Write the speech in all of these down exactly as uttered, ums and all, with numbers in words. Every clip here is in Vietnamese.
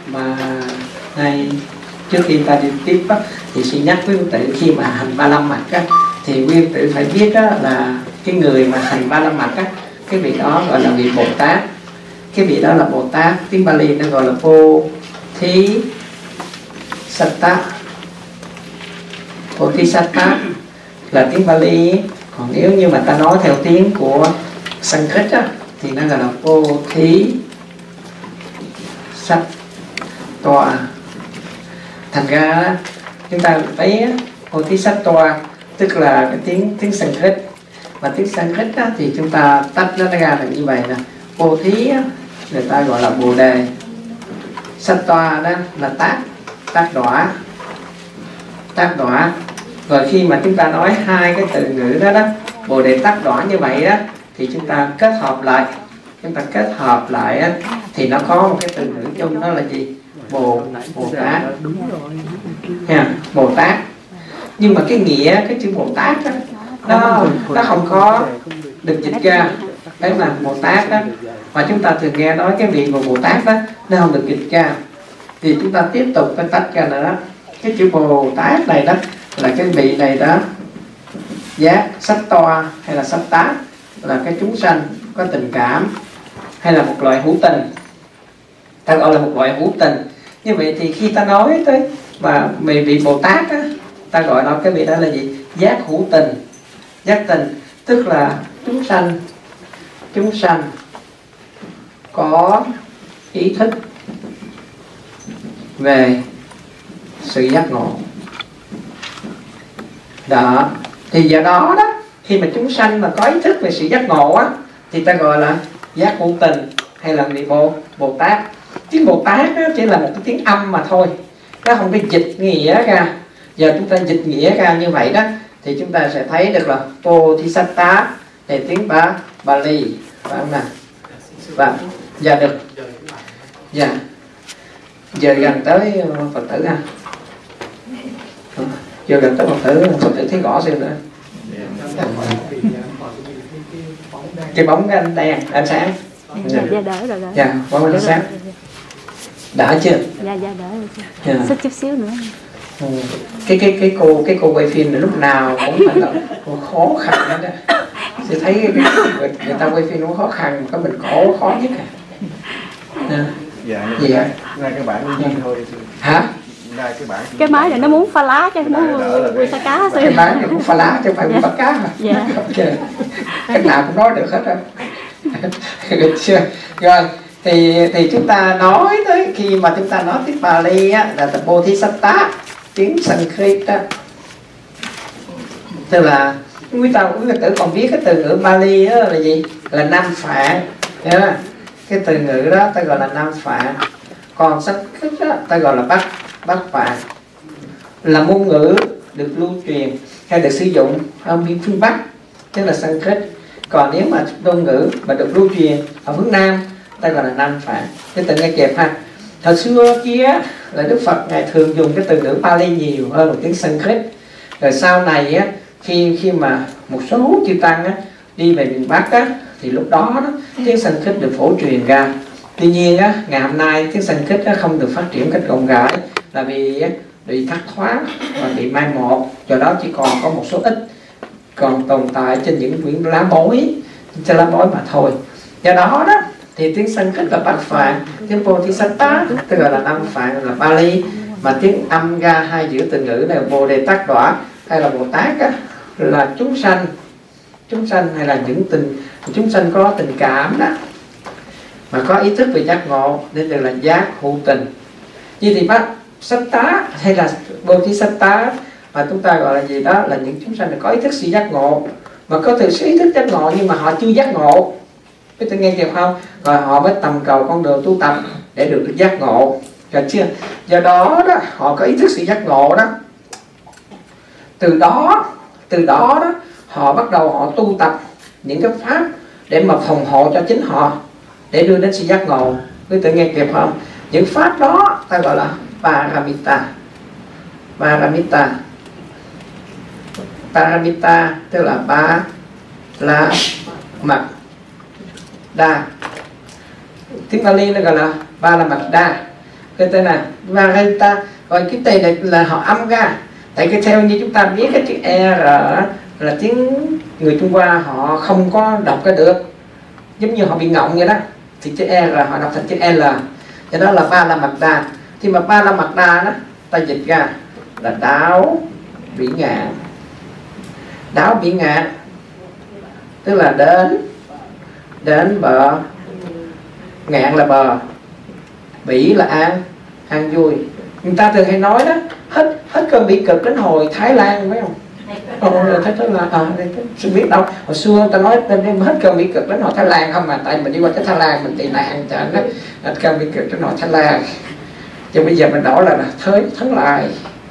mà này trước khi ta đi tiếp á, thì xin nhắc quý Phật tử khi mà hành ba la mật á, thì quý Phật tử phải biết á, là cái người mà hành ba la mật á, cái vị đó gọi là vị Bồ Tát. Cái vị đó là Bồ Tát, tiếng Bali nó gọi là Bồ Thí Satta. Bồ Thí Satta là tiếng Bali. Còn nếu như mà ta nói theo tiếng của Sanskrit á, thì nó gọi là Bồ Thí Sattva. Thành ra chúng ta thấy Bồ Thí Sattva tức là cái tiếng tiếng Sanskrit. Và tiếng Sanskrit á, thì chúng ta tách nó ra là như vậy nè. Bồ Thí á, người ta gọi là Bồ Đề. Sattva đó là tác, tác đọa, tác đọa. Rồi khi mà chúng ta nói hai cái từ ngữ đó đó, Bồ Đề tác đọa như vậy đó, thì chúng ta kết hợp lại, chúng ta kết hợp lại á, thì nó có một cái từ ngữ chung, đó là gì? Bồ Bồ Tát. Nha, Bồ Tát. Nhưng mà cái nghĩa cái chữ Bồ Tát đó, nó nó không có được dịch ra. Đấy là Bồ Tát đó, mà chúng ta thường nghe nói cái vị Bồ Tát đó nó không được dịch ra, thì chúng ta tiếp tục phải tách ra nữa. Cái chữ Bồ Tát này đó là cái vị này đó, giác sắc toa hay là sắc tá, là cái chúng sanh có tình cảm hay là một loại hữu tình, ta gọi là một loại hữu tình. Như vậy thì khi ta nói tới mà vị Bồ Tát á, ta gọi nó cái vị đó là gì? Giác hữu tình. Giác tình tức là chúng sanh chúng sanh có ý thức về sự giác ngộ. Đó, thì do đó đó, khi mà chúng sanh mà có ý thức về sự giác ngộ á, thì ta gọi là giác hữu tình hay là vị Bồ Bồ Tát. Tiếng Bồ Tát á, chỉ là một cái tiếng âm mà thôi, nó không có dịch nghĩa ra. Giờ chúng ta dịch nghĩa ra như vậy đó, thì chúng ta sẽ thấy được là Bodhisatta thì tiếng ba Bali, phải không nào? Và giờ được, dạ, giờ gần tới Phật tử ha, giờ gần tới Phật tử, Phật tử thấy rõ xem nữa. Cái bóng cái anh đèn, ánh sáng. Dạ, dạ đỡ rồi, đỡ. Dạ, bóng ánh sáng. Đã chưa? Dạ, dạ đỡ rồi. Dạ. Xích chút xíu nữa. Ừ. Cái cái cái cô cái cô quay phim này lúc nào cũng phải là khó khăn hết đó. Chị thấy cái, cái, người, người ta quay phim nó khó khăn, có mình khổ khó nhất à. À. Dạ, gì ạ? Ra cái bản nguyên thôi. Hả? Ra cái bản. Cái máy này nó muốn pha lá chứ nó muốn pha cá xem. Cái máy này cũng pha lá chứ không phải bắt cá mà. Dạ. Cái nào cũng nói được hết rồi. Được chưa? Rồi thì thì chúng ta nói tới khi mà chúng ta nói tiếng Pali á, là Bodhisatta, tiếng Sanskrit đó, tức là quý ta quý Phật tử còn biết cái từ ngữ Pali đó là gì? Là nam phạn. Cái từ ngữ đó ta gọi là nam phạn. Còn Sanskrit đó ta gọi là bắc bắc phạn, là ngôn ngữ được lưu truyền hay được sử dụng ở miền phương Bắc, tức là Sanskrit. Còn nếu mà ngôn ngữ mà được lưu truyền ở hướng Nam, ta gọi là nam phạn. Cái từ nghe kẹp ha. Hồi xưa kia là Đức Phật ngài thường dùng cái từ ngữ Pali nhiều hơn một tiếng Sanskrit. Rồi sau này á, khi khi mà một số chư tăng á, đi về miền Bắc á, thì lúc đó, đó tiếng Sanskrit được phổ truyền ra. Tuy nhiên á, ngày hôm nay tiếng Sanskrit á, không được phát triển cách rộng rãi, là vì á, bị thất thoát và bị mai một, do đó chỉ còn có một số ít còn tồn tại trên những quyển lá bối, trên lá bối mà thôi. Do đó đó thì tiếng Sanskrit là bát phạn, tiếng Bodhisatta tức là nam phạn là Pali, mà tiếng âm ra hai giữa từ ngữ này Bồ Đề Tát Đọa hay là Bồ Tát á, là chúng sanh, chúng sanh hay là những tình chúng sanh có tình cảm đó, mà có ý thức về giác ngộ, nên được là giác hữu tình. Như thì bác Satta hay là Bodhisatta mà chúng ta gọi là gì đó, là những chúng sanh có ý thức sự giác ngộ, mà có thực sự ý thức giác ngộ nhưng mà họ chưa giác ngộ. Biết tôi nghe kịp không? Rồi họ mới tầm cầu con đường tu tập để được, được giác ngộ. Được chưa? Do đó đó họ có ý thức sự giác ngộ đó. Từ đó, từ đó đó họ bắt đầu họ tu tập những cái pháp để mà phòng hộ cho chính họ, để đưa đến sự giác ngộ. Biết tôi nghe kịp không? Những pháp đó ta gọi là Paramita. Paramita. Paramita tức là ba la mật đa. Tiếng Pali nó gọi là ba la mật đa. cái tên là và người ta gọi cái tên này là họ âm ra. Tại cái theo như chúng ta biết cái chữ e rờ là tiếng người Trung Hoa họ không có đọc cái được, giống như họ bị ngọng vậy đó, thì chữ e rờ họ đọc thành chữ L, cho đó là ba la mật đa. Thì mà ba la mật đa đó ta dịch ra là đáo bỉ ngạn. Đáo bỉ ngạn tức là đến đến bờ, ngạn là bờ, bỉ là an, an vui. Người ta thường hay nói đó, hết hết cơn bỉ cực đến hồi Thái Lan, phải không? Ồ, thấy đó là à, tôi biết đâu. Hồi xưa người ta nói tên hết cơn bỉ cực đến hồi Thái Lan không, mà tại mình đi qua tới Thái Lan mình tị nạn cho nó hết cơn bỉ cực đến hồi Thái Lan. Chứ bây giờ mình đổi là thới thắng lại.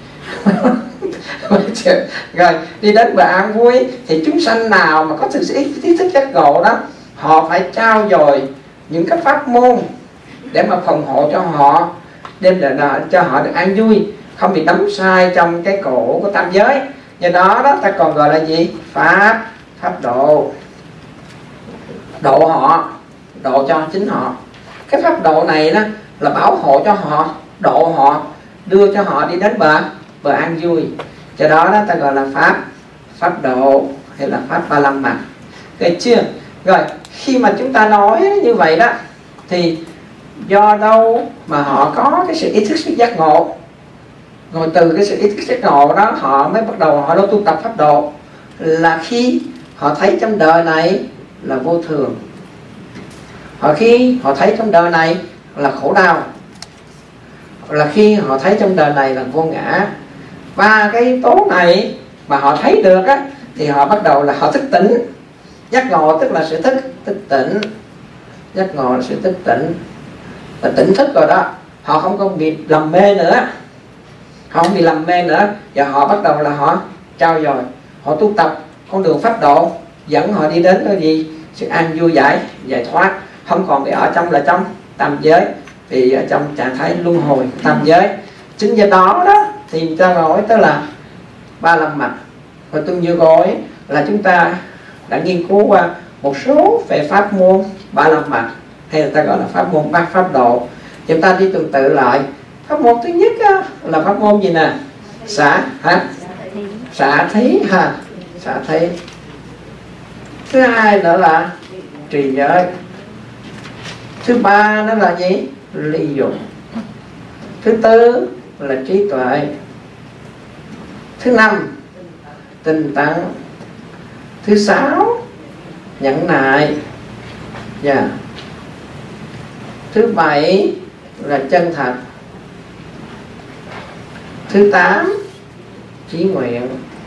Rồi đi đến bờ an vui thì chúng sanh nào mà có thực sự ý thức giác ngộ đó, họ phải trao dồi những cái pháp môn để mà phòng hộ cho họ, đem là cho họ được an vui, không bị đắm sai trong cái cổ của tam giới. Do đó đó ta còn gọi là gì? Pháp, pháp độ. Độ họ, độ cho chính họ. Cái pháp độ này đó là bảo hộ cho họ, độ họ, đưa cho họ đi đến bờ bờ an vui. Do đó đó ta gọi là pháp, pháp độ hay là pháp ba la mật. Được chưa? Rồi khi mà chúng ta nói như vậy đó thì do đâu mà họ có cái sự ý thức sự giác ngộ, rồi từ cái sự ý thức giác ngộ đó họ mới bắt đầu họ đâu tu tập pháp độ, là khi họ thấy trong đời này là vô thường, họ khi họ thấy trong đời này là khổ đau, là khi họ thấy trong đời này là vô ngã. Ba cái yếu tố này mà họ thấy được á thì họ bắt đầu là họ thức tỉnh. Giác ngộ tức là sự thức, thức tỉnh. Giác ngộ là sự thức tỉnh, và tỉnh thức rồi đó, họ không còn bị lầm mê nữa, họ không bị lầm mê nữa, và họ bắt đầu là họ trao dồi, họ tu tập con đường pháp độ, dẫn họ đi đến cái gì? Sự an vui giải, giải thoát, không còn bị ở trong là trong tam giới, vì ở trong trạng thái luân hồi tam giới. Chính do đó đó thì người ta nói tới là ba la mật. Và tôi vừa gọi là chúng ta đã nghiên cứu qua một số về pháp môn ba la mật, hay là ta gọi là pháp môn bát pháp độ. Chúng ta đi tuần tự lại. Pháp môn thứ nhất á, là pháp môn gì nè? Xả hả? Xả thí ha, xả thí. Thứ hai nữa là trì giới. Thứ ba đó là gì? Ly dục. Thứ tư là trí tuệ. Thứ năm tinh tấn. Thứ sáu nhẫn nại. Yeah. Thứ bảy là chân thật. Thứ tám chí nguyện.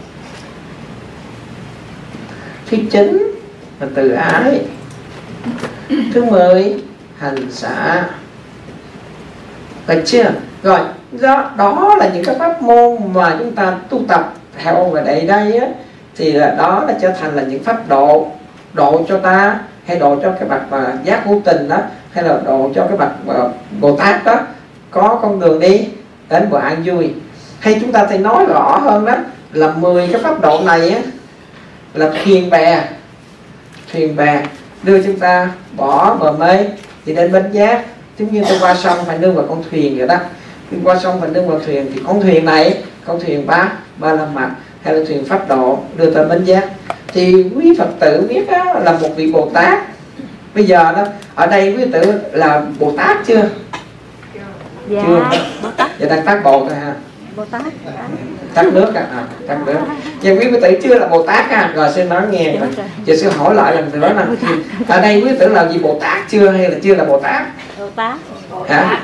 Thứ chín là từ ái. Thứ mười hành xả. Được chưa? Rồi đó, đó là những cái pháp môn mà chúng ta tu tập theo về đây đây á, thì là đó là trở thành là những pháp độ, độ cho ta, hay độ cho cái bậc mà giác hữu tình đó, hay là độ cho cái bậc Bồ Tát đó có con đường đi đến bờ an vui. Hay chúng ta thì nói rõ hơn đó là mười cái pháp độ này á, là thuyền bè, thuyền bè đưa chúng ta bỏ bờ mê thì đến bến giác. Giống như tôi qua sông phải nương vào con thuyền vậy đó, đi qua sông phải nương vào thuyền, thì con thuyền này, con thuyền ba ba la mật hay là thuyền pháp độ đưa ta bến giác. Thì quý Phật tử biết đó, là một vị Bồ Tát. Bây giờ đó ở đây quý tử là Bồ Tát chưa? Dạ, chưa. Bồ Tát. Dạ đang tác bộ thôi ha. Bồ Tát. Tắt nước à, à tắt nước. Nhưng quý tử chưa là Bồ Tát à. Rồi xin nói nghe. Giờ xin hỏi lại lần nữa nè. Ở đây quý tử là gì, Bồ Tát chưa hay là chưa là Bồ Tát? Bồ Tát. Hả?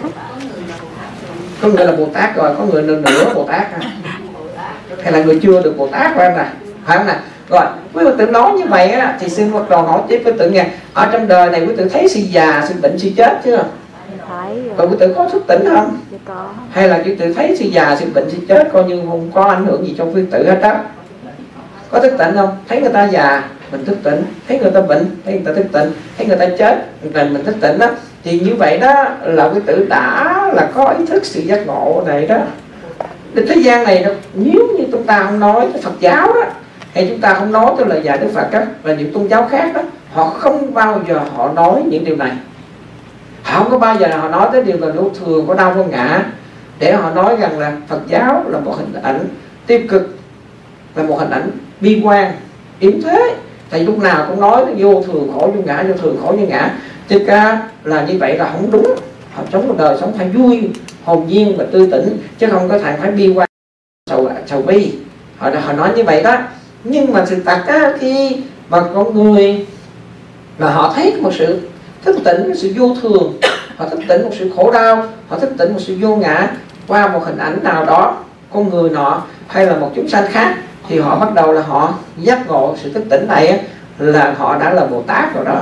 Có người là Bồ Tát rồi, có người nửa Bồ Tát à? Hay là người chưa được Bồ Tát phải không nè? Phải không nè? Rồi, quý Phật tử nói như vậy á, thì xin Phật đầu hỏi tiếp quý tử nghe. Ở trong đời này quý tử thấy sự già, sự bệnh, sự chết chưa? Thấy rồi. Và quý tử có thức tỉnh không? Dạ có. Hay là quý tử thấy sự già, sự bệnh, sự chết coi như không có ảnh hưởng gì trong quý tử hết á? Có thức tỉnh không? Thấy người ta già mình thức tỉnh, thấy người ta bệnh, thấy người ta thức tỉnh, thấy người ta chết mình mình thức tỉnh đó. Thì như vậy đó là quý tử đã là có ý thức sự giác ngộ này đó. Đến thế gian này đó, nếu như chúng ta không nói cái Phật giáo đó, hay chúng ta không nói tới lời dạy Đức Phật đó, và những tôn giáo khác đó, họ không bao giờ họ nói những điều này. Họ không có bao giờ họ nói tới điều là vô thường, có đau vô ngã, để họ nói rằng là Phật giáo là một hình ảnh tiêu cực, là một hình ảnh bi quan, yếm thế. Thầy lúc nào cũng nói vô thường khổ vô ngã, vô thường khổ vô ngã. Thực ra là như vậy là không đúng. Họ sống một đời sống phải vui, hồn nhiên và tươi tỉnh, chứ không có thằng phải bi quan, sầu, sầu bi. Họ họ nói như vậy đó. Nhưng mà sự thật á, khi mà con người mà họ thấy một sự thức tỉnh, một sự vô thường, họ thức tỉnh một sự khổ đau, họ thức tỉnh một sự vô ngã qua một hình ảnh nào đó, con người nọ hay là một chúng sanh khác, thì họ bắt đầu là họ giác ngộ sự thức tỉnh này á, là họ đã là Bồ Tát rồi đó.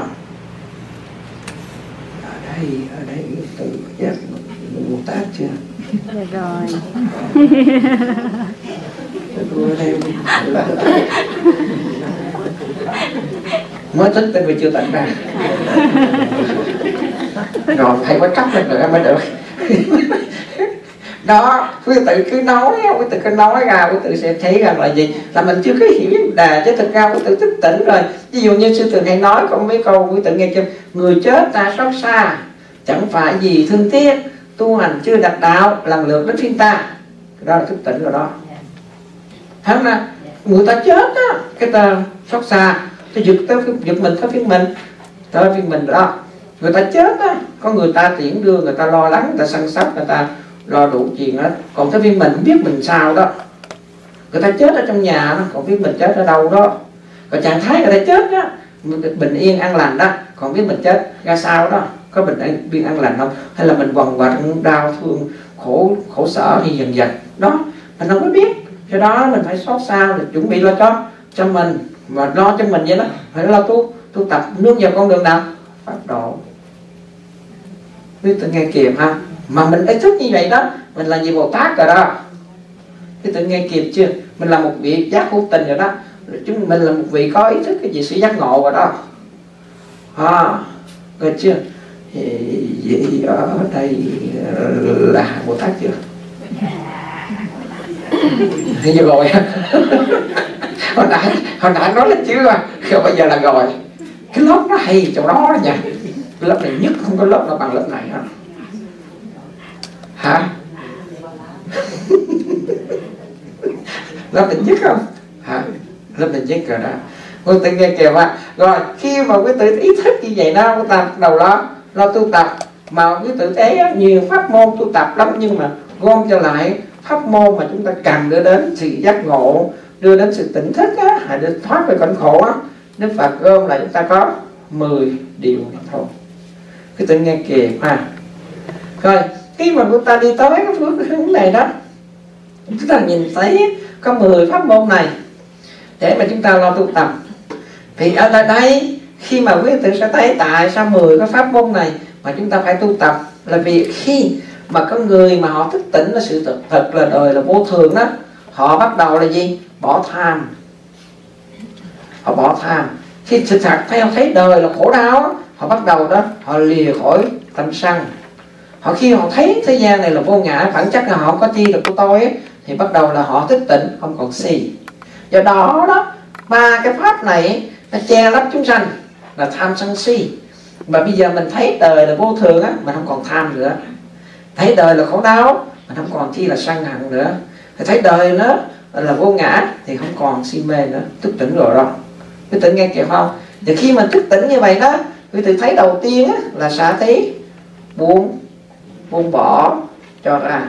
Ở đây, ở đây tự giác Bồ Tát chưa? Dạ rồi. Mới tính tên vì chưa tỉnh ra. Rồi thầy có cấp lên nữa mới được. Đó, quý tự cứ nói, quý tự cứ nói ra, quý tự sẽ thấy rằng là gì? Là mình chưa có hiểu vấn đề, chứ thực ra quý tự thức tỉnh rồi. Ví dụ như sư thường hay nói có mấy câu quý tự nghe chưa? Người chết ta xót xa, chẳng phải gì thương tiếc, tu hành chưa đạt đạo, lần lượt đến phiên ta. Đó là thức tỉnh rồi đó. Thấy không nào? Người ta chết á, cái ta xót xa, ta giật tới giật mình tới phiên mình, tới phiên mình đó. Người ta chết á, có người ta tiễn đưa, người ta lo lắng, người ta săn sóc, người ta lo đủ chuyện đó. Còn tới phiên mình không biết mình sao đó. Người ta chết ở trong nhà đó, còn biết mình chết ở đâu đó. Còn trạng thái người ta chết á, bình yên an lành đó, còn biết mình chết ra sao đó. Có bình yên an lành không? Hay là mình quằn quại đau thương, khổ khổ sở thì dần dần đó, mình không có biết. Cho đó mình phải xót xa, để chuẩn bị lo cho cho mình, và lo cho mình vậy đó. Phải lo tu tu tập nước vào con đường nào? Pháp độ. Biết tự nghe kịp ha. Mà mình ý thức như vậy đó, mình là gì? Bồ Tát rồi đó. Biết tự nghe kịp chưa? Mình là một vị giác hữu tình rồi đó. Chúng mình là một vị có ý thức cái gì sự giác ngộ rồi đó. À, rồi chưa? Vậy ở đây là Bồ Tát chưa? Hình như rồi. Hồi nãy hồi nãy nói là chưa à, rồi bây giờ là rồi. Cái lớp nó hay chỗ đó đó nha. Cái lớp này nhất, không có lớp nào bằng lớp này đó. Hả? Lớp này nhất không? Hả? Lớp này nhất rồi đó. Quý tự nghe kìa mà. Rồi khi mà quý tự ý thức như vậy đó, quý ta đầu đó lo tu tập. Mà quý tự thấy nhiều pháp môn tu tập lắm, nhưng mà gom cho lại pháp môn mà chúng ta cần đưa đến sự giác ngộ, đưa đến sự tỉnh thức á, hay đưa thoát khỏi cảnh khổ á, Đức Phật gom là chúng ta có mười điều này thôi. Cái tự nghe kìa mà. Rồi khi mà chúng ta đi tới cái phương hướng này đó, chúng ta nhìn thấy có mười pháp môn này để mà chúng ta lo tu tập. Thì ở đây, đây khi mà quý tử sẽ thấy tại sao mười cái pháp môn này mà chúng ta phải tu tập, là vì khi mà có người mà họ thức tỉnh là sự thật, thật là đời là vô thường đó, họ bắt đầu là gì? Bỏ tham. Họ bỏ tham. Khi sự thật theo thấy đời là khổ đau đó, họ bắt đầu đó, họ lìa khỏi tâm sân. Họ khi họ thấy thế gian này là vô ngã, bản chất là họ không có chi được của tôi ấy, thì bắt đầu là họ thức tỉnh, không còn si. Do đó đó, ba cái pháp này nó che lấp chúng sanh là tham sân si. Mà bây giờ mình thấy đời là vô thường á, mình không còn tham nữa. Thấy đời là khổ đau, mình không còn chi là sân hận nữa. Thấy đời nó là vô ngã thì không còn si mê nữa, thức tỉnh rồi đó. Quý tự nghe kìa không? Thì khi mình thức tỉnh như vậy đó, quý tự thấy đầu tiên á, là xả thí, buông buông bỏ cho ra.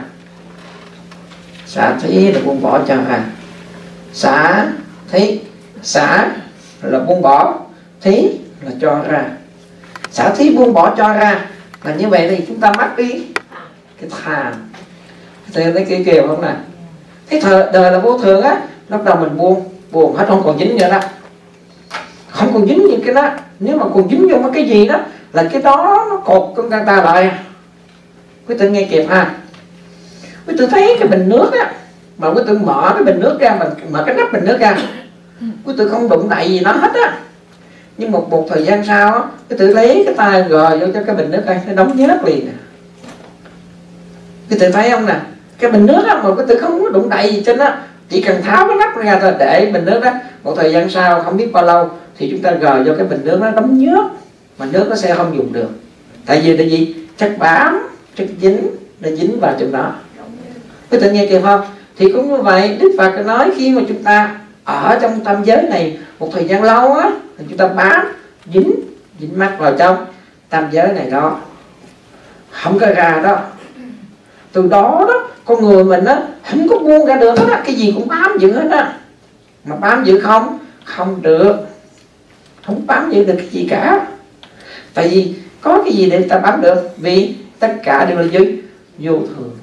Xả thí là buông bỏ cho ra. Xả thí, xả là buông bỏ, thí là cho ra. Xả thí buông bỏ cho ra là như vậy thì chúng ta mất đi cái tham. Thì thấy kia kìa không nè? Cái thời đời là vô thường á, lúc đầu mình buông buông hết, không còn dính nữa đó, không còn dính những cái đó. Nếu mà còn dính vô mấy cái gì đó là cái đó nó cột con ta ta lại. Quý tự nghe kịp ha. Quý tự thấy cái bình nước á, mà quý tự mở cái bình nước ra, mình mở cái nắp bình nước ra, quý tự không đụng đậy gì nó hết á. Nhưng một một thời gian sau á, quý tự lấy cái tay gờ vô cho cái bình nước đây, nó đóng nhớt liền. Quý tự thấy không nè? Cái bình nước á, mà quý tự không có đụng đậy gì trên á, chỉ cần tháo cái nắp ra thôi, để bình nước đó. Một thời gian sau không biết bao lâu thì chúng ta gờ vô cái bình nước nó đóng nhớt, mà nước nó sẽ không dùng được. Tại vì tại vì chất bám, chất dính, nó dính vào trong đó. Quý tự nghe kịp không? Thì cũng như vậy, Đức Phật nói khi mà chúng ta ở trong tam giới này một thời gian lâu á, thì chúng ta bám, dính, dính mắc vào trong tam giới này đó, không có ra đó. Từ đó đó, con người mình á không có buông ra được hết á, cái gì cũng bám giữ hết á. Mà bám giữ không? Không được. Không bám giữ được cái gì cả. Tại vì có cái gì để ta bám được? Vì tất cả đều là gì? Vô thường.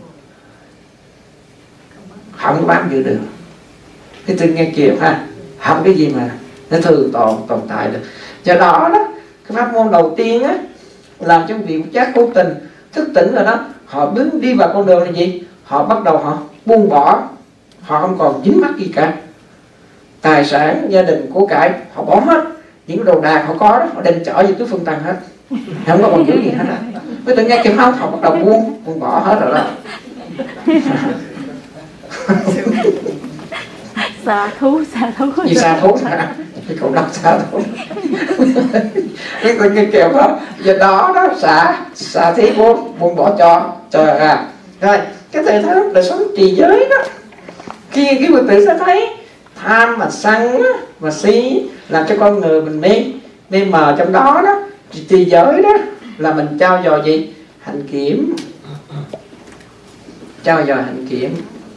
Không bám giữ được. Cái tự nghe kịp ha. Không cái gì mà nó thường tồn tồn tại được. Do đó đó, cái pháp môn đầu tiên á, làm cho vị giác cố tình thức tỉnh rồi đó, họ bước đi vào con đường là gì? Họ bắt đầu họ buông bỏ, họ không còn dính mắc gì cả. Tài sản, gia đình, của cải họ bỏ hết. Những đồ đạc họ có đó, họ đem chở về tứ phương tăng hết, không có còn giữ gì hết á. Với tự nghe kịp không? Họ bắt đầu buông, buông bỏ hết rồi đó. Xa thú, xa thú. Như xa thú hả? Cái cậu đọc xa thú. Cái tự nghe kịp không? Do đó đó, xả, xả thí buông, buông bỏ cho, cho ra. Rồi, cái thầy thấy là sống trì giới đó. Khi cái người tự sẽ thấy tham mà sân mà si làm cho con người mình mê mê mờ trong đó đó. Trì giới đó là mình trao dồi gì? Hạnh kiểm. Trao dồi hạnh kiểm.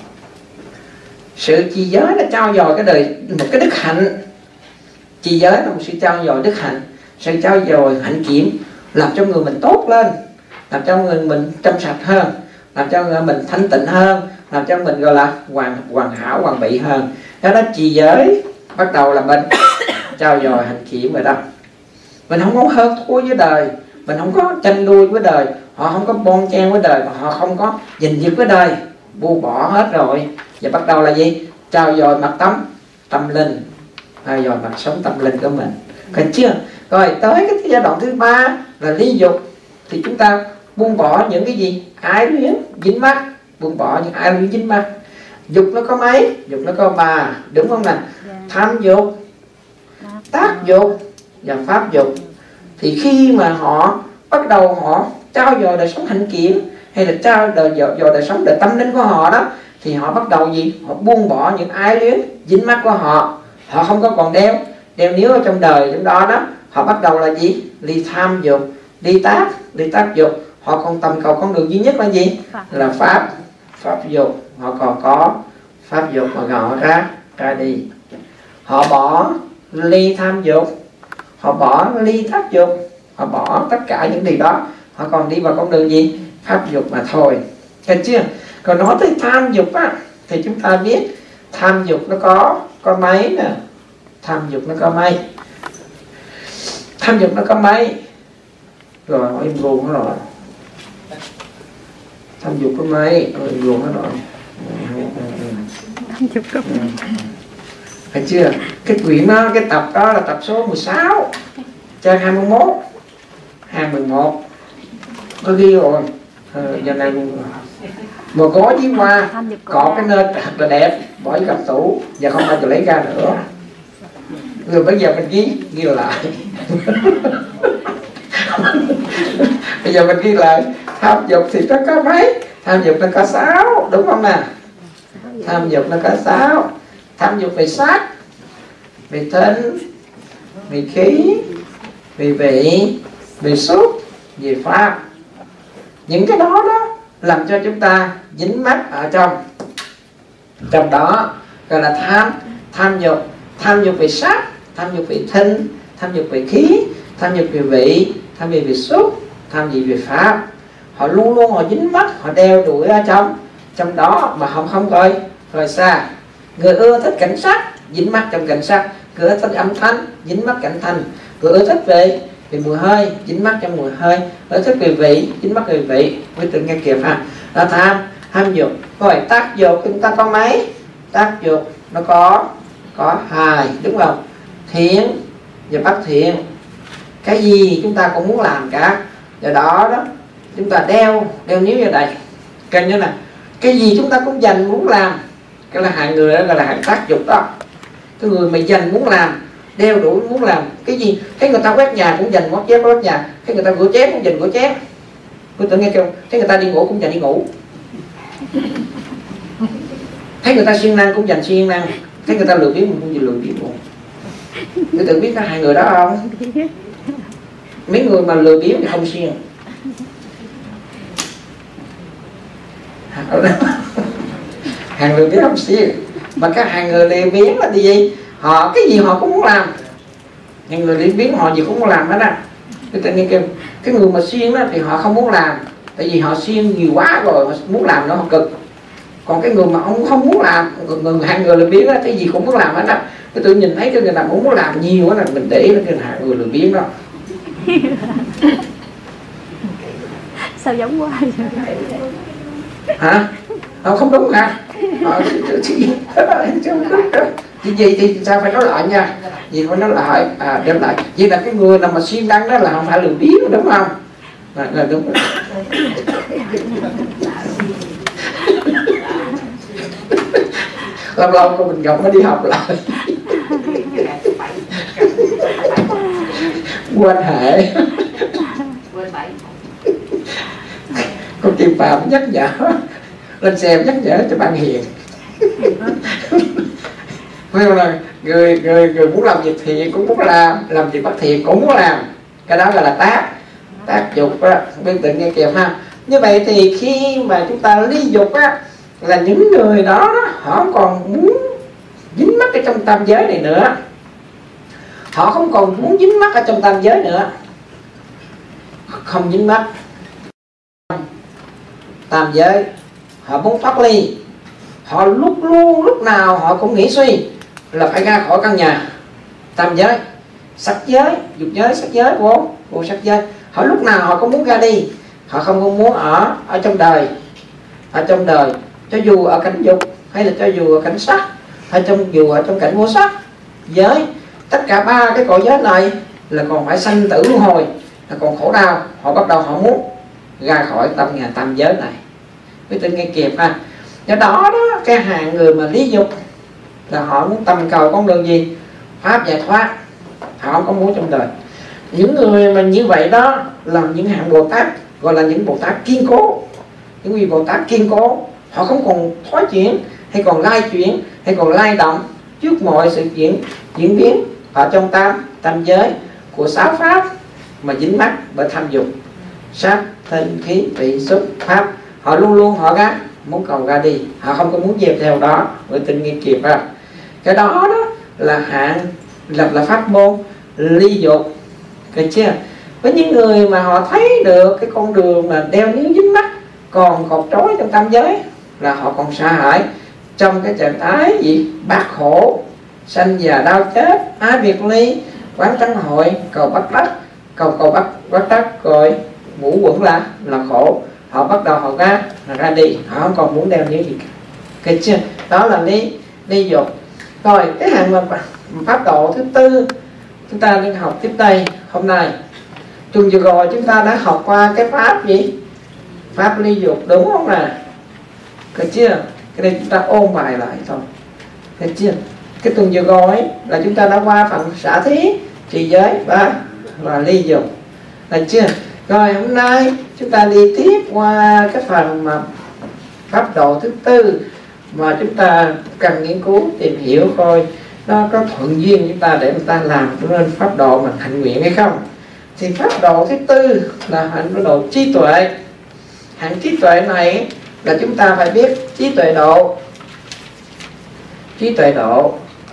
Sự trì giới là trao dồi cái đời một cái đức hạnh. Trì giới là một sự trao dồi đức hạnh. Sự trao dồi hạnh kiểm làm cho người mình tốt lên, làm cho người mình trong sạch hơn, làm cho người mình thanh tịnh hơn, làm cho mình gọi là hoàn hoàn hảo, hoàn bị hơn. Đó đó, trì giới bắt đầu là mình trao dồi hạnh kiểm rồi đó. Mình không có hơn thua với đời, mình không có tranh đua với đời, họ không có bon chen với đời, mà họ không có giành giật với đời, buông bỏ hết rồi. Và bắt đầu là gì? Trao dồi mặt tâm tâm linh, trao dồi mặt sống tâm linh của mình. Còn chưa? Rồi tới cái giai đoạn thứ ba là ly dục, thì chúng ta buông bỏ những cái gì? Ái luyến dính mắc, buông bỏ những ái luyến dính mắc. Dục nó có mấy? Dục nó có ba, đúng không nào? Tham dục, tác dục và pháp dục. Thì khi mà họ bắt đầu họ trao dồi đời sống hạnh kiểm, hay là trao dồi, dồi đời sống đời tâm linh của họ đó, thì họ bắt đầu gì? Họ buông bỏ những ái luyến dính mắc của họ. Họ không có còn đeo đeo níu ở trong đời trong đó đó. Họ bắt đầu là gì? Ly tham dục, ly tác, ly tác dục. Họ còn tầm cầu con đường duy nhất là gì? Là pháp, pháp dục. Họ còn có pháp dục mà họ ra ra đi. Họ bỏ ly tham dục, họ bỏ ly tác dục, họ bỏ tất cả những điều đó. Họ còn đi vào con đường gì? Pháp dục mà thôi. Thấy chưa? Còn nói tới tham dục á, thì chúng ta biết tham dục nó có có mấy nè. Tham dục nó có mấy? Tham dục nó có mấy? Rồi hỏi im luôn hết rồi. Tham dục có mấy? Rồi im luôn hết rồi. Tham dục có mấy? Thấy chưa? Cái quyển đó, cái tập đó là tập số mười sáu, trang hai mươi mốt, hai mươi mốt có ghi rồi. Ờ, giờ này mà có với hoa có cái nơi thật là đẹp, bỏ vào cặp tủ và không bao giờ lấy ra nữa. Rồi bây giờ mình ghi ghi lại. Bây giờ mình ghi lại tham dục thì nó có mấy? Tham dục nó có sáu, đúng không nè? Tham dục nó có sáu. Tham dục về sắc, về thân, về khí, về vị, về xúc, về pháp. Những cái đó đó làm cho chúng ta dính mắc ở trong trong đó, gọi là tham tham dục. Tham dục về sắc, tham dục về thân, tham dục về khí, tham dục về vị, tham dục về xúc, tham dục về pháp. Họ luôn luôn họ dính mắc, họ đeo đuổi ở trong trong đó mà họ không coi coi xa. Người ưa thích cảnh sắc dính mắc trong cảnh sắc, người ưa thích âm thanh dính mắc cảnh thanh, người ưa thích về về mùi hơi dính mắc trong mùi hơi, ưa thích về vị dính mắc về vị. Với tự nghe kịp ha. Là tham tham dục. Rồi tác dục chúng ta có mấy? Tác dục nó có có hai, đúng không? Thiện và bất thiện. Cái gì chúng ta cũng muốn làm cả. Do đó đó chúng ta đeo đeo níu vào đây. Coi như là cái gì chúng ta cũng dành muốn làm. Cái là hạng người đó gọi là hạng tác dục đó. Cái người mà dành muốn làm, đeo đuổi muốn làm cái gì. Cái người ta quét nhà cũng dành quét chén quét nhà, cái người ta rửa chén cũng dành rửa chén. Quý tử nghe kêu thấy người ta đi ngủ cũng dành đi ngủ, thấy người ta siêng năng cũng dành siêng năng, thấy người ta lười biếng cũng lười biếng luôn. Quý tử biết có hai người đó không? Mấy người mà lười biếng thì không siêng. Hàng lười biếng không siêng. Mà các hàng người lười biếng là gì? Họ cái gì họ cũng muốn làm. Những người lười biếng họ gì cũng muốn làm hết á. Cái tự nhiên kêu cái người mà siêng đó thì họ không muốn làm, tại vì họ siêng nhiều quá rồi, họ muốn làm nó họ cực. Còn cái người mà ông không muốn làm, người, người hàng người lười biếng đó, cái gì cũng muốn làm hết á. Cái tự nhìn thấy cái người nào cũng muốn làm nhiều á là mình để ý là cái hàng người lười biếng đó. Sao giống quá Hả? Ờ, không đúng hả? Ờ, thì gì thì sao phải nói lại nha, gì phải nói lại, à đem lại. Vậy là cái người nào mà siêng năng đó là không phải lười biếng đúng không? Là, là đúng rồi. Lâu lâu cô mình gặp nó đi học lại. Quan hệ. Cô Kim Phạm nhắc nhở lên xe nhắc nhở cho bạn Hiền. Phải không là người, người, người muốn làm việc thiện cũng muốn làm, làm việc bất thiện cũng muốn làm. Cái đó gọi là tác tác dục đó, bên tự nghe kịp ha. Như vậy thì khi mà chúng ta ly dục á, là những người đó, đó họ còn muốn dính mắc ở trong tam giới này nữa, họ không còn muốn dính mắc ở trong tam giới nữa, không dính mắc tam giới, họ muốn thoát ly. Họ lúc luôn lúc nào họ cũng nghĩ suy là phải ra khỏi căn nhà tam giới, sắc giới, dục giới, sắc giới, vô vô sắc giới. Họ lúc nào họ cũng muốn ra đi, họ không muốn ở ở trong đời, ở trong đời, cho dù ở cảnh dục hay là cho dù ở cảnh sắc, hay trong dù ở trong cảnh vô sắc giới, tất cả ba cái cõi giới này là còn phải sanh tử luân hồi, là còn khổ đau. Họ bắt đầu họ muốn ra khỏi tâm nhà tam giới này. Quý tin nghe kịp ha. Do đó đó, cái hạng người mà lý dục là họ muốn tầm cầu con đường gì? Pháp giải thoát. Họ không có muốn trong đời. Những người mà như vậy đó là những hạng Bồ Tát, gọi là những Bồ Tát kiên cố. Những vị Bồ Tát kiên cố, họ không còn thoái chuyển, hay còn lai chuyển, hay còn lai động trước mọi sự diễn diễn biến ở trong tam tam giới của sáu pháp mà dính mắc bởi tham dục, sắc, thân, khí, vị, xúc, pháp. Họ luôn luôn họ ra muốn cầu ra đi, họ không có muốn dẹp theo đó với tình nghiệp kịp ra. Cái đó đó là hạng lập là pháp môn ly dục, được chưa? Với những người mà họ thấy được cái con đường mà đeo níu dính mắc còn cột trói trong tam giới, là họ còn sa hại trong cái trạng thái gì bát khổ, sanh già đau chết, ái biệt ly, quán tánh hội, cầu bắt đắc, cầu cầu bắt bắt đắc, rồi ngũ quẩn là là khổ. Họ bắt đầu họ ra ra đi, họ không còn muốn đeo níu gì cả. Được chưa? Đó là ly ly dục. Rồi cái hạng mà pháp độ thứ tư chúng ta đi học tiếp đây. Hôm nay tuần vừa rồi chúng ta đã học qua cái pháp gì? Pháp ly dục, đúng không nè? Được chưa? Cái đây chúng ta ôn bài lại thôi. Được chưa? Cái tuần vừa rồi là chúng ta đã qua phần xả thí, trì giới và và ly dục. Được chưa? Rồi hôm nay chúng ta đi tiếp qua cái phần mà pháp độ thứ tư mà chúng ta cần nghiên cứu tìm hiểu coi nó có thuận duyên chúng ta để chúng ta làm nên pháp độ mà hạnh nguyện hay không. Thì pháp độ thứ tư là hạnh độ trí tuệ. Hạnh trí tuệ này là chúng ta phải biết trí tuệ độ. Trí tuệ độ,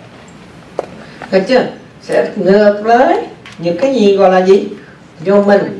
được chưa? Sẽ ngược với những cái gì gọi là gì? Vô minh.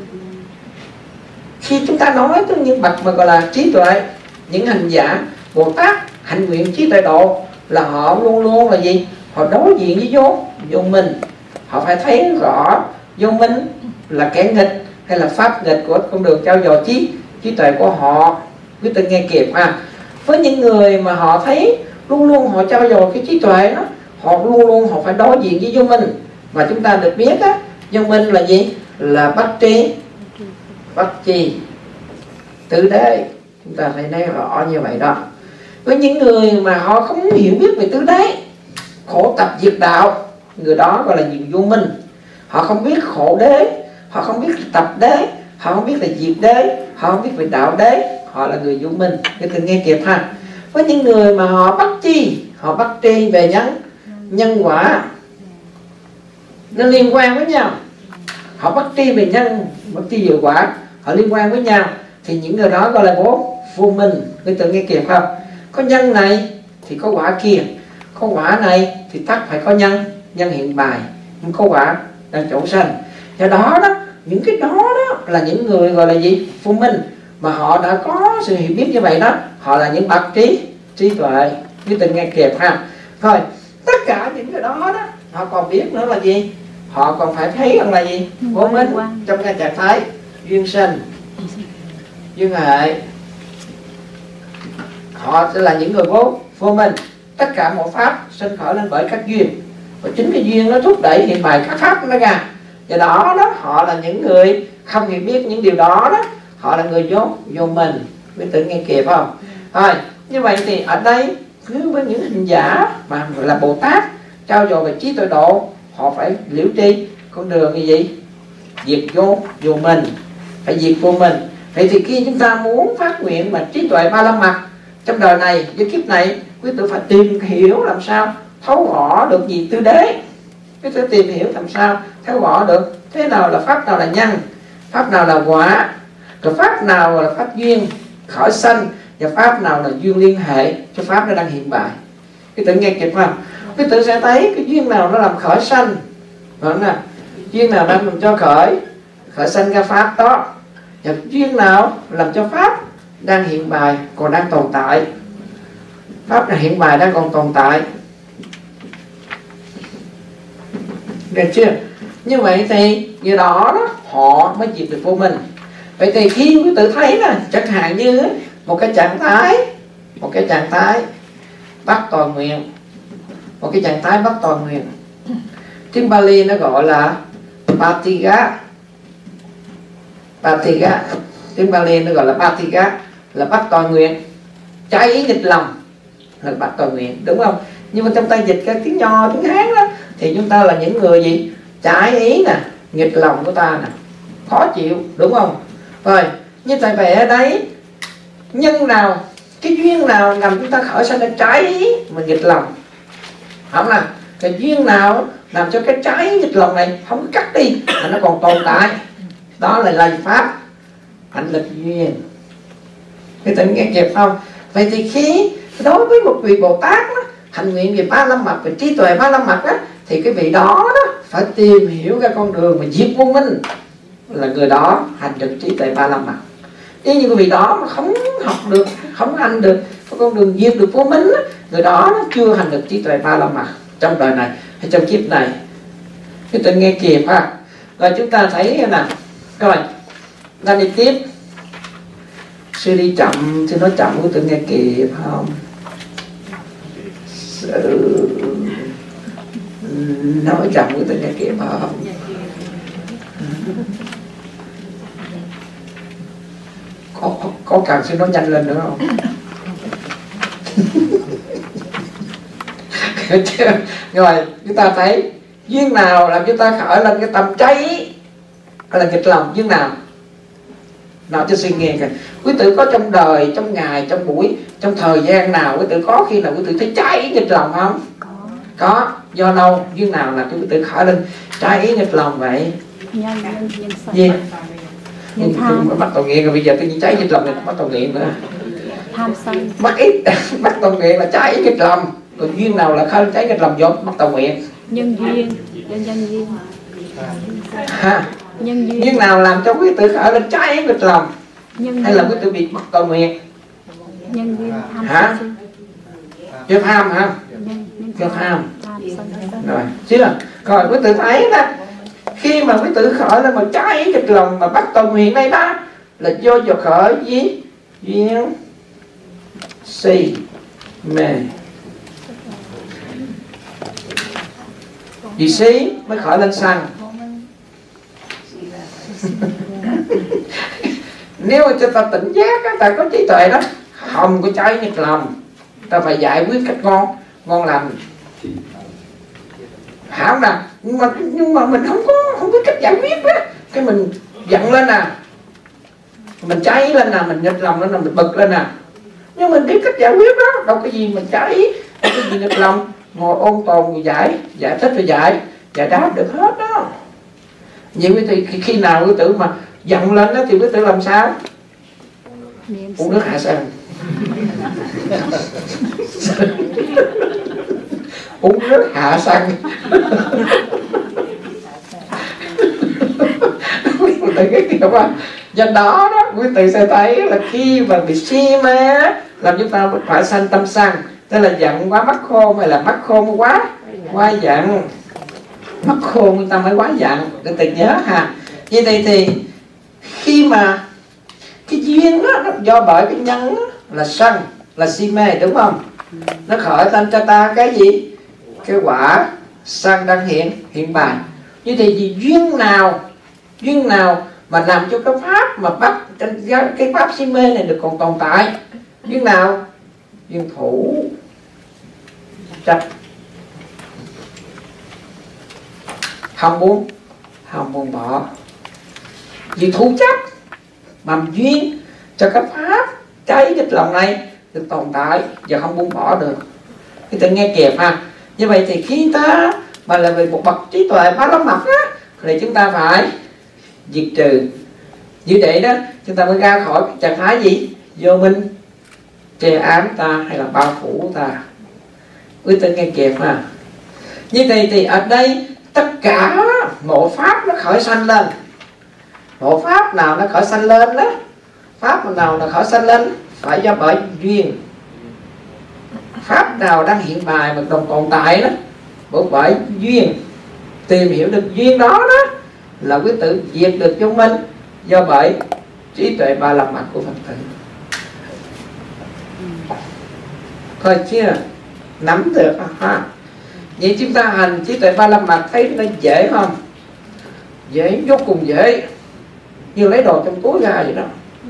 Khi chúng ta nói tới những bậc mà gọi là trí tuệ, những hành giả Bồ Tát hạnh nguyện trí tuệ độ, là họ luôn luôn là gì? Họ đối diện với vô vô minh. Họ phải thấy rõ vô minh là kẻ nghịch hay là pháp nghịch của con đường trao dồi trí trí tuệ của họ. Quý vị nghe kịp ha. Với những người mà họ thấy luôn luôn họ trao dồi cái trí tuệ đó, họ luôn luôn họ phải đối diện với vô minh. Và chúng ta được biết á, vô minh là gì? Là bất tri bất tri tự đế. Chúng ta phải nói rõ như vậy đó. Với những người mà họ không hiểu biết về tứ đế, khổ tập diệt đạo, người đó gọi là nhiều vô minh. Họ không biết khổ đế, họ không biết tập đế, họ không biết về diệt đế, họ không biết về đạo đế, họ là người vô minh. Cái từ nghe kịp ha. Với những người mà họ bắt chi, họ bắt tri về nhân nhân quả, nó liên quan với nhau. Họ bắt tri về nhân, bắt tri về quả, họ liên quan với nhau, thì những người đó gọi là vô vô minh. Cái từ nghe kịp không? Có nhân này thì có quả kia, có quả này thì tắc phải có nhân, nhân hiện bài, không có quả đang chỗ sanh. Do đó đó, những cái đó đó là những người gọi là gì? Vô minh. Mà họ đã có sự hiểu biết như vậy đó, họ là những bậc trí trí tuệ. Cái từ nghe kịp ha. Rồi tất cả những cái đó đó, họ còn biết nữa là gì? Họ còn phải thấy rằng là gì? Vô minh trong cái trạng thái duyên sinh, duyên hệ. Họ sẽ là những người vô vô minh. Tất cả mọi pháp sinh khởi lên bởi các duyên, và chính cái duyên nó thúc đẩy hiện bài các pháp nó ra. Do đó đó, họ là những người không hiểu biết những điều đó đó, họ là người vô vô mình. Biết tự nghe kịp không? Rồi như vậy thì ở đây cứ với những hình giả mà là Bồ Tát trao dồi về trí tuệ độ, họ phải liễu tri con đường như vậy, diệt vô vô mình, phải diệt vô mình. Vậy thì khi chúng ta muốn phát nguyện mà trí tuệ ba la mật trong đời này, với kiếp này, quý tử phải tìm hiểu làm sao thấu gõ được gì tư đế. Quý tử tìm hiểu làm sao thấu gõ được thế nào là pháp nào là nhân, pháp nào là quả, rồi pháp nào là pháp duyên khởi sanh, và pháp nào là duyên liên hệ cho pháp nó đang hiện bài. Quý tử nghe kịp không? Quý tử sẽ thấy cái duyên nào nó làm khởi sanh, đúng nè, duyên nào đang làm cho khởi khởi sanh ra pháp đó, và duyên nào làm cho pháp đang hiện bài còn đang tồn tại, pháp là hiện bài đang còn tồn tại. Được chưa? Như vậy thì như đó, đó họ mới diệt được vô minh. Vậy thì khi quý tử thấy nè, chẳng hạn như một cái trạng thái, một cái trạng thái bắt toàn nguyện, một cái trạng thái bắt toàn nguyện, tiếng Bali nó gọi là Patiga. Patiga, tiếng Bali nó gọi là Patiga, là bắt toàn nguyện, trái ý nghịch lòng là bắt toàn nguyện, đúng không? Nhưng mà trong ta dịch cái tiếng Nho, tiếng Hán đó, thì chúng ta là những người gì? Trái ý nè, nghịch lòng của ta nè, khó chịu, đúng không? Rồi, như tại vậy ở đấy, nhân nào, cái duyên nào làm chúng ta khởi sanh ra trái ý mà nghịch lòng, không nào? Cái duyên nào làm cho cái trái ý nghịch lòng này không cắt đi mà nó còn tồn tại, đó là lành pháp, hạnh lực duyên. Cái tình nghe kịp không? Vậy thì khi đối với một vị Bồ Tát đó, hành nguyện về ba la mật, về trí tuệ ba la mật đó, thì cái vị đó đó phải tìm hiểu ra con đường mà diệt vô minh, là người đó hành được trí tuệ ba la mật. Nếu như cái vị đó mà không học được, không hành được cái con đường diệt được vô minh đó, người đó nó chưa hành được trí tuệ ba la mật trong đời này hay trong kiếp này. Cái tình nghe kịp ha. Rồi chúng ta thấy nè, rồi ta đi tiếp. Sư đi chậm, sư nói chậm của tự nghe kịp không? Sư nói chậm của tự nghe kịp không? Có, có, có cần sư nói nhanh lên nữa không? Rồi chúng ta thấy duyên nào làm chúng ta khởi lên cái tâm cháy hay là nghịch lòng, duyên nào? Nào cho suy nghe kìa. Quý tử có trong đời, trong ngày, trong buổi, trong thời gian nào quý tử có khi nào quý tử thấy trái ý nghịch lòng không? Có. Có. Do đâu? Duyên nào làm cho quý tử khởi lên trái ý nghịch lòng vậy? Nhân, nhân, nhân sanh. Gì? Nhân tham. Bắt tội nghiện rồi, bây giờ tự nhiên trái ý nghịch lòng này bắt tội nghiện nữa. Tham sân. Bắt ít, bắt tội nghiện là trái ý nghịch lòng. Còn duyên nào là khởi trái nghịch lòng do bắt tội nghiện? Nhân duyên, nhân nhân duyên. Ha. Nhân duyên. Duyên nào làm cho quý tử khởi lên trái ý nghịch lòng? Nhân hay là quý tử bị bắt tội nguyện? Nhân duyên tham hả? sân. Chưa tham hả? Nhân, nhân Chưa tham. tham sân. Rồi, chưa? Rồi quý tử thấy đó, khi mà quý tử khởi lên một trái ý nghịch lòng mà bắt tội nguyện đây đó, là do do khởi gì? Duyên si mê. Vì si mới khởi lên sân. Nếu mà cho ta tỉnh giác, ta có trí tuệ đó, không có trái nghịch lòng, ta phải giải quyết cách ngon ngon lành, hảo nè. Nhưng mà nhưng mà mình không có không biết cách giải quyết đó, cái mình giận lên nè, mình cháy lên nè, mình nghịch lòng lên nè, mình bực lên nè, nhưng mình biết cách giải quyết đó, đâu có gì mình cháy, đâu có gì nghịch lòng, ngồi ôn tồn rồi giải giải thích rồi giải giải đáp được hết đó. Vậy quý vị khi nào quý tử mà giận lên đó thì quý tử làm sao? Uống nước hạ sân. Uống nước hạ sân. Quý tử cái kiểu mà do đó đó quý tử sẽ thấy là khi mà bị si mê làm chúng ta phải sanh tâm sân, tức là giận quá mắt khôn, hay là mắt khôn quá quá giận. Mắt khôn chúng ta mới quá giận, để tự nhớ ha. Như vậy thì khi mà cái duyên đó, nó do bởi cái nhân đó, là sân, là si mê, đúng không? Nó khởi lên cho ta cái gì? Cái quả sân đang hiện hiện bài. Như thì gì duyên nào duyên nào mà làm cho cái pháp mà bắt cái pháp si mê này được còn tồn tại? Duyên nào? Duyên thủ chấp, không muốn không muốn bỏ. Vì thủ chấp mầm duyên cho cái pháp cháy nghịch lòng này được tồn tại và không buông bỏ được. Thì tự nghe kịp ha. Như vậy thì khi ta mà là về một bậc trí tuệ bá lắm mặt á, thì chúng ta phải diệt trừ. Như vậy đó chúng ta mới ra khỏi cái trạng thái gì? Vô minh che ám ta hay là bao phủ ta. Quý tự nghe kịp ha. Như vậy thì ở đây tất cả ngộ pháp nó khởi sanh lên. Ngộ pháp nào nó khởi sanh lên đó, pháp nào nó khởi sanh lên phải do bởi duyên. Pháp nào đang hiện bài mà còn tồn tại đó bởi bởi duyên. Tìm hiểu được duyên đó đó là quý tử diệt được vô minh do bởi trí tuệ ba la mật của Phật tử. Thôi chưa? Nắm được ha. Vậy chúng ta hành trí tuệ ba la mật thấy nó dễ không? Dễ, vô cùng dễ, như lấy đồ trong túi ra vậy đó.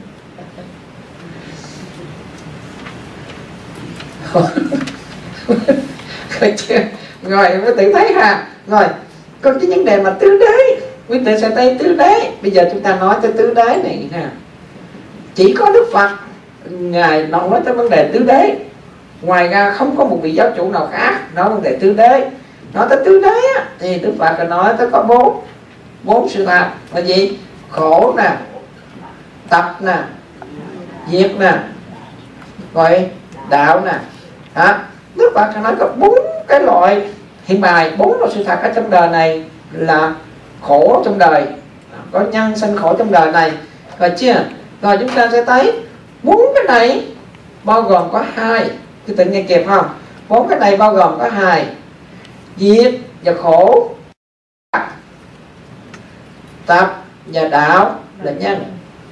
Rồi quý tử thấy ha. Rồi còn cái vấn đề mà tứ đế, quý tử sẽ thấy tứ đế. Bây giờ chúng ta nói tới tứ đế này ha. Chỉ có Đức Phật Ngài nói tới vấn đề tứ đế, ngoài ra không có một vị giáo chủ nào khác nói vấn đề tứ đế. Nói tới tứ đế á, thì Đức Phật đã nói tới có bốn bốn sự thật là gì? Khổ nè, tập nè, diệt nè, rồi đạo nè. Đó. Đức Phật đã nói có bốn cái loại hiện bài, bốn loại sự thật ở trong đời này là khổ trong đời, có nhân sinh khổ trong đời này. Rồi chưa? Rồi chúng ta sẽ thấy bốn cái này bao gồm có hai. Cứ tự nghe kịp không? Bốn cái này bao gồm có hai: diệt và khổ, tập và đạo là nhân.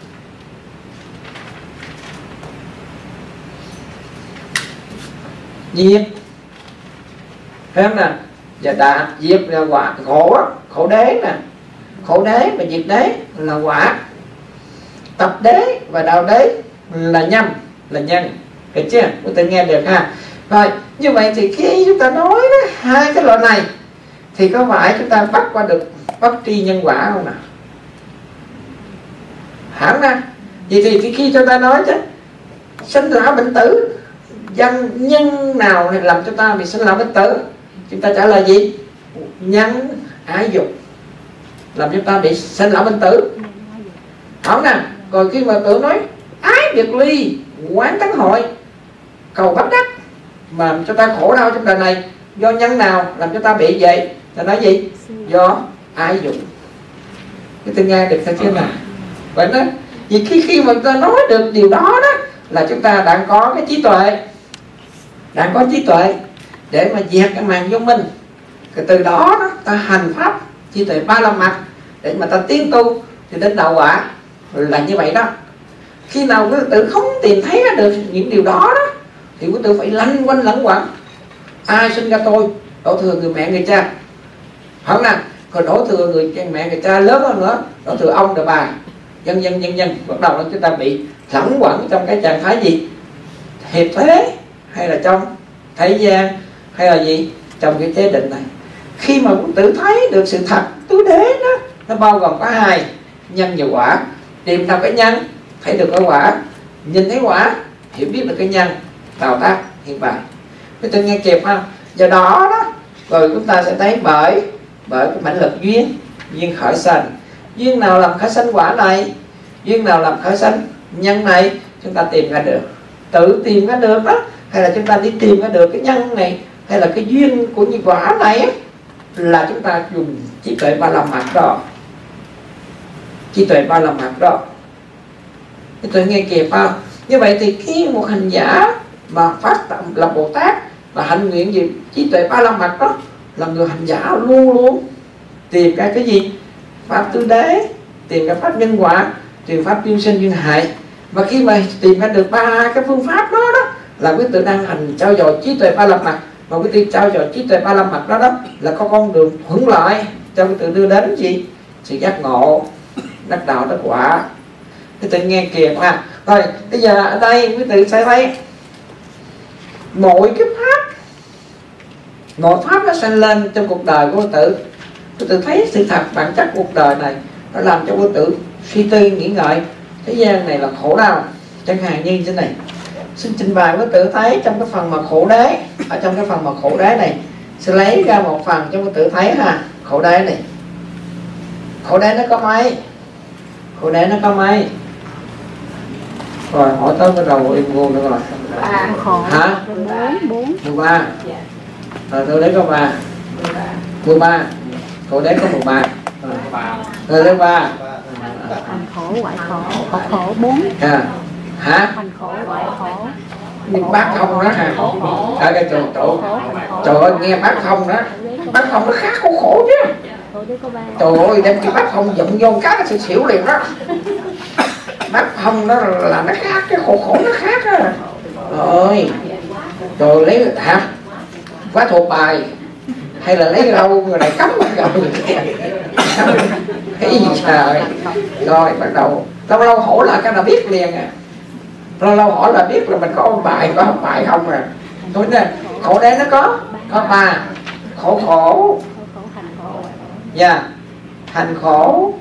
Diệt thấy không nè? Và đạo, diệt là quả khổ á, khổ đế nè, khổ đế và diệt đế là quả. Tập đế và đạo đế là nhân, là nhân. Được chưa? Chúng ta nghe được ha. Rồi, như vậy thì khi chúng ta nói đó, hai cái loại này thì có phải chúng ta bắt qua được bất tri nhân quả không nào? Hẳn nè. Vậy thì khi chúng ta nói chứ sinh lão bệnh tử, dân nhân nào làm cho ta bị sinh lão bệnh tử? Chúng ta trả lời gì? Nhân ái dục làm cho ta bị sinh lão bệnh tử. Hẳn nè. Rồi khi mà tự nói ái biệt ly, quán tấn hội, cầu bắt đắc mà cho ta khổ đau trong đời này, do nhân nào làm cho ta bị vậy? Ta nói gì? Do ái dục. Cái tôi nghe được sao chưa nào? Vậy đó. Vì khi khi mà ta nói được điều đó đó là chúng ta đang có cái trí tuệ, đang có trí tuệ để mà diệt cái màn vô minh. Rồi từ đó, đó ta hành pháp trí tuệ ba la mật để mà ta tiến tu thì đến đạo quả là như vậy đó. Khi nào quý tử không tìm thấy được những điều đó đó thì quý tử phải lanh quanh lẫn quẩn. Ai sinh ra tôi? Đổ thừa người mẹ người cha, không nè? Còn đổ thừa người mẹ người cha lớn hơn nữa, đổ thừa ông rồi bà, dân dân dân dân. Bắt đầu là chúng ta bị lẫn quẩn trong cái trạng thái gì? Hiệp thế, hay là trong thế gian, hay là gì? Trong cái chế định này. Khi mà quý tử thấy được sự thật tứ đế đó, nó bao gồm có hai: nhân và quả. Tìm ra cái nhân thấy được cái quả, nhìn thấy quả, hiểu biết được cái nhân tạo tác hiện tại. Cái tự nghe kịp không? Do đó đó, rồi chúng ta sẽ thấy bởi bởi cái mãnh lực duyên, duyên khởi sanh. Duyên nào làm khởi sanh quả này, duyên nào làm khởi sanh nhân này, chúng ta tìm ra được, tự tìm ra được đó, hay là chúng ta đi tìm ra được cái nhân này, hay là cái duyên của những quả này, là chúng ta dùng trí tuệ ba la mật đó, trí tuệ ba la mật đó. Cái tôi nghe kịp không? Như vậy thì khi một hành giả mà phát tâm là Bồ Tát và hạnh nguyện gì trí tuệ ba la mật đó, là người hành giả luôn luôn tìm ra cái gì? Pháp tứ đế, tìm ra pháp nhân quả, tìm pháp duyên sinh duyên hại. Và khi mà tìm ra được ba cái phương pháp đó đó, là quý tự đang hành trao dồi trí tuệ ba la mật. Và quý tự trao dồi trí tuệ ba la mật đó đó là có con đường thuận lợi cho quý tự đưa đến gì? Sự giác ngộ, đắc đạo đắc quả. Quý tự nghe kịp à. Rồi bây giờ ở đây quý tự sẽ thấy mỗi cái pháp, mỗi pháp nó sanh lên trong cuộc đời của quý tự. Quý tự thấy sự thật bản chất cuộc đời này, nó làm cho quý tự suy tư nghĩ ngợi thế gian này là khổ đau. Chẳng hạn như thế này, xin trình bày quý tự thấy trong cái phần mà khổ đế, ở trong cái phần mà khổ đế này sẽ lấy ra một phần cho quý tự thấy ha. Khổ đế này, khổ đế nó có mấy? Khổ đế nó có mấy? Rồi hỏi tới cái đầu im ngu nữa rồi. ba khổ. Hả? bốn bốn mười ba. Rồi khổ đế có ba. mười ba. Khổ đế có mười ba. Rồi đế ba. Thành khổ, hoại khổ, khổ khổ bốn. À. Hả? Thành khổ, hoại khổ. Bác không đó hả? Ở cái chỗ chỗ trời ơi, nghe bác không đó, bác không nó khác khổ khổ chứ. Trời ơi, đem cái bác không dụng vô cái sẽ xỉu liền đó. Bác không đó là nó khác, cái khổ khổ nó khác á. Rồi rồi lấy hả? Quá thuộc bài hay là lấy rau người này cắm vào người kia. Cái gì trời. Rồi bắt đầu lâu lâu hỏi là cái nào biết liền à. Lâu lâu hỏi là biết là mình có ông bài, có ông bài không à. Tôi nè, khổ đế nó có có ba. Khổ khổ, dạ yeah. Hành khổ,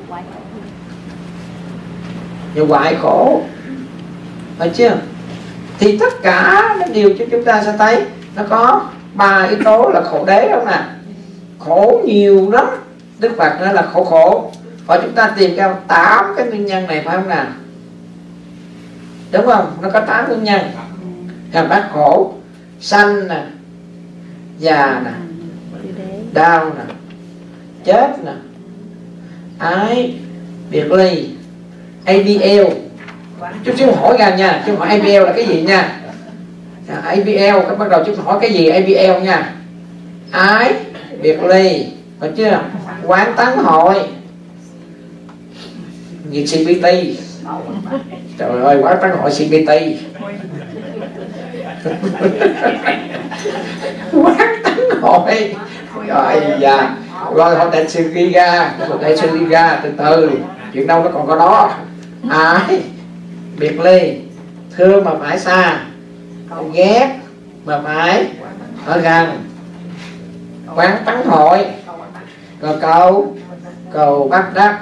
và hoại khổ. Phải chưa? Thì tất cả nó đều cho chúng ta sẽ thấy nó có ba yếu tố là khổ đế không nè. Khổ nhiều lắm. Đức Phật nói là khổ khổ. Và chúng ta tìm ra tám cái nguyên nhân này phải không nào? Đúng không? Nó có tám nguyên nhân. Cảm bác khổ, sanh nè, già nè, đau nè, chết nè, ái, biệt ly, a bê lờ. Chút xíu hỏi ra nha, chứ hỏi a bê lờ là cái gì nha. a bê lờ, các bắt đầu chút hỏi cái gì a bê lờ nha. Ái, biệt ly, phải chưa? Quán tán hội, nghiệt xê pê tê. Trời ơi, quán tán hội xê pê tê. Quán tán hội. Rồi dạ. Rồi họ đại sư ghi ra, đại sư ghi ra từ từ. Chuyện đâu nó còn có đó. Ái, biệt ly, thương mà phải xa, ghét mà phải ở gần, quán tán hội, rồi cầu cầu bắt đắc.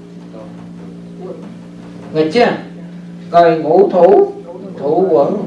Được chưa? Rồi ngũ thủ, thủ quẩn.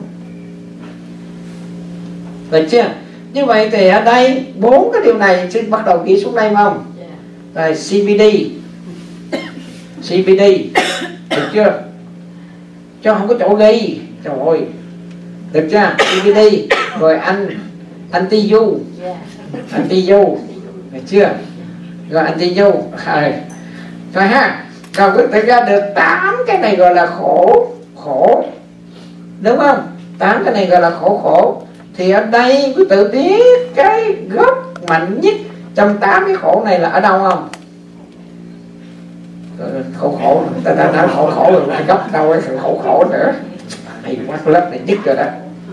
Được chưa? Như vậy thì ở đây bốn cái điều này xin bắt đầu ghi xuống đây không? Rồi xê bê đê, xê bê đê, được chưa? Cho không có chỗ ghi. Trời ơi, được chưa? xê bê đê. Rồi anh anti du, anti du, được chưa? Rồi anti du. Rồi rồi ha. Rồi quyết định ra được tám cái này gọi là khổ khổ, đúng không? Tám cái này gọi là khổ khổ. Thì ở đây quý tự biết cái gốc mạnh nhất trong tám cái khổ này là ở đâu không? Khổ khổ, ta đã nói khổ khổ rồi, cái gốc đâu cái sự khổ khổ nữa. Hay quá, lớp này nhất rồi đó.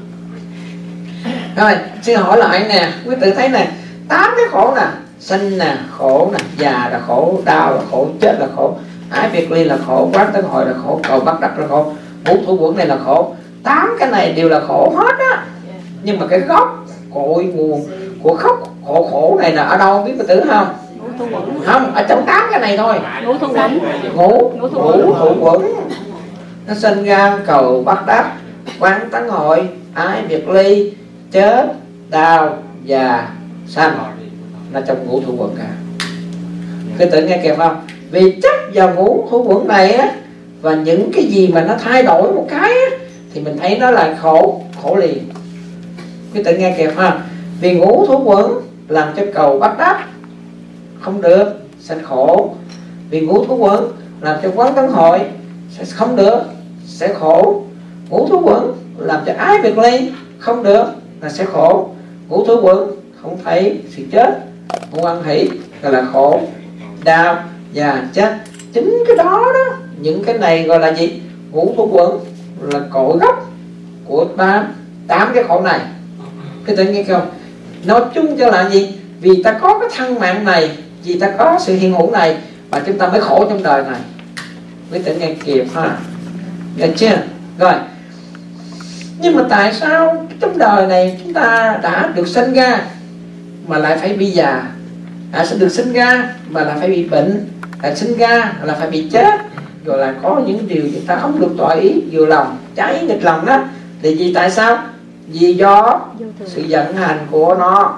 Rồi, xin hỏi lại nè, quý tự thấy nè, tám cái khổ nè, sanh nè, khổ nè, già là khổ, đau là khổ, chết là khổ, ái biệt ly là khổ, quán tán hội là khổ, cầu bắt đắc là khổ, ngũ thủ quẩn này là khổ. Tám cái này đều là khổ hết á. Nhưng mà cái gốc cội nguồn của khóc khổ khổ này là ở đâu biết quý tử không? Không, ở trong tám cái này thôi. Ngũ thủ quẩn. Ngũ ngũ thủ quẩn. nó sinh ra cầu bắt đắc, quán tấn hội, ái biệt ly, chết, đau, già, sanh, là trong ngũ thủ quẩn cả. Cái tự nghe kịp không? Vì chấp vào ngũ thủ quẩn này á, và những cái gì mà nó thay đổi một cái á, thì mình thấy nó là khổ, khổ liền. Cái tự nghe kịp ha? Vì ngũ thủ quẩn làm cho cầu bắt đắc không được, sẽ khổ. Vì ngũ thủ quẩn làm cho quán tấn hội sẽ không được, sẽ khổ. Ngũ thủ quẩn làm cho ái biệt ly không được, là sẽ khổ. Ngũ thủ quẩn không thấy sự chết, không ăn hỷ, là khổ. Đau, già, chết, chính cái đó đó, những cái này gọi là gì? Ngũ thủ quẩn là cội gốc của tám tám cái khổ này. Cái tự nghe không? Nói chung cho là gì? Vì ta có cái thân mạng này, vì ta có sự hiện hữu này mà chúng ta mới khổ trong đời này. Mới tự nghe kịp ha. Được chưa? Rồi. Nhưng mà tại sao trong đời này chúng ta đã được sinh ra mà lại phải bị già, à, sẽ được sinh ra mà lại phải bị bệnh, lại sinh ra là phải bị chết, rồi là có những điều chúng ta không được tùy ý, vừa lòng, trái nghịch lòng đó. Thì vì tại sao? Vì do sự vận hành của nó,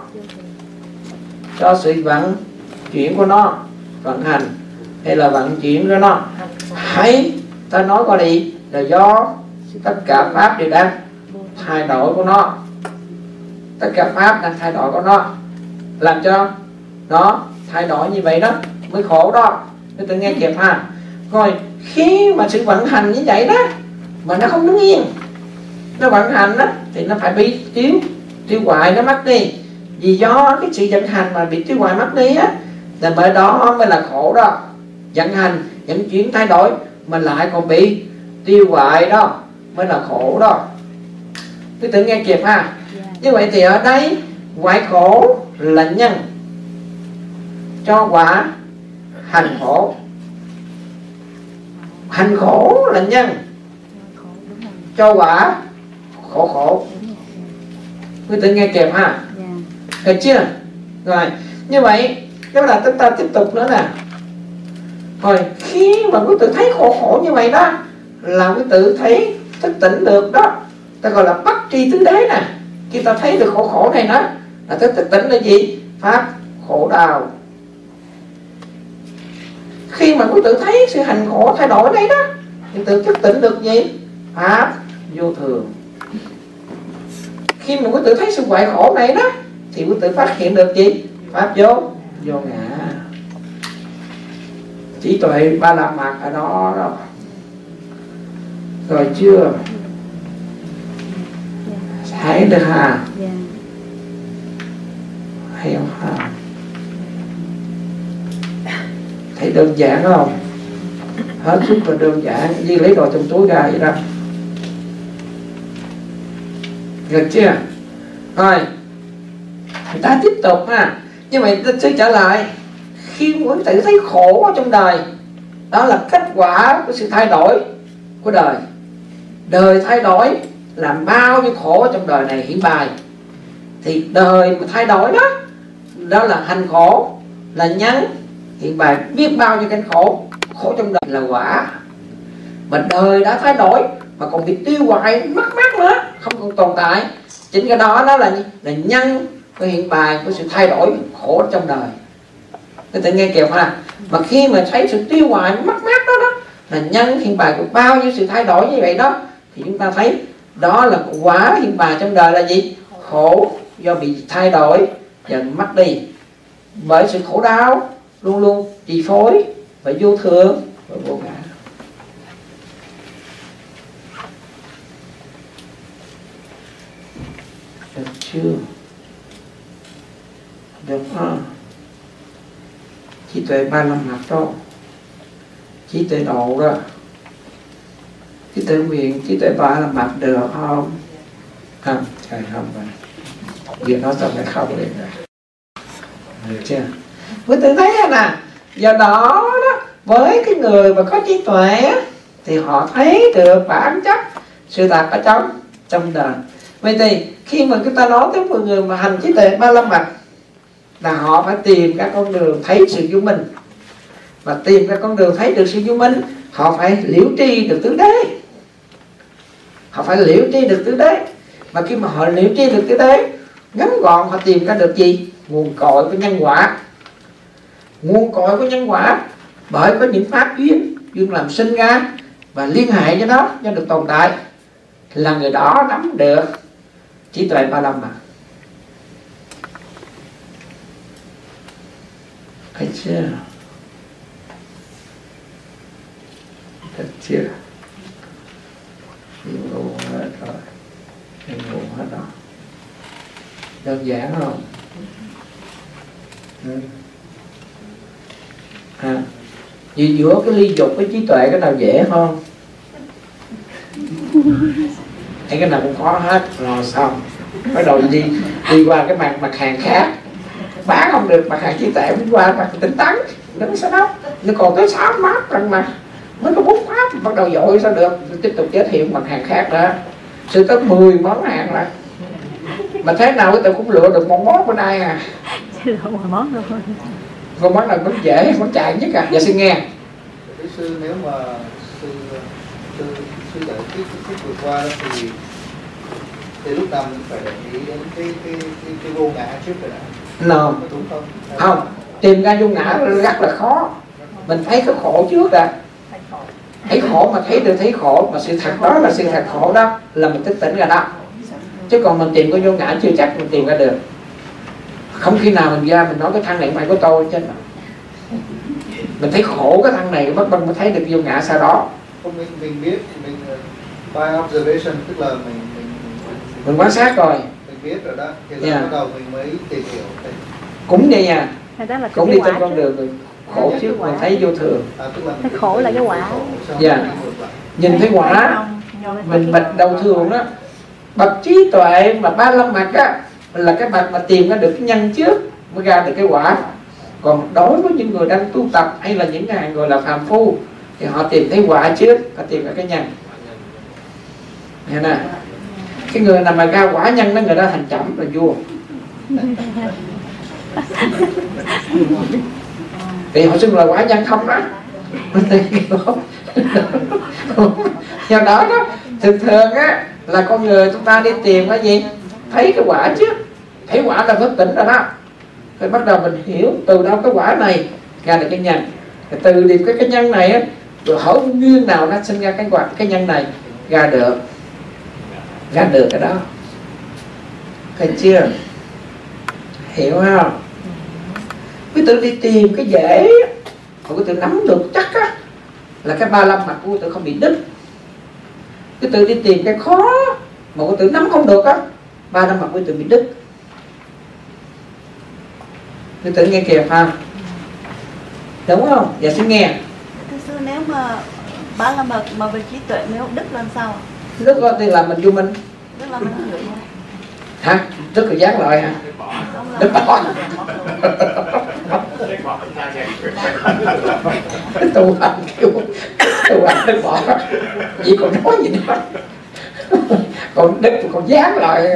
cho sự vận chuyển của nó, vận hành hay là vận chuyển của nó, hay ta nói qua đi là do tất cả pháp đều đang thay đổi của nó, tất cả pháp đang thay đổi của nó, làm cho nó thay đổi như vậy đó mới khổ đó. Tôi tự nghe kịp ha. Rồi khi mà sự vận hành như vậy đó mà nó không đứng yên, nó vận hành đó thì nó phải bị tiêu tiêu hoại, nó mất đi. Vì do cái sự vận hành mà bị tiêu hoại mất đi á, là bởi đó mới là khổ đó. Vận hành, vận chuyển thay đổi mà lại còn bị tiêu hoại đó mới là khổ đó. Tôi tự nghe kịp ha. Như vậy thì ở đây hoại khổ là nhân cho quả hành khổ, hành khổ là nhân cho quả khổ khổ. Quý tự nghe kịp ha. Được chưa? Rồi, như vậy đó là chúng ta tiếp tục nữa nè. Rồi khi mà quý tự thấy khổ khổ như vậy đó, là quý tự thấy thức tỉnh được đó, ta gọi là bất tri tứ đế nè. Khi ta thấy được khổ khổ này đó là thức tỉnh là gì? Pháp khổ đau. Khi mà quý tự thấy sự hành khổ thay đổi đấy đó, thì tự thức tỉnh được gì? Pháp vô thường. Khi mà quý tự thấy sự hoại khổ này đó, thì quý tự phát hiện được gì? Pháp vô vô ngã. Trí tuệ ba la mật ở đó đó. Rồi chưa? Thấy được ha? Hay không ha? Thấy đơn giản không? Hết sức là đơn giản, như lấy đồ trong túi ra vậy đó. Được chưa? Rồi người ta tiếp tục ha. Như vậy tôi sẽ trở lại. Khi muốn tự thấy khổ ở trong đời, đó là kết quả của sự thay đổi của đời. Đời thay đổi làm bao nhiêu khổ ở trong đời này hiện bài. Thì đời mà thay đổi đó, đó là hành khổ, là nhân hiện bài biết bao nhiêu cái khổ. Khổ trong đời là quả. Mà đời đã thay đổi mà còn bị tiêu hoại mất mát nữa, không còn tồn tại. Chính cái đó đó là là nhân của hiện bài của sự thay đổi khổ trong đời. Các bạn nghe kịp ha. Mà khi mà thấy sự tiêu hoại mất mát đó đó là nhân hiện bài của bao nhiêu sự thay đổi như vậy đó, thì chúng ta thấy đó là quả hiện bài trong đời là gì? Khổ do bị thay đổi và mất đi bởi sự khổ đau luôn luôn chi phối và vô thường và vô ngã. Được chưa? Được không? Trí tuệ ba la mật đó, trí tuệ độ đó, trí tuệ nguyện, trí tuệ ba la mật được không? Không, trời không vậy. Việc nói xong lại không liền rồi. Được chưa? Quý tự thấy nè, do đó đó, với cái người mà có trí tuệ thì họ thấy được bản chất sự thật ở trong trong đời. Vậy thì khi mà chúng ta nói tới một người mà hành trí tuệ ba la mật là họ phải tìm các con đường thấy sự vô minh. Và tìm các con đường thấy được sự vô minh, họ phải liễu tri được tứ đế. họ phải liễu tri được tứ đế. Mà khi mà họ liễu tri được tứ đế, ngắn gọn họ tìm ra được gì? Nguồn cội của nhân quả. Nguồn cội của nhân quả bởi có những pháp duyên, duyên làm sinh ra và liên hệ với nó cho được tồn tại, là người đó nắm được trí tuệ ba la mật. Thấy chưa? Thấy chưa? Hiểu ngủ hết rồi. Hiểu ngủ hết rồi. Đơn giản không? Ừ. À, vì giữa cái ly dục với trí tuệ cái nào dễ không? Hay cái nào cũng có hết rồi xong bắt đầu đi đi qua cái mặt mặt hàng khác, bán không được mặt hàng trí tuệ, đi qua mặt tinh tấn nó mới sao đó, nó còn tới sáu mát rằng mà mới có bốn pháp bắt đầu dội sao được, tiếp tục giới thiệu mặt hàng khác nữa, sự tới mười món hàng lại mà thế nào cái tôi cũng lựa được một món bên ai à. Lựa một món rồi. Con món nào cũng dễ, món chạy nhất à. Dạ xin nghe. Thưa sư, nếu mà sư sư sư giải thích thích vượt qua thì thì lúc nào mình phải để ý đến cái cái cái, cái vô ngã trước rồi đã. No. Đúng không? Không, tìm ra vô ngã rất là khó. Mình thấy cái khổ trước à. Thấy khổ mà thấy được thấy khổ, mà sự thật đó là sự thật khổ đó, là mình thức tỉnh ra đó. Chứ còn mình tìm cái vô ngã chưa chắc mình tìm ra được. Không khi nào mình ra mình nói cái thân này phải của tôi chứ. Mình thấy khổ cái thân này bắt bằng mới thấy được vô ngã sau đó. Không, mình mình biết mình by observation, tức là mình mình mình, mình quan sát rồi, mình biết rồi đó, thì là yeah. bắt đầu mình mới tìm hiểu. Cũng vậy à. Đó là cũng đi trên con đường rồi. Khổ là trước mình thấy vô thường. À, tức là cái khổ là cái quả. Dạ. Nhìn thấy quả mình bạch đầu thường đó. Bậc trí tuệ mà ba la mật á là cái bậc mà tìm ra được cái nhân trước mới ra được cái quả. Còn đối với những người đang tu tập hay là những người gọi là phàm phu thì họ tìm thấy quả trước, họ tìm ra cái nhân. Nghe nè, cái người nào mà ra quả nhân đó người đó thành chẩm là vua. Thì họ xưng là quả nhân không đó. Do đó đó thường thường á là con người chúng ta đi tìm cái gì? Thấy cái quả trước, thấy quả là thức tỉnh rồi đó. Rồi bắt đầu mình hiểu từ đâu cái quả này ra được cái nhân. Rồi từ điểm cái cái nhân này á, rồi hỏi duyên nào nó sinh ra cái quả cái nhân này ra được, ra được cái đó. Thấy chưa? Hiểu không? Quý tự đi tìm cái dễ, còn quý tự nắm được chắc á là cái ba la mật của quý tự không bị đứt. Quý tự đi tìm cái khó mà quý tự nắm không được á, ba la mật quý tự bị đứt. Quý tự nghe kìa phải không? Đúng không? Dạ xin nghe. Thưa sư, nếu mà ba la mật mà về trí tuệ nếu đứt làm sao? Đứt rồi thì là mình vô minh. Tức là mình hưởng Hả? Đứt rồi gián lại hả? Đứt bỏ. Tu hành kêu tu hành đứt bỏ. Chỉ còn nói gì nữa. Còn đứt thì còn dán lại.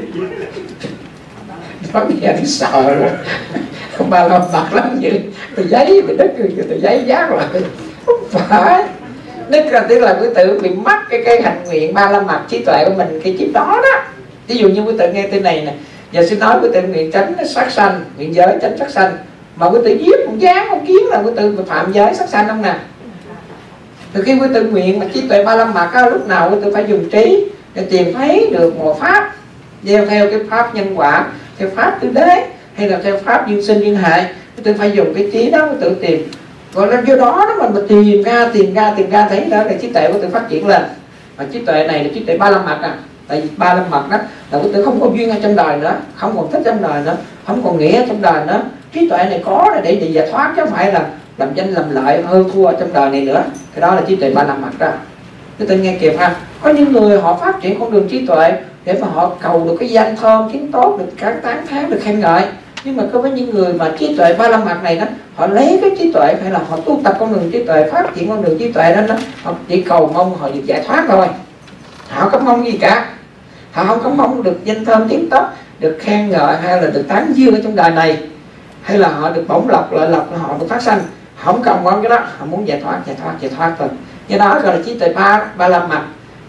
Nói nghe thì sợ rồi. Không bao lâu bạc lắm vậy. Tôi giấy bị đứt rồi tôi giấy dán lại. Không phải. Đứt là tức là quý tự bị mất cái cái hành nguyện ba la mật trí tuệ của mình cái chip đó đó. Ví dụ như quý tự nghe tên này nè, giờ xin nói quý tự nguyện tránh sát sanh, nguyện giới tránh sát sanh, mà quý tự giết một dáng một kiến là quý tự phạm giới sát sanh không nè. Từ khi quý tự nguyện mà trí tuệ ba la mật á, lúc nào quý tự phải dùng trí để tìm thấy được một pháp gieo theo cái pháp nhân quả, theo pháp tứ đế hay là theo pháp duyên sinh duyên hệ, quý tự phải dùng cái trí đó quý tự tìm. Rồi là do đó đó mình mà tìm ra tìm ra tìm ra thấy đó là trí tuệ của tự phát triển lên. Mà trí tuệ này là trí tuệ ba la mật à. Tại vì ba la mật đó là quý tự không có duyên ở trong đời nữa, không còn thích trong đời nữa, không còn nghĩa trong đời nữa. Trí tuệ này có là để, để giải thoát chứ không phải là làm danh làm lợi hơn thua trong đời này nữa. Cái đó là trí tuệ ba la mật đó. Quý tự nghe kịp ha. Có những người họ phát triển con đường trí tuệ để mà họ cầu được cái danh thơm tiếng tốt, được các tán thán, được khen ngợi. Nhưng mà có với những người mà trí tuệ ba la mật này đó, họ lấy cái trí tuệ hay là họ tu tập con đường trí tuệ, phát triển con đường trí tuệ đó, đó họ chỉ cầu mong họ được giải thoát thôi. Họ không mong gì cả. Họ không có mong được danh thơm tiếng tốt, được khen ngợi hay là được tán dương ở trong đời này, hay là họ được bổng lộc lợi lộc, họ được phát sanh. Họ không cần mong cái đó, họ muốn giải thoát giải thoát giải thoát thôi. Do đó gọi là trí tuệ ba ba la mật.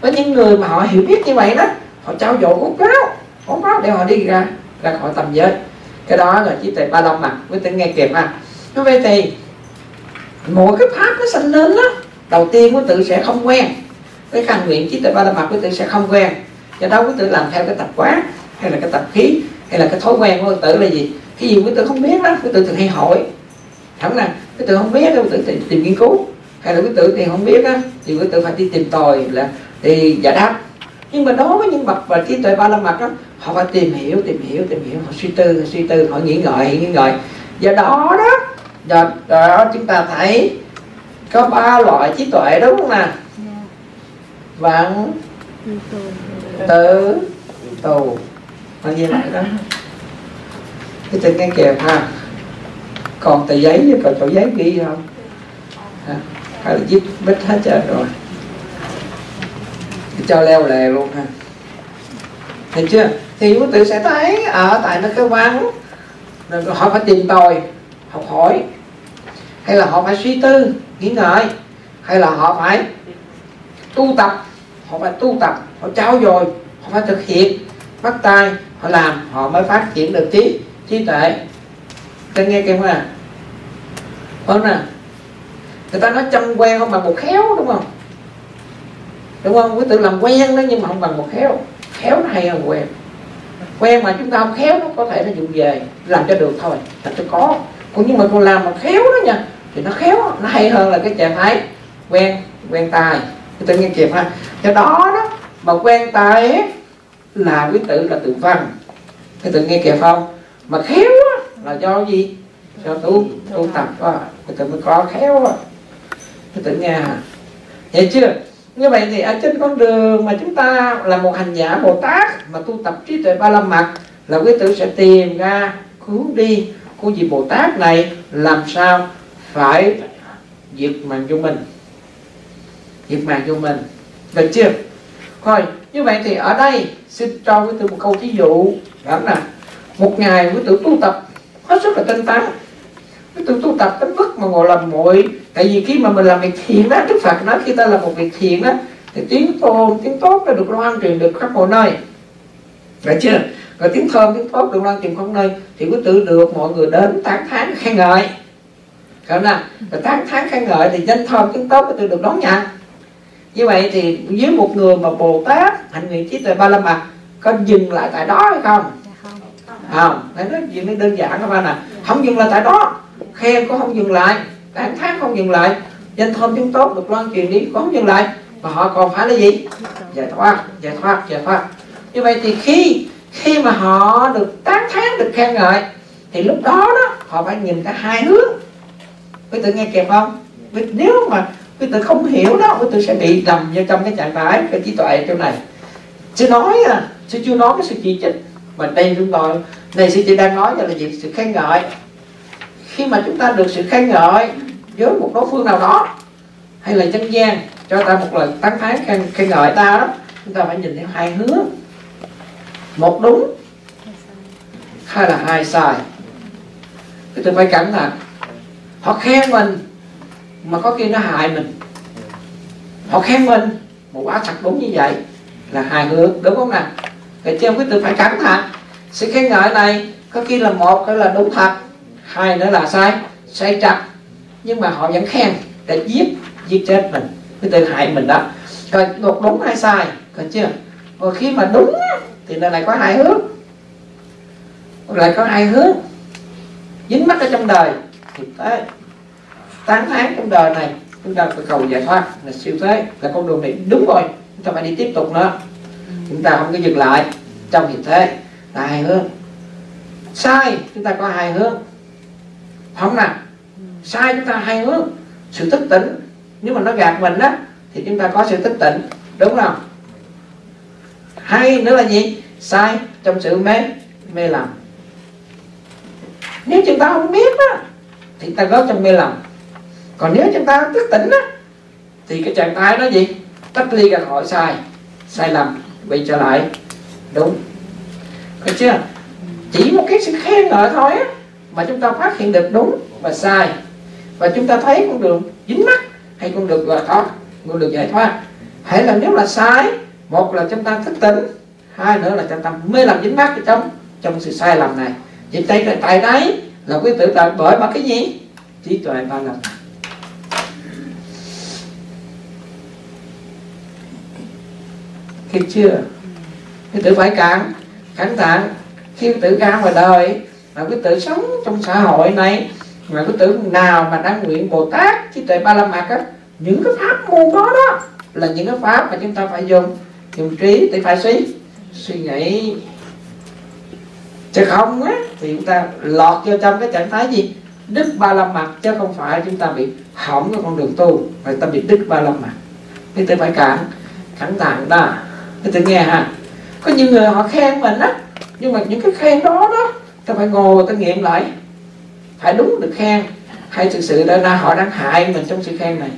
Có những người mà họ hiểu biết như vậy đó, họ trao dồi hút ráo hút ráo để họ đi ra ra khỏi tầm giới. Cái đó là trí tuệ ba la mật. Quý tử nghe kịp ha. Như vậy thì mỗi cái pháp nó sanh lên đó, đầu tiên quý tử sẽ không quen cái căn nguyện trí tuệ ba la mật, quý tử sẽ không quen. Do đó quý tử làm theo cái tập quán hay là cái tập khí hay là cái thói quen của quý tử là gì? Cái gì quý tử không biết đó, quý tử thường hay hỏi. Thẳng là quý tử không biết quý tử tìm, tìm nghiên cứu, hay là quý tử thì không biết á thì quý tử phải đi tìm tòi là đi giải đáp. Nhưng mà đối với những bậc và trí tuệ ba la mật đó, họ phải tìm hiểu tìm hiểu tìm hiểu, họ suy tư họ suy tư họ nghĩ ngợi nghĩ ngợi. Do đó đó do đó chúng ta thấy có ba loại trí tuệ, đúng không nào? Văn, tử, tù. Là như vậy đó. Cái trên cái kèo ha. Còn tờ giấy với còn chỗ giấy ghi không? À, hay là viết bích hết trơn rồi. Cho leo lè luôn ha. Thấy chưa? Thì quý tử sẽ thấy ở tại nó cái văn, họ phải tìm tòi, học hỏi, hay là họ phải suy tư, nghĩ ngợi, hay là họ phải tu tập, họ phải tu tập, họ trau dồi, họ phải thực hiện, bắt tay, họ làm, họ mới phát triển được trí trí tuệ. Các nghe kêu à? Không nè, người ta nói chăm quen không bằng một khéo, đúng không? Đúng không? Quý tử làm quen đó nhưng mà không bằng một khéo. Khéo nó hay hơn quen. Quen mà chúng ta không khéo nó có thể nó dụng về làm cho được thôi, là tôi có. Còn nhưng mà còn làm mà khéo đó nha thì nó khéo, nó hay hơn là cái trạng thái quen quen tài. Quý tử nghe kịp ha. Cho đó đó mà quen tài ấy, là quý tử là từ văn. Quý tử nghe kịp không? Mà khéo á, là do gì? Do tu tu tập á, quý tử mới có khéo á. Quý tử nghe hả? Vậy chưa? Như vậy thì ở trên con đường mà chúng ta là một hành giả Bồ Tát mà tu tập trí tuệ ba la mật, là quý tử sẽ tìm ra hướng đi của vị Bồ Tát này làm sao phải diệt mạng vô mình, diệt mạng vô mình, được chưa? Thôi như vậy thì ở đây xin cho quý tử một câu ví dụ đó là một ngày quý tử tu tập hết sức là tinh tấn, quý tử tu tập đến mức mà ngồi làm muội. Tại vì khi mà mình làm việc thiện đó, Đức Phật nói khi ta làm một việc thiện đó thì tiếng tôn tiếng tốt nó được loan truyền được khắp mọi nơi, được chưa? Rồi tiếng thơm tiếng tốt được loan truyền khắp nơi thì quý tử được mọi người đến tán thán khen ngợi, không nào? Rồi tán thán khen ngợi thì danh thơm tiếng tốt quý tử được đón nhận. Như vậy thì với một người mà Bồ Tát hành nguyện trí tuệ ba la mật có dừng lại tại đó hay không? Không, phải nói chuyện nó đơn giản các bạn ạ. Không dừng lại tại đó, khen cũng không dừng lại, tán thán không dừng lại, danh thơm tiếng tốt được loan truyền đi cũng không dừng lại, mà họ còn phải là gì? Giải thoát, giải thoát, giải thoát. Như vậy thì khi khi mà họ được tán thán, được khen ngợi thì lúc đó đó họ phải nhìn cả hai hướng. Quý tử nghe kịp không? Nếu mà quý tử không hiểu đó, quý tử sẽ bị lầm vào trong cái trạng thái cái trí tuệ chỗ này. Sư nói à, sư chưa nói cái sự chỉ trích, mà đây chúng tôi này sư chỉ đang nói là gì? Sự khen ngợi. Khi mà chúng ta được sự khen ngợi với một đối phương nào đó, hay là dân gian cho ta một lời tán thán khen, khen ngợi ta đó, chúng ta phải nhìn theo hai hướng, một đúng hay là hai sai. Thì tôi phải cẩn thận. Họ khen mình mà có khi nó hại mình, họ khen mình một quả thật đúng như vậy, là hai hướng, đúng không nào? Vậy cho quý tử phải cẩn thận. Sự khen ngợi này có khi là một cái là đúng thật, hai nữa là sai sai trật, nhưng mà họ vẫn khen để giết giết chết mình, quý tử hại mình đó. Rồi một đúng hay sai, có chưa? Rồi khi mà đúng thì nó lại có hai hướng, lại có hai hướng dính mắc ở trong đời thì thế tán thán trong đời này chúng ta phải cầu giải thoát là siêu thế, là con đường này đúng rồi, chúng ta phải đi tiếp tục nữa, chúng ta không có dừng lại trong hiện thế, là hai hướng. Sai chúng ta có hai hướng, không nào? Sai chúng ta hai hướng, sự thức tỉnh, nếu mà nó gạt mình đó thì chúng ta có sự thức tỉnh, đúng không? Hay nữa là gì? Sai trong sự mê mê lầm. Nếu chúng ta không biết đó thì ta góp trong mê lầm. Còn nếu chúng ta thức tỉnh đó thì cái trạng thái đó gì? Tách ly ra khỏi sai sai lầm, quay trở lại đúng. Được chưa? Chỉ một cái sự khen ngợi thôi á mà chúng ta phát hiện được đúng và sai, và chúng ta thấy con đường dính mắc hay con đường giải thoát, con đường giải thoát Hay là nếu là sai, một là chúng ta thức tỉnh, hai nữa là chúng ta mê làm dính mắc trong trong sự sai lầm này. Vậy tại tại đấy là quý tự tại bởi bằng cái gì? Trí tuệ ba la mật. Hiểu chưa? Quý tự phải cạn cẩn thận khi quý tự ra ngoài đời, mà quý tự sống trong xã hội này, mà quý tự nào mà đang nguyện Bồ Tát trí tuệ ba la mật á, những cái pháp môn đó đó là những cái pháp mà chúng ta phải dùng dùng trí để phải suy suy nghĩ, chứ không á thì chúng ta lọt vô trong cái trạng thái gì? Đức ba la mật, chứ không phải chúng ta bị hỏng cái con đường tu, mà ta bị đức ba la mật. Thì tôi phải cản cẩn thận đó. Thì tôi nghe ha, có những người họ khen mình á, nhưng mà những cái khen đó đó ta phải ngồi ta nghiệm lại, phải đúng được khen hay thực sự đã ra họ đang hại mình trong sự khen này,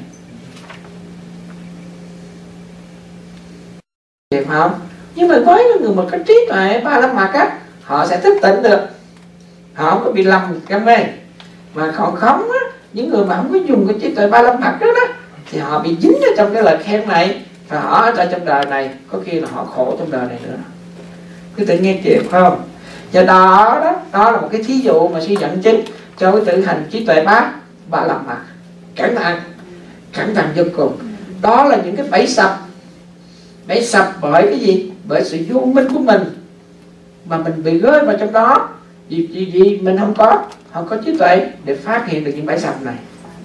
hiểu không? Nhưng mà với những người mà có trí tuệ ba la mật á, họ sẽ thức tỉnh được, họ không có bị lầm cái mê. Mà còn không á, những người mà không có dùng cái trí tuệ ba la mật đó, đó thì họ bị dính ở trong cái lời khen này, và họ ở trong đời này có khi là họ khổ trong đời này nữa. Quý tự nghe kịp không? Do đó đó, đó là một cái thí dụ mà sư dẫn chứng cho cái tự hành trí tuệ ba ba la mật. Cẩn thận, cẩn thận vô cùng. Đó là những cái bẫy sập, bẫy sập bởi cái gì? Bởi sự vô minh của mình mà mình bị rơi vào trong đó. Vì, vì, vì mình không có không có trí tuệ để phát hiện được những bẫy sập này.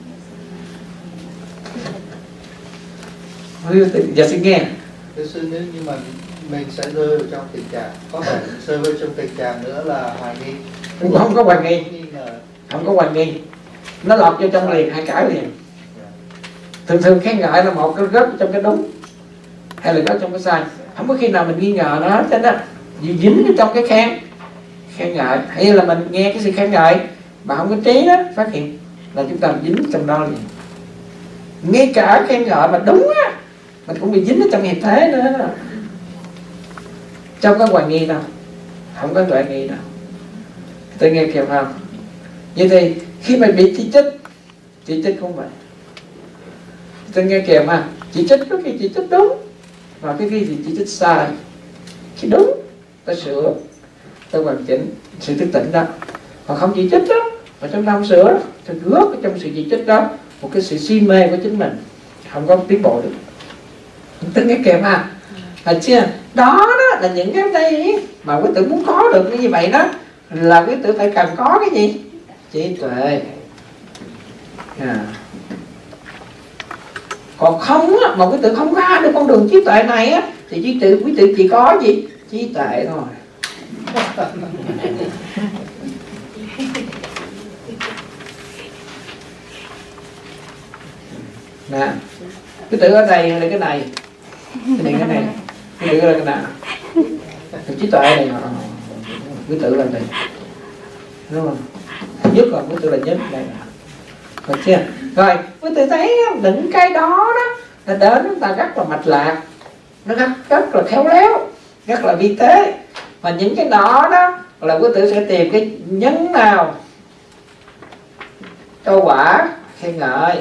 Giờ xin nghe. Thưa sư, nếu như mà mình sẽ rơi vào trong tình trạng, có thể rơi vào trong tình trạng nữa là hoài nghi. Không, không có hoài nghi, không có hoài nghi, nó lọt vô trong liền hai cái liền. Thường thường khen ngợi là một cái rớt trong cái đúng, hay là rớt trong cái sai. Không có khi nào mình nghi ngờ nó hết đó, vì dính trong cái khen khen ngợi, hay là mình nghe cái sự khen ngợi mà không có trí đó, phát hiện là chúng ta dính trong đó liền. Ngay cả khen ngợi mà đúng á, mình cũng bị dính ở trong hiện thế nữa. Trong có hoài nghi đâu, không có tuệ nghi đâu. Tôi nghe kịp không? Vậy thì khi mà bị chỉ trích, chỉ trích cũng vậy. Tôi nghe kịp mà, chỉ trích có khi chỉ trích đúng, và cái khi thì chỉ trích sai. Khi đúng, ta sửa, ta hoàn chỉnh sự thức tỉnh đó. Còn không chỉ trích đó, mà trong năm sửa, ta góp trong sự chỉ trích đó một cái sự si mê của chính mình, không có tiến bộ được. Tôi nghe kịp à? Là chưa? Đó đó là những cái đây mà quý tử muốn có được như vậy đó, là quý tử phải cần có cái gì? Trí tuệ. À. Còn không á, mà quý tử không ra được con đường trí tuệ này á, thì quý tử quý tử chỉ có gì? Trí tuệ thôi. Nè, quý tử ở đây là cái này, cái này cái này, quý tử là cái nào? Cái trí tuệ này, quý tử là này, đúng không? Nhất là quý tử là nhất đây nè, được chưa? Rồi quý tử thấy những cái đó đó là đến chúng ta rất là mạch lạc, nó rất, rất là khéo léo, rất là vi tế. Và những cái đó đó là quý tử sẽ tìm cái nhấn nào cho quả khen ngợi.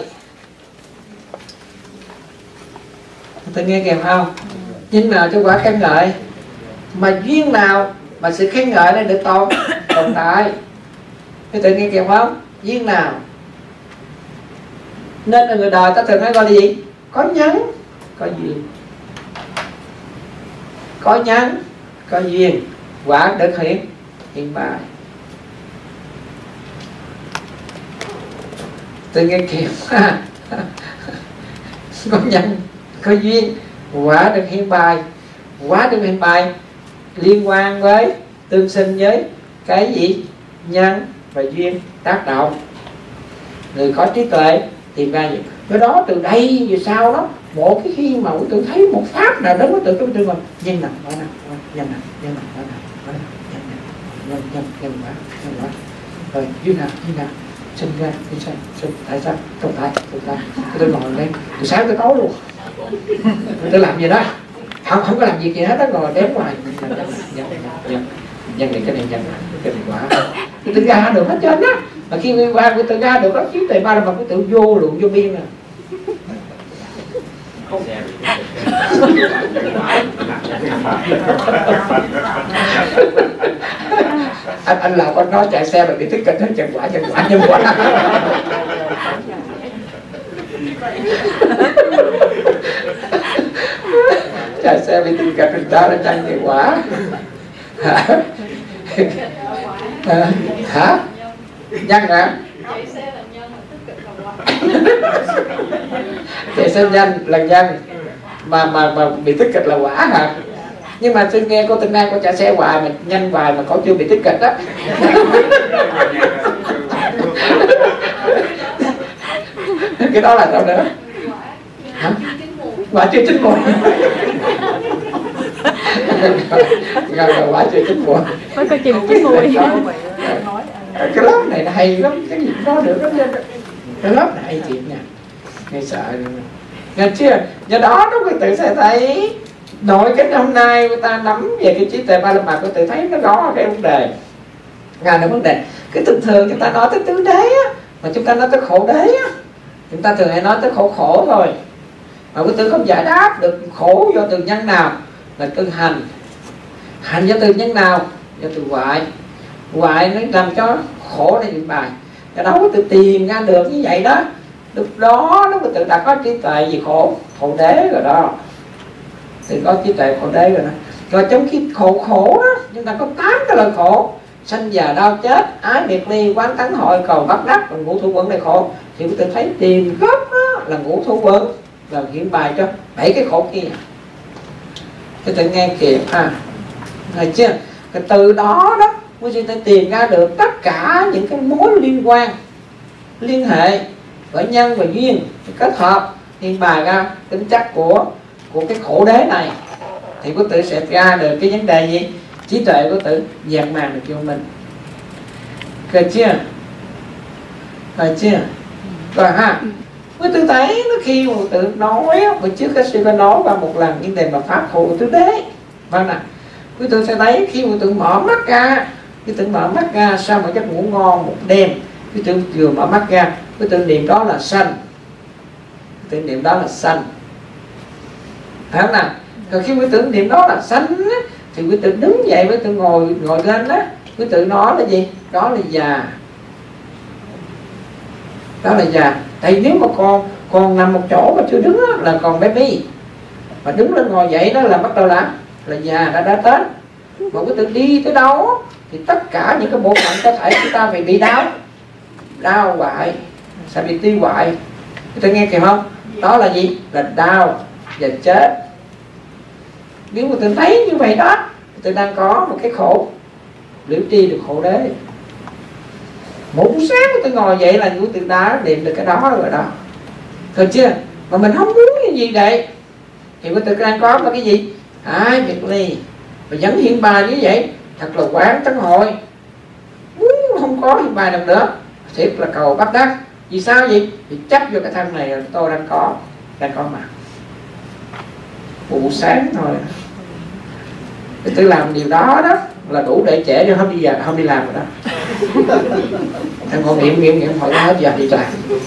Tôi nghe kèm không? Duyên nào cho quả khen ngợi, mà duyên nào mà sự khen ngợi này được tồn tồn tại. Tôi tự nghe kèm không? Duyên nào. Nên là người đời ta thường nói gọi là gì? Có nhắn, có duyên. Có nhắn, có duyên, quả được hiện hiện bài. Tôi nghe kèm có nhắn, có duyên, quả được hiện bài. Quả được hiện bài liên quan với tương sinh với cái gì? Nhân và duyên tác động. Người có trí tuệ tìm ra gì? Cái đó từ đây về sau đó, một cái khi mà quý tử thấy một pháp nào đó quý tử quý tử mà nhân nào, quả nào, nhân nào, nhân nào, quả nào, quả nào, nhân nào, nhân nhân nhân quả, nhân quả. Rồi duyên nào, duyên nào, sinh ra, sinh ra, sinh tại sao, tồn tại, tồn tại. Tôi ngồi đây từ sáng tới tối luôn. Tôi làm gì đó? Không không có làm việc gì hết đó, ngồi đếm hoài. Nhân nhân nhân nhân này cái này nhân cái này quả. Quý tử ra được hết trơn á. Mà khi nguyên qua quý tử ra được đó, trí tuệ ba là một cái tự vô lượng vô biên à. anh anh Lộc anh nói chạy xe mà bị tích kịch hết, chân quả chân quả chân quả. Chạy xe bị tích kịch người ta là chân chân quả. Hả? Hả? Nhân hả? Chạy xe nhân là nhân, mà mà mà bị tích kịch là quả hả? Nhưng mà tôi nghe cô Tinh An có chạy xe hoài mà nhanh hoài mà có chưa bị tích kịch đó. Cái đó là sao nữa? Hả? Quả chưa chín mùi. Rồi quả chưa chín mùi. Mới coi chừng chín mùi. Cái lớp này nó hay lắm, cái gì cũng có được lắm. Cái lớp này hay thiệt nha. Nghe sợ nghe chưa? Do đó nó quý tự sẽ thấy nội cái hôm nay người ta nắm về cái trí tuệ ba la mật, quý tự thấy nó có cái vấn đề. Ngài là vấn đề cái thường thường chúng ta nói tới tứ đế á, mà chúng ta nói tới khổ đế á, chúng ta thường hay nói tới khổ khổ thôi, mà quý tự không giải đáp được khổ do từ nhân nào, là từ hành. Hành do từ nhân nào? Do từ hoại. Hoại nó làm cho khổ này bị bài. Do đó quý tự tìm ra được như vậy đó, lúc đó nó quý tự đã có trí tuệ gì khổ khổ đế rồi đó, thì có trí tuệ khổ đế rồi đó. Rồi trong khi khổ khổ đó, chúng ta có tám cái loại khổ: sanh già đau chết, ái biệt ly, quán tánh hội cầu bắt đắc, và ngũ thủ quẩn này khổ. Thì quý tự thấy tìm gốc đó là ngũ thủ quẩn, là hiện bài cho bảy cái khổ kia. Quý tự nghe kịp ha, thấy chưa? Cái từ đó đó quý tự tìm ra được tất cả những cái mối liên quan, liên hệ bởi nhân và duyên kết hợp, hiện bài ra tính chất của của cái khổ đế này, thì quý tự sẽ ra được cái vấn đề gì? Trí tuệ của tự dạt màn được cho mình. Rồi chưa? Rồi chưa? Rồi ha. Quý tự thấy nó khi mà tự nói, bữa trước các sư có nói qua một lần những đề mà pháp khổ tứ đế. Vâng nè. Quý tự sẽ thấy khi mà tự mở mắt ra, quý tự mở mắt ra sau một giấc ngủ ngon một đêm, quý tự vừa mở mắt ra, quý tự niệm đó là sanh, quý tự niệm đó là sanh. Phải không nào? Rồi khi quý tự niệm đó là sanh á, thì quý tự đứng dậy, quý tự ngồi ngồi lên đó, quý tự nói là gì? Đó là già. Đó là già. Tại nếu mà con còn nằm một chỗ mà chưa đứng á, là còn baby. Mà đứng lên ngồi dậy đó là bắt đầu là là già đã đã tới. Mà quý tự đi tới đâu thì tất cả những cái bộ phận cơ thể chúng ta phải bị đau, đau hoại, sẽ bị tiêu hoại. Quý tự nghe kìa không? Đó là gì? Là đau và chết. Nếu mà tự thấy như vậy đó, tự đang có một cái khổ, liễu tri được khổ đế. Một buổi sáng tự ngồi vậy là tự đã niệm được cái đó rồi đó. Thôi chưa? Mà mình không muốn cái gì vậy, thì tự đang có là cái gì? Ái biệt ly. Và vẫn hiện bài như vậy, thật là quán tấn hội. Muốn không có hiện bài được nữa, thiệt là cầu bắt đắc. Vì sao vậy? Vì chấp vô cái thân này tôi đang có, đang có mà. Buổi sáng thôi. Tự làm điều đó đó là đủ để trễ cho không đi giờ không đi làm rồi đó. Thằng con nghiệm nghiệm nghiệm hỏi hết giờ đi làm.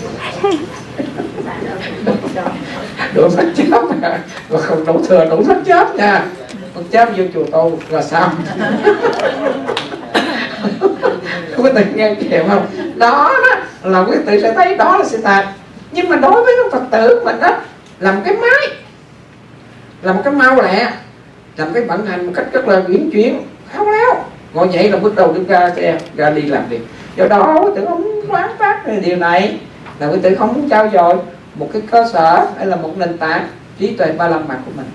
Đủ sách chớp mà, mà không đủ thừa đủ sách chớp nha. Con chớp vô chùa tôi là sao? Quý tự nghe kìa không? Đó đó là quý tự sẽ thấy đó là sự thật. Nhưng mà đối với các Phật tử mình đó, làm cái máy, làm cái mau lẹ, làm cái vận hành một cách rất là uyển chuyển, khéo léo. Ngồi dậy là bước đầu đi ra xe ra đi làm việc. Do đó quý tự không quán phát về điều này, là quý tự không muốn trao dồi một cái cơ sở hay là một nền tảng trí tuệ ba la mật của mình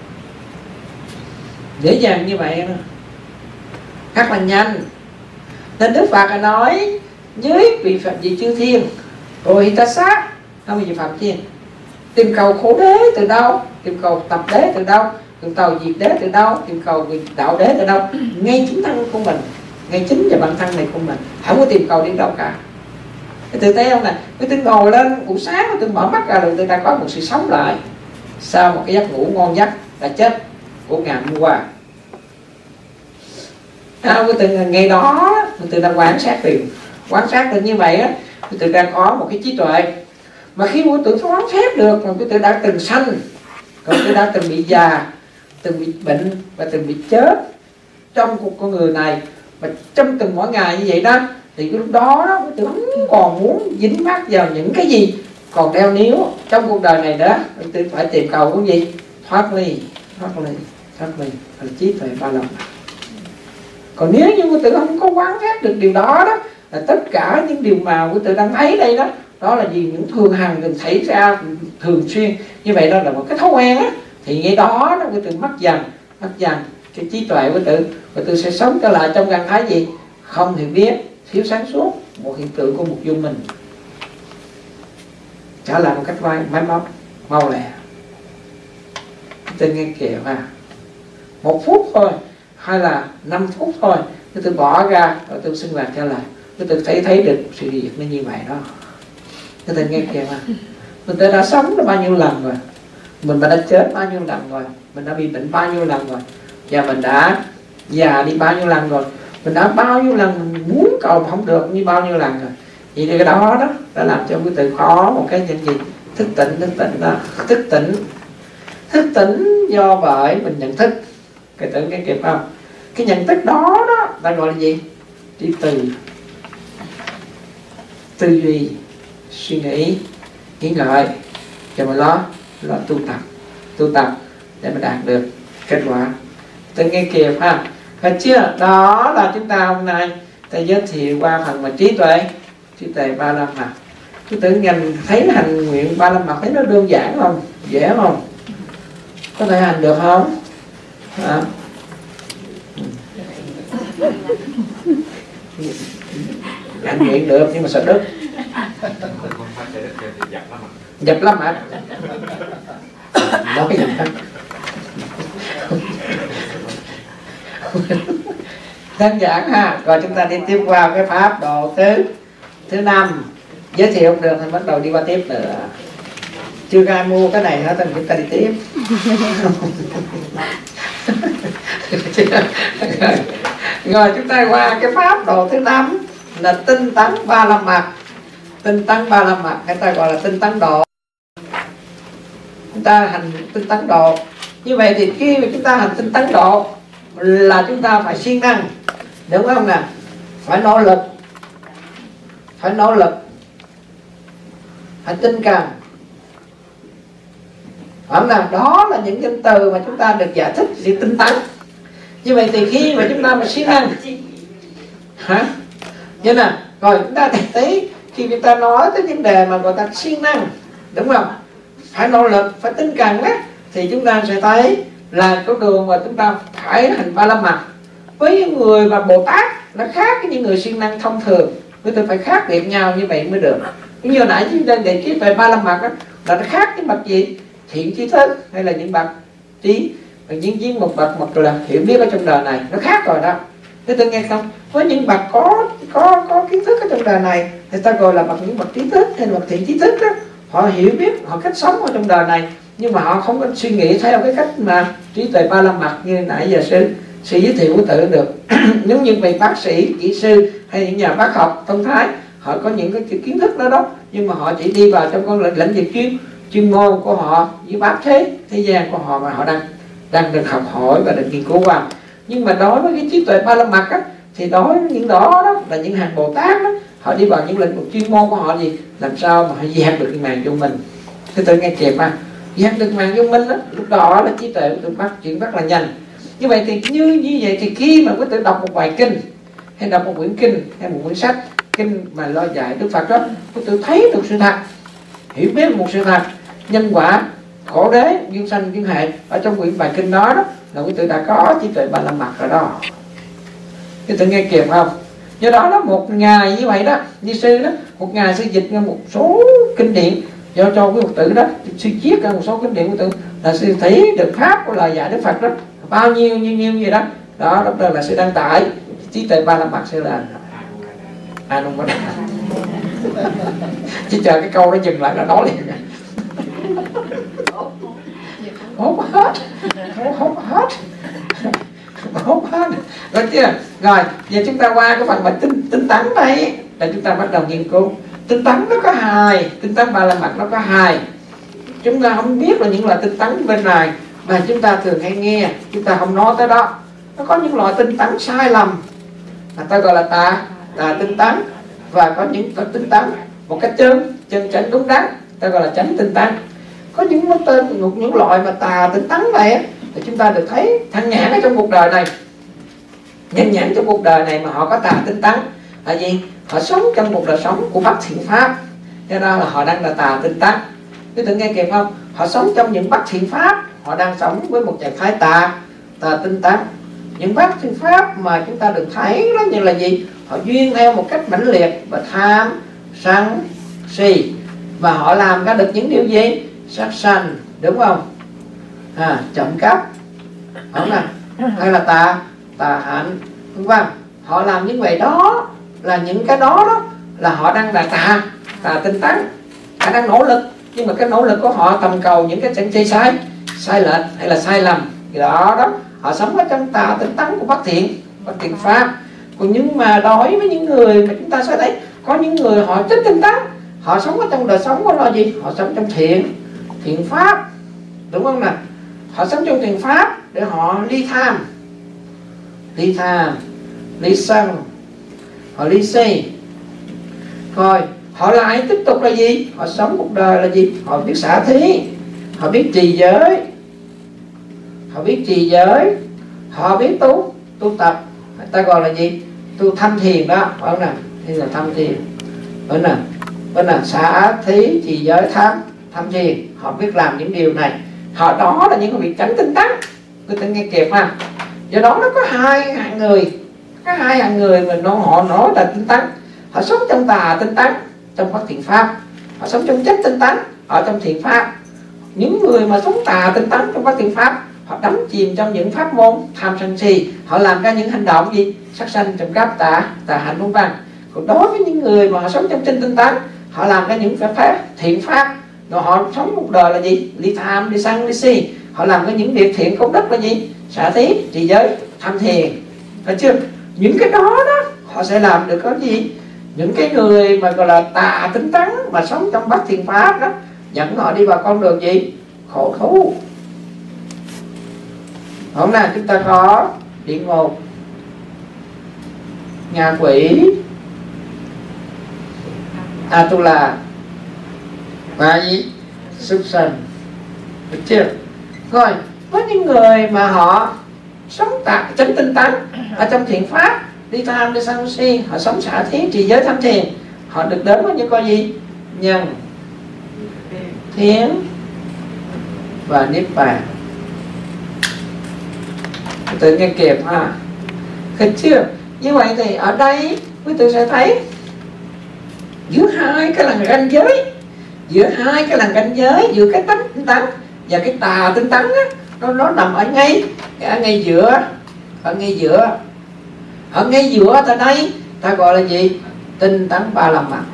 dễ dàng như vậy đó, rất là nhanh. Nên Đức Phật nói với vị Phật vị chư thiên rồi ta sát không vị Phật thiên tìm cầu khổ đế từ đâu, tìm cầu tập đế từ đâu, tìm cầu diệt đế từ đâu, tìm cầu đạo đế từ đâu? Ngay chính thân của mình, ngay chính và bản thân này của mình, không có tìm cầu đi đâu cả. Tự thấy không nè, cái tôi ngồi lên buổi sáng tôi mở mắt ra rồi tôi đã có một sự sống lại sau một cái giấc ngủ ngon giấc đã chết của ngày hôm qua. À, cái từ ngày đó tôi đã quan sát được, quan sát được như vậy á, tôi đang có một cái trí tuệ mà khi tôi tự quan sát được mà tôi đã từng sanh Con người đã từng bị già, từng bị bệnh và từng bị chết trong cuộc con người này, và trong từng mỗi ngày như vậy đó, thì cái lúc đó đó tôi không còn muốn dính mắc vào những cái gì còn đeo níu trong cuộc đời này đó. Tôi phải tìm cầu cái gì? Thoát ly, thoát ly, thoát ly là trí tuệ ba la mật. Còn nếu như quý tử không có quán sát được điều đó đó, là tất cả những điều mà quý tử đang thấy đây đó, đó là gì? Những thường hằng thường xảy ra thường xuyên như vậy, đó là một cái thói quen á, thì ngay đó nó quý tử mất dần, mất dần cái trí tuệ của tự, và tự sẽ sống trở lại trong trạng thái gì? Không hiểu biết, thiếu sáng suốt, một hiện tượng của một dung mình, trở lại một cách máy móc mau lẹ. Tự nghe kìa ha, một phút thôi hay là năm phút thôi, tôi bỏ ra rồi tôi sinh hoạt trở lại, tôi thấy thấy được sự việc nó như vậy đó. Tôi tự nghe kìa mà mình đã sống đã bao nhiêu lần rồi, mình đã chết bao nhiêu lần rồi, mình đã bị bệnh bao nhiêu lần rồi, và mình đã già đi bao nhiêu lần rồi, mình đã bao nhiêu lần mình muốn cầu không được như bao nhiêu lần rồi. Vì cái đó đó đã làm cho cái từ khó một cái những gì thức tỉnh, thức tỉnh đó, thức tỉnh, thức tỉnh do bởi mình nhận thức. Cái tưởng cái kịp không? Cái nhận thức đó đó ta gọi là gì? Trí từ, tư duy, suy nghĩ, nghĩ ngợi, cho mình đó là tu tập, tu tập để mà đạt được kết quả. Tôi nghe kịp ha, phải chưa? Đó là chúng ta hôm nay ta giới thiệu qua phần mà trí tuệ, trí tuệ ba la mật. Tôi tưởng ngành thấy hành nguyện ba la mật thấy nó đơn giản không, dễ không, có thể hành được không? À. Hành nguyện được nhưng mà sợ đứt, dập lắm hả? Nói gì đó đơn giản ha. Rồi chúng ta đi tiếp qua cái pháp độ thứ thứ năm, giới thiệu được thì bắt đầu đi qua tiếp nữa. Chưa ai mua cái này hết thì chúng ta đi tiếp. Rồi chúng ta qua cái pháp độ thứ năm là tinh tấn ba la mật. Tinh tấn ba la mật người ta gọi là tinh tấn độ. Chúng ta hành tinh tấn độ. Như vậy thì khi mà chúng ta hành tinh tấn độ là chúng ta phải siêng năng, đúng không nè? Phải nỗ lực, phải nỗ lực, phải tinh cần. Không nào? Đó là những danh từ mà chúng ta được giải thích sự tinh tấn. Như vậy thì khi mà chúng ta mà siêng năng, hả? Như nè, rồi chúng ta thấy khi chúng ta nói tới vấn đề mà gọi ta siêng năng, đúng không? Phải nỗ lực, phải tinh cần á, thì chúng ta sẽ thấy là có đường mà chúng ta phải hành ba la mật. Với những người mà Bồ Tát nó khác với những người siêng năng thông thường, người ta phải khác biệt nhau như vậy mới được. Như hồi nãy chúng ta đề trí về ba la mật đó, là nó khác với bậc gì? Thiện trí thức hay là những bậc trí, những những một bậc một là hiểu biết ở trong đời này nó khác rồi đó. Thế tôi nghe không? Với những bậc có có có kiến thức ở trong đời này, người ta gọi là bậc những bậc trí thức hay là bậc thiện trí thức đó, họ hiểu biết, họ cách sống ở trong đời này, nhưng mà họ không có suy nghĩ theo cái cách mà trí tuệ ba la mật như nãy giờ sư sư giới thiệu của tự được. Giống như về bác sĩ, kỹ sư hay những nhà bác học thông thái, họ có những cái kiến thức đó đó, nhưng mà họ chỉ đi vào trong con lĩnh vực chuyên chuyên môn của họ với bác thế thế gian của họ mà họ đang đang được học hỏi và được nghiên cứu qua. Nhưng mà đối với cái trí tuệ ba la mật á, thì đối với những đó đó là những hàng Bồ Tát đó, họ đi vào những lĩnh vực chuyên môn của họ gì, làm sao mà họ dẹp được cái màn vô mình. Thế tôi nghe kịp mà dẹp được màn vô mình đó, lúc đó là trí tuệ của tôi phát triển rất là nhanh. Như vậy thì như như vậy thì khi mà quý tử đọc một bài kinh hay đọc một quyển kinh hay một quyển sách kinh mà lo dạy Đức Phật đó, quý tử thấy được sự thật, hiểu biết một sự thật, nhân quả, khổ đế, duyên sanh duyên hệ ở trong quyển bài kinh đó đó, là quý tử đã có trí tuệ ba la mật rồi đó. Quý tử nghe kịp không? Do đó đó một ngày như vậy đó, như sư đó, một ngày sư dịch ra một số kinh điển do cho quý Phật tử đó, sư chiết ra một số kinh điển của tự là sư thấy được pháp của lời dạy Đức Phật đó, bao nhiêu nhiêu nhiêu gì đó, đó lúc đó là sư đăng tải trí tuệ ba la mật sẽ là à không có chỉ chờ cái câu đó dừng lại là nói liền. Hốt hết, hốt hết, hốt hết, rồi chưa? Rồi giờ chúng ta qua cái phần mà tinh tinh tấn đây, là chúng ta bắt đầu nghiên cứu. Tinh tấn nó có hai, tinh tấn ba la mật nó có hai, chúng ta không biết là những loại tinh tấn bên này mà chúng ta thường hay nghe, chúng ta không nói tới đó. Nó có những loại tinh tấn sai lầm, người ta gọi là tà tà tinh tấn, và có những tinh tấn một cách chân chân chánh đúng đắn, ta gọi là chánh tinh tấn. Có những tên một những loại mà tà tinh tấn này thì chúng ta được thấy thanh nhãn ở trong cuộc đời này, nhân nhãn trong cuộc đời này mà họ có tà tinh tấn là gì? Họ sống trong một đời sống của bất thiện pháp, cho nên là họ đang là tà tinh tấn. Quý tự nghe kịp không? Họ sống trong những bất thiện pháp, họ đang sống với một trạng thái tà tà tinh tấn. Những bất thiện pháp mà chúng ta được thấy đó như là gì? Họ duyên theo một cách mãnh liệt và tham sân si, và họ làm ra được những điều gì? Sát sanh, đúng không? À, trộm cắp, không nè, hay là tà tà hạnh, vân vân. Họ làm như vậy đó là những cái đó đó là họ đang là tà tà tinh tấn, họ đang nỗ lực, nhưng mà cái nỗ lực của họ tầm cầu những cái chân sai sai lệch hay là sai lầm gì đó đó. Họ sống ở trong tà tinh tấn của bất thiện bất thiện pháp. Còn nhưng mà đối với những người mà chúng ta sẽ thấy có những người họ chánh tinh tấn, họ sống ở trong đời sống của họ gì? Họ sống trong thiện thiện pháp, đúng không nè? Họ sống trong thiện pháp để họ ly tham ly tham ly sân, họ ly si. Rồi họ lại tiếp tục là gì? Họ sống cuộc đời là gì? Họ biết xả thí, họ biết trì giới, họ biết trì giới, họ biết tu tu tập, người ta gọi là gì? Tu thanh thiền đó, phải không nào? Đây là thanh thiền. Bên nào? Bên nào? Xả thí, trì giới, tham tham thiền. Họ biết làm những điều này. Họ đó là những cái việc tránh tinh tấn. Người ta nghe kịp ha. Do đó nó có hai hạng người, có hai hạng người mà nó họ nói là tinh tấn. Họ sống trong tà tinh tấn, trong bất thiện pháp. Họ sống trong chánh tinh tấn, ở trong thiện pháp. Những người mà sống tà tinh tấn trong bất thiện pháp, họ đắm chìm trong những pháp môn tham sân si, họ làm ra những hành động gì? Sát sanh, trộm cắp, tà tà hạnh, vân vân. Còn đối với những người mà họ sống trong chánh tinh tấn, họ làm ra những pháp, pháp thiện pháp, rồi họ sống một đời là gì? Ly tham, ly sân, ly si. Họ làm ra những việc thiện công đức là gì? Xả thí, trì giới, tham thiền. Phải chưa? Những cái đó đó họ sẽ làm được có gì? Những cái người mà gọi là tà tinh tấn mà sống trong bất thiện pháp đó, dẫn họ đi vào con đường gì? Khổ thú. Hôm nay chúng ta có địa ngục, ngạ quỷ, Atula và gì? Súc sanh. Được chưa? Rồi, với những người mà họ sống tại chánh tinh tấn ở trong thiện pháp, đi tham, đi sân si, họ sống xả thí, trì giới, tham thiền, họ được đến với những con gì? Nhân, thiện và niết bàn. Tự nghe kịp ha. Được chưa? Như vậy thì ở đây quý vị sẽ thấy giữa hai cái làn ranh giới, giữa hai cái làn ranh giới, giữa cái tánh tinh tấn và cái tà tinh tấn á, nó nó nằm ở ngay ở ngay giữa, ở ngay giữa, ở ngay giữa tại đây ta gọi là gì? Tinh tấn ba la mật.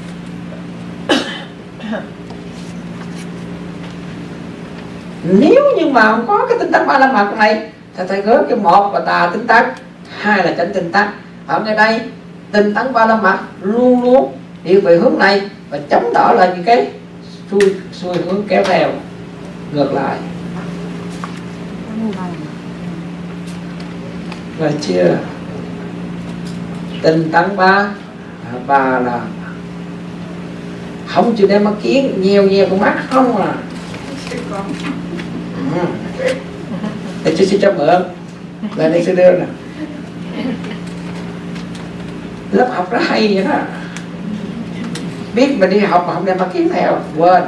Nếu như mà không có cái tinh tấn ba la mật này, ta thấy gớt cái một là tà tinh tấn, hai là chánh tinh tấn. Ở ngay đây tinh tấn ba la mật luôn luôn đi về hướng này và chống đỡ là những cái xuôi xuôi hướng kéo theo ngược lại. Rồi chưa? Tinh tấn ba ba là không chịu đem mắt kiến, nhiều nhiều con mắt không à. Ừ. Để tôi xin cho mượn là đây sẽ đưa nè. Lớp học rất hay vậy đó. Biết mình đi học mà không đem mắt kiến theo, quên.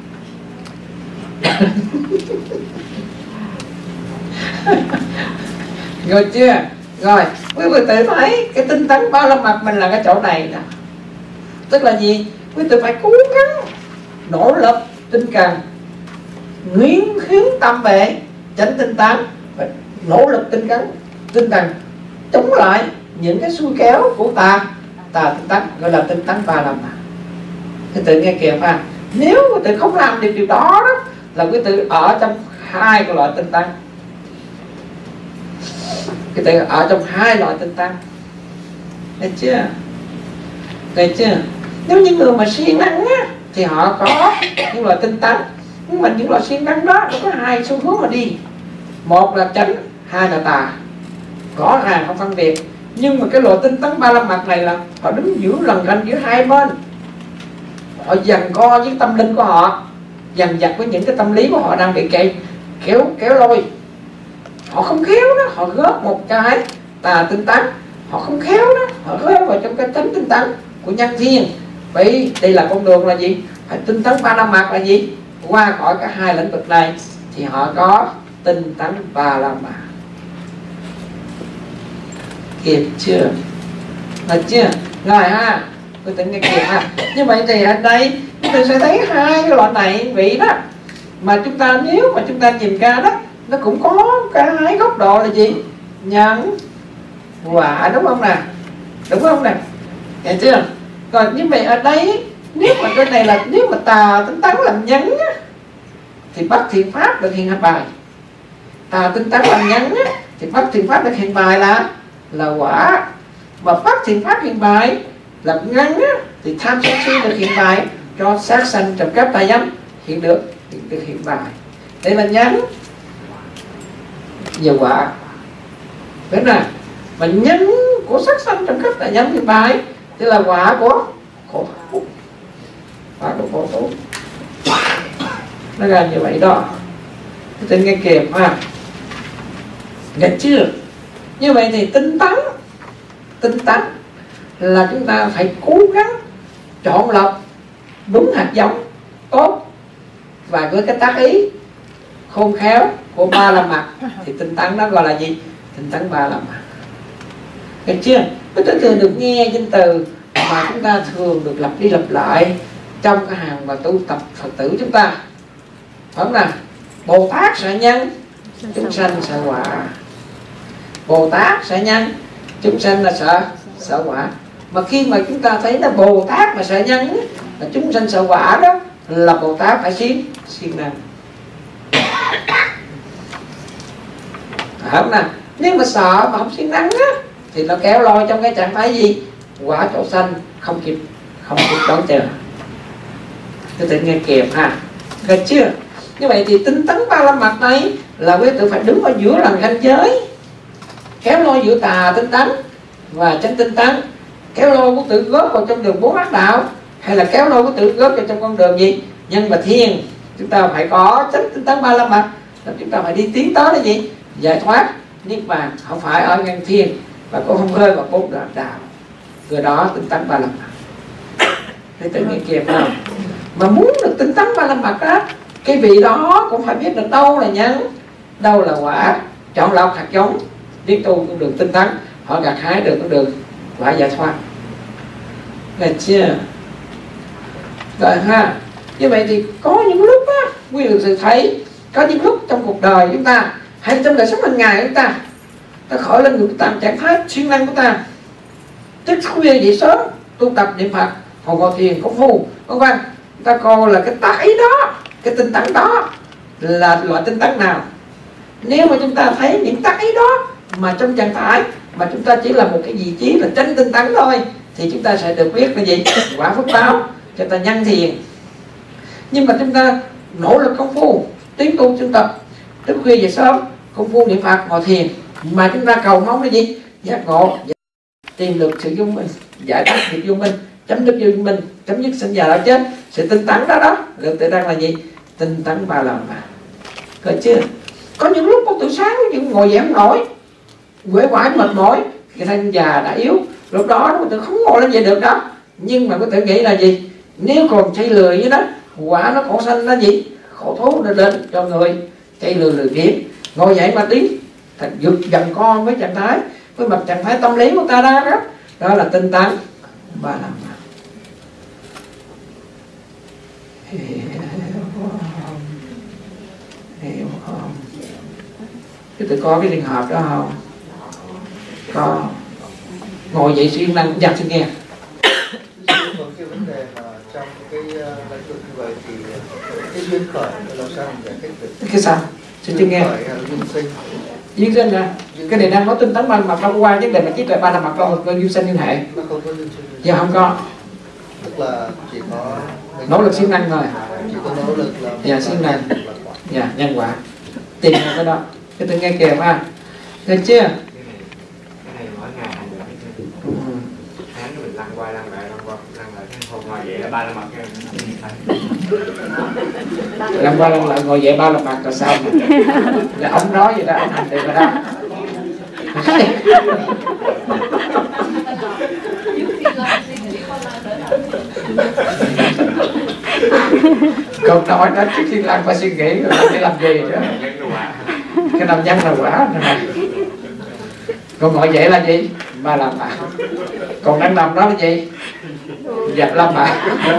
Rồi chưa? Rồi, quý vị tự thấy cái tinh tấn ba la mật mình là cái chỗ này nè. Tức là gì? Quý vị phải cố gắng, nỗ lực, tinh cần, nguyện khiến tâm về chánh tinh tấn, phải nỗ lực tinh tấn, tinh thần chống lại những cái xui kéo của tà tà tinh tấn, gọi là tinh tấn ba la mật. Quý tự nghe kìa ha. Nếu quý tự không làm được điều đó đó là quý tự ở trong hai cái loại tinh tấn. Quý tự ở trong hai loại tinh tấn. Được chưa? Được chưa? Nếu những người mà siêng năng á thì họ có những loại tinh tấn Nhưng mà những loại siêng năng đó nó có hai xu hướng mà đi. Một là chánh, hai là tà, rõ ràng không phân biệt. Nhưng mà cái loại tinh tấn ba la mật này là họ đứng giữa lần ranh giữa hai bên. Họ giằng co với tâm linh của họ, dằn vặt với những cái tâm lý của họ đang bị kẹt kéo kéo lôi. Họ không khéo đó, họ góp một cái tà tinh tấn, họ không khéo đó, họ góp vào trong cái chánh tinh tấn của nhân thiên. Vậy đây là con đường là gì? Phải tinh tấn ba la mật là gì? Qua khỏi cả hai lĩnh vực này thì họ có tinh tấn ba la mật. Kịp chưa? Là chưa? Rồi ha, tôi tính nghe kịp ha. Như vậy thì ở đây chúng ta sẽ thấy hai cái loại này vị đó. Mà chúng ta nếu mà chúng ta nhìn ra đó, nó cũng có cả hai góc độ là gì? Nhân quả, đúng không nè? Đúng không nè? Nghe chưa? Còn như vậy ở đây nếu mà cái này là nếu mà tà tinh tấn làm nhân á, thì bắt thiện pháp được hiện hành bài. Tà tinh tấn làm nhân á, thì bắt thiện pháp được hiện bài là là quả. Mà bắt thiện pháp hiện bài làm nhân á, thì tham sân si được hiện bài cho sát sanh trộm cắp tà dâm hiện được hiện được hiện bài. Đây là nhân và quả. Đúng nè. Mà nhân của sát sanh trộm cắp tà dâm hiện bài thì là quả của khổ thú. Quả của khổ thú. Nó ra như vậy đó. Cái tên nghe kịp ha. Nghe chưa? Như vậy thì tinh tấn, tinh tấn là chúng ta phải cố gắng chọn lọc đúng hạt giống tốt và với cái tác ý khôn khéo của ba la mật thì tinh tấn nó gọi là gì? Tinh tấn ba la mật. Được chưa? Chúng ta thường được nghe danh từ mà chúng ta thường được lặp đi lặp lại trong cái hàng mà tu tập Phật tử chúng ta. Phải không nào? Bồ Tát sẽ nhân, chúng sanh sẽ quả. Bồ Tát sẽ nhân, chúng sanh là sợ sợ quả. Mà khi mà chúng ta thấy là Bồ Tát mà sợ nhân là chúng sanh sợ quả đó, là Bồ Tát phải siêng siêng năng. Phải không nào? Nhưng mà sợ mà không siêng năng á thì nó kéo lôi trong cái trạng thái gì? Quả chỗ sanh không kịp không kịp đón chờ. Tôi tự nghe kịp ha. Được chưa? Như vậy thì tinh tấn ba la mật này là quý tự phải đứng ở giữa lần ranh giới, kéo lôi giữa tà tinh tấn và chánh tinh tấn. Kéo lôi của tự góp vào trong đường bốn ác đạo, hay là kéo lôi của tự góp vào trong con đường gì? Nhân và thiên. Chúng ta phải có chánh tinh tấn ba la mật, là chúng ta phải đi tiến tới là gì? Giải thoát niết bàn, không phải ở nhân thiên và cũng không rơi vào bốn đoạn đạo. Người đó tinh tấn ba la mật. Thế tự nhiên kịp không? Mà muốn được tinh tấn ba la mật đó, cái vị đó cũng phải biết được đâu là nhân, đâu là quả, chọn lọc hạt giống, biết tu con đường tinh tấn, họ gặt hái được con đường quả giải thoát. Được chưa? Rồi ha. Như vậy thì có những lúc á, quý vị sự thấy có những lúc trong cuộc đời chúng ta hay trong đời sống hàng ngày chúng ta, ta khỏi lên được tạm trạng thái siêng năng của ta, thức khuya dậy sớm tu tập niệm Phật, hồi ngồi thiền công phu, vân vân. Ta coi là cái tải đó, cái tinh tấn đó là loại tinh tấn nào. Nếu mà chúng ta thấy những tải đó mà trong trạng thái mà chúng ta chỉ là một cái vị trí là tránh tinh tấn thôi, thì chúng ta sẽ được biết là gì? Quả phước báo cho ta nhân thiền. Nhưng mà chúng ta nỗ lực công phu, tiến tu tu tập, thức khuya về sớm, công phu niệm Phật, ngồi thiền, mà chúng ta cầu mong cái gì? Giác ngộ, tìm được sự dung minh, giải thoát nghiệp dung minh, chấm dứt dung minh, chấm dứt sinh già đã chết. Sự tinh tấn đó đó, lượng tự đang là gì? Tinh tấn ba la mật. Có chưa? Có những lúc có tự sáng những ngồi dậy không nổi, quể quải mệt mỏi, cái thân già đã yếu, lúc đó nó tự không ngồi lên vậy được đó. Nhưng mà có tự nghĩ là gì? Nếu còn chay lười với đó, quả nó khổ sanh nó gì? Khổ thú nó đến cho người chay lười lười biếng. Ngồi dậy mà tiếng thật giật dần con với trạng thái, với mặt trạng thái tâm lý của ta ra đó, đó là tinh tấn ba la mật. Hiểu không? Cái tự có cái trường hợp đó không? Có. Ngồi dậy siêng năng dắt xin nghe. Một cái vấn đề mà trong cái lĩnh vực như vậy thì cái duyên khởi làm sao mình giải thích được? Cái sao? Xin xin nghe. Duyên sinh. Duyên sinh hả? Cái này đang nói tinh tấn ba la mật đâu có qua vấn đề mà trí tuệ ba la mật đâu có duyên sinh liên hệ. Nó không có duyên sinh. Dạ không có. Tức là chỉ có nỗ lực siêng năng thôi. Chỉ cái nỗ lực là Dạ xin lành. Dạ nhân quả. Tìm ra cái đó. Cái tôi nghe kèm ha. Được chưa? Cái này mỗi ngày hành được. Ừ. Tháng mình lăn qua lăn lại lăn qua lăn lại hôm ngồi vậy là ba la mật cái Lăn qua lăn lại ngồi dậy ba la mặt rồi sao mà. Là ông nói vậy đó, ông hành được rồi đó. Câu nói đó trước khi lăn qua suy nghĩ rồi để làm gì đó. Cái làm nhân là quả này. Còn ngồi dậy là gì? Ba la mật. Còn đang nằm đó là gì? Dẹp la mật.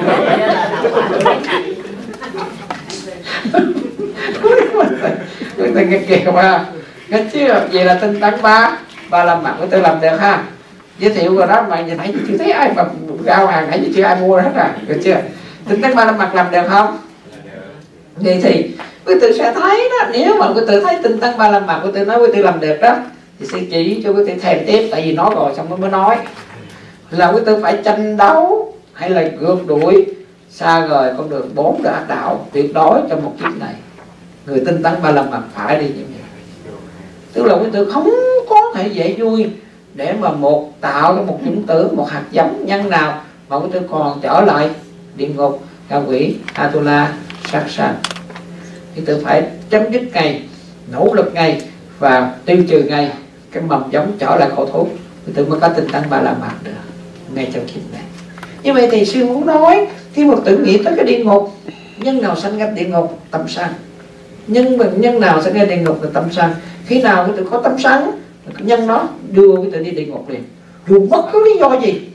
Người ta nghe kìa mà. Nghe chưa? Vậy là tinh tấn ba ba la mật của tôi làm được ha. Giới thiệu rồi đó mà nhìn thấy chưa thấy ai mà rao hàng nãy chưa ai mua hết à, được chưa? Tinh tấn ba la mật làm được không? Vậy thì quý tử sẽ thấy đó, nếu mà quý tử thấy tinh tấn ba la mật quý tử nói quý tử làm được đó thì sẽ chỉ cho quý tử thèm tiếp, tại vì nói rồi xong mới mới nói là quý tử phải tranh đấu hay là gượt đuổi xa rời con đường bốn đời ác đạo tuyệt đối trong một kiếp này. Người tinh tấn ba la mật phải đi như vậy. Tức là quý tử không có thể dễ vui để mà một tạo ra một chủng tử, một hạt giống nhân nào mà quý tử còn trở lại địa ngục, ngạ quỷ, Atula, sát sanh. Quý tử phải chấm dứt ngay, nỗ lực ngay và tiêu trừ ngay cái mầm giống trở lại khổ thú. Quý tử mới có tinh tấn ba la mật được ngay trong kiếp này. Như vậy thì sư muốn nói khi một tử nghĩ tới cái địa ngục, nhân nào sanh ra địa ngục? Tâm sân. Nhân nhân nào sanh ra địa ngục là tâm sân. Khi nào cái tử có tâm sân, cái nhân nó đưa cái tử đi địa ngục liền, dù bất cứ lý do gì.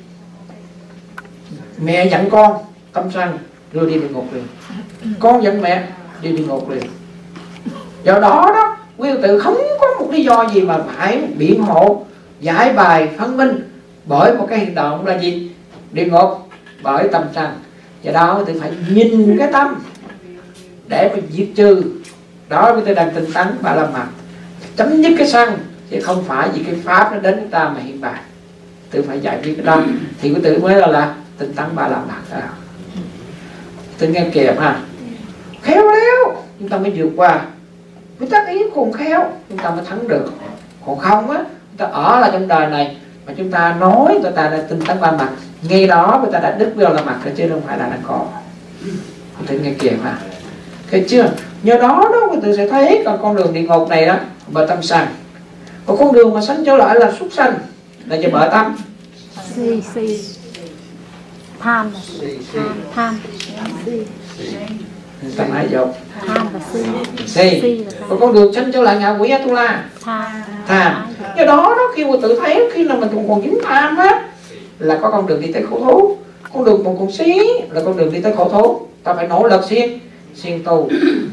Mẹ giận con, tâm sân đưa đi địa ngục liền. Con giận mẹ đi địa ngục liền. Do đó đó, quý tử không có một lý do gì mà phải biện hộ, giải bài, phân minh bởi một cái hành động là gì? Địa ngục, bởi tâm sân. Do đó quý tử phải nhìn cái tâm để mà diệt trừ. Đó quý tử đang tinh tấn ba la mật, chấm dứt cái sân, chứ không phải vì cái pháp nó đến chúng ta mà hiện bài. Tự phải giải quyết cái đó thì quý tử mới là, là tinh tấn ba la mật đó. Tôi nghe kìa ha, khéo léo chúng ta mới vượt qua. Cái tác ý khôn khéo chúng ta mới thắng được. Còn không á, chúng ta ở là trong đời này mà chúng ta nói người ta đã tinh tấn ba mặt, ngay đó người ta đã đứt vô là mặt rồi chứ không phải là đã có. Tôi nghe kìa ha, thấy chưa? Nhờ đó đó người ta sẽ thấy còn con đường địa ngục này đó bởi tâm sân. Còn con đường mà sanh trở lại là súc sanh là do bởi tâm si si tham tham si tâm ái dục, tham và si si. si Còn con đường sanh trở lại ngạ quỷ Atula tham tham. Do đó đó khi mà tự thấy khi nào mình còn còn dính tham á là có con đường đi tới khổ thú. Con đường còn còn xí là con đường đi tới khổ thú. Ta phải nỗ lực siêng siêng tu.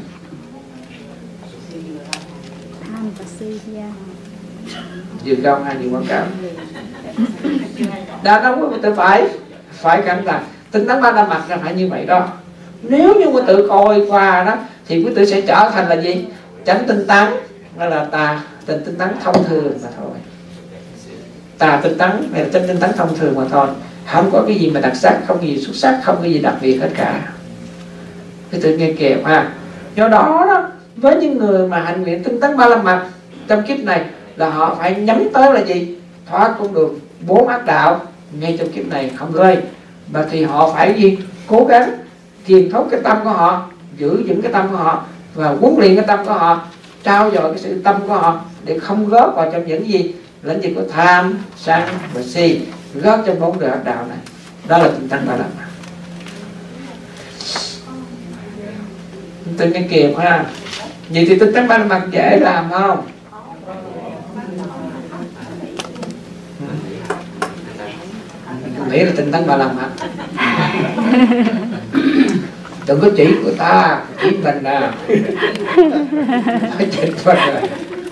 tham và si nha. Dừng đâu hai điều quảng cáo. Đa đâu có tự phải phải cẩn thận. Tinh tấn ba la mật là phải như vậy đó. Nếu như quý tự coi qua đó thì quý tự sẽ trở thành là gì? Chánh tinh tấn, đó là tà tinh tinh tấn thông thường mà thôi. Tà tinh tấn hay là chánh tinh tấn thông thường mà thôi. Không có cái gì mà đặc sắc, không có gì xuất sắc, không có gì đặc biệt hết cả. Quý tự nghe kèm ha. Do đó đó, với những người mà hạnh nguyện tinh tấn ba la mật trong kiếp này là họ phải nhắm tới là gì? Thoát con đường bốn ác đạo ngay trong kiếp này không rơi. Và thì họ phải gì? Cố gắng kiềm thốt cái tâm của họ, giữ vững cái tâm của họ và huấn luyện cái tâm của họ, trao dồi cái sự tâm của họ để không góp vào trong những gì lĩnh vực của tham, sân và si, góp trong bốn đường ác đạo này. Đó là tinh tấn ba la mật. Tôi nghe kịp ha. Vậy thì tinh tấn ba la mật dễ làm không? Nghĩ là tinh tấn ba la mật. Đừng có chỉ của ta, chỉ mình à. Phải chỉ mình à.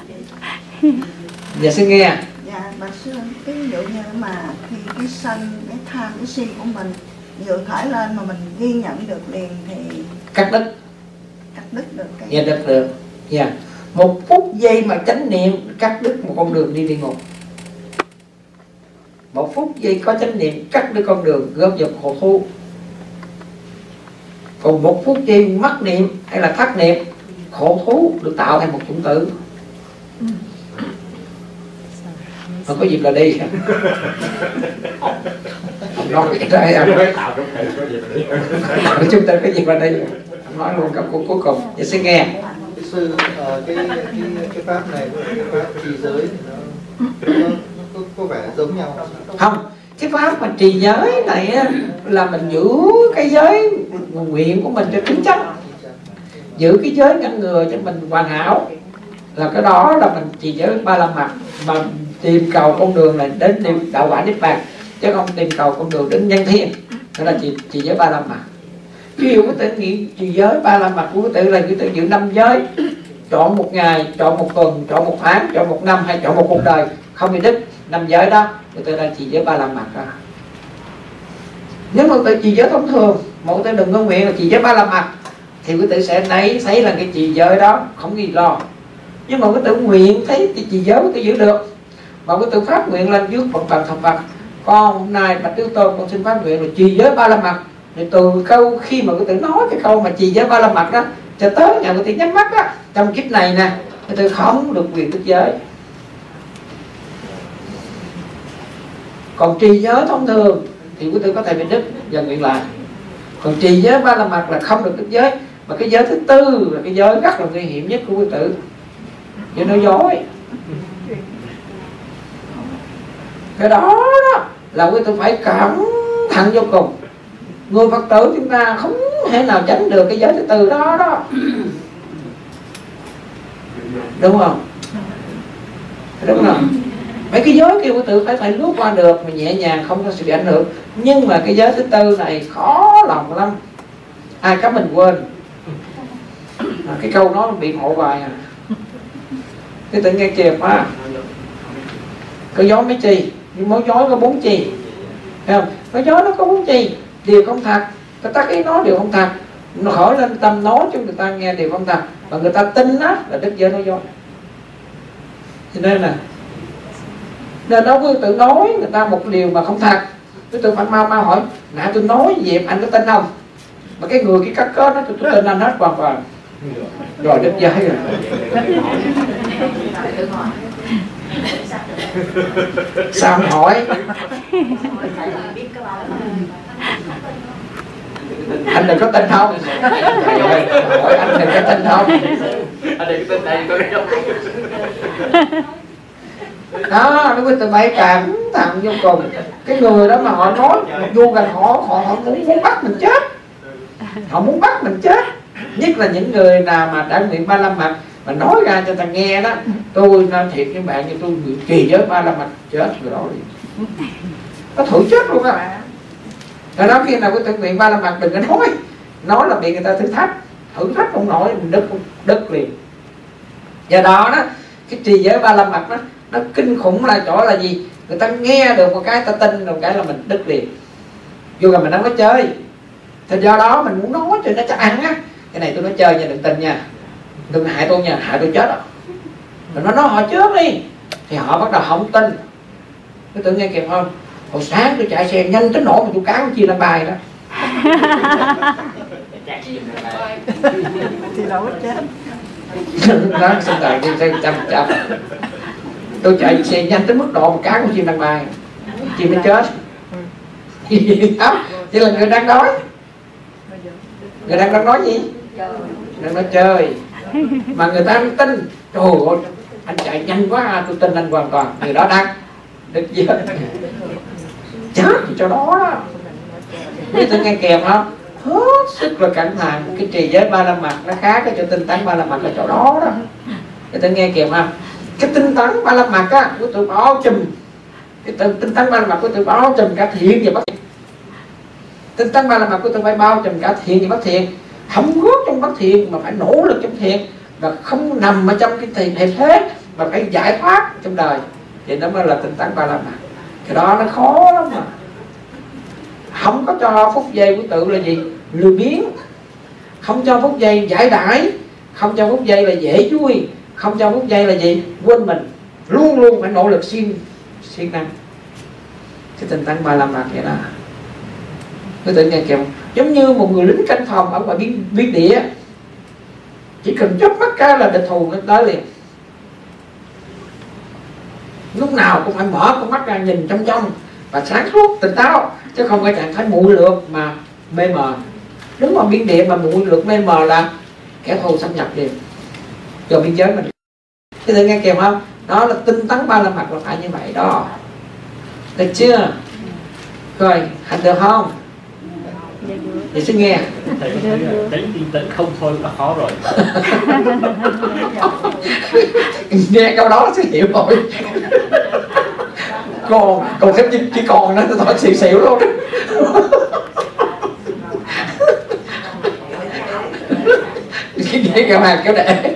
Giờ xin nghe. Dạ, bạch sư, cái ví dụ như mà khi cái sân, cái tham, cái si của mình vừa khởi lên mà mình ghi nhận được liền thì Cắt đứt. cắt đứt được cái. Dạ đứt được. Dạ. Một phút giây mà chánh niệm cắt đứt một con đường đi địa ngục. Một phút giây có chánh niệm cắt đứt con đường góp vào khổ thú. Còn một phút giây mất niệm hay là thất niệm, khổ thú được tạo thành một chủng tử. Mà có dịp là đi. Không nói cái đây à. Chúng ta có dịp là đi. Nói luôn câu cuối cùng. Vậy sẽ nghe. Cái sư uh, cái, cái cái pháp này với cái pháp trì giới thì nó, nó, nó có, có vẻ giống nhau không? Không, cái pháp mà trì giới này á, là mình giữ cái giới nguyện của mình cho chính chắn, giữ cái giới ngăn ngừa cho mình hoàn hảo, là cái đó là mình trì giới ba la mật, mà tìm cầu con đường là đến niệm đạo quả niết bàn, chứ không tìm cầu con đường đến nhân thiên. Đó là trì, trì giới ba la mật. Ví dụ cái tự nghĩ trì giới ba la mật của cái tự là cái tự giữ năm giới, chọn một ngày, chọn một tuần, chọn một tháng, chọn một năm hay chọn một cuộc đời không bị đứt năm giới đó, người ta đang trì giới ba la mật đó. Nếu mà tự trì giới thông thường, một tự đừng có nguyện là trì giới ba la mật, thì quý tự sẽ thấy thấy là cái trì giới đó không gì lo. Nhưng mà quý tự nguyện thấy cái trì giới quý tự giữ được, mà quý tự phát nguyện lên trước Phật bằng thập Phật, con hôm nay bạch Đức Tôn con xin phát nguyện là trì giới ba la mật. Thì từ câu khi mà quý tự nói cái câu mà trì giới ba la mật đó cho tới ngày quý tự nhắm mắt á, trong kiếp này nè, quý tự không được quyền đứt giới. Còn trì giới thông thường thì quý tự có thể bị đứt và nguyện lại. Còn trì giới ba la mật là không được đứt giới. Mà cái giới thứ tư là cái giới rất là nguy hiểm nhất của quý tự, giới nói dối. Cái đó, đó là quý tự phải cẩn thận vô cùng. Người Phật tử chúng ta không thể nào tránh được cái giới thứ tư đó đó. Đúng không? Đúng không? Mấy cái giới kia quý tự phải phải lướt qua được mà nhẹ nhàng, không có sự bị ảnh hưởng. Nhưng mà cái giới thứ tư này khó lòng lắm. Ai các mình quên à, cái câu đó bị ngộ hoài à. Cái tự nghe kịp á, có gió mấy chi, nhưng mối gió có bốn chi, thấy không? Có gió nó có bốn chi, điều không thật, người ta cái nói điều không thật, nó khỏi lên tâm nói cho người ta nghe điều không thật, và người ta tin á là đứt giới nói dối. Cho nên là nên đó quý tự nói người ta một điều mà không thật, quý tự phải mau mau hỏi nãy tôi nói gì anh có tin không? Mà cái người cái cắt kết đó tôi, tôi tin anh hết hoàn toàn. Rồi đứt giới rồi. Sao anh hỏi? Anh đừng có tin không? Hỏi anh đừng có tin không? Anh đừng có tin đây tôi nói. Đó, nó từ bay cảm thẳng vô cùng. Cái người đó mà họ nói vô gần họ, họ, họ muốn, muốn bắt mình chết. Họ muốn bắt mình chết. Nhất là những người nào mà đã nguyện ba la mật mà nói ra cho ta nghe đó, tôi nói thiệt với bạn, như tôi nguyện trì giới ba la mật, chết người đó đi. Có thử chết luôn á. Rồi đó khi nào có tự nguyện ba la mật đừng có nói. Nói là bị người ta thử thách. Thử thách không nổi, mình đứt, đứt liền. Do đó đó, cái trì giới ba la mật đó, nó kinh khủng là chỗ là gì? Người ta nghe được một cái ta tin, một cái là mình đứt liền. Dù là mình không có chơi. Thì do đó mình muốn nói cho nó chắc ăn á, cái này tôi nói chơi nha, đừng tin nha, đừng hại tôi nha, hại tôi chết rồi. Mình nói nói họ trước đi, thì họ bắt đầu không tin. Cái tự nghe kịp không? Hồi sáng tôi chạy xe nhanh tới nỗi mà tôi cáo chia lên bài đó. Thì đâu có chết. Đó, xin đời tôi sẽ trăm trăm. Tôi chạy xe nhanh tới mức độ một cái con chim đang bài, chim nó chết. Đó, chỉ là người đang nói. Người đang đang nói gì? Đang nói chơi. Mà người ta không tin. Trời ơi, anh chạy nhanh quá, tôi tin anh hoàn toàn. Người đó đang được gì hết. Chết thì cho đó đó. Biết tôi nghe kèm không? Hết sức là cẩn thận. Cái trì giới ba la mật nó khác cái chỗ tinh tấn ba la mật là chỗ đó đó. Cái tôi nghe kèm không? Cái tinh tấn ba la mật á, của tôi bao trùm. Cái tinh tấn ba la mật của tôi bao trùm cả thiện và bất thiện. Tinh tấn ba la mật của tôi phải bao trùm cả thiện và bất thiện. Không góp trong bất thiện mà phải nỗ lực trong thiện, và không nằm ở trong cái thiện hệ thế mà phải giải thoát trong đời, thì nó mới là tinh tấn ba la mật. Cái đó nó khó lắm mà. Không có cho phút giây của tự là gì? Lười biếng. Không cho phút giây giải đãi. Không cho phút giây là dễ vui. Không cho phút giây là gì? Quên mình. Luôn luôn phải nỗ lực siêng siêng năng. Cái tinh tấn ba la mật vậy đó. Quý tự nghe kìa, giống như một người lính canh phòng ở ngoài biên, biên địa, chỉ cần chớp mắt ra là địch thù nó tới liền, lúc nào cũng phải mở con mắt ra nhìn trong trong và sáng suốt tỉnh táo, chứ không phải trạng thái muội lược mà mê mờ. Đứng ngoài biên địa mà muội lược mê mờ là kẻ thù xâm nhập liền vào biên giới mình. Quý tự nghe kìa không? Đó là tinh tấn ba la mật là phải như vậy đó, được chưa? Rồi hành được không? Thì sẽ nghe. Thầy có thấy là đánh tinh tấn không thôi là khó rồi. Nghe câu đó sẽ hiểu rồi. Còn còn cái chỉ, chỉ còn nó thôi xỉu xỉu luôn đó. Cái nghe kêu hàng kéo đệ.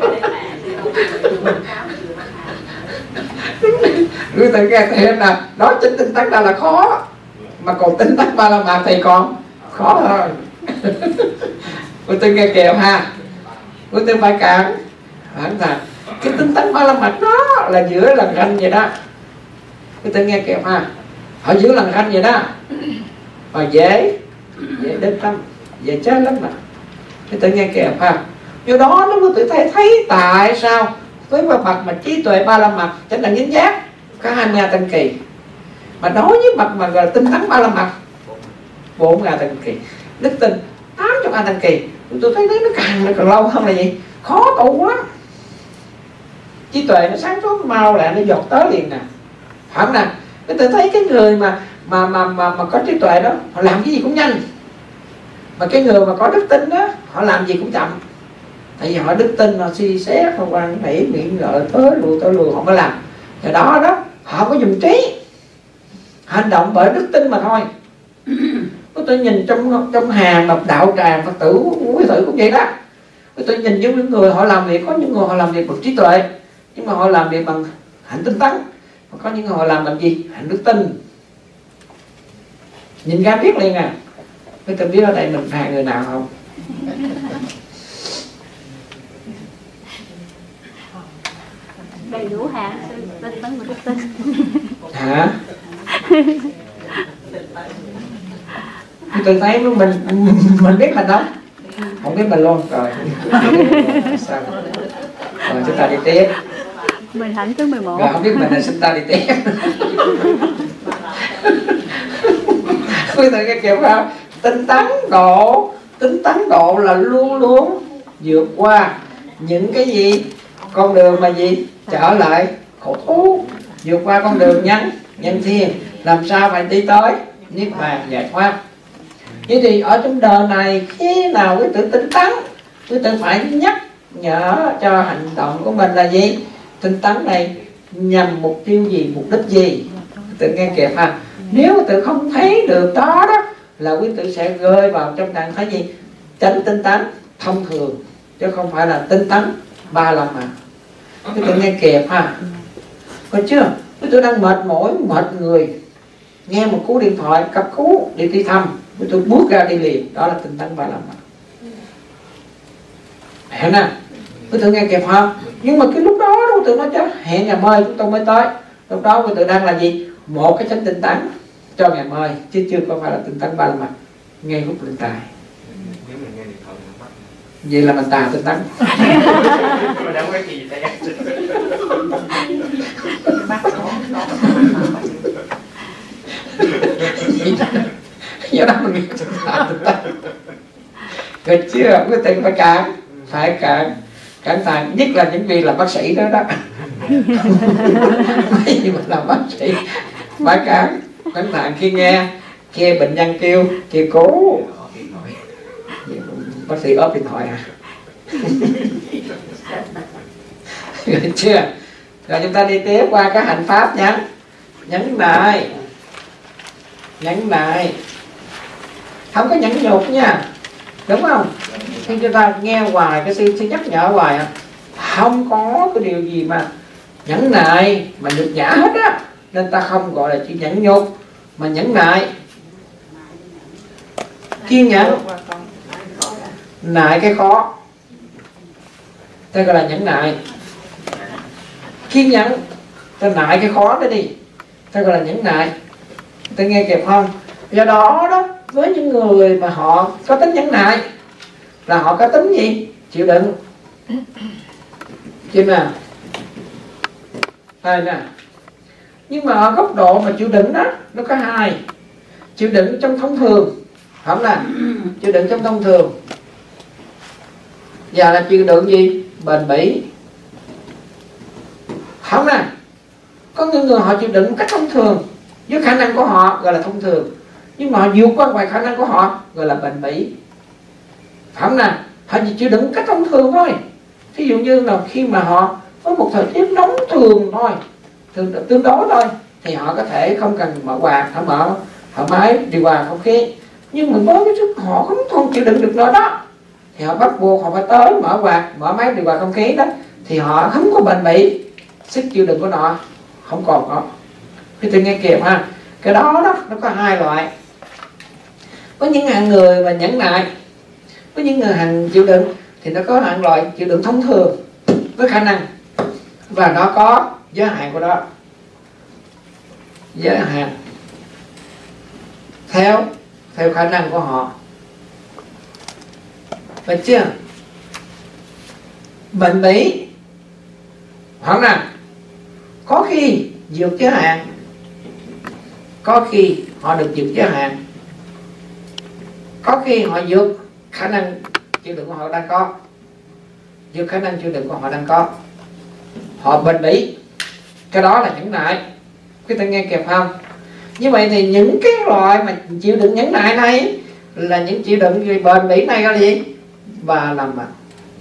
Ngươi tự nghe thêm là nói chính tinh tấn ra là khó, mà còn tinh tấn ba la mật thì còn khó hơn. Quý tư nghe kèo ha, quý tư phải cản hẳn là cái tinh tấn ba la mật đó là giữa lần ranh vậy đó. Quý tư nghe kèo ha, ở giữa lần ranh vậy đó, mà dễ dễ đến lắm, dễ chết lắm mà. Quý tư nghe kèo ha, do đó nó mới tự thấy thấy tại sao với ba bậc mà trí tuệ ba la mật chính là nhính giác có hai mươi tăng kỳ, mà đối với bậc mà gọi là tinh tấn ba la mật bốn ngàn tăng kỳ, đức tin tám trăm ngàn tăng kỳ, tôi thấy nó càng nó càng lâu hơn là gì, khó tụ lắm. Trí tuệ nó sáng suốt mau lại nó giọt tới liền nè, phải không nè? Tôi thấy cái người mà mà mà mà mà có trí tuệ đó, họ làm cái gì cũng nhanh, mà cái người mà có đức tin đó, họ làm gì cũng chậm. Tại vì họ đức tin, họ suy xét, họ quan nghĩ, miệng ngợi tới lùi tới lùi họ mới làm. Và đó đó, họ có dùng trí, hành động bởi đức tin mà thôi. Tôi nhìn trong trong hàng mà đạo tràng Phật tử, quý tử cũng vậy đó. Tôi nhìn những người họ làm việc, có những người họ làm việc bằng trí tuệ, nhưng mà họ làm việc bằng hạnh tinh tấn, mà có những người họ làm bằng gì, hạnh đức tin. Nhìn ra biết liền à. Tôi tự biết ở đây mình hàng người nào không? Đầy đủ hạng tinh tấn và đức tin. Hả? Tôi thấy mình mình biết mình đó, không biết mình luôn rồi. Sao? Rồi chúng ta đi tiếp. Mình hạnh thứ mười một. Rồi không biết mình là xin ta đi tiếp. Quý vị cái kiểu không? Tinh tấn độ, tinh tấn độ là luôn luôn vượt qua những cái gì, con đường mà gì trở lại khổ thú, vượt qua con đường nhân nhân thiên, làm sao phải đi tới niết bàn giải thoát. Vậy thì ở trong đời này khi nào quý tử tinh tấn, quý tử phải nhắc nhở cho hành động của mình là gì, tinh tấn này nhằm mục tiêu gì, mục đích gì. Quý tử nghe kịp ha. Nếu quý tử không thấy được đó đó là quý tử sẽ rơi vào trong trạng thái gì, tránh tinh tấn thông thường, chứ không phải là tinh tấn ba la mật. Quý tử nghe kịp ha. Có chưa? Quý tử đang mệt mỏi, mệt người, nghe một cú điện thoại cấp cứu đi đi thăm, quý tử bước ra đi liền, đó là tinh tấn ba la mật. Hiểu nè, quý tử nghe kịp không? Nhưng mà cái lúc đó quý tử nói chứ hẹn ngày mai chúng tôi mới tới, lúc đó quý tử đang là gì, một cái chánh tinh tấn cho ngày mai, chứ chưa có phải là tinh tấn ba la mật ngay lúc linh tài. Nếu mình nghe điện thoại mình bắt Vậy là mình tà tinh tấn. mà đâu có gì thế. Do đó mình nghĩ chúng ta tinh tấn. Được chưa? Quý tử phải cản, phải cản, cẩn thận, nhất là những vị là bác sĩ đó đó. Mấy gì mình làm bác sĩ phải cản, cẩn thận khi nghe nghe bệnh nhân kêu kêu cố, bác sĩ ốp điện thoại à. Được chưa? Rồi chúng ta đi tiếp qua các hành pháp nhé. Nhẫn nại, nhẫn nại, không có nhẫn nhục nha, đúng không? Khi chúng ta nghe hoài cái sư sư nhắc nhở hoài à, không có cái điều gì mà nhẫn nại mà nhục nhã hết á, nên ta không gọi là chữ nhẫn nhục mà nhẫn nại. Kiên nhẫn, nại cái khó, ta gọi là nhẫn nại. Kiên nhẫn, ta nại cái khó đó đi, ta gọi là nhẫn nại. Ta nghe kịp không? Do đó đó với những người mà họ có tính nhẫn nại là họ có tính gì? Chịu đựng. Chịu nè. Đây nè. Nhưng mà ở góc độ mà chịu đựng đó, nó có hai. Chịu đựng trong thông thường, không nè, chịu đựng trong thông thường. Và là chịu đựng gì? Bền bỉ. Không nè. Có những người họ chịu đựng một cách thông thường, với khả năng của họ gọi là thông thường, nhưng mà họ vượt qua ngoài khả năng của họ gọi là bền bỉ. Không nè. Họ chỉ chịu đựng một cách thông thường thôi. Ví dụ như là khi mà họ có một thời tiết nóng thường thôi, thường tương đối thôi, thì họ có thể không cần mở quạt, họ mở họ máy điều hòa không khí. Nhưng mà với cái sức họ không không chịu đựng được nữa đó, thì họ bắt buộc họ phải tới mở quạt, mở máy điều hòa không khí đó, thì họ không có bền bỉ, sức chịu đựng của họ không còn có. Thì tôi nghe kịp ha, cái đó đó nó có hai loại. Có những hạng người mà nhẫn nại, có những người hàng chịu đựng, thì nó có hạng loại chịu đựng thông thường với khả năng, và nó có giới hạn của nó, giới hạn theo theo khả năng của họ. Được chưa? Bền bỉ hoặc là có khi vượt giới hạn, có khi họ được vượt giới hạn, có khi họ vượt khả năng chịu đựng của họ đang có, vượt khả năng chịu đựng của họ đang có, họ bền bỉ. Cái đó là nhẫn nại. Các ta nghe kịp không? Như vậy thì những cái loại mà chịu đựng nhẫn nại này là những chịu đựng gì bền bỉ này là gì? Ba la mật.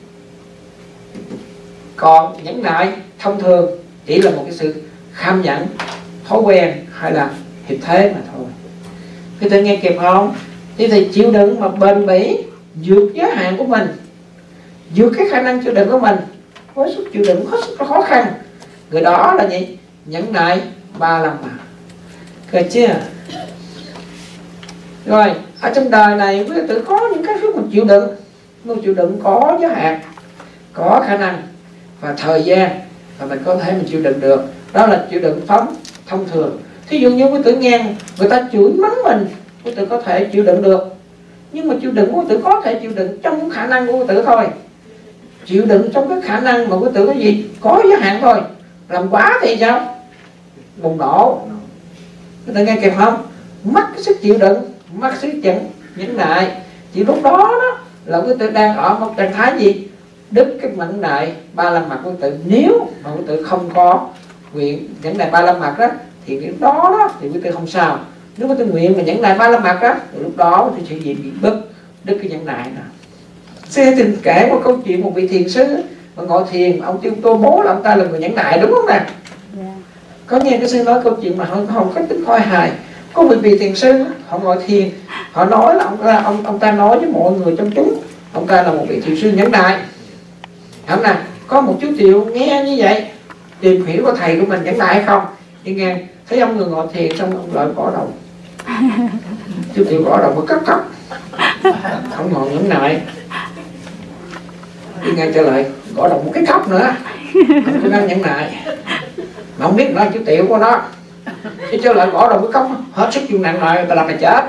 Còn nhẫn nại thông thường chỉ là một cái sự kham nhẫn, thói quen hay là hiệp thế mà thôi. Các ta nghe kịp không? Thì thầy chịu đựng mà bền bỉ, vượt giới hạn của mình, vượt cái khả năng chịu đựng của mình, có sức chịu đựng hết sức khó khăn, người đó là gì? Nhẫn nại ba la mật. Được chưa? Rồi ở trong đời này quý tử có những cái lúc mình chịu đựng, mình chịu đựng có giới hạn, có khả năng và thời gian, và mình có thể mình chịu đựng được. Đó là chịu đựng phóng thông thường. Thí dụ như quý tử nghe người ta chửi mắng mình, quý tử có thể chịu đựng được, nhưng mà chịu đựng của quý tử có thể chịu đựng trong khả năng của quý tử thôi. Chịu đựng trong cái khả năng mà quý tử có gì? Có giới hạn thôi. Làm quá thì sao? Bùng nổ. Quý tử nghe kịp không? Mất cái sức chịu đựng, mất sức chịu nhẫn nại. Chỉ lúc đó đó là quý tử đang ở một trạng thái gì? Đứt cái nhẫn nại ba la mật của quý tử. Nếu mà quý tử không có nguyện nhẫn nại ba la mật đó, thì cái đó đó thì quý tử không sao. Nếu quý tử nguyện mà nhẫn nại ba la mật đó, thì lúc đó thì sẽ gì? Bị bứt đứt cái nhẫn nại nào. Sư tình kể một câu chuyện một vị thiền sư mà ngồi thiền, ông tiêu tô bố là ông ta là người nhẫn nại, đúng không nè? Yeah. Có nghe cái sư nói câu chuyện mà không, không có tính khoai hài. Có một vị thiền sư họ ngồi thiền, họ nói là ông ta, ông, ông ta nói với mọi người trong chúng, ông ta là một vị thiền sư nhẫn nại. Không nè, có một chú Tiệu nghe như vậy, tìm hiểu có thầy của mình nhẫn nại hay không. Nhưng nghe thấy ông người ngồi thiền xong ông lại bỏ đầu. Chú Tiệu bỏ đầu có cấp cấp, không ngồi nhẫn nại. Đi nghe trở lại gõ đầu một cái cốc nữa, không đang nhẫn nại, mà không biết nó chú Tiệu của nó. Chứ trở lại gõ đầu cái cốc hết sức chịu nặng rồi, ta làm mày chết.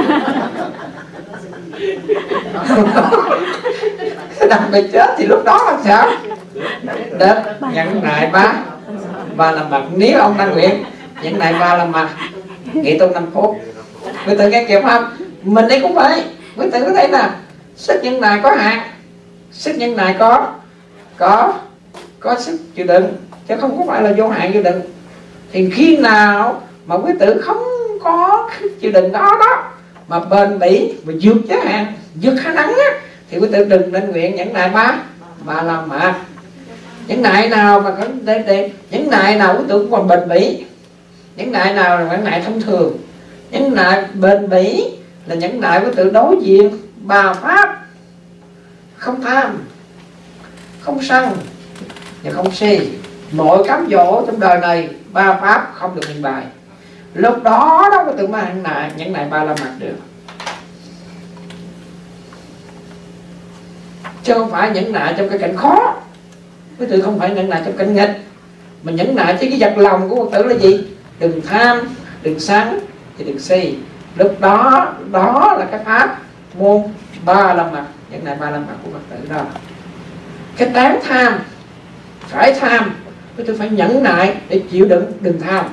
Làm mày chết thì lúc đó làm sao? Đến nhẫn nại ba ba la mật. Nếu ông đang nguyện nhẫn nại ba la mật, nghỉ tu năm phút. Người tự nghe kịp không? Mình đây cũng vậy. Người tự có thấy nè, sức nhẫn nại có hạn, sức nhẫn nại có có có sức chịu đựng, chứ không có phải là vô hạn chịu đựng. Thì khi nào mà quý tử không có chịu đựng đó đó mà bền bỉ và vượt giới hạn, vượt khả năng á, thì quý tử đừng nên nguyện nhẫn nại ba ba la mật. Nhẫn nại nào mà có để, để nhẫn nại nào quý tử cũng còn bền bỉ, nhẫn nại nào là nhẫn nại thông thường. Nhẫn nại bền bỉ là nhẫn nại quý tử đối diện ba pháp: không tham, không sân và không si. Mọi cám dỗ trong đời này ba pháp không được trình bày, lúc đó đó có tự mà nhẫn nại nhẫn nại ba la mật được, chứ không phải nhẫn nại trong cái cảnh khó. Quý tử không phải nhẫn nại trong cảnh nghịch, mình nhẫn nại chứ cái vật lòng của quý tử là gì? Đừng tham, đừng sân thì đừng si. Lúc đó đó là cái pháp môn ba la mật, những này ba la mật của Phật tử đó. Cái đáng tham, phải tham, quý tử phải nhẫn nại để chịu đựng, đừng tham.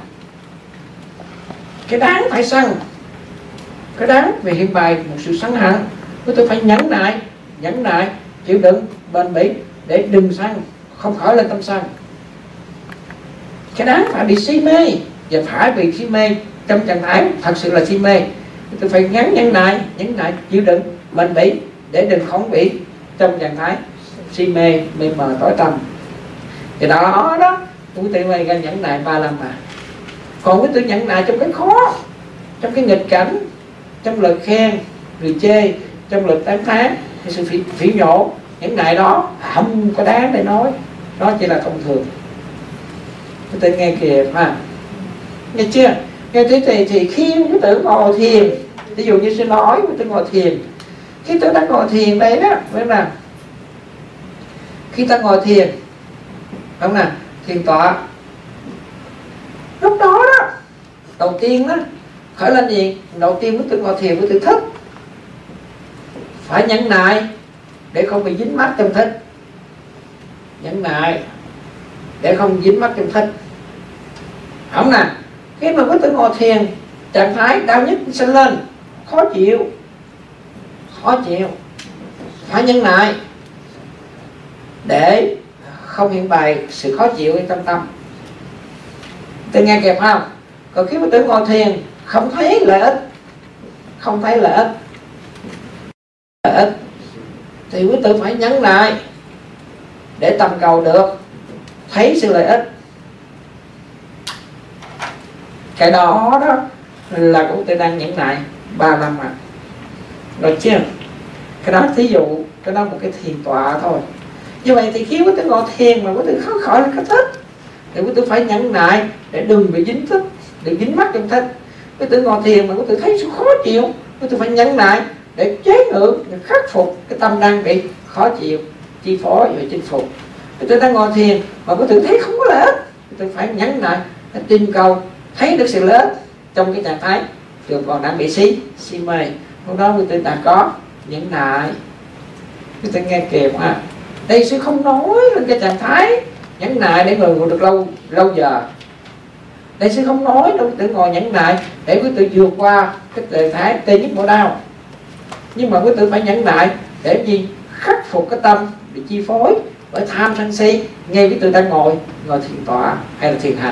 Cái đáng phải sân, cái đáng về hiện bày một sự sân hận, quý tử phải nhẫn nại, nhẫn nại, chịu đựng, bền bỉ để đừng sân, không khỏi lên tâm sân. Cái đáng phải bị si mê, và phải bị si mê trong trạng thái thật sự là si mê, tôi phải ngắn nhẫn nại, nhẫn nại chịu đựng, bền bỉ để đừng không bị trong trạng thái si mê, mê mờ tối tăm. Thì đó đó, quý tử phải nhẫn nại ba la mà. Còn quý tử nhẫn nại trong cái khó, trong cái nghịch cảnh, trong lời khen, người chê, trong lời tán thán, cái sự phỉ, phỉ nhổ, nhẫn nại đó không có đáng để nói, đó chỉ là thông thường. Quý tử nghe kìa ha, nghe chưa? Nghe thế thì, thì khi quý tử ngồi thiền, ví dụ như xin nói quý tử ngồi thiền, khi tôi đang ngồi thiền đây đó, phải không nào? Khi ta ngồi thiền, không nào? Thiền tọa, lúc đó đó, đầu tiên đó, khởi lên gì? Đầu tiên quý tử ngồi thiền, quý tử thích, phải nhẫn nại để không bị dính mắc trong thích, nhẫn nại để không dính mắc trong thích, không nè? Khi mà quý tử ngồi thiền, trạng thái đau nhức sinh lên, khó chịu, khó chịu, phải nhẫn nại để không hiện bày sự khó chịu trong tâm tâm. Tôi nghe kịp không? Còn khi quý tử ngồi thiền không thấy lợi ích, không thấy lợi ích, lợi ích thì quý tử phải nhẫn nại để tầm cầu được thấy sự lợi ích. Cái đó đó là cũng tự đang nhẫn nại ba la mật, được chưa? Cái đó thí dụ, cái đó một cái thiền tọa thôi. Như vậy thì khi quý tử ngồi thiền mà quý tử khó khỏi là cái thích, thì quý tử phải nhẫn nại để đừng bị dính thích, đừng dính mắc trong thích. Quý tử ngồi thiền mà quý tử thấy sự khó chịu, quý tử phải nhẫn nại để chế ngự, để khắc phục cái tâm đang bị khó chịu, chi phối và chinh phục. Quý tử đang ngồi thiền mà quý tử thấy không có lợi ích, quý tử phải nhẫn nại để tìm cầu thấy được sự lợi ích trong cái trạng thái được còn đang bị si si mê. Lúc đó quý tử đã có nhẫn nại. Quý tử nghe kịp ha. Đây sư không nói lên cái trạng thái nhẫn nại để người ngồi được lâu lâu giờ. Đây sư không nói đâu quý tử ngồi nhẫn nại để quý tử vượt qua cái trạng thái tê nhức khổ đau. Nhưng mà quý tử phải nhẫn nại để gì? Khắc phục cái tâm bị chi phối bởi tham sân si ngay quý tử đang ngồi ngồi thiền tọa hay là thiền hành.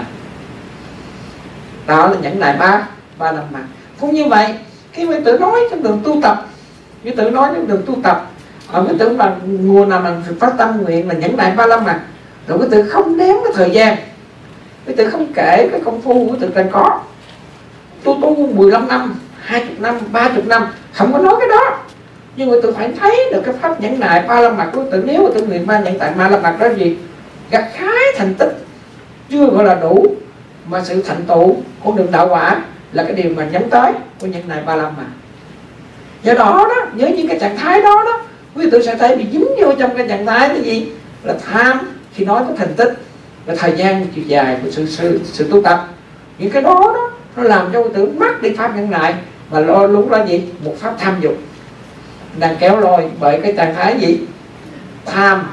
Đó là nhẫn nại ba ba la mật. Cũng như vậy, khi quý tử nói trong đường tu tập, quý tử nói trong đường tu tập, ở quý tử mà nguồn nào mà phát tâm nguyện là nhẫn nại ba la mật, rồi quý tử không đếm cái thời gian, quý tử không kể cái công phu quý tử đang có, tu tu mười lăm năm, hai mươi năm, ba mươi năm, không có nói cái đó. Nhưng quý tử phải thấy được cái pháp nhẫn nại ba la mật của quý tử. Nếu quý tử nguyện ba nhẫn nại ba la mật đó gì? Gặt hái thành tích chưa gọi là đủ, mà sự thành tựu của đường đạo quả là cái điều mà nhắm tới của nhẫn nại ba la mật. Do đó đó, với những cái trạng thái đó đó, quý tử sẽ thấy bị dính vô trong cái trạng thái cái gì? Là tham khi nói có thành tích, là thời gian chiều dài của sự, sự, sự tu tập. Những cái đó đó nó làm cho quý tử mất đi pháp nhẫn nại, mà lo lúc là gì? Một pháp tham dục đang kéo lôi bởi cái trạng thái gì? Tham.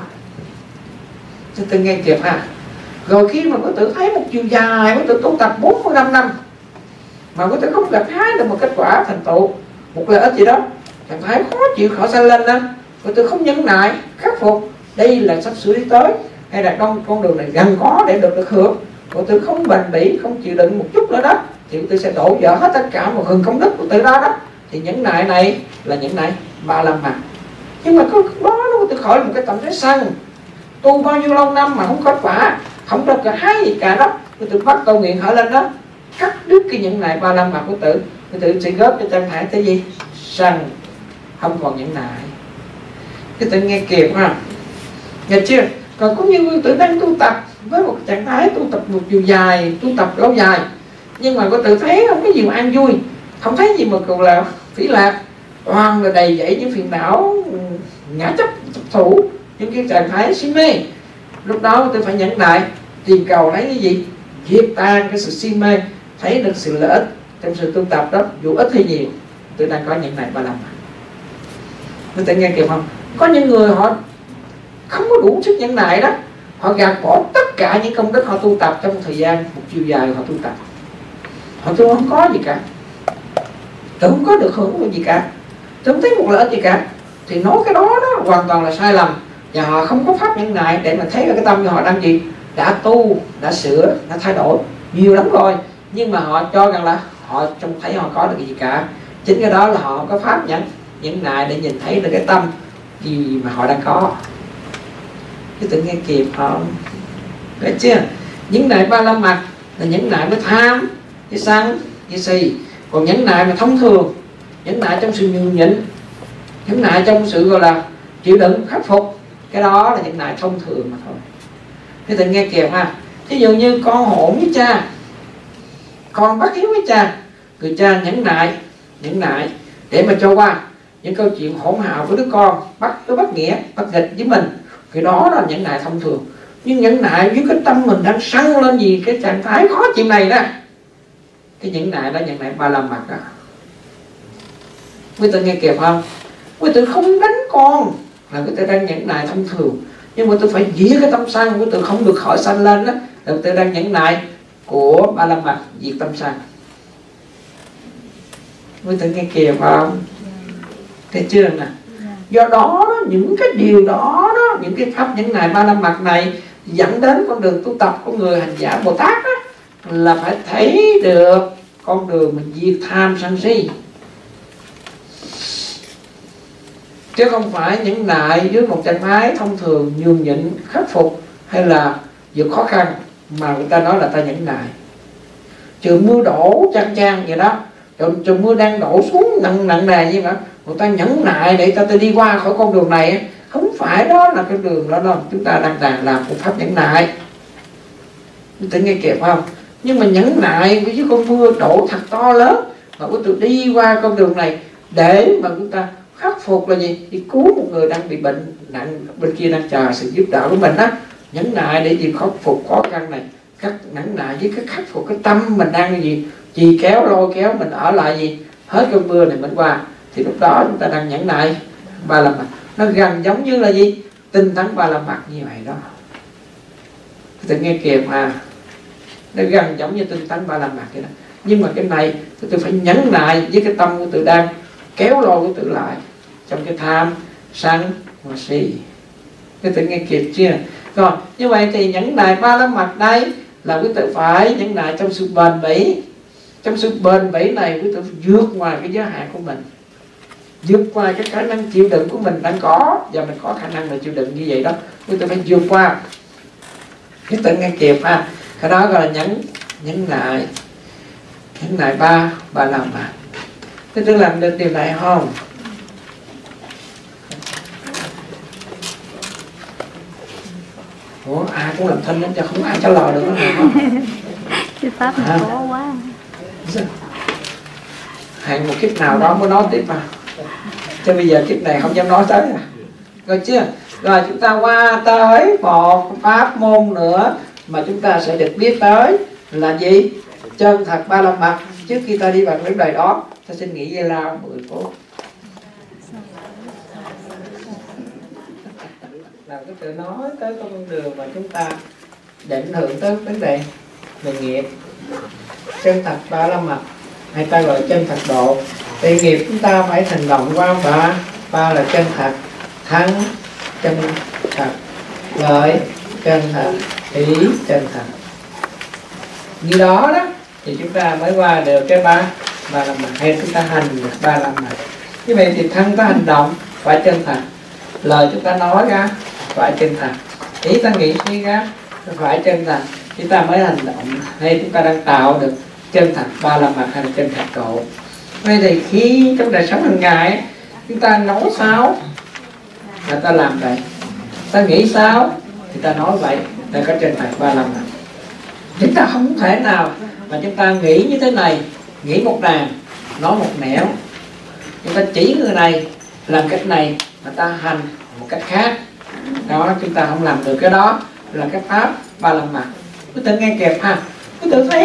Cho tôi nghe kịp ha. Rồi khi mà quý tử thấy một chiều dài, quý tử tu tập bốn mươi lăm năm mà quý tử không gặt hái được một kết quả thành tựu, một lợi ích gì đó, trạng thái khó chịu khỏi sanh lên đó, quý tử không nhẫn nại khắc phục, đây là sắp sửa đi tới, hay là con con đường này gần có để được được hưởng, quý tử không bền bỉ, không chịu đựng một chút nữa đó, thì quý tử sẽ đổ vỡ hết tất cả một hừng công đức của quý tử đó đó. Thì nhẫn nại này là nhẫn nại ba la mật. Nhưng mà có đó nó quý tử khỏi một cái tâm thái sân, tu bao nhiêu lâu năm mà không có quả, không được cả hai gì cả đó, quý tử bắt cầu nguyện khởi lên đó, cắt đứt cái nhẫn nại ba la mật của tự, quý tử sẽ góp cho trạng thái cái gì? Sân, không còn nhẫn nại. Quý tử nghe kịp ha, nghe chưa? Còn cũng như quý tử đang tu tập với một trạng thái tu tập một chiều dài, tu tập lâu dài, nhưng mà quý tử thấy không có gì mà an vui, không thấy gì mà cầu là phỉ lạc, toàn là đầy dẫy những phiền não ngã chấp, chấp thủ, những cái trạng thái si mê. Lúc đó tôi phải nhẫn nại tìm cầu lấy cái gì? Diệt tan cái sự si mê, thấy được sự lợi ích trong sự tu tập đó, dù ít hay nhiều, tôi đang có nhẫn nại ba la mật. Quý vị nghe kịp không? Có những người họ không có đủ sức nhẫn nại đó, họ gạt bỏ tất cả những công đức họ tu tập trong thời gian một chiều dài họ tu tập. Họ tôi không có gì cả, tôi không có được hưởng gì cả, tôi không thấy một lợi ích gì cả, thì nói cái đó đó hoàn toàn là sai lầm. Và họ không có pháp nhẫn nại để mà thấy là cái tâm của họ đang gì, đã tu, đã sửa, đã thay đổi nhiều lắm rồi, nhưng mà họ cho rằng là họ trông thấy họ có được cái gì cả. Chính cái đó là họ không có pháp nhẫn nhẫn nại để nhìn thấy được cái tâm gì mà họ đang có. Cái tự nghe kịp không? Đấy chưa? Nhẫn nại ba la mật là nhẫn nại với tham, với sân, với si. Còn nhẫn nại mà thông thường, nhẫn nại trong sự nhường nhịn, nhẫn nại trong sự gọi là chịu đựng, khắc phục, cái đó là nhẫn nại thông thường mà thôi. Cái tự nghe kịp ha. Ví dụ như con hỗn với cha, con bất hiếu với cha, người cha nhẫn nại, nhẫn nại để mà cho qua những câu chuyện hỗn hào với đứa con, bắt nó bất nghĩa, bất nghịch với mình, cái đó là nhẫn nại thông thường. Nhưng nhẫn nại với cái tâm mình đang sân lên gì cái trạng thái khó chịu này đó, cái nhẫn nại đó nhẫn nại ba la mật đó. Quý tự nghe kịp không? Quý tự không đánh con là quý tự đang nhẫn nại thông thường, nhưng mà tôi phải diệt cái tâm sân, quý tự không được khỏi sanh lên đó, là quý tự đang nhẫn nại của ba la mật, diệt tâm sân. Quý tự nghe kịp không? Thấy chưa nè? Do đó những cái điều đó, đó những cái pháp nhẫn nại ba la mật này dẫn đến con đường tu tập của người hành giả Bồ Tát đó, là phải thấy được con đường mình diệt tham sân si, chứ không phải nhẫn nại với một trạng thái thông thường nhường nhịn, khắc phục hay là vượt khó khăn mà người ta nói là ta nhẫn nại. Trường mưa đổ chang chang vậy đó, trường mưa đang đổ xuống nặng nặng nề như vậy, người ta nhẫn nại để ta, ta đi qua khỏi con đường này, không phải đó là cái đường đó đâu. Chúng ta đang đang làm một pháp nhẫn nại, chúng ta nghe kịp không? Nhưng mà nhẫn nại với con mưa đổ thật to lớn mà chúng ta đi qua con đường này để mà chúng ta khắc phục là gì? Đi cứu một người đang bị bệnh nặng, bên kia đang chờ sự giúp đỡ của mình đó. Nhẫn nại để gì? Khắc phục khó khăn này, khắc nhẫn nại với cái khắc phục cái tâm mình đang gì, chì kéo lôi kéo mình ở lại gì, hết cơn mưa này mình qua, thì lúc đó chúng ta đang nhẫn nại ba la mật. Nó gần giống như là gì? Tinh tấn ba la mật như vậy đó. Tôi nghe kịp mà, nó gần giống như tinh tấn ba la mật vậy đó. Nhưng mà cái này tôi phải nhẫn nại với cái tâm của tôi đang kéo lôi của tôi lại trong cái tham, sân và si. Cái tự nghe kịp chưa? Rồi, như vậy thì nhẫn nại ba la mật đây là quý tự phải nhẫn nại trong sự bền bỉ. Trong sự bền bỉ này quý tự vượt ngoài cái giới hạn của mình, vượt qua cái khả năng chịu đựng của mình đang có, và mình có khả năng là chịu đựng như vậy đó, quý tự phải vượt qua. Quý tự nghe kịp ha. Cái đó gọi là nhẫn nhẫn nại, nhẫn nại ba ba la mật. Quý tự làm được điều này không? Ủa, ai cũng làm thinh lắm cho không ai trả lời được đó hả? Cái pháp này khó quá. Hẹn một kiếp nào đó mới nói tiếp mà, chứ bây giờ kiếp này không dám nói tới à. Rồi chưa? Rồi chúng ta qua tới một pháp môn nữa mà chúng ta sẽ được biết tới là gì? Chân thật ba la mật. Trước khi ta đi vào vấn đề đó, ta xin nghỉ giải lao mười phút. Nào cái tự nói tới con đường mà chúng ta định hưởng tới vấn đề về nghiệp. Chân thật ba la mật hay ta gọi chân thật độ. Thì nghiệp chúng ta phải hành động qua ba. Ba là chân thật, thân chân thật, lợi chân thật, ý chân thật. Như đó đó thì chúng ta mới qua được cái ba ba la mật, hay chúng ta hành được ba la mật. Như vậy thì thân ta hành động phải chân thật, lời chúng ta nói ra phải chân thật, ý ta nghĩ suy ra phải chân thật, chúng ta mới hành động hay chúng ta đang tạo được chân thật ba la mật hay là chân thật độ. Vậy thì khi trong đời sống hàng ngày chúng ta nói sao là ta làm vậy, ta nghĩ sao thì ta nói vậy, là có chân thật ba la mật. Chúng ta không thể nào mà chúng ta nghĩ như thế này, nghĩ một đàn, nói một nẻo. Chúng ta chỉ người này làm cách này mà ta hành một cách khác. Đó, chúng ta không làm được cái đó, là cái pháp ba la mật. Quý tự nghe kịp ha. Quý tự thấy không?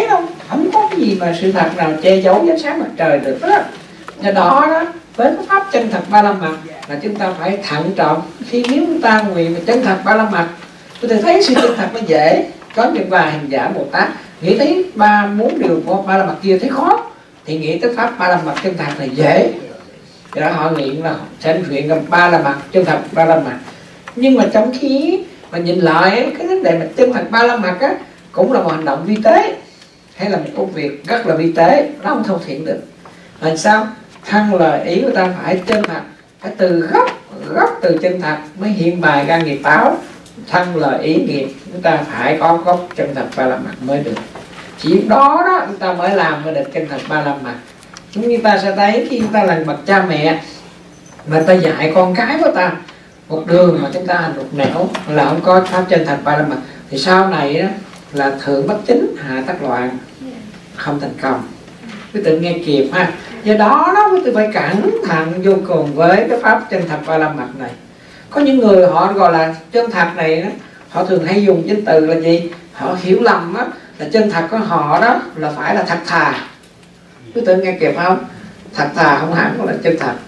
không có cái gì mà sự thật nào che giấu với sáng mặt trời được đó. Do đó đó, với cái pháp chân thật ba la mật là chúng ta phải thận trọng. Khi nếu chúng ta nguyện mà chân thật ba la mật, tôi thấy sự chân thật nó dễ. Có những vài hành giả Bồ Tát nghĩ thấy ba muốn điều của ba la mật kia thấy khó, thì nghĩ tới pháp ba la mật chân thật này dễ, thì đó họ nguyện là sẽ nguyện gặp ba la mật chân thật ba la mật. Nhưng mà trong khi mà nhìn lại cái vấn đề mà chân thật ba la mật á, cũng là một hành động vi tế, hay là một công việc rất là vi tế, nó không thâu thiện được. Làm sao thân lời ý của ta phải chân thật, phải từ gốc gốc từ chân thật mới hiện bài ra nghiệp báo. Thân lời ý nghiệp chúng ta phải có gốc chân thật ba la mật mới được. Chỉ đó đó chúng ta mới làm mới được chân thật ba la mật. Chúng như ta sẽ thấy khi chúng ta là bậc cha mẹ mà ta dạy con cái của ta một đường mà chúng ta hành một nẻo là không có pháp chân thật ba la mật, thì sau này đó là thượng bất chính hạ tắc loạn, không thành công. Quý tự nghe kịp ha. Do đó đó quý tự phải cẩn thận vô cùng với cái pháp chân thật ba la mật này. Có những người họ gọi là chân thật này đó, họ thường hay dùng danh từ là gì? Họ hiểu lầm đó, là chân thật của họ đó là phải là thật thà. Quý tự nghe kịp không? Thật thà không hẳn là chân thật.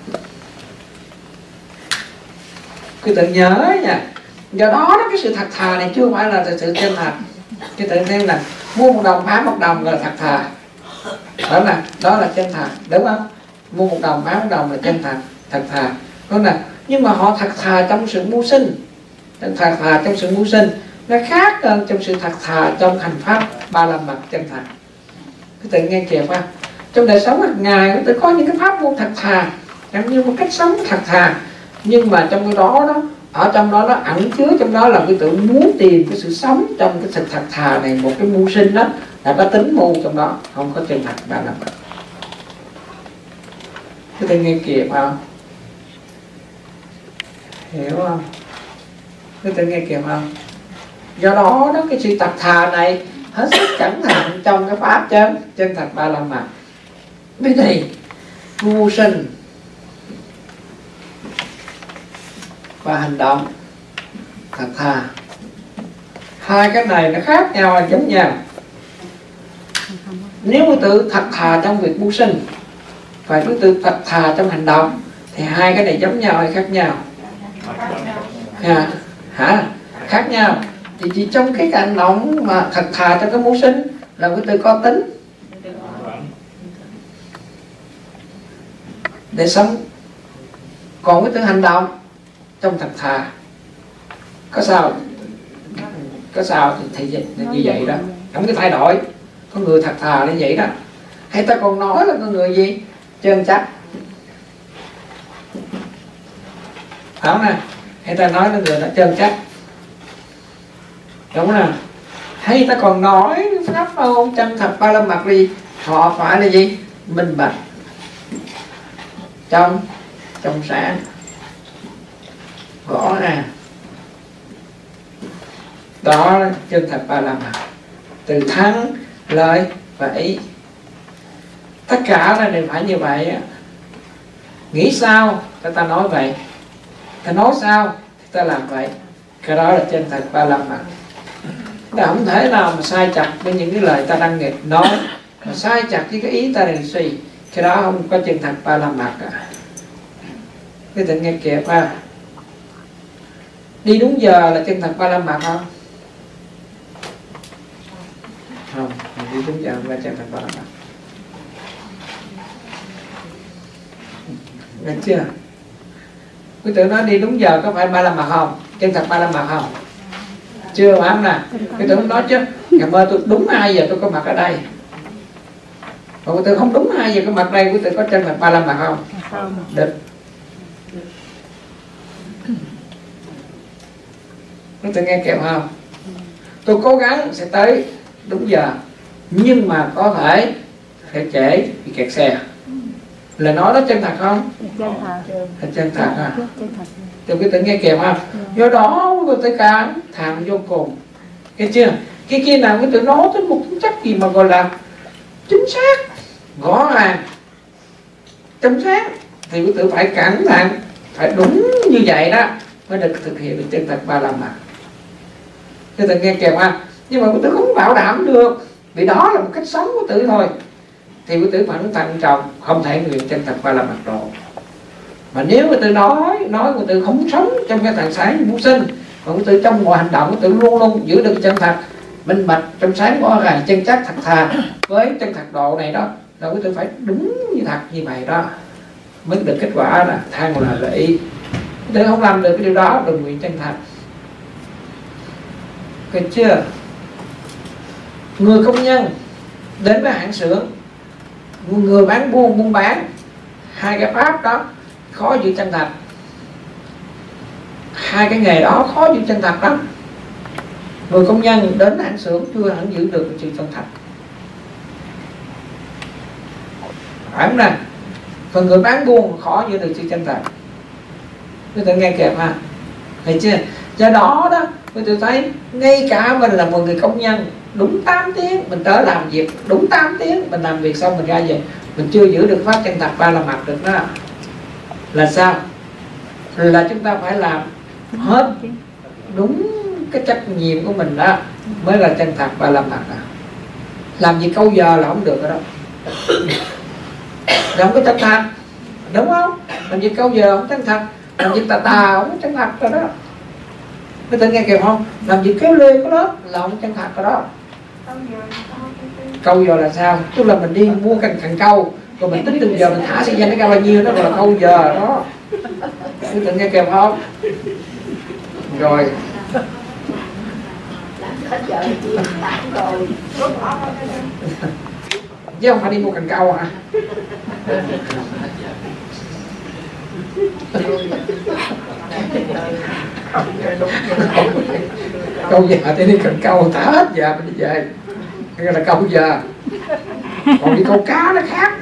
Quý tự nhớ nha. Do đó, đó cái sự thật thà này chưa phải là sự chân thật. Quý tự xem là mua một đồng bán một đồng là thật thà. Đó là đó là chân thật, đúng không? Mua một đồng bán một đồng là chân thật, thật thà. Đúng là nhưng mà họ thật thà trong sự mưu sinh, thật thà trong sự mưu sinh nó khác hơn trong sự thật thà trong hành pháp ba la mật chân thật. Quý tự nghe kịp không? Trong đời sống hàng ngày quý tự có những cái pháp môn thật thà, giống như một cách sống thật thà, nhưng mà trong cái đó đó ở trong đó nó ẩn chứa trong đó là quý tự muốn tìm cái sự sống trong cái sự thật thà này, một cái mưu sinh đó là có tính mưu trong đó, không có chân thật ba la mật. Quý tự nghe kịp không? Hiểu không? Quý tự nghe kịp không? Do đó đó cái sự thật thà này hết sức cẩn thận trong cái pháp chân chân thật ba la mật. Cái gì? Mưu sinh và hành động thật thà, hai cái này nó khác nhau là giống nhau. Nếu quý tự thật thà trong việc mưu sinh và quý tự thật thà trong hành động thì hai cái này giống nhau hay khác nhau? À, hả? Khác nhau. Thì chỉ trong cái hành động mà thật thà trong cái mưu sinh là quý tự có tính để sống, còn quý tự hành động trong thật thà có sao? Có sao thì, thì, thì như vậy đó, không cái thay đổi. Có người thật thà như vậy đó. Hay ta còn nói là con người gì? Trơn chắc. Phải không nè? Hay ta nói là người đó trơn chắc, đúng nè? Hay ta còn nói pháp môn chân thật ba la mật đi, họ phải là gì? Minh bạch, trong trong sáng, rõ ràng. Đó là chân thật ba la mật, từ thân, lời và ý. Tất cả là đều phải như vậy. Nghĩ sao ta, ta nói vậy, ta nói sao thì ta làm vậy. Cái đó là chân thật ba la mật. Ta không thể nào mà sai chặt với những cái lời ta đang nghịch nói, mà sai chặt với cái ý ta đang suy. Cái đó không có chân thật ba la mật à. Cái tự nghe kịp ha. Đi đúng giờ là chân thật ba la mật không? Không, đi đúng giờ là chân thật ba la mật. Được chưa? Quý tử nói đi đúng giờ có phải ba la mật không? Chân thật ba la mật không? Chưa phải không nè? Quý tử nói chứ, ngày mơ tôi đúng hai giờ tôi có mặt ở đây. Còn quý tử không đúng hai giờ có mặt đây, quý tử có chân thật ba la mật không? Được. Quý tử nghe kịp không? Tôi cố gắng sẽ tới đúng giờ, nhưng mà có thể sẽ trễ bị kẹt xe. Là nói đó chân thật không? Chân thật. Là chân thật à? Thì quý tử nghe kịp không? Do đó quý tử cảm thẳng vô cùng. Nghe chưa? Cái kia nào quý tử nói tới một tính chất gì mà gọi là chính xác, rõ ràng, trong sáng, thì quý tử phải cẩn thận, phải đúng như vậy đó mới được thực hiện được chân thật ba la mật. Quý tử nghe kịp không? Nhưng mà quý tử không bảo đảm được, vì đó là một cách sống của tử thôi. Thì của tử vẫn thận trọng, không thể nguyện chân thật ba la mật độ. Mà nếu của tử nói nói của tử không sống trong cái thằng sáng vô sinh, còn của tử trong mọi hành động của tử luôn luôn giữ được chân thật minh bạch, trong sáng rõ ràng, chân chắc thật thà với chân thật độ này đó, là của tử phải đúng như thật như vậy đó mới được kết quả là thang là lợi. Tử không làm được cái điều đó, đừng nguyện chân thật. Được chưa? Người công nhân đến với hãng xưởng, người bán buôn buôn bán, hai cái pháp đó khó giữ chân thật. Hai cái nghề đó khó giữ chân thật lắm. Người công nhân đến hãng xưởng chưa hẳn giữ được sự chân thật, phải không nào? Còn người bán buôn khó giữ được sự chân thật. Chúng ta nghe kịp ha, thấy chưa? Do đó đó, tôi thấy ngay cả mình là một người công nhân đúng tám tiếng, mình tới làm việc đúng tám tiếng, mình làm việc xong mình ra về, mình chưa giữ được pháp chân thật ba la mật được đó. Là sao? Là chúng ta phải làm hết đúng cái trách nhiệm của mình đó mới là chân thật ba la mật đó. Làm gì câu giờ là không được rồi đó, là không có chân thật, đúng không? Làm gì câu giờ không chân thật, làm gì tà tà không chân thật rồi đó. Mấy tự nghe kịp không? Làm gì kéo lê có đó là không chân thật rồi đó. Câu giờ là sao? Tức là mình đi mua cần cần câu, rồi mình tính từng giờ mình thả xe danh nó ra bao nhiêu, đó gọi là câu giờ đó. Mấy tự nghe kịp không? Rồi chứ không phải đi mua cần câu hả? Câu giờ thì đi cần câu thả hết giờ mình đi về, cái là câu giờ. Còn đi câu cá nó khác.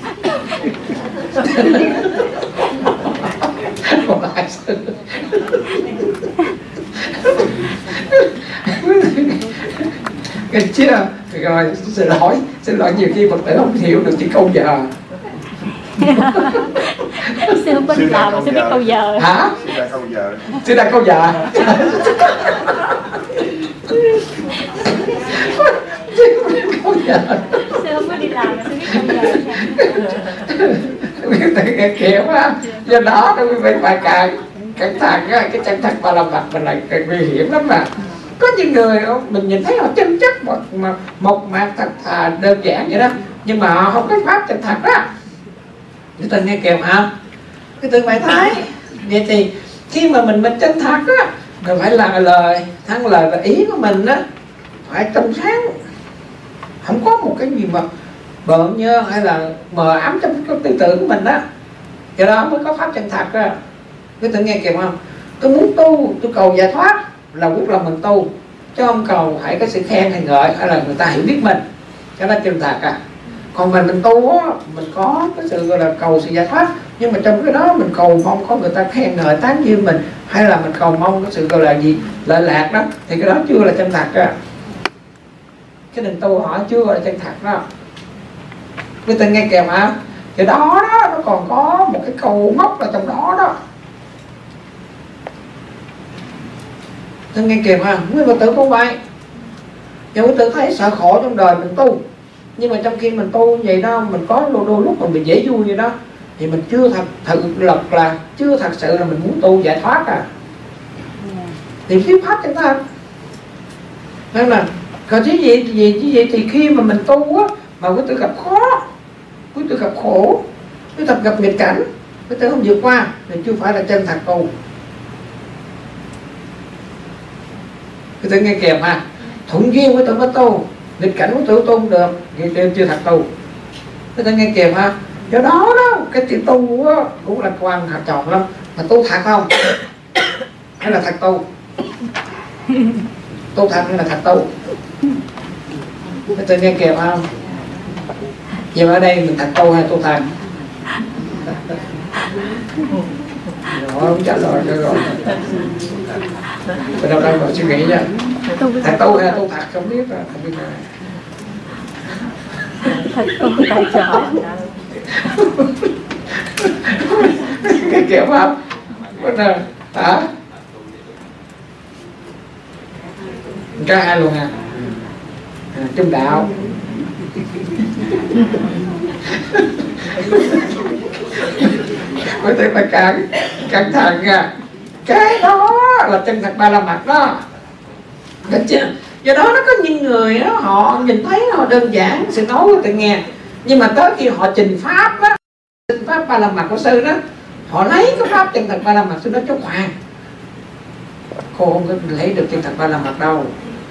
Nghe chưa? Rồi xin lỗi, xin lỗi nhiều khi Phật tử không hiểu được chữ câu giờ. Sư không có đi làm mà sư biết câu giờ. Hả? Sư đã câu giờ. Sư đã câu giờ. Câu giờ. Sư không có đi làm mà sư biết câu giờ. Quý vị nghe kìa quá. Do đó đó quý vị phải càng cẩn thận cái chân thật ba la mật mình là càng nguy hiểm lắm mà. Có những người mình nhìn thấy họ chân chất một mà một mạc thật thà đơn giản vậy đó, nhưng mà họ không có pháp chân thật đó. Chúng ta nghe kèm hả? Cái tự phải thấy. Vậy thì khi mà mình mình chân thật á, mình phải là lời thắng lời và ý của mình á phải trong sáng, không có một cái gì mà bợn nhơ hay là mờ ám trong cái tư tưởng của mình đó. Do đó mới có pháp chân thật á. Cái tự nghe kèm không? Tôi muốn tu, tôi cầu giải thoát là quyết lòng mình tu, chứ không cầu phải có sự khen hay ngợi hay là người ta hiểu biết mình, cái đó chân thật à. Còn mình mình tu á, mình có cái sự gọi là cầu sự giải thoát, nhưng mà trong cái đó mình cầu mong có người ta khen ngợi tán dương mình, hay là mình cầu mong cái sự gọi là gì lợi lạc đó, thì cái đó chưa là chân thật á. Cái định tu họ chưa gọi là chân thật đó. Người ta nghe kèm hả? Thì đó đó nó còn có một cái câu móc ở trong đó đó. Tôi nghe kèm ha, nguyên Phật tử cũng vậy. Nhưng Phật tử thấy sợ khổ trong đời mình tu, nhưng mà trong khi mình tu vậy đó, mình có đôi, đôi lúc mình bị dễ vui vậy đó, thì mình chưa thật thực lực là chưa thật sự là mình muốn tu giải thoát à. Thì thiếu pháp chúng ta. Nên là còn chứ gì thì gì chứ gì thì khi mà mình tu á, mà quý tử gặp khó, quý tử gặp khổ, quý tử gặp nghịch cảnh, quý tử không vượt qua thì chưa phải là chân thật tu. Quý tử nghe kèm ha, thuận duyên quý tử mới tu, nghịch cảnh quý tử tu không được thì chưa thật tu. Quý tử nghe kèm ha. Do đó đó cái chữ tu á cũng là quan hạt trọng lắm. Mà tu thật không hay là thật tu? Tu thật hay là thật tu? Quý tử nghe kèm không? Vậy ở đây mình thật tu hay tu thật? Rồi không trả lời cho rồi. Từ đâu đâu rồi suy nghĩ nha. Thật tu hay tu thật không biết rồi, không biết rồi. Thật tu tại chỗ. Cái kiểu không? Bắt đầu hả? Cả hai luôn à? à, trung đạo. Quý vị phải cẩn cẩn thận nha, cái đó là chân thật ba la mật đó, được chưa? Do đó nó có những người đó, họ nhìn thấy họ đơn giản sự nói của tự nghe, nhưng mà tới khi họ trình pháp đó, trình pháp ba la mật của sư đó, họ lấy cái pháp chân thật ba la mật sư nói chốt hoàng, cô không có lấy được chân thật ba la mật đâu.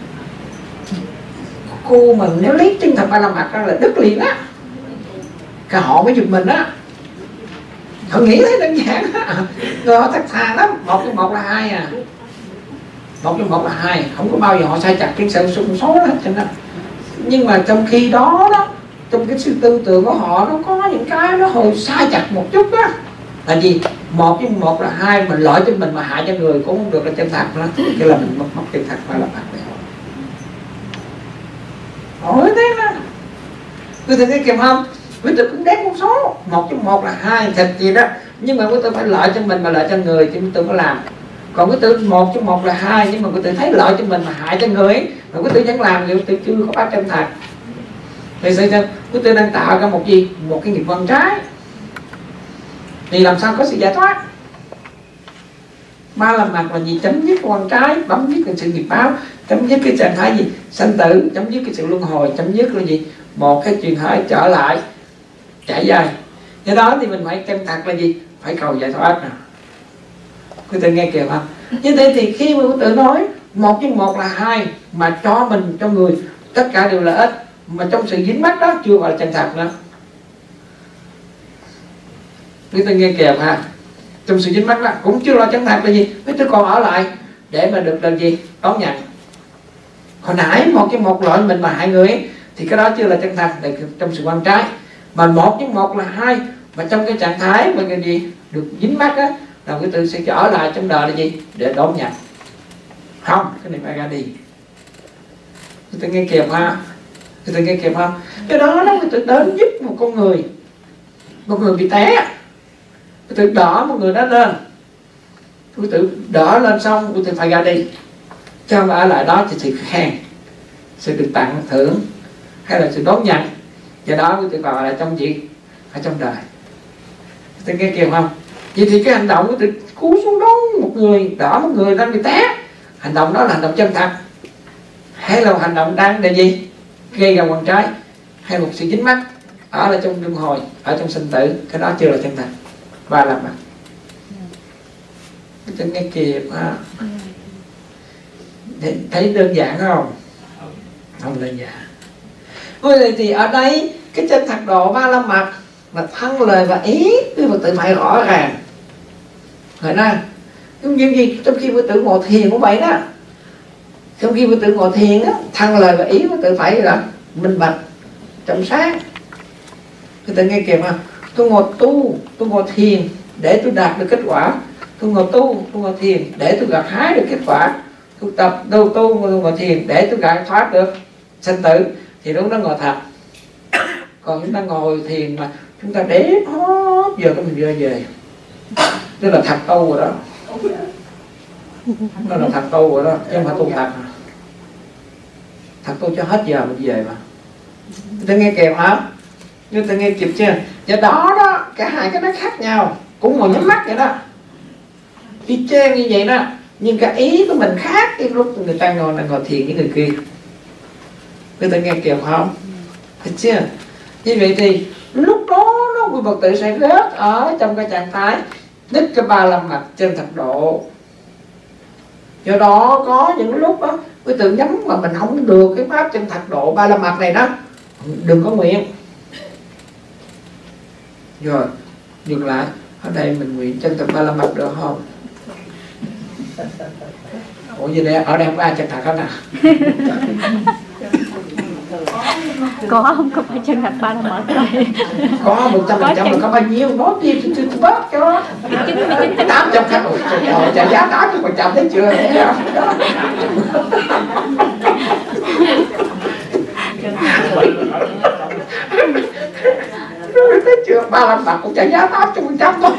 Cô mình nếu lấy chân thật ba la mật ra là đứt liền á, cả họ mới giật mình á. Họ nghĩ thấy đơn giản á, rồi họ thật thà lắm, một với một là hai à, một với một là hai, không có bao giờ họ sai chặt cái sự xung số hết cho nên. Nhưng mà trong khi đó đó, trong cái sự tư tưởng của họ nó có những cái nó hơi sai chặt một chút á. Là gì? Một với một là hai, mình lợi cho mình mà hại cho người cũng không được là chân thật đó. Cái là mình mất mất chân thật phải là bạc đấy. Hỏi thế đó. Quý vị thấy kịp không? Quý vị cũng đếm một số, một với một là hai, thật gì đó. Nhưng mà quý vị phải lợi cho mình mà lợi cho người thì quý vị có làm. Còn quý vị một với một là hai, nhưng mà quý vị thấy lợi cho mình mà hại cho người ấy, mà quý vị vẫn làm thì quý vị chưa có bác chân thật. Thì sao chứ? Quý vị đang tạo ra một gì? Một cái nghiệp quan trái. Thì làm sao có sự giải thoát? Ba la mật là gì? Chấm dứt quan trái, bấm dứt cái sự nghiệp báo, chấm dứt cái trạng thái gì? Sanh tử, chấm dứt cái sự luân hồi, chấm dứt là gì? Một cái truyền thái trở lại trải dài. Do đó thì mình phải chân thật là gì? Phải cầu giải thoát nè. Quý vị nghe kìa không? Như thế thì khi mà quý vị nói một với một là hai, mà cho mình, cho người tất cả đều là ít, mà trong sự dính mắc đó chưa gọi là chân thật nữa. Quý vị nghe kìa ha, trong sự dính mắc đó cũng chưa là chân thật là gì? Quý vị còn ở lại để mà được làm gì? Đón nhận. Hồi nãy một với một loại mình mà hại người ấy, thì cái đó chưa là chân thật, là trong sự quan trái. Mà một với một là hai, mà trong cái trạng thái mà cái gì được dính mắc á, là cái tự sẽ trở lại trong đời là gì? Để đón nhận. Không, cái này phải ra đi. Người ta nghe kịp ha, người ta nghe kịp không? Cái đó nó người ta đến giúp một con người, một người bị té, người ta đỡ một người đó lên, người ta đỡ lên xong người ta phải ra đi, cho không ở lại đó thì sự khen, sự được tặng thưởng hay là sự đón nhận. Do đó người ta gọi là trong gì? Ở trong đời. Người ta nghe kịp không? Vậy thì cái hành động người ta cú xuống đón một người, đỡ một người đang bị té, hành động đó là hành động chân thật, hay là hành động đang để gì? Gây ra quan trái, hay một sự dính mắc ở là trong luân hồi, ở trong sinh tử, cái đó chưa là chân thật. Ba la mật. Người ta nghe kịp ha. Thấy đơn giản không? Không đơn giản. Vậy thì ở đây cái chân thật độ ba la mật là thân lời và ý quý Phật tử phải rõ ràng. Rồi đó, giống như gì trong khi Phật tử ngồi thiền cũng vậy đó. Trong khi Phật tử ngồi thiền á, thân lời và ý Phật tử phải là minh bạch, trong sáng. Người ta nghe kịp không? Tôi ngồi tu, tôi ngồi thiền để tôi đạt được kết quả. Tôi ngồi tu, tôi ngồi thiền để tôi gặt hái được kết quả. Tôi tập đâu tu, tôi ngồi thiền để tôi gặt thoát được sanh tử, thì lúc đó ngồi thật. Còn chúng ta ngồi thiền mà chúng ta đếm hết giờ cái mình đưa về, tức là thật tu rồi đó. Đó là thật tu rồi đó, chứ không phải tu thật. Thật tu cho hết giờ mình về mà. Người ta nghe kịp hả? Người ta nghe kịp chưa? Do đó đó, cả hai cái nó khác nhau, cũng ngồi nhắm mắt vậy đó, y chang như vậy đó, nhưng cái ý của mình khác cái lúc người ta ngồi là ngồi thiền với người kia. Người ta nghe kịp không? Thấy chưa? Như vậy thì lúc đó nó quý Phật tử sẽ rớt ở trong cái trạng thái đích cái ba la mật chân thật độ. Do đó có những lúc đó quý tự nhắm mà mình không được cái pháp chân thật độ ba la mật này đó, đừng có nguyện. Rồi dừng lại, ở đây mình nguyện chân thật ba la mật được không? Ủa gì đây, ở đây không có ai chân thật hết à? Có không có phải chân thật ba la mật rồi. Có một trăm phần trăm là có bao nhiêu nói gì thì tôi bớt cho tám trăm khách rồi trả giá tám trăm phần trăm thấy chưa? Rồi thấy chưa? Ba la mật cũng trả giá tám trăm phần trăm thôi.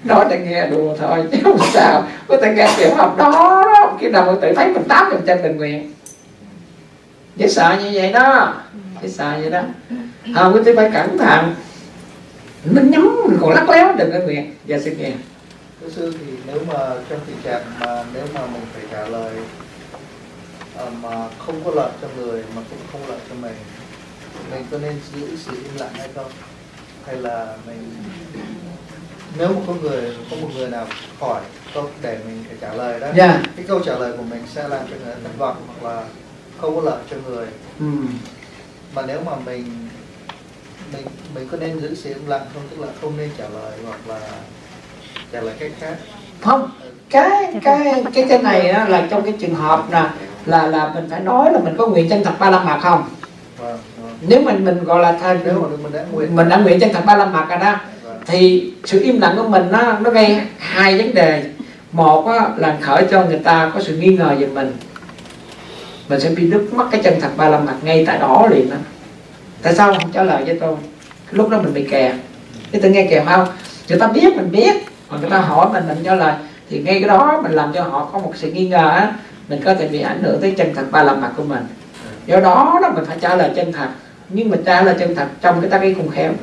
nói để nghe đùa thôi chứ không sao. Có thể nghe kiểu học đó đó khi nào mình tự thấy mình tám phần trăm tình nguyện. Dễ sợ như vậy đó, dễ sợ vậy đó. Không có thể phải cẩn thận. Mình nhắm mình còn lắc léo đừng có nguyện. Dạ xin nghe. Thưa sư, thì nếu mà trong tình trạng mà nếu mà mình phải trả lời uh, mà không có lợi cho người mà cũng không lợi cho mình, mình có nên giữ sự im lặng hay không? Hay là mình nếu mà có người có một người nào hỏi câu để mình phải trả lời đó, yeah. cái câu trả lời của mình sẽ làm cho người thất vọng hoặc là không có lợi cho người. ừ. Mà nếu mà mình mình mình có nên giữ sự im lặng không, tức là không nên trả lời hoặc là trả lời cách khác? Không, cái cái cái cái này á, là trong cái trường hợp là là là mình phải nói là mình có nguyện chân thật ba la mật không. Vâng, vâng. Nếu mình mình gọi là thay nếu mà mình đã nguyện mình đã nguyện chân thật ba la mật rồi đó, vâng. thì sự im lặng của mình nó nó gây hai vấn đề. Một á, là khởi cho người ta có sự nghi ngờ về mình, mình sẽ bị đứt mất cái chân thật ba la mật ngay tại đó liền đó. Tại sao không trả lời với tôi? Lúc đó mình bị kèm. Cái tự nghe kèm không? Người ta biết mình biết, mà người ta hỏi mình mình trả lời, thì ngay cái đó mình làm cho họ có một sự nghi ngờ á, mình có thể bị ảnh hưởng tới chân thật ba la mật của mình. Do đó đó mình phải trả lời chân thật, nhưng mình trả lời chân thật trong cái tác ý khôn khéo.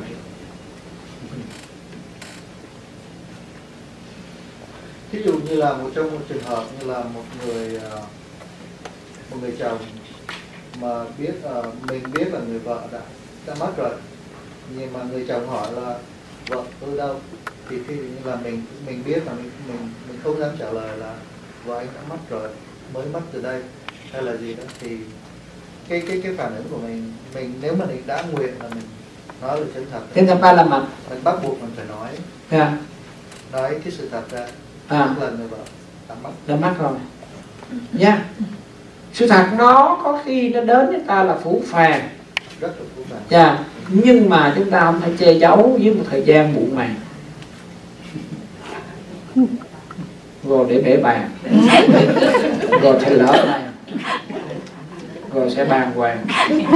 Ví dụ như là một trong một trường hợp như là một người một người chồng mà biết uh, mình biết là người vợ đã đã mất rồi, nhưng mà người chồng hỏi là vợ tôi đâu, thì khi như là mình mình biết là mình mình mình không dám trả lời là vợ anh đã mất rồi, mới mất từ đây hay là gì đó, thì cái cái cái phản ứng của mình mình nếu mà mình đã nguyện là mình nói lời chân thật, chân thật ba la mật, mình bắt buộc mình phải nói yeah. nói cái sự thật ra, à. tức là người vợ đã mất đã mất rồi nha. Yeah. Sự thật nó có khi nó đến với ta là phủ phàng, rất là phù hợp. yeah. Nhưng mà chúng ta không thể che giấu với một thời gian muộn màng rồi để bể bàn rồi thì lỡ này rồi sẽ bàn hoàng.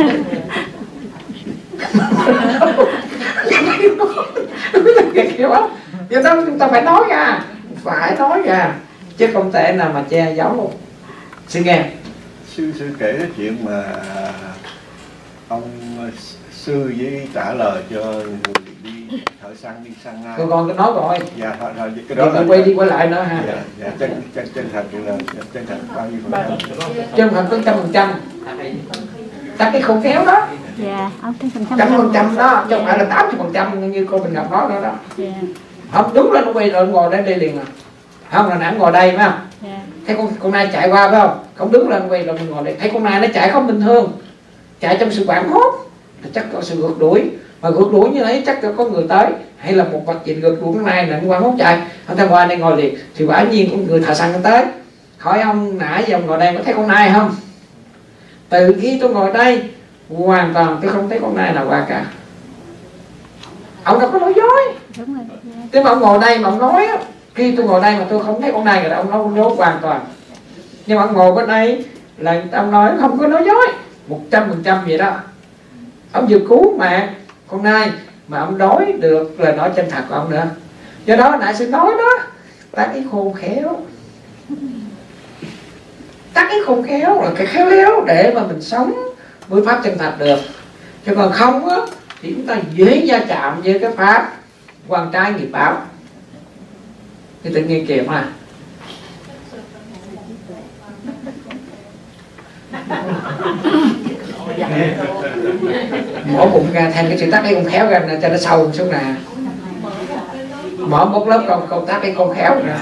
Do đó chúng ta phải nói ra, phải nói ra chứ không thể nào mà che giấu. Xin nghe. Sư sư kể cái chuyện mà ông sư với trả lời cho người đi thợ săn đi săn ai. Rồi còn cái nói rồi. Dạ thôi thôi cái đó là quay đi quay lại nữa ha. Dạ, dạ chân chân chân thật là chân thật bao nhiêu phần trăm? Chân thật tới trăm phần trăm. Ta cái không khéo đó. Dạ, ông trăm phần trăm. Trăm phần trăm đó, chứ không phải là tám mươi phần trăm như cô mình gặp nói nữa đó. Dạ. Không đúng là nó quay rồi ngồi đây đây liền à. Không là nãy ngồi đây phải không? Dạ. Thấy con con nai chạy qua phải không? Không đứng lên quay rồi mình ngồi đây. Thấy con nai nó chạy không bình thường, chạy trong sự hoảng hốt, chắc có sự rượt đuổi, mà rượt đuổi như thế chắc có người tới, hay là một vật gì rượt đuổi con nai này hoảng hốt chạy. Ông ta qua đây ngồi liền, thì quả nhiên con người thợ săn nó tới, hỏi ông nãy giờ ông ngồi đây có thấy con nai không? Từ khi tôi ngồi đây hoàn toàn tôi không thấy con nai nào qua cả. Ông đâu có nói dối. Đúng rồi. Thế mà ông ngồi đây mà ông nói á, khi tôi ngồi đây mà tôi không thấy con nai rồi, ông nói dối hoàn toàn. Nhưng mà ông ngồi bên đây là ông nói không có nói dối một trăm phần trăm vậy đó. Ông vừa cứu mạng con nai mà ông nói được lời nói chân thật của ông nữa. Do đó nãy sư nói đó, tác ý khôn khéo. Tác ý khôn khéo là cái khéo léo để mà mình sống với pháp chân thật được. Chứ còn không á thì chúng ta dễ va chạm với cái pháp quan trái nghiệp báo. Thì tự nhiên kìa mà mở bụng ra thêm cái sự tác ý không khéo ra cho nó sâu xuống nè, mở một lớp công công tác ý không khéo ra.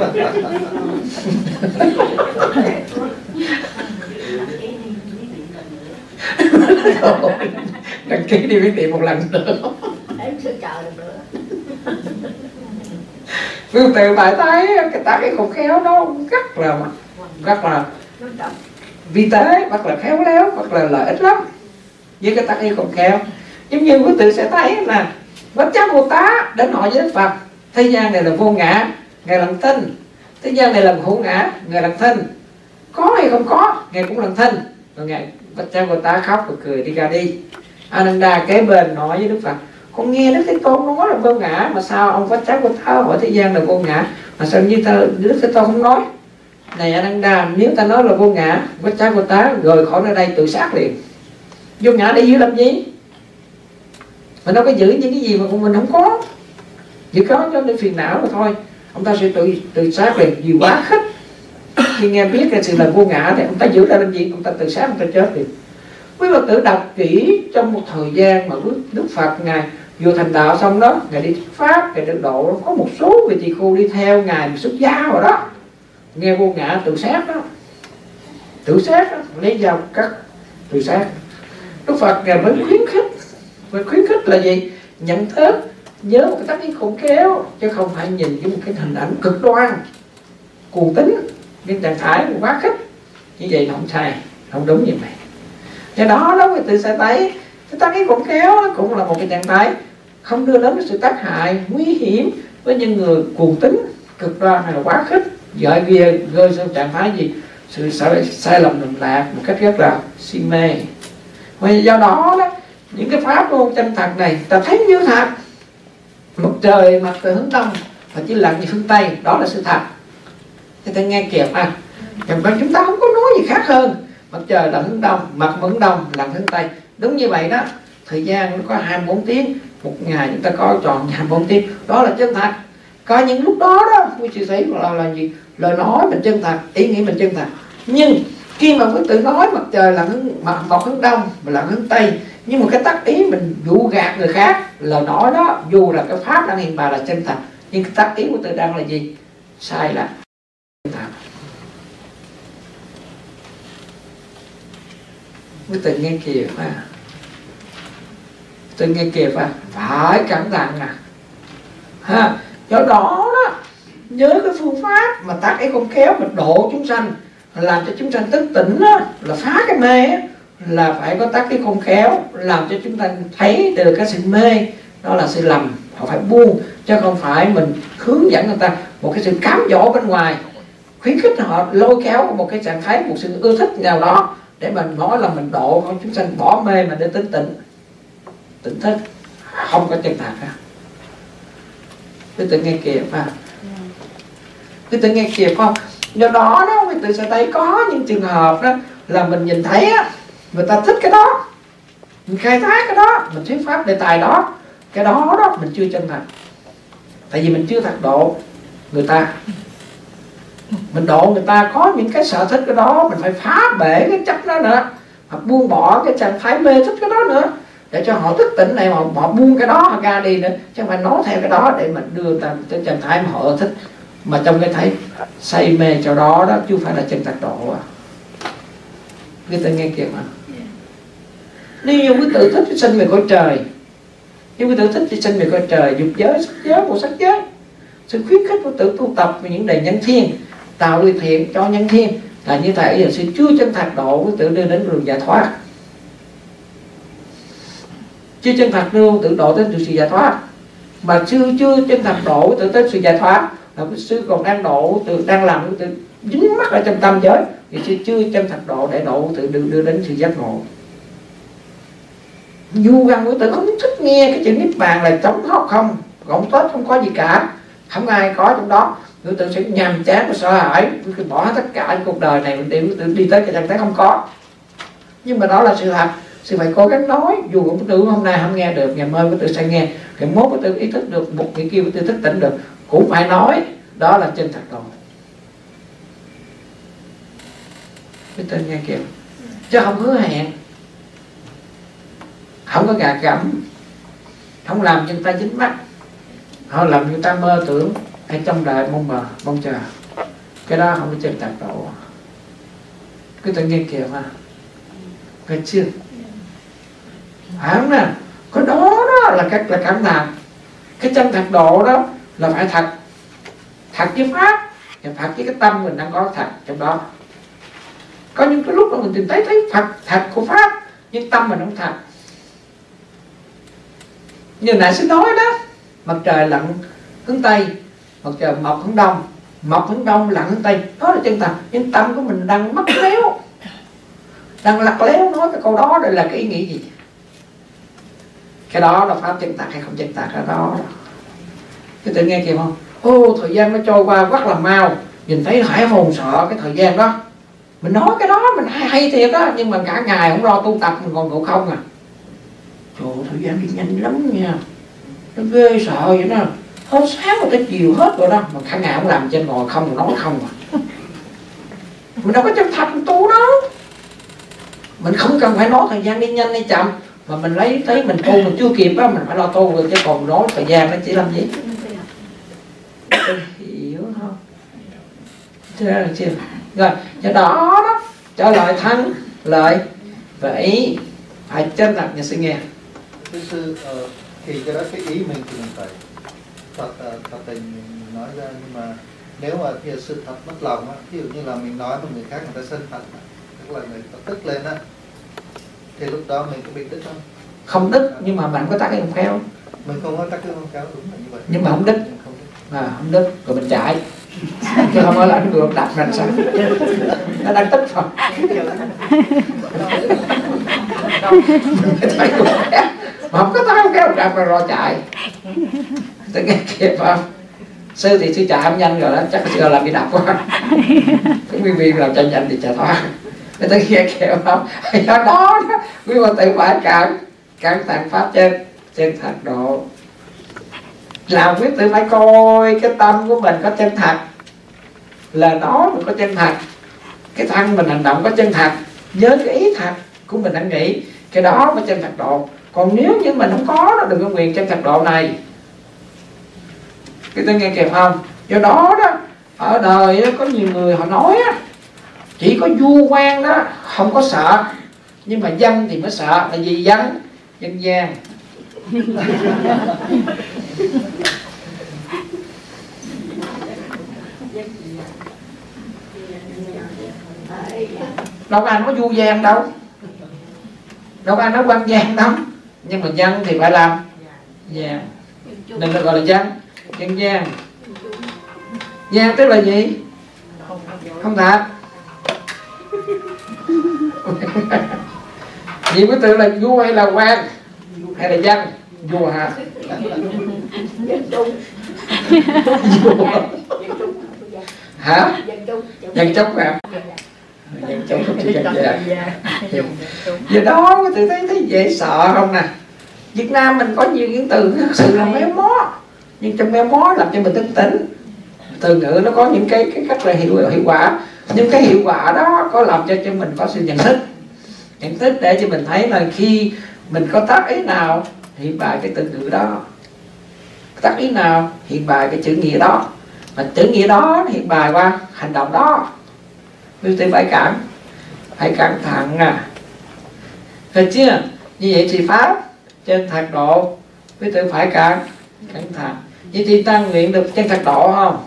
Đăng ký đi với tiệm một lần nữa. Phương tiện bài thấy cái tác ý không khéo nó rất là rất là vi tế, rất là khéo léo, rất là lợi ích lắm với cái tác ý không khéo. Giống như quý vị sẽ thấy là Bát Chát Bồ Tát đến hỏi với Phật, thế gian này là vô ngã, ngài lặng thinh. Thế gian này là hữu ngã, ngài lặng thinh. Có hay không có, ngài cũng lặng thinh. Rồi ngài Bát Chát Bồ Tát khóc và cười đi ra đi. Ananda kế bên nói với Đức Phật, con nghe Đức Thế Tôn nói là vô ngã, mà sao ông Vách Chá Cô Tá hỏi thế gian là vô ngã, mà sao như ta Đức Thế Tôn không nói? Này Ananda, nếu ta nói là vô ngã, Vách Chá Cô Tá rời khỏi nơi đây tự sát liền. Vô ngã để giữ làm gì? Mình đâu có giữ những cái gì mà mình không có, chỉ có cho nên phiền não mà thôi. Ông ta sẽ tự tự sát liền vì quá khích. Khi nghe biết cái sự là vô ngã thì ông ta giữ ra làm gì? Ông ta tự sát, ông ta chết liền. Quý Phật tử đọc kỹ trong một thời gian mà Đức Phật Ngài vừa thành đạo xong đó, Ngài đi thuyết pháp, Ngài được độ, có một số vị tỳ khưu đi theo Ngài xuất gia rồi đó, nghe vô ngã tự sát đó, tự sát đó, lấy dao cắt tự sát. Đức Phật Ngài mới khuyến khích, mới khuyến khích là gì? Nhận thức, nhớ một cái tác ý khôn khéo, chứ không phải nhìn với một cái hình ảnh cực đoan, cuồng tín, những trạng thái quá khích như vậy không sai, không đúng như vậy. Do đó đó người tự sẽ thấy cái tác ý khôn khéo nó cũng là một cái trạng thái không đưa đến sự tác hại nguy hiểm với những người cuồng tín, cực đoan hay là quá khích, gợi ghê rơi vào trạng thái gì sự sai, sai lầm lầm lạc một cách rất là si mê. Và do đó đó những cái pháp môn chân thật này ta thấy như thật, mặt trời mặt từ hướng đông và chỉ lặn về phương tây, đó là sự thật. Thì ta nghe kịp à, và chúng ta không có nói gì khác hơn, mặt trời là hướng đông, mặt hướng đông, lặn hướng tây, đúng như vậy đó. Thời gian nó có hai mươi bốn tiếng, một ngày chúng ta có tròn hai mươi bốn tiếng, đó là chân thật. Có những lúc đó đó quý sư thấy là, là gì? Lời nói mình chân thật, ý nghĩ mình chân thật. Nhưng khi mà quý tự nói mặt trời là hướng mặt một hướng đông và là hướng tây, nhưng mà cái tác ý mình dụ gạt người khác, lời nói đó dù là cái pháp đang hiện bài là chân thật, nhưng cái tác ý của tự đang là gì? Sai là chân thật. Quý tự nghe kìa mà, tự nghe kìa mà phải cẩn thận à ha. Do đó đó nhớ cái phương pháp mà tác ý không khéo mà độ chúng sanh, làm cho chúng sanh thức tỉnh đó, là phá cái mê đó, là phải có tác ý không khéo làm cho chúng ta thấy được cái sự mê đó là sự lầm, họ phải buông, chứ không phải mình hướng dẫn người ta một cái sự cám dỗ bên ngoài, khuyến khích họ lôi kéo một cái trạng thái, một sự ưa thích nào đó để mình nói là mình độ con chúng sanh bỏ mê mà để tỉnh tỉnh tỉnh thức, không có chân thật cả. Quý tự nghe kịp à, quý tự nghe kịp không? Do đó đó quý tự sẽ thấy có những trường hợp đó là mình nhìn thấy á, người ta thích cái đó, mình khai thác cái đó, mình thuyết pháp đề tài đó, cái đó đó mình chưa chân thật, tại vì mình chưa thật độ người ta. Mình độ người ta có những cái sở thích cái đó, mình phải phá bể cái chấp đó nữa, hoặc buông bỏ cái trạng thái mê thích cái đó nữa, để cho họ thức tỉnh này, họ, họ buông cái đó họ ra đi nữa, chứ không phải nói theo cái đó để mình đưa ta tới trạng thái mà họ thích, mà trong cái thấy say mê cho đó đó chứ phải là chân thật độ à. Quý tự nghe kịp mà. Nếu như quý tự thích sinh về cõi trời, nếu quý tự thích thì sinh về cõi trời, dục giới, sắc giới, vô sắc giới, sự khuyến khích của tự tu tập về những đề nhân thiên, tạo điều thiện cho nhân thiên, là như thế giờ sự chưa chân thật độ quý tự đưa đến đường giải thoát. Chưa chân thật đưa tự độ tới sự giải thoát, mà chưa chưa chân thật độ tự tới sự giải thoát, là cái sư còn đang độ tự đang làm tự dính mắc ở trong tâm giới, thì sư chưa chân thật độ để độ tự đưa, đưa đến sự giác ngộ. Dù rằng quý tự không thích nghe cái chữ niết bàn là trống không không gọng tết, không có gì cả, không ai có trong đó, quý tự sẽ nhàm chán và sợ hãi, quý bỏ hết tất cả cuộc đời này để quý tự đi tới cái trạng thái không có. Nhưng mà đó là sự thật, sư phải cố gắng nói, dù quý tự hôm nay không nghe được, ngày mai quý tự sẽ nghe, ngày mốt quý tự ý thức được, một ngày kia quý tự thức tỉnh được, cũng phải nói, đó là chân thật độ. Quý tự nghe kìa, chứ không hứa hẹn, không có gạt gẫm, không làm cho người ta dính mắt, họ làm người ta mơ tưởng hay trong đời mong mờ mong chờ, cái đó không có chân thật độ. Quý tự nghe kìa mà, phải chưa? Phải không nè? Cái đó đó là cách là cảm thán. Cái chân thật độ đó là phải thật, thật với pháp, và thật với cái tâm mình đang có thật trong đó. Có những cái lúc mà mình tìm thấy thấy Phật thật của pháp, nhưng tâm mình không thật. Như nãy xin nói đó, mặt trời lặn hướng tây, mặt trời mọc hướng đông, mọc hướng đông lặn hướng tây, đó là chân thật. Nhưng tâm của mình đang mắc léo, đang lặt léo nói cái câu đó, đây là cái ý nghĩ gì? Cái đó là pháp chân thật hay không chân thật ở đó. Cái tự nghe kịp không? Ô, thời gian nó trôi qua rất là mau, nhìn thấy hải hồn sợ cái thời gian đó. Mình nói cái đó mình hay, hay thiệt á, nhưng mà cả ngày không lo tu tập mình còn ngộ không à. Trời ơi, thời gian đi nhanh lắm nha, nó ghê sợ vậy đó. Hết sáng rồi tới chiều hết rồi đó, mà cả ngày không làm trên ngồi không, nói không à. Mình đâu có chân thật mình tu đó. Mình không cần phải nói thời gian đi nhanh hay chậm, mà mình lấy thấy mình tu mình chưa kịp á, mình phải lo tu rồi, chứ còn nói thời gian nó chỉ làm gì. Hiểu không? Chưa chưa? Rồi, do đó đó, cho lợi thân, lợi và ý phải chân thật nhà sư nghe. Thưa sư, uh, thì cái đó cái ý mình thì mình phải thật uh, thật tình mình nói ra, nhưng mà nếu mà thì sự thật mất lòng á, ví dụ như là mình nói mà người khác người ta sân thật, tức là người ta tức lên á, thì lúc đó mình có bị tức không? Không tức, nhưng mà mình có tắc cái không khéo. Mình không có tắc cái không khéo, đúng là như vậy. Nhưng mà không đứt, à, không đứt, rồi mình chạy. Chứ không phải là anh ngược đạp mình sao? Nó đang tức rồi. Mà không có tắc không khéo đạp rồi rồi chạy. Tôi nghe kịp không? Sư thì sư chạy không nhanh rồi đó, chắc sư làm bị đạp quá. Cái nguyên viên làm cho nhanh thì chạy thoát. Người ta nghe kịp không? Do đó đó, quý bà tự phải cẩn cẩn thận pháp chân chân thật độ. Làm quý tự phải coi cái tâm của mình có chân thật, lời nói mình có chân thật, cái thân mình hành động có chân thật, với cái ý thật của mình đang nghĩ, cái đó mới chân thật độ. Còn nếu như mình không có nó, đừng có quyền chân thật độ này. Cái tôi nghe kịp không? Do đó đó, ở đời đó, có nhiều người họ nói á, chỉ có vua quan đó không có sợ, nhưng mà dân thì mới sợ. Là vì dân dân gian. Đâu có ai nói vua gian đâu, đâu có ai nói quan gian đâu, nhưng mà dân thì phải làm gian, nên là gọi là dân dân gian. Gian tức là gì? Không thật. Vì quý tự là vua hay là quan hay là dân? Vua hả? Vua hả? Dân chống hả? Dân chống không chịu dân gian. Vì đó quý tự thấy thấy dễ sợ không nè. Việt Nam mình có nhiều những từ thực sự là méo mó, nhưng trong méo mó làm cho mình thức tỉnh. Từ ngữ nó có những cái cái cách là hiệu hiệu quả, nhưng cái hiệu quả đó có làm cho cho mình có sự nhận thức, nhận thức để cho mình thấy là khi mình có tác ý nào hiện bài cái từ ngữ đó, tác ý nào hiện bài cái chữ nghĩa đó, mà chữ nghĩa đó hiện bài qua hành động đó. Quý vị phải cẩn phải cẩn thận à, được chưa? Như vậy thì pháp chân thật độ quý vị phải cẩn cẩn thận. Vậy thì ta nguyện được chân thật độ không?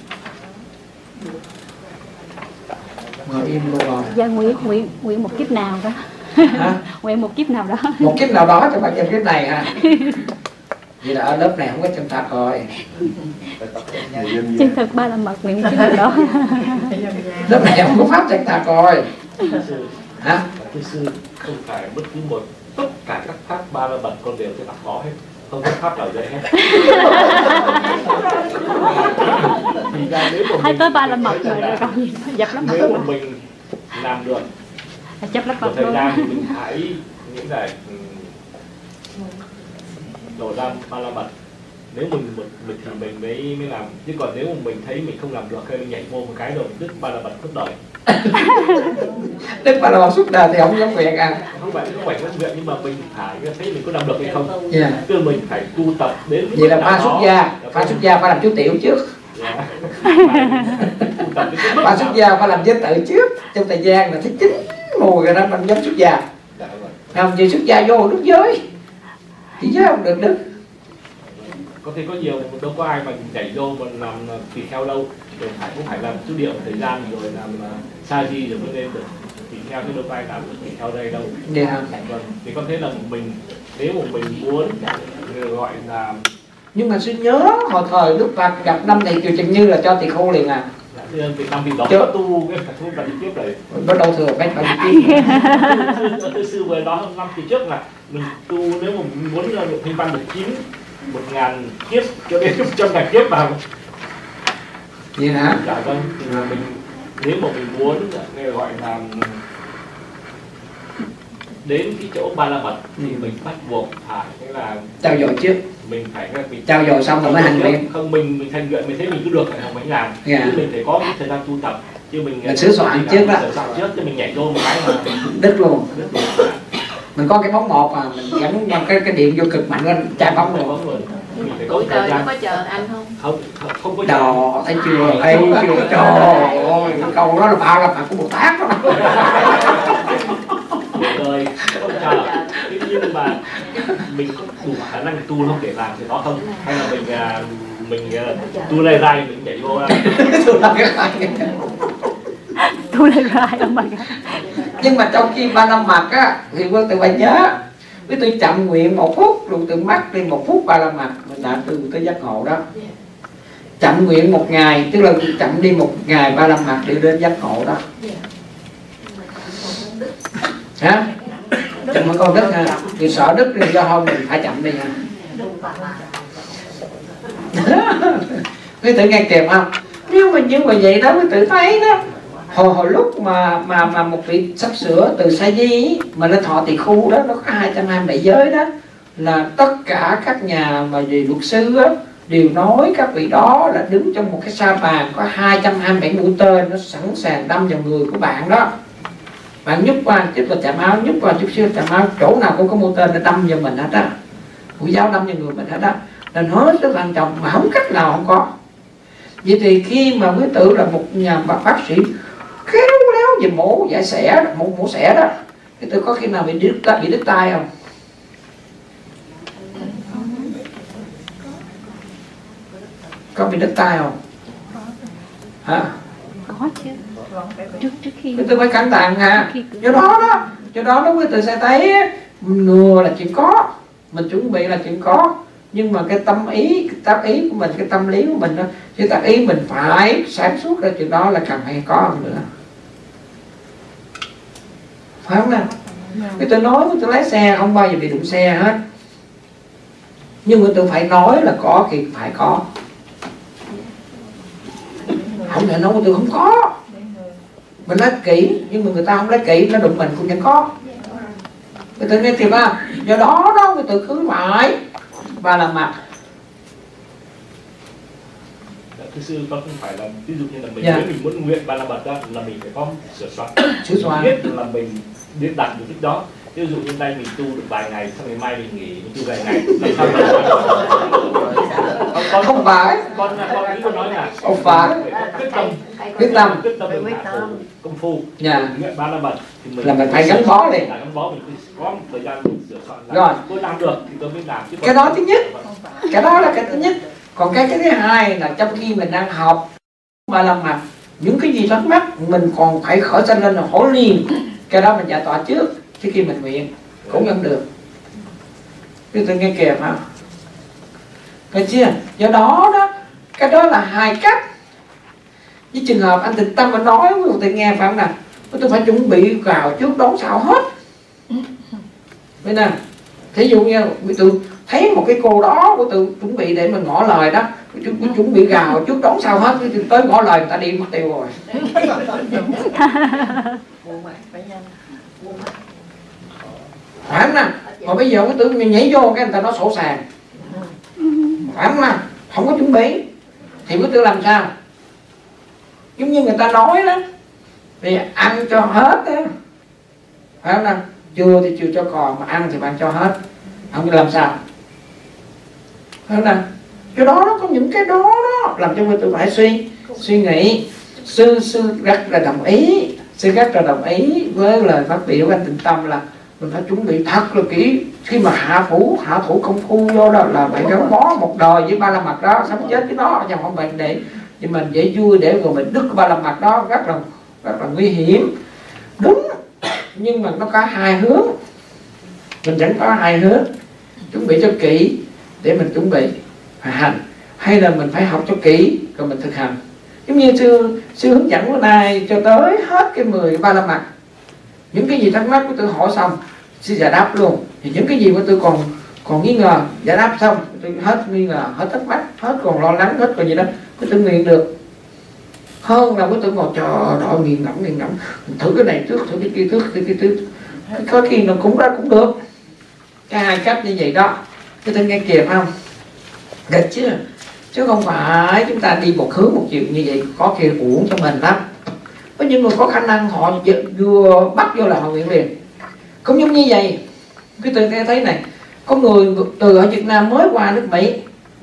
Ngồi im luôn rồi. Dạ nguyện nguyện nguyện một kiếp nào đó. Hả? Nguyện một kiếp nào đó. Một kiếp nào đó cho bạn trong kiếp này hả? Vậy là ở lớp này không có chân thật rồi. Chân thật ba la mật nguyện một kiếp nào đó. Lớp này không có pháp chân thật rồi. Hả? Thưa sư, không phải bất cứ một tất cả các pháp ba la mật con đều sẽ đọc có hết, không có pháp nào dễ hết. Thì ra nếu mà Hay tới ba la mật rồi rồi còn dập lắm. nếu mà mình làm được Chấp lắm một mật thời luôn. gian thì mình hãy nghĩ là đổ ra ba la mật. Nếu mình mình, mình thì mình mới mới làm, chứ còn nếu mà mình thấy mình không làm được hay mình nhảy vô một cái rồi đứt ba la mật suốt đời. Đức Bà La Mật suốt đời thì không có nguyện à? Không phải không phải nguyện, nhưng mà mình phải thấy mình có làm được hay không. Yeah. Tức là mình phải tu tập đến Vậy là ba xuất gia, ba xuất gia phải làm chú tiểu trước. Yeah. Ba xuất gia phải làm giới tự trước. Trong thời gian là thứ chín mùi rồi đó mình giống xuất gia. Làm gì xuất gia vô đức giới thì giới không được đức. Có thể có nhiều, đâu có ai mà nhảy vô mà làm tùy theo đâu, rồi phải cũng phải làm chú điệu thời gian rồi làm sa di rồi mới lên được, tùy theo chứ đâu có ai làm được tùy theo đây đâu. Yeah. Vâng, thì có thể là mình nếu mà mình muốn gọi là, nhưng mà xin nhớ hồi thời Đức Phật gặp năm này Kiều Trần Như là cho tỳ khưu liền à. dạ, Việt Nam mình đó Chứ- có tu cái tu bằng tiếp rồi. Bắt đầu thừa bách bao nhiêu Sư Tư sư vừa nói năm kỳ trước là mình tu nếu mà mình muốn được thanh văn được chín một ngàn kiếp cho đến một trăm ngàn kiếp vào. gì hả? Dạ vâng, thì là mình nếu mà mình muốn nghe gọi là đến cái chỗ Ba La Mật thì mình bắt buộc phải cái là Trao dồi trước, mình phải mình trao dồi xong rồi mới hành luyện. không mình mình thành nguyện mình thấy mình cứ được không mấy ngàn, Dạ. chứ mình phải có cái thời gian tu tập, chứ mình Mình sửa soạn trước đó. sửa soạn trước chứ mình nhảy vô một cái mà Đứt luôn. đứt luôn. Mình có cái bóng một mà mình gắn vào cái cái điện vô cực mạnh lên chai bóng Không rồi. bóng rồi. Mình phải có Cuối thời trời nó gian. có chờ anh không? Không, không, không có Đò, thấy chưa? Thấy chưa? Trời ơi, câu đó là ba la mặt của Bồ Tát đó. rồi không chờ. Thế nhưng mà mình có đủ khả năng tu không để làm thì đó không? Hay là mình à, mình à, tu lai rai mình nhảy vô à? Tôi làm cái này. Tôi lên rai ông bà. Nhưng mà trong khi ba la mật á thì quân tự phải nhớ, với tôi chậm nguyện một phút rồi tôi mắc đi một phút ba la mật mình đã từ tới giác ngộ đó. Chậm nguyện một ngày tức là chậm đi một ngày ba la mật để đến giác ngộ đó. Hả? Chậm mà con đức ha, thì sợ đức thì do không mình phải chậm đi ha. Quý tự nghe kịp không? Nếu mà như mà vậy đó quý tự thấy đó, hồi hồi lúc mà mà mà một vị sắp sửa từ Sa Di mà lên thọ tỳ khu đó, nó có hai trăm hai mươi bảy giới đó, là tất cả các nhà mà về luật sư á đều nói các vị đó là đứng trong một cái sa bàn có hai trăm hai mươi bảy mũi tên nó sẵn sàng đâm vào người của bạn đó. Bạn nhúc qua chút là chạm áo, nhúc qua chút xíu chạm áo, chỗ nào cũng có mũi tên nó đâm vào mình hết á, mũi giáo đâm vào người mình hết á, là nó rất quan trọng mà không cách nào không có. Vậy thì khi mà quý tử là một nhà bác sĩ khéo léo về mổ giải xẻ, mổ mổ xẻ đó, quý tử có khi nào bị đứt tay, bị đứt tay không? Có bị đứt tay không? Hả? Có chứ. Trước trước khi Quý tử phải cẩn thận ha. Do đó đó, do đó đó quý tử sẽ thấy ngừa là chuyện có, mình chuẩn bị là chuyện có, nhưng mà cái tâm ý, cái tác ý của mình, cái tâm lý của mình đó, cái tác ý mình phải sáng suốt ra chuyện đó là cần hay có hơn nữa, phải không nào? Cái tôi nói tôi lái xe không bao giờ bị đụng xe hết, nhưng mà tôi phải nói là có thì phải có, không thể nói tôi không có. Mình nói kỹ nhưng mà người ta không nói kỹ, nó đụng mình cũng vẫn có. Cái tự nghe thiệt không? Do đó đó cái tự cứ phải Ba la mật. Thưa sư, con không phải là ví dụ như là mình Dạ. nếu mình muốn nguyện Ba La Mật đó là mình phải có sửa soạn, Sửa soạn. biết là mình biết đặt được cái đó. Ví dụ như đây mình tu được vài ngày, sau ngày mai mình nghỉ, mình tu vài ngày. Làm sao mà con Không phải. con con ý con nói là Không phải. quyết tâm Quyết tâm. quyết tâm mình hạ thủ công phu Dạ. nguyện Ba La Mật thì mình Là mình phải gắn bó liền. là gắn bó, mình phải có một thời gian mình sửa soạn lại. Rồi. Tôi làm được thì tôi mới làm chứ Cái đó thứ nhất. Cái đó là cái thứ nhất. Còn cái cái thứ hai là trong khi mình đang học Ba La Mật, những cái gì thắc mắc mình còn phải khởi sanh lên là hỏi liền. Cái đó mình giải tỏa trước trước khi mình nguyện cũng nhận được. Cái tôi nghe kịp hả? Thấy chưa? Do đó đó, cái đó là hai cách. Với trường hợp anh Tịnh Tâm mà nói với tôi nghe phải không nào? Tôi phải chuẩn bị vào trước đón sau hết. Vậy nè, thí dụ như tôi thấy một cái cô đó của tôi chuẩn bị để mình ngỏ lời đó, tôi chuẩn bị gào trước đón sau hết, tới ngỏ lời người ta đi mất tiêu rồi. Phải không nè? Mà bây giờ cái tự nhiên nhảy vô cái người ta nói sổ sàng, phải không nè? Không có chuẩn bị thì cái tự làm sao? Giống như người ta nói đó, thì ăn cho hết đó, phải không nè? Chưa thì chưa cho còn, mà ăn thì bạn cho hết, không biết làm sao, phải không nè? Cái đó nó có những cái đó đó làm cho người tôi phải suy suy nghĩ. Sư sư rất là đồng ý, sư rất là đồng ý với lời phát biểu của anh Tịnh Tâm là mình phải chuẩn bị thật là kỹ. Khi mà hạ thủ hạ thủ công phu vô đó là phải gắn bó một đời với Ba La Mật đó, sắp chết với nó chứ không bạn để thì mình dễ vui để rồi mình đứt Ba La Mật đó, rất là rất là nguy hiểm. Đúng, nhưng mà nó có hai hướng, mình vẫn có hai hướng. Chuẩn bị cho kỹ để mình chuẩn bị và hành, hay là mình phải học cho kỹ rồi mình thực hành. Giống như sư, sư hướng dẫn bữa nay cho tới hết cái mười ba la mật. Những cái gì thắc mắc của tôi hỏi xong sư giải đáp luôn. Thì những cái gì mà tôi còn còn nghi ngờ giải đáp xong tôi hết nghi ngờ, hết thắc mắc, hết còn lo lắng, hết còn gì đó tôi tự nguyện được. Hơn là với tôi ngồi chờ đợi nghiền ngẫm nghiền ngẫm thử cái này trước, thử cái kia trước, cái kia trước. Có khi nó cũng ra cũng được. Cái hai cách như vậy đó. Cái tôi nghe kịp không? Được chưa? Chứ không phải chúng ta đi một hướng một chiều như vậy có khi uổng cho mình lắm. Có những người có khả năng họ vừa bắt vô là họ nguyện liền. Cũng giống như vậy. Cái tôi nghe thấy này, có người từ ở Việt Nam mới qua nước Mỹ,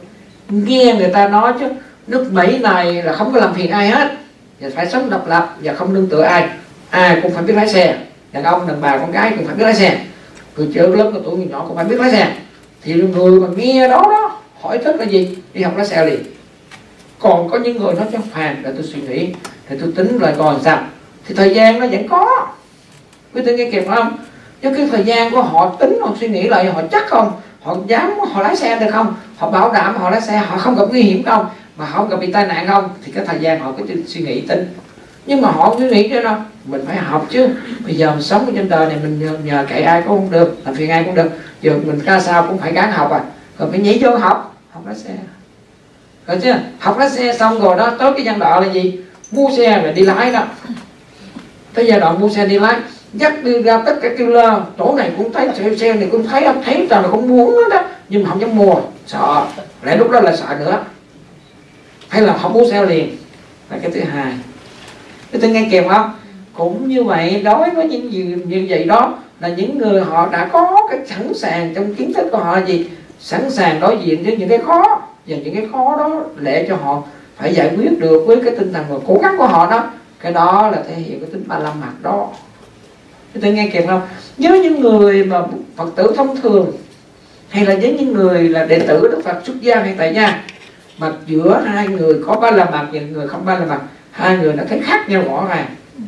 nghe người ta nói chứ nước Mỹ này là không có làm phiền ai hết, và phải sống độc lập và không nương tựa ai, ai cũng phải biết lái xe, đàn ông đàn bà con gái cũng phải biết lái xe, người trưởng lớn người tuổi người nhỏ cũng phải biết lái xe. Thì người mà nghe đó đó hỏi thích là gì đi học lái xe liền. Còn có những người nói cho phàn để tôi suy nghĩ, để tôi tính lại coi làm sao, thì thời gian nó vẫn có. Quý vị nghe kịp không? Chứ cái thời gian của họ tính, họ suy nghĩ lại, họ chắc không, họ dám họ lái xe được không, họ bảo đảm họ lái xe họ không gặp nguy hiểm không, mà họ không gặp bị tai nạn không, thì cái thời gian họ có suy nghĩ tính. Nhưng mà họ suy nghĩ cho nó mình phải học chứ. Bây giờ mình sống ở trên đời này mình nhờ, nhờ cậy ai cũng không được, làm phiền ai cũng được, giờ mình ra sao cũng phải gắng học à, rồi phải nhảy vô học học lái xe. Rồi chưa? Học lái xe xong rồi đó, tới cái giai đoạn là gì? Mua xe và đi lái đó. Tới giai đoạn mua xe đi lái, dắt đi ra tất cả kêu lơ, chỗ này cũng thấy, xe, xe này cũng thấy, thấy rằng là cũng muốn đó, đó nhưng mà không dám mua, sợ. Lại lúc đó là sợ nữa. Hay là không mua xe liền, là cái thứ hai. Cái thứ nghe kèm không? Cũng như vậy, đối với những gì như vậy đó là những người họ đã có cái sẵn sàng trong kiến thức của họ là gì? Sẵn sàng đối diện với những cái khó, và những cái khó đó để cho họ phải giải quyết được với cái tinh thần và cố gắng của họ đó. Cái đó là thể hiện cái tính ba la mật đó. Chúng ta nghe kịp không? Với những người mà Phật tử thông thường, hay là với những người là đệ tử Đức Phật xuất gia hay tại gia, mà giữa hai người có ba la mật và người không ba la mật, hai người đã thấy khác nhau rõ ràng,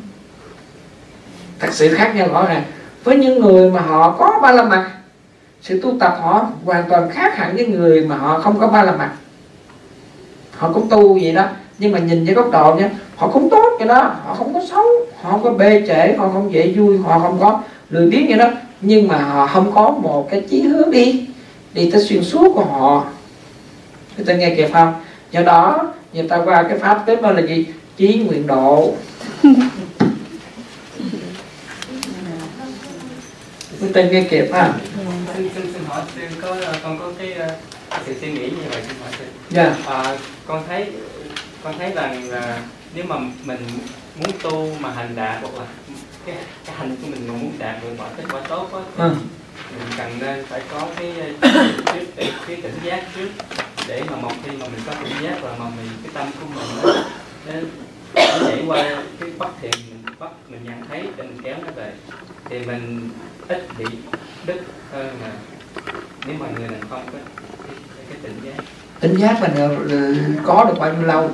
thật sự khác nhau rõ ràng. Với những người mà họ có ba la mật, sự tu tập họ hoàn toàn khác hẳn với người mà họ không có ba la mật. Họ cũng tu vậy đó, nhưng mà nhìn với góc độ nhé, họ cũng tốt vậy đó, họ không có xấu, họ không có bê trễ, họ không dễ vui, họ không có lười biếng vậy đó, nhưng mà họ không có một cái chí hướng đi đi tới xuyên suốt của họ. Người ta nghe kịp không? Do đó người ta qua cái pháp tới là gì? Chí nguyện độ. Người ta nghe kịp ha? Xin xin xin hỏi xin có con có cái uh, sự suy nghĩ như vậy, xin hỏi xin. Dạ. Yeah. À, con thấy con thấy rằng là nếu mà mình muốn tu mà hành đạt, hoặc là cái, cái hành của mình mà muốn đạt được mọi kết quả tốt á, thì Ừ. mình cần nên phải có cái trước cái, cái tỉnh giác trước, để mà một khi mà mình có tỉnh giác và mà mình cái tâm của mình nó, nó, nó nhảy qua cái bất thiện, mình bắt mình nhận thấy để mình kéo nó về, thì mình ít bị đức hơn là nếu mà người nào không có cái, cái tỉnh giác. Tỉnh giác mình có được bao nhiêu lâu?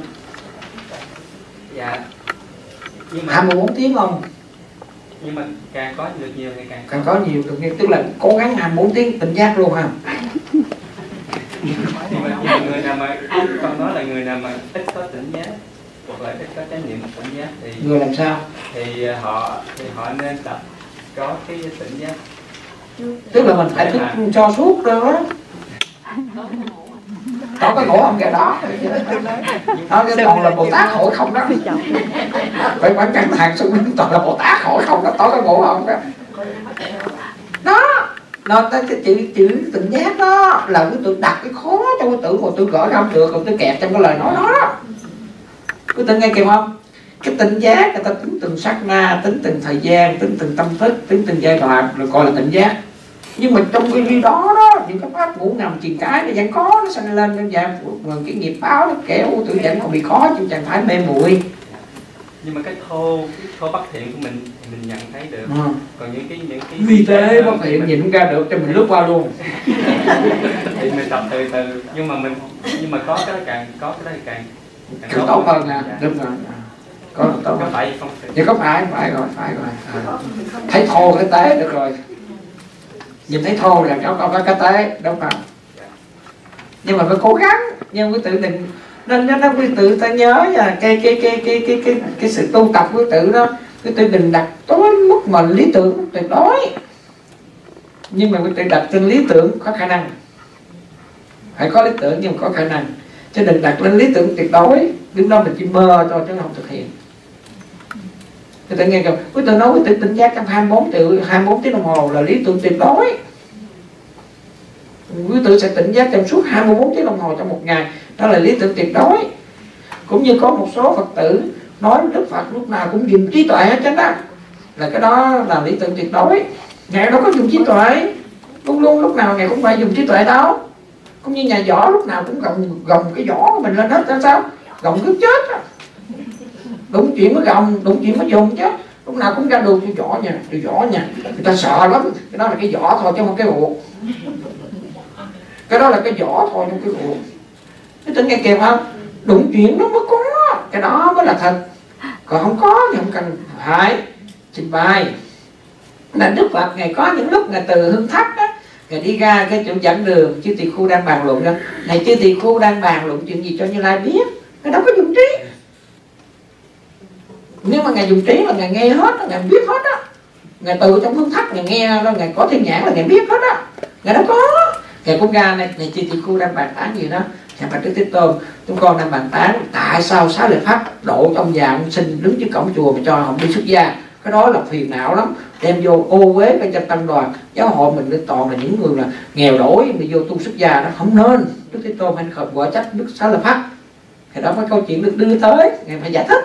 Dạ. Nhưng mà hai mươi bốn tiếng không? nhưng mà càng có được nhiều thì càng Càng có nhiều được nhiều, tức là cố gắng hai mươi bốn tiếng tỉnh giác luôn ha. nhưng mà, nhưng mà người nào mà con nói là người nào mà ít có tỉnh giác hoặc là ít có chánh niệm tỉnh giác thì Người làm sao? thì họ thì họ nên tập có cái tỉnh giác. Tức là mình phải thức cho suốt đó. Có cái ngộ không kìa đó. Đó cái toàn là Bồ Tát khổ không đó. Phải quán căng thẳng xuống đến toàn là Bồ Tát khổ không đó. Có cái ngộ không đó. Đó. Nó tới cái chữ chữ tỉnh giác đó là cái tôi đặt cái khó trong cái tưởng mà tôi gỡ không được, rồi tôi kẹt trong cái lời nói đó. Cứ tự nghe kịp không? Cái tỉnh giác người ta tính từng sát na, tính từng thời gian, tính từng tâm thức, tính từng giai đoạn, rồi gọi là tỉnh giác. Nhưng mà trong cái gì đó đó, những cái pháp ngủ nằm truyền cái nó vẫn có, nó sanh lên trong dạng cái nghiệp báo nó kéo tự vẫn còn bị khó chứ chẳng phải mê muội. Nhưng mà cái thô cái thô bất thiện của mình thì mình nhận thấy được. Ừ. Còn những cái những cái vì thế bất thiện nhìn ra được cho mình lướt qua luôn. thì mình tập từ từ, nhưng mà mình nhưng mà có cái đó càng có cái đó càng Càng tốt hơn nè, đúng rồi. Có là tốt có hơn. phải không? Vậy có phải, phải rồi, phải rồi. À. Thấy thô cái tế được rồi. Nhìn thấy thô là cháu con có cái tế, đúng không? Nhưng mà phải cố gắng, nhưng cái tự định Nên nó quý tử ta nhớ nha, cái cái cái cái cái cái cái sự tu tập quý tử đó, quý tử đừng đặt tối mức mà lý tưởng tuyệt đối, nhưng mà quý tử đặt trên lý tưởng có khả năng, phải có lý tưởng nhưng mà có khả năng, chứ đừng đặt lên lý tưởng tuyệt đối, đứng đó mình chỉ mơ thôi chứ không thực hiện. Quý tử nghe kìa, quý tử nói quý tử tỉnh giác trong hai mươi bốn triệu hai mươi bốn tiếng đồng hồ là lý tưởng tuyệt đối. Quý tử sẽ tỉnh giác trong suốt hai mươi bốn tiếng đồng hồ trong một ngày, đó là lý tưởng tuyệt đối. Cũng như có một số Phật tử nói Đức Phật lúc nào cũng dùng trí tuệ hết trơn đó, là cái đó là lý tưởng tuyệt đối. Ngài đâu có dùng trí tuệ, luôn luôn lúc nào Ngài cũng phải dùng trí tuệ đâu. Cũng như nhà võ lúc nào cũng gồng gồng cái võ của mình lên hết, sao sao gồng cứ chết á, đúng chuyện mới gồng, đúng chuyện mới dùng chứ. Lúc nào cũng ra đường cho võ nha, đi võ nha, người ta sợ lắm. Cái đó là cái võ thôi chứ không cái ruột, cái đó là cái võ thôi không cái ruột. Cái tính nghe kịp không? Đúng chuyện nó mới có, cái đó mới là thật. Còn không có thì không cần phải trình bày. Là Đức Phật Ngài có những lúc Ngài từ Hương Thất á, Ngài đi ra cái chỗ dẫn đường, chư tỳ khu đang bàn luận đó, này chư tỳ khu đang bàn luận chuyện gì cho Như Lai biết. Ngài đâu có dùng trí. Nếu mà Ngài dùng trí là Ngài nghe hết, Ngài biết hết á. Ngài từ trong Hương Thất Ngài nghe, Ngài có thiên nhãn là Ngài biết hết á. Ngài đâu có. Ngài cũng ra này, này chư tỳ khu đang bàn tán gì đó, Ngài bạch Đức Thế Tôn, chúng con đang bàn tán tại sao Xá Lợi Pháp độ trong già ông sinh đứng trước cổng chùa mà cho không đi xuất gia. Cái đó là phiền não lắm, đem vô ô uế bên trong tăng đoàn giáo hội mình nên toàn là những người là nghèo đói mà vô tu xuất gia, nó không nên. Đức Thế Tôn phải khởi vợ trách Đức Xá Lợi Pháp, thì đó phải câu chuyện được đưa tới, Ngài phải giải thích.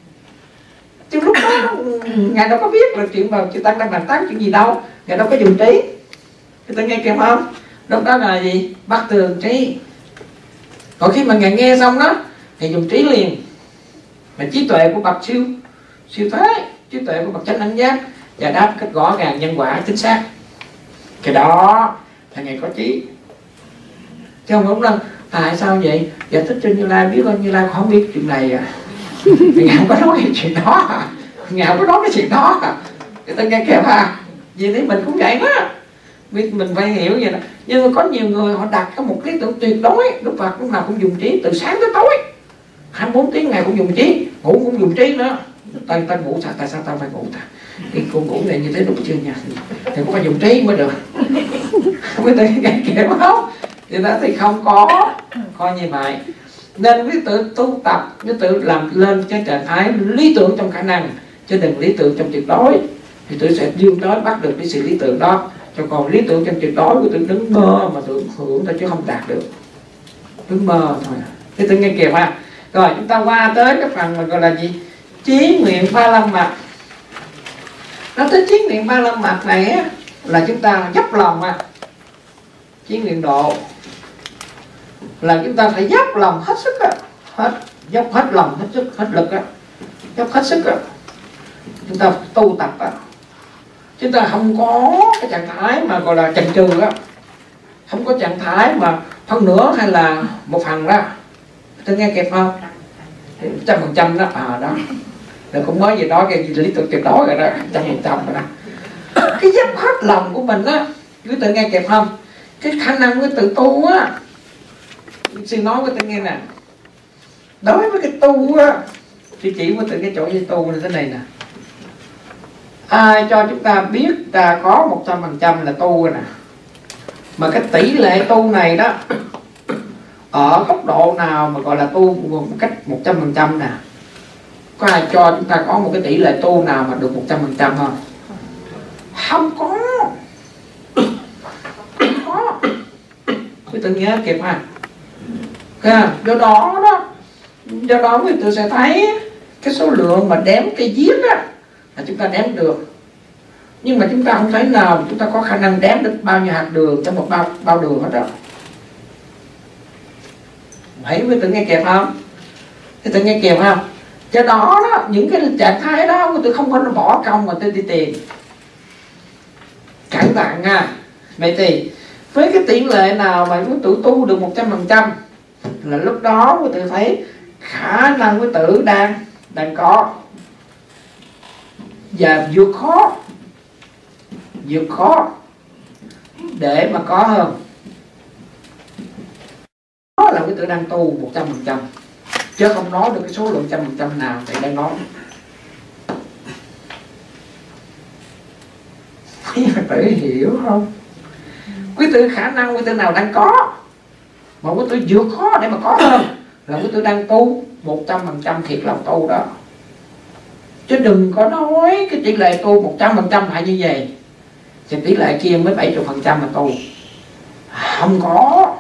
Chứ lúc đó Ngài đâu có biết là chuyện mà chư tăng đang bàn tán chuyện gì đâu, Ngài đâu có dùng trí. Chúng ta nghe kịp không? Lúc đó là gì? Bắt tường trí. Còn khi mà Ngài nghe xong đó, Ngài dùng trí liền. Mà trí tuệ của bậc siêu siêu thế, trí tuệ của bậc chánh đẳng giác, và đáp cách rõ ràng nhân quả chính xác. Cái đó là Ngài có trí. Chứ không đúng đâu, tại sao vậy? Giải thích cho Như Lai biết, con Như Lai không biết chuyện này à. Ngài không có nói cái chuyện đó à. Ngài không có nói cái chuyện đó à. Người ta nghe kịp à. Vì thế mình cũng vậy đó, mình phải hiểu vậy đó. Nhưng mà có nhiều người họ đặt có một lý tưởng tuyệt đối. Đức Phật lúc nào cũng dùng trí từ sáng tới tối, hai mươi bốn tiếng Ngài cũng dùng trí, ngủ cũng dùng trí nữa. Ta, ta ngủ sao? Tại sao tao phải ngủ ta? Cái cô ngủ này như thế đúng chưa nha? Thì cũng phải dùng trí mới được. Không biết tôi nghe kịp không? Thì đó thì không có coi như vậy. Nên quý tử tu tập, quý tử làm lên cái trạng thái lý tưởng trong khả năng, chứ đừng lý tưởng trong tuyệt đối. Thì tôi sẽ dương tới bắt được cái sự lý tưởng đó. Cho còn lý tưởng trong tuyệt đối, quý tử đứng mơ mà tưởng hưởng thôi chứ không đạt được. Đứng mơ thôi. Thế tôi nghe kịp ha. Rồi chúng ta qua tới cái phần mà gọi là gì? Chí nguyện ba lâm mạch. Nói tới chí nguyện ba lâm mạch này á, là chúng ta dốc lòng á. Chí nguyện độ là chúng ta phải dốc lòng hết sức á, hết dốc hết lòng hết sức hết lực á, dốc hết sức á, chúng ta tu tập á. Chúng ta không có cái trạng thái mà gọi là chần chừ á, không có trạng thái mà phân nửa hay là một phần đó. Tôi nghe kịp không? Trăm phần trăm đó, à đó. Đừng cũng mới gì đó cái lý tưởng tuyệt đối rồi đó, trăm phần trăm rồi đó. Cái dốc hết lòng của mình á, quý tự nghe kịp không? Cái khả năng quý tự tu á, xin nói với tôi nghe nè, đối với cái tu á, thì chỉ với từ cái chỗ như tu là thế này nè. Ai cho chúng ta biết ta có một trăm phần trăm là tu rồi nè, mà cái tỷ lệ tu này đó ở góc độ nào mà gọi là tu một cách một trăm phần trăm nè? Có ai cho chúng ta có một cái tỷ lệ tu nào mà được một trăm phần trăm không? Không có. Không có. Quý tự nhớ kịp ha. À, do đó đó, do đó quý tự sẽ thấy cái số lượng mà đếm cây viết á là chúng ta đếm được, nhưng mà chúng ta không thấy nào chúng ta có khả năng đếm được bao nhiêu hạt đường trong một bao bao đường hết đó. Hãy quý tự nghe kịp không? Quý tự nghe kịp không? Do đó đó, những cái trạng thái đó quý tự không có bỏ công mà tôi đi tìm. Cẩn thận nha. Vậy thì với cái tỷ lệ nào mà quý tự tu được một trăm phần trăm là lúc đó quý tự thấy khả năng quý tự đang đang có, và vượt khó vượt khó để mà có hơn. Đó là quý tự đang tu một trăm phần trăm, chứ không nói được cái số lượng trăm phần trăm nào thầy đang nói. Quý Phật tử hiểu không? Quý tử khả năng quý tử nào đang có, mà quý tử vượt khó để mà có hơn, là quý tử đang tu một trăm phần trăm thiệt lòng tu đó. Chứ đừng có nói cái tỷ lệ tu một trăm phần trăm phải như vậy, thì tỷ lệ kia mới bảy mươi phần trăm mà tu. Không có.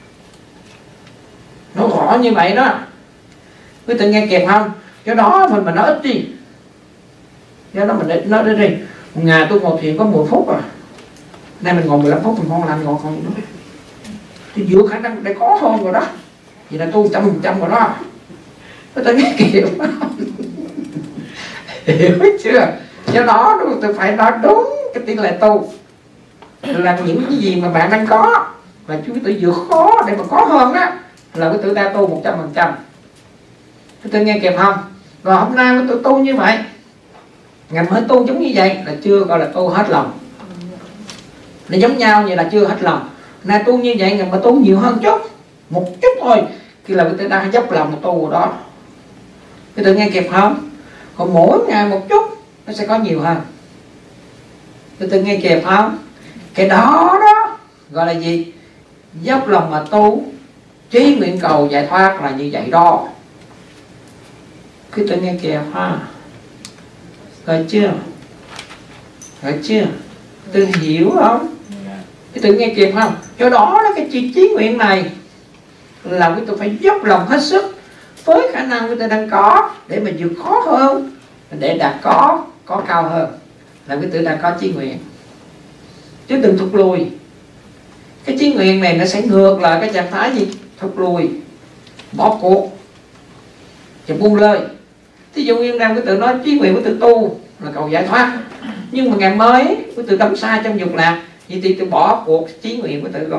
Nó rõ như vậy đó. Quý tử nghe kịp không? Do đó mình mà nói ít đi. Do đó mình nói đi đi. Một ngày tôi ngồi thiền có mười phút à. Nay mình ngồi mười lăm phút mình ngon lành ngồi không nữa. Thì vượt khả năng để có hơn rồi đó. Vậy là tu một trăm phần trăm rồi đó. Quý tử nghe kịp không? Hiểu chưa? Do đó tôi phải nói đúng cái tỷ lệ tu là những cái gì mà bạn đang có, và quý tử vượt khó để mà có hơn đó, là quý tử đang tu một trăm phần trăm. Quý tử nghe kịp không? Rồi hôm nay quý tử tu như vậy, ngày mới tu giống như vậy là chưa gọi là tu hết lòng. Nó giống nhau vậy là chưa hết lòng. Nay tu như vậy ngày mà tu nhiều hơn chút, một chút thôi, thì là quý tử đang dốc lòng một tu rồi đó. Quý tử nghe kịp không? Còn mỗi ngày một chút nó sẽ có nhiều hơn. Quý tử nghe kịp không? Cái đó đó gọi là gì? Dốc lòng mà tu, trí nguyện cầu giải thoát là như vậy đó. Quý tử nghe kịp ha? Rồi chưa? Rồi chưa? Tôi hiểu không? Quý tử nghe kịp không? Do đó đó cái chi trí nguyện này là quý tử phải dốc lòng hết sức với khả năng quý tử đang có, để mà vượt khó hơn, để đạt có có cao hơn, là quý tử đang có chí nguyện. Chứ đừng thụt lùi. Cái chí nguyện này nó sẽ ngược lại cái trạng thái gì? Thụt lùi, bỏ cuộc và buông lơi. Thí dụ như đang quý tử nói chí nguyện quý tử tu là cầu giải thoát, nhưng mà ngày mới quý tử đắm sai trong dục lạc, vậy thì tôi bỏ cuộc chí nguyện của tự rồi.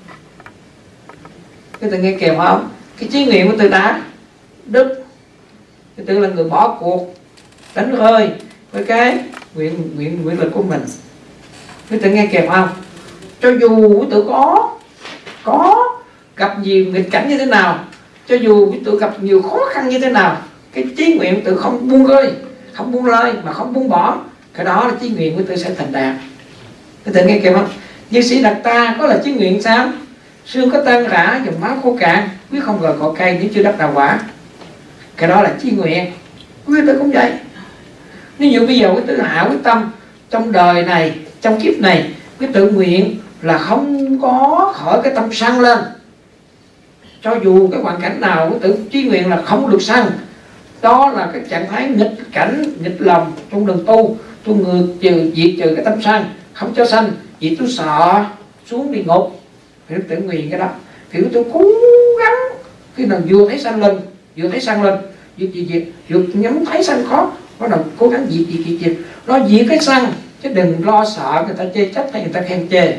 Quý tử nghe kịp không? Cái chí nguyện của tự đã đứt, quý tử là người bỏ cuộc, đánh rơi với cái nguyện nguyện nguyện lực của mình. Quý tử nghe kịp không? Cho dù quý tử có có gặp nhiều nghịch cảnh như thế nào, cho dù quý tử gặp nhiều khó khăn như thế nào, cái chí nguyện quý tử không buông rơi, không buông lơi mà không buông bỏ, cái đó là chí nguyện quý tử sẽ thành đạt. Quý tử nghe kịp không? Như sĩ Đạt Ta có là chí nguyện sao? Xương có tan rã, dòng máu khô cạn, quyết không gờ cỏ cây nếu chưa đắc đạo quả. Cái đó là chí nguyện. Quý tử cũng vậy. Ví dụ bây giờ quý tử hạ quyết tâm trong đời này, trong kiếp này, quý tử nguyện là không có khởi cái tâm sân lên. Cho dù cái hoàn cảnh nào, quý tử chí nguyện là không được sân. Đó là cái trạng thái nghịch cảnh, nghịch lòng trong đường tu. Tôi ngược trừ, diệt trừ cái tâm sân, không cho sanh, vì tôi sợ xuống địa ngục. Thì quý tử nguyện cái đó. Thì quý tử cố gắng, khi nào vừa thấy sanh lên, vừa thấy sân lên, diệt diệt diệt, vừa nhắm thấy sân khó, bắt đầu cố gắng diệt diệt diệt diệt. Nó diệt cái sân, chứ đừng lo sợ người ta chê trách hay người ta khen chê.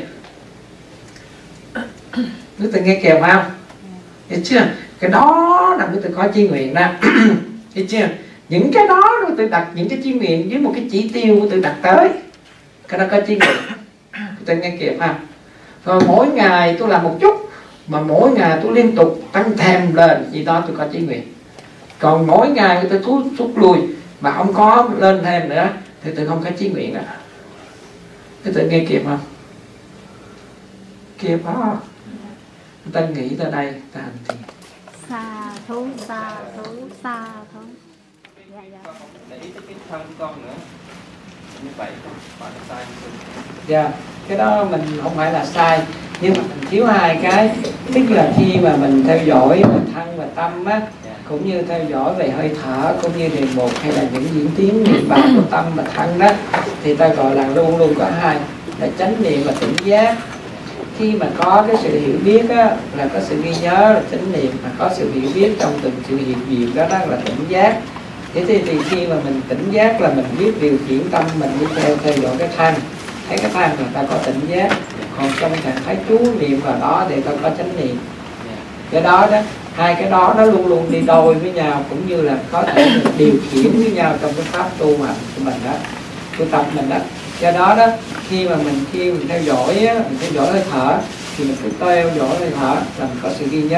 Quý tử nghe kèm không? Hiểu chưa? Cái đó là quý tử có chí nguyện đó. Hiểu chưa? Những cái đó quý tử đặt những cái chí nguyện với một cái chỉ tiêu quý tử đặt tới, cái đó có chí nguyện. Quý tử nghe kịp ha? Rồi mỗi ngày tôi làm một chút, mà mỗi ngày tôi liên tục tăng thêm lên, vì đó tôi có chí nguyện. Còn mỗi ngày tôi thút rút lui mà không có lên thêm nữa thì tôi không có chí nguyện nữa. Quý tử nghe kịp không? Kịp không? Ta nghĩ tới đây ta hành thiền. Xa thú, xa thú, xa thú. Dạ, dạ. Để ý tới cái thân con nữa. Như vậy không phải là sai. Dạ, yeah, cái đó mình không phải là sai, nhưng mà mình thiếu hai cái. Tức là khi mà mình theo dõi về thân và tâm á, cũng như theo dõi về hơi thở, cũng như đề mục hay là những diễn tiến niệm bài của tâm và thân đó, thì ta gọi là luôn luôn có hai, là chánh niệm và tỉnh giác. Khi mà có cái sự hiểu biết á, là có sự ghi nhớ là chánh niệm, mà có sự hiểu biết trong từng sự hiện diện đó, đó là tỉnh giác. Thế thì, thì khi mà mình tỉnh giác là mình biết điều khiển tâm mình đi theo theo dõi cái thân, thấy cái thân là ta có tỉnh giác. Còn trong trạng thái chú niệm vào đó thì ta có chánh niệm. Cái đó đó, hai cái đó nó luôn luôn đi đôi với nhau, cũng như là có thể điều khiển với nhau trong cái pháp tu hành của mình đó, của tâm mình đó. Do đó đó, khi mà mình khi mình theo dõi á, mình theo dõi hơi thở thì mình cứ theo dõi hơi thở là mình có sự ghi nhớ.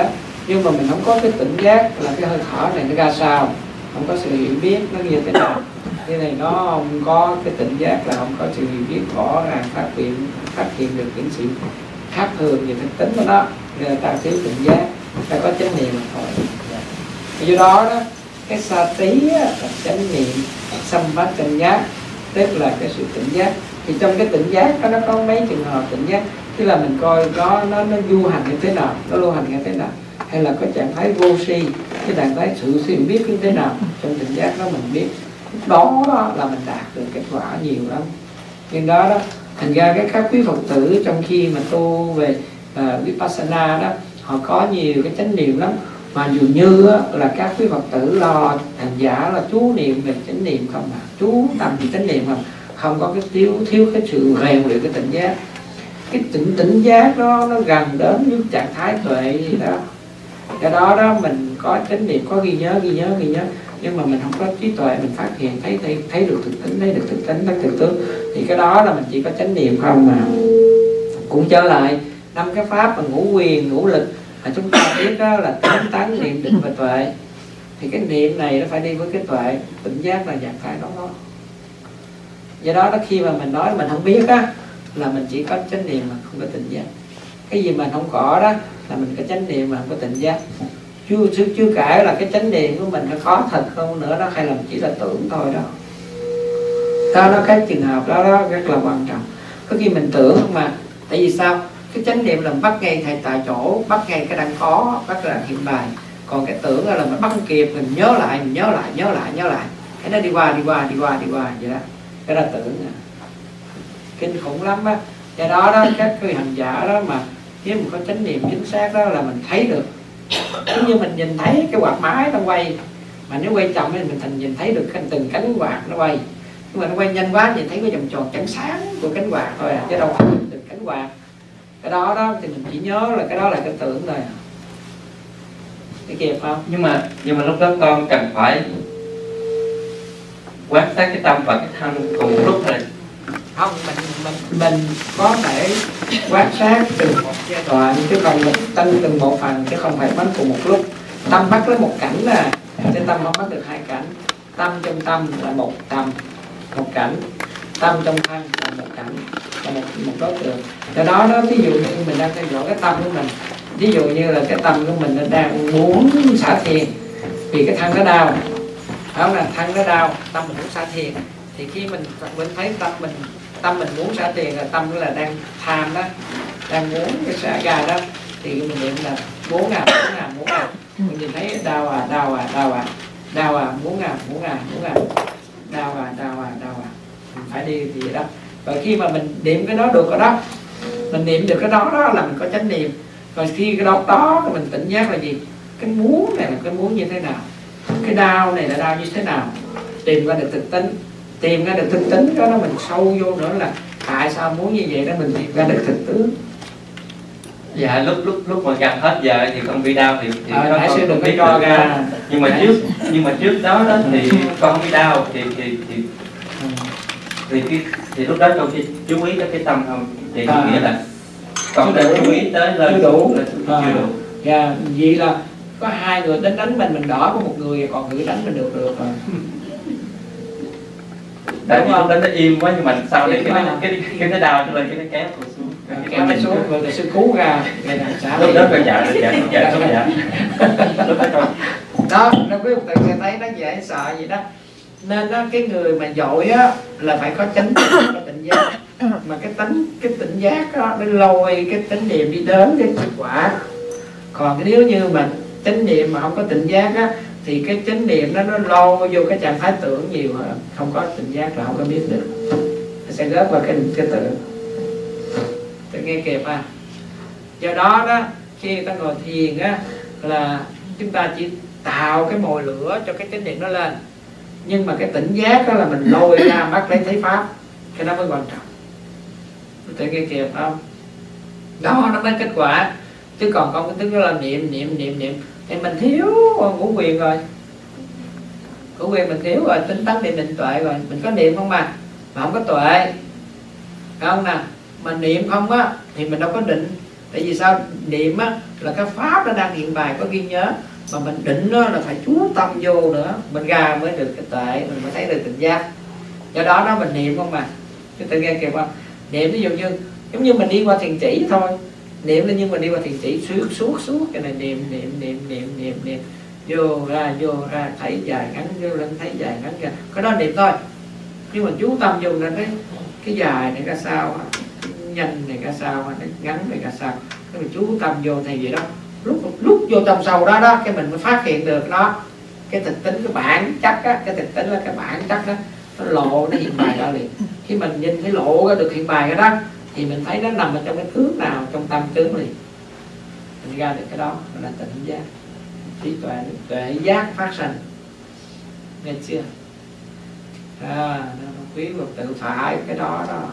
nhưng mà mình không có cái tỉnh giác là cái hơi thở này nó ra sao, không có sự hiểu biết nó như thế nào. Cái này nó không có cái tỉnh giác là không có sự hiểu biết rõ ràng phát hiện phát hiện được những sự khác thường về thực tính của nó, người ta thiếu tỉnh giác, ta có chánh niệm mà thôi. Do đó đó cái sa tí là chánh niệm, sampajanya tức là cái sự tỉnh giác. Thì trong cái tỉnh giác đó nó có mấy trường hợp tỉnh giác, tức là mình coi nó nó nó du hành như thế nào, nó lưu hành như thế nào, hay là có trạng thái vô si, cái trạng thái sự hiểu biết như thế nào. Trong tỉnh giác đó mình biết, đó, đó là mình đạt được kết quả nhiều lắm. Nhưng đó đó thành ra cái các quý Phật tử trong khi mà tu về uh, Vipassana đó, họ có nhiều cái chánh niệm lắm, mà dường như á, là các quý Phật tử lo hành giả là chú niệm về chánh niệm không à, chú tâm về chánh niệm không, không có cái thiếu thiếu cái sự rèn luyện cái tỉnh giác. Cái tỉnh tỉnh giác đó nó gần đến với trạng thái tuệ gì đó. Cái đó đó mình có chánh niệm, có ghi nhớ ghi nhớ ghi nhớ, nhưng mà mình không có trí tuệ, mình phát hiện thấy thấy thấy được thực tính, thấy được thực tính, thấy thực tướng, thì cái đó là mình chỉ có chánh niệm không mà. Cũng trở lại năm cái pháp mà ngũ quyền ngũ lực mà chúng ta biết đó là tánh tấn niệm định và tuệ, thì cái niệm này nó phải đi với cái tuệ, tỉnh giác là dạng thái đó đó. Do đó đó khi mà mình nói mình không biết á là mình chỉ có chánh niệm mà không có tỉnh giác. Cái gì mình không có đó là mình có chánh niệm mà không có tỉnh giác. Chưa chưa chưa kể là cái chánh niệm của mình nó khó thật không nữa đó, hay là chỉ là tưởng thôi đó. Đó nó cái trường hợp đó đó rất là quan trọng. Có khi mình tưởng mà, tại vì sao? Cái chánh niệm là bắt ngay thầy tại chỗ, bắt ngay cái đang có, bắt là hiện bài. Còn cái tưởng là mình bắt kịp, mình nhớ lại, mình nhớ lại, nhớ lại, nhớ lại. Cái nó đi qua, đi qua, đi qua, đi qua vậy đó. Cái đó tưởng nè. Kinh khủng lắm á. Do đó đó các cái hành giả đó mà nếu mình có chánh niệm chính xác đó là mình thấy được. Giống như mình nhìn thấy cái quạt máy nó quay, mà nếu quay chậm thì mình thành nhìn thấy được từng cánh quạt nó quay. Nhưng mà nó quay nhanh quá nhìn thấy cái vòng tròn trắng sáng của cánh quạt thôi à, chứ đâu phải từng cánh quạt. Cái đó đó thì mình chỉ nhớ là cái đó là cái tưởng thôi. Cái kịp không? Nhưng mà nhưng mà lúc đó con cần phải quan sát cái tâm và cái thân cùng một lúc thôi. Không, mình mình mình có thể quan sát từng một giai đoạn chứ không một tâm từng một phần, chứ không phải bắt cùng một lúc. Tâm bắt lấy một cảnh là cái tâm không bắt được hai cảnh. Tâm trong tâm là một tâm, một cảnh. Tâm trong thân là một cảnh, là một một đối tượng. Do đó đó ví dụ như mình đang theo dõi cái tâm của mình, ví dụ như là cái tâm của mình nó đang muốn xả thiền vì cái thân nó đau, không là thân nó đau, tâm mình muốn xả thiền, thì khi mình mình thấy tâm mình tâm mình muốn xả thiền là tâm là đang tham đó, đang muốn cái xả ra đó, thì mình niệm là muốn à muốn à muốn à, mình nhìn thấy đau à đau à đau à đau à muốn à muốn à muốn à đau à đau à đau à, mình phải đi thì vậy đó. Rồi khi mà mình niệm cái đó được rồi đó, mình niệm được cái đó đó là mình có chánh niệm. Rồi khi cái đó đó mình tỉnh giác là gì? Cái muốn này là cái muốn như thế nào, cái đau này là đau như thế nào, tìm ra được thực tính, tìm ra được thực tính đó, nó mình sâu vô nữa là tại sao muốn như vậy đó, mình tìm ra được thực tướng. Dạ lúc lúc lúc mà gần hết giờ thì con bị đau thì, thì à, con, con sẽ được biết cho được ra. Nhưng mà Đấy. trước nhưng mà trước đó đó thì con bị đau thì thì thì ừ. thì cái thì lúc đó con chỉ chú ý tới cái tâm không, thì à. nghĩa là con đã chú ý tới lên chưa đủ, là à. chưa đủ. Dạ, vậy là có hai người đánh đánh mình mình đỡ, có một người còn người đánh mình được được rồi. Tại vì lúc đó nó im quá, nhưng mà sau này cái nó cái cái nó đau cho lên cái nó kéo tôi xuống, kéo nó xuống rồi là sư cứu ra. Lúc đó con dạ dạ dạ dạ dạ lúc đó con đó nó quý ông tự sẽ thấy nó dễ sợ gì đó. Nên đó cái người mà giỏi á là phải có chánh niệm, có tỉnh giác, mà cái tính cái tỉnh giác đó nó lôi cái chánh niệm đi đến cái kết quả. Còn cái nếu như mà chánh niệm mà không có tỉnh giác á thì cái chánh niệm đó nó lôi vô cái trạng thái tưởng nhiều hơn, không có tỉnh giác là không có biết được, nó sẽ rớt vào cái cái tưởng. Tôi nghe kịp à. Do đó đó khi ta ngồi thiền á là chúng ta chỉ tạo cái mồi lửa cho cái chánh niệm nó lên, nhưng mà cái tỉnh giác đó là mình lôi ra bắt lấy thấy pháp, cái đó mới quan trọng. Tôi nghe kịp không? Đó nó mới kết quả. Chứ còn con cái tiếng là niệm niệm niệm niệm thì mình thiếu ngũ quyền rồi, ngũ quyền mình thiếu rồi, tính tấn niệm định tuệ rồi. Mình có niệm không mà mà không có tuệ, phải không nè? Mà niệm không á thì mình đâu có định, Tại vì sao? Niệm á là cái pháp nó đang hiện bài có ghi nhớ, mà mình định đó là phải chú tâm vô nữa, mình ra mới được cái tuệ, mình mới thấy được tỉnh giác. Do đó đó mình niệm không mà, chúng ta nghe kịp không? Niệm ví dụ như giống như mình đi qua thiền chỉ thôi, niệm là như mình đi qua thiền chỉ suốt suốt suốt cái này, niệm niệm niệm niệm niệm niệm vô ra vô ra, thấy dài ngắn vô lên, thấy dài ngắn ra, cái đó niệm thôi. Nhưng mà chú tâm vô lên cái cái dài này ra sao, nhanh này ra sao, cái ngắn này ra sao, cái mình chú tâm vô thì vậy đó. Lúc lúc vô trong sâu đó đó, cái mình mới phát hiện được nó, cái thực tính, cái bản chất á, cái thực tính là cái bản chất đó, nó lộ, nó hiện bài ra liền. Khi mình nhìn thấy lộ ra được hiện bài ra đó, thì mình thấy nó nằm ở trong cái tướng nào, trong tâm tướng liền, mình ra được cái đó là tỉnh giác, trí tuệ, tuệ giác phát sinh, nghe chưa? À, quý Phật tự phải cái đó đó.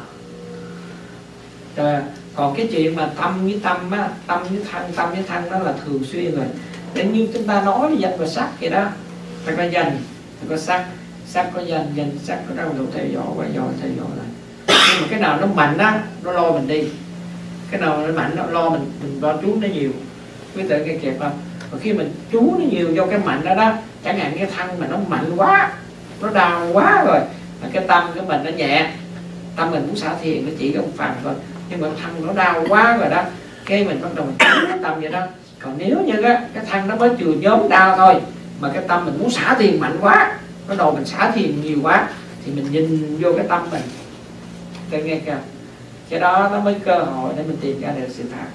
Rồi, còn cái chuyện mà tâm với tâm á, tâm với thân, tâm với thân đó là thường xuyên rồi. Đến như chúng ta nói danh và sắc vậy đó, phải có danh, phải có sắc, sắc có danh, danh sắc có đâu, theo dõi qua dõi theo dõi lại. Nhưng mà cái nào nó mạnh á, nó lo mình đi. Cái nào nó mạnh nó lo mình, mình lo chú nó nhiều. Quý tự nghe kịp không? Và khi mình chú nó nhiều vô cái mạnh đó đó, chẳng hạn cái thân mà nó mạnh quá, nó đau quá rồi, mà cái tâm của mình nó nhẹ, tâm mình muốn xả thiền nó chỉ có một phần thôi, nhưng mà thân nó đau quá rồi đó, cái mình bắt đầu mình chú tâm vậy đó. Còn nếu như á, cái thân nó mới chừa nhóm đau thôi, mà cái tâm mình muốn xả thiền mạnh quá, bắt đầu mình xả thiền nhiều quá, thì mình nhìn vô cái tâm mình, tôi nghe kìa, cái đó nó mới cơ hội để mình tìm ra được sự thật.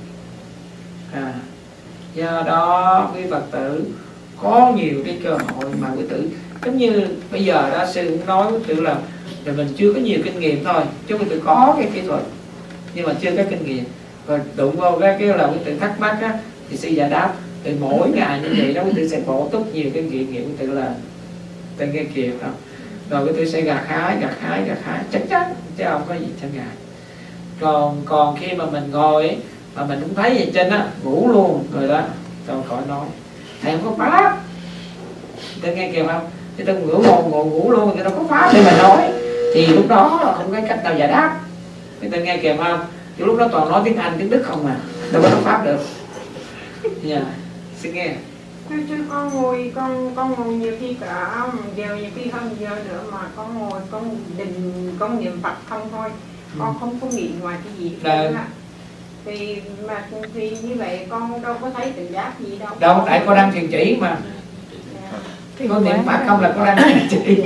À, do đó quý Phật tử có nhiều cái cơ hội mà quý tử, giống như bây giờ đó sư cũng nói quý tử là, là mình chưa có nhiều kinh nghiệm thôi, chứ quý tử có cái kỹ thuật nhưng mà chưa có kinh nghiệm. Rồi đụng vô cái cái là quý tử thắc mắc á, thì sư giải đáp. Thì mỗi ngày như vậy đó quý tử sẽ bổ túc nhiều cái kinh nghiệm, quý tử là tên nghe kịp không, rồi quý tử sẽ gặt hái gặt hái gặt hái chắc chắn, chứ không có gì cho ngại. Còn còn khi mà mình ngồi ấy, mà mình cũng thấy vậy trên á, ngủ luôn rồi đó, rồi khỏi nói thầy không có pháp, tôi nghe kịp không, thì tôi ngủ ngồi ngồi ngủ luôn, thì đâu có pháp để mà nói, thì lúc đó không có cách nào giải đáp. Thì tôi nghe kịp không, thì lúc đó toàn nói tiếng Anh tiếng Đức không mà, đâu có nói pháp được. Dạ, yeah. Xin nghe. Chứ, chứ con ngồi con con ngồi nhiều khi cả giờ, nhiều khi hơn giờ nữa mà con ngồi con định con niệm Phật không thôi, con ừ. không có nghĩ ngoài cái gì hết. Thì mà thì như vậy con đâu có thấy tự giác gì đâu. Đâu, tại con đang thiền chỉ mà. Yeah. Con niệm Phật không là con đang thiền chỉ.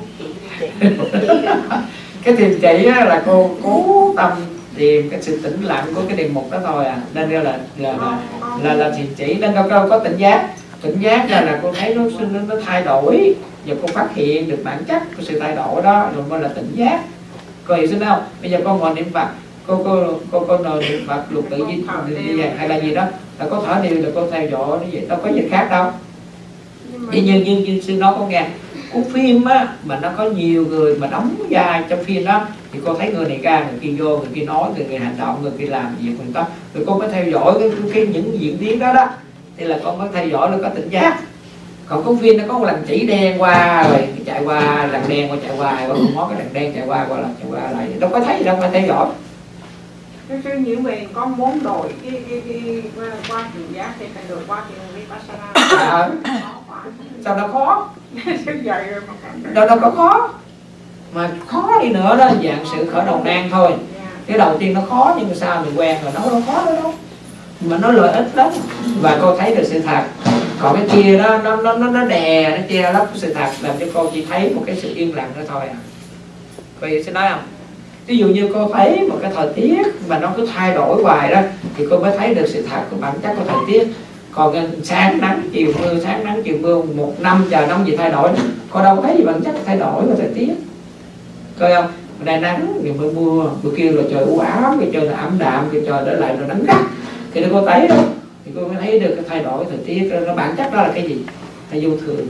Cái thiền chỉ là cô cố tâm tìm cái sự tĩnh lặng của cái đề mục đó thôi à, nên là là là là, là, là thiền chỉ, nên đâu có, có tỉnh giác. Tỉnh giác là là cô thấy nó nó, nó thay đổi, và cô phát hiện được bản chất của sự thay đổi đó, rồi mới là tỉnh giác. Cô hiểu xin không? Bây giờ con ngồi niệm Phật, cô cô cô cô ngồi niệm Phật lục tự di hay là gì đó, là có thở điều là cô theo dõi, như vậy đâu có gì khác đâu. Vậy như như, như sư nói con nghe, cuốn phim á mà nó có nhiều người mà đóng vai trong phim đó, thì cô thấy người này ra, người kia vô, người kia nói, người kia hành động, người kia làm việc mình đó, rồi cô mới theo dõi cái, cái những diễn biến đó đó, thì là con mới theo dõi, nó có tỉnh giác. Còn cuốn phim nó có một lần chỉ đen qua rồi chạy qua, lần đen qua chạy qua, rồi không có cái lần đen chạy qua qua lần chạy qua lại, đâu có thấy đâu mà theo dõi. Chứ như mình có muốn đổi cái cái cái qua tỉnh giác thì phải đổi qua cái vipassana. À, sao nó khó? Vậy rồi mà đâu đâu có khó, mà khó đi nữa đó dạng sự khởi đầu nan thôi. Cái đầu tiên nó khó, nhưng mà sao mình quen rồi, nó đâu khó đâu đâu, mà nó lợi ích lắm, và cô thấy được sự thật. Còn cái kia đó nó nó nó nó đè, nó che lấp sự thật, làm cho cô chỉ thấy một cái sự yên lặng đó thôi à. Cô hiểu sẽ nói không? Ví dụ như cô thấy một cái thời tiết mà nó cứ thay đổi hoài đó, thì cô mới thấy được sự thật của bản chất của thời tiết. Còn sáng nắng chiều mưa, sáng nắng chiều mưa, một năm chờ năm gì thay đổi, cô đâu có thấy gì bản chất thay đổi của thời tiết. Coi không? Đây nắng thì mưa mưa, bữa kia là trời u ám, cái trời là ẩm đạm, cái trời trở lại rồi nắng gắt, thì cô thấy đó, thì cô mới thấy được cái thay đổi thời tiết. Nó bản chất đó là cái gì? Là vô thường.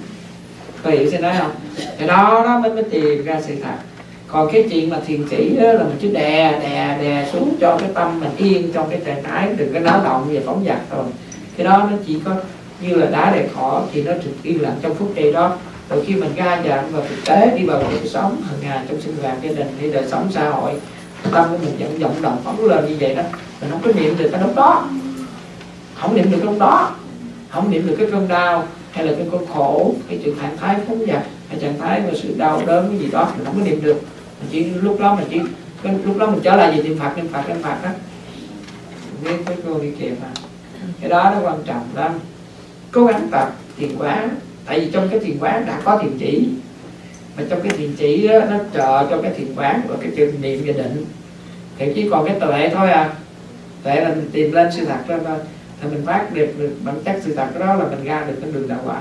Cô hiểu sẽ nói không? Thì đó đó mới mới tìm ra sự thật. Còn cái chuyện mà thiền chỉ đó là mình cứ đè đè đè xuống cho cái tâm mình yên trong cái trạng thái, đừng có náo động và phóng dật rồi. Cái đó nó chỉ có như là đá để khỏ, thì nó trực yên lặng trong phút giây đó. Rồi khi mình ra dạng vào thực tế, đi vào cuộc sống hàng ngày trong sinh hoạt gia đình, đi đời sống xã hội, tâm của mình vẫn vọng động phóng lên như vậy đó, mình không có niệm được cái lúc đó, không niệm được cái lúc đó, không niệm được cái cơn đau hay là cái cơn khổ, cái sự trạng thái phóng dật hay trạng thái và sự đau đớn cái gì đó mình không có niệm được. Mình chỉ lúc đó mình chỉ cái, lúc đó mình trở lại về niệm Phật, niệm Phật, niệm Phật đó, biết cái cô đi kịp mà cái đó nó quan trọng lắm. Cố gắng tập thiền quán, tại vì trong cái thiền quán đã có thiền chỉ, mà trong cái thiền chỉ đó, nó trợ cho cái thiền quán và cái chuyện niệm và định, thì chỉ còn cái tuệ thôi à. Tuệ là mình tìm lên sự thật đó thôi, thì mình phát được, được bản chất sự thật đó là mình ra được cái đường đạo quả.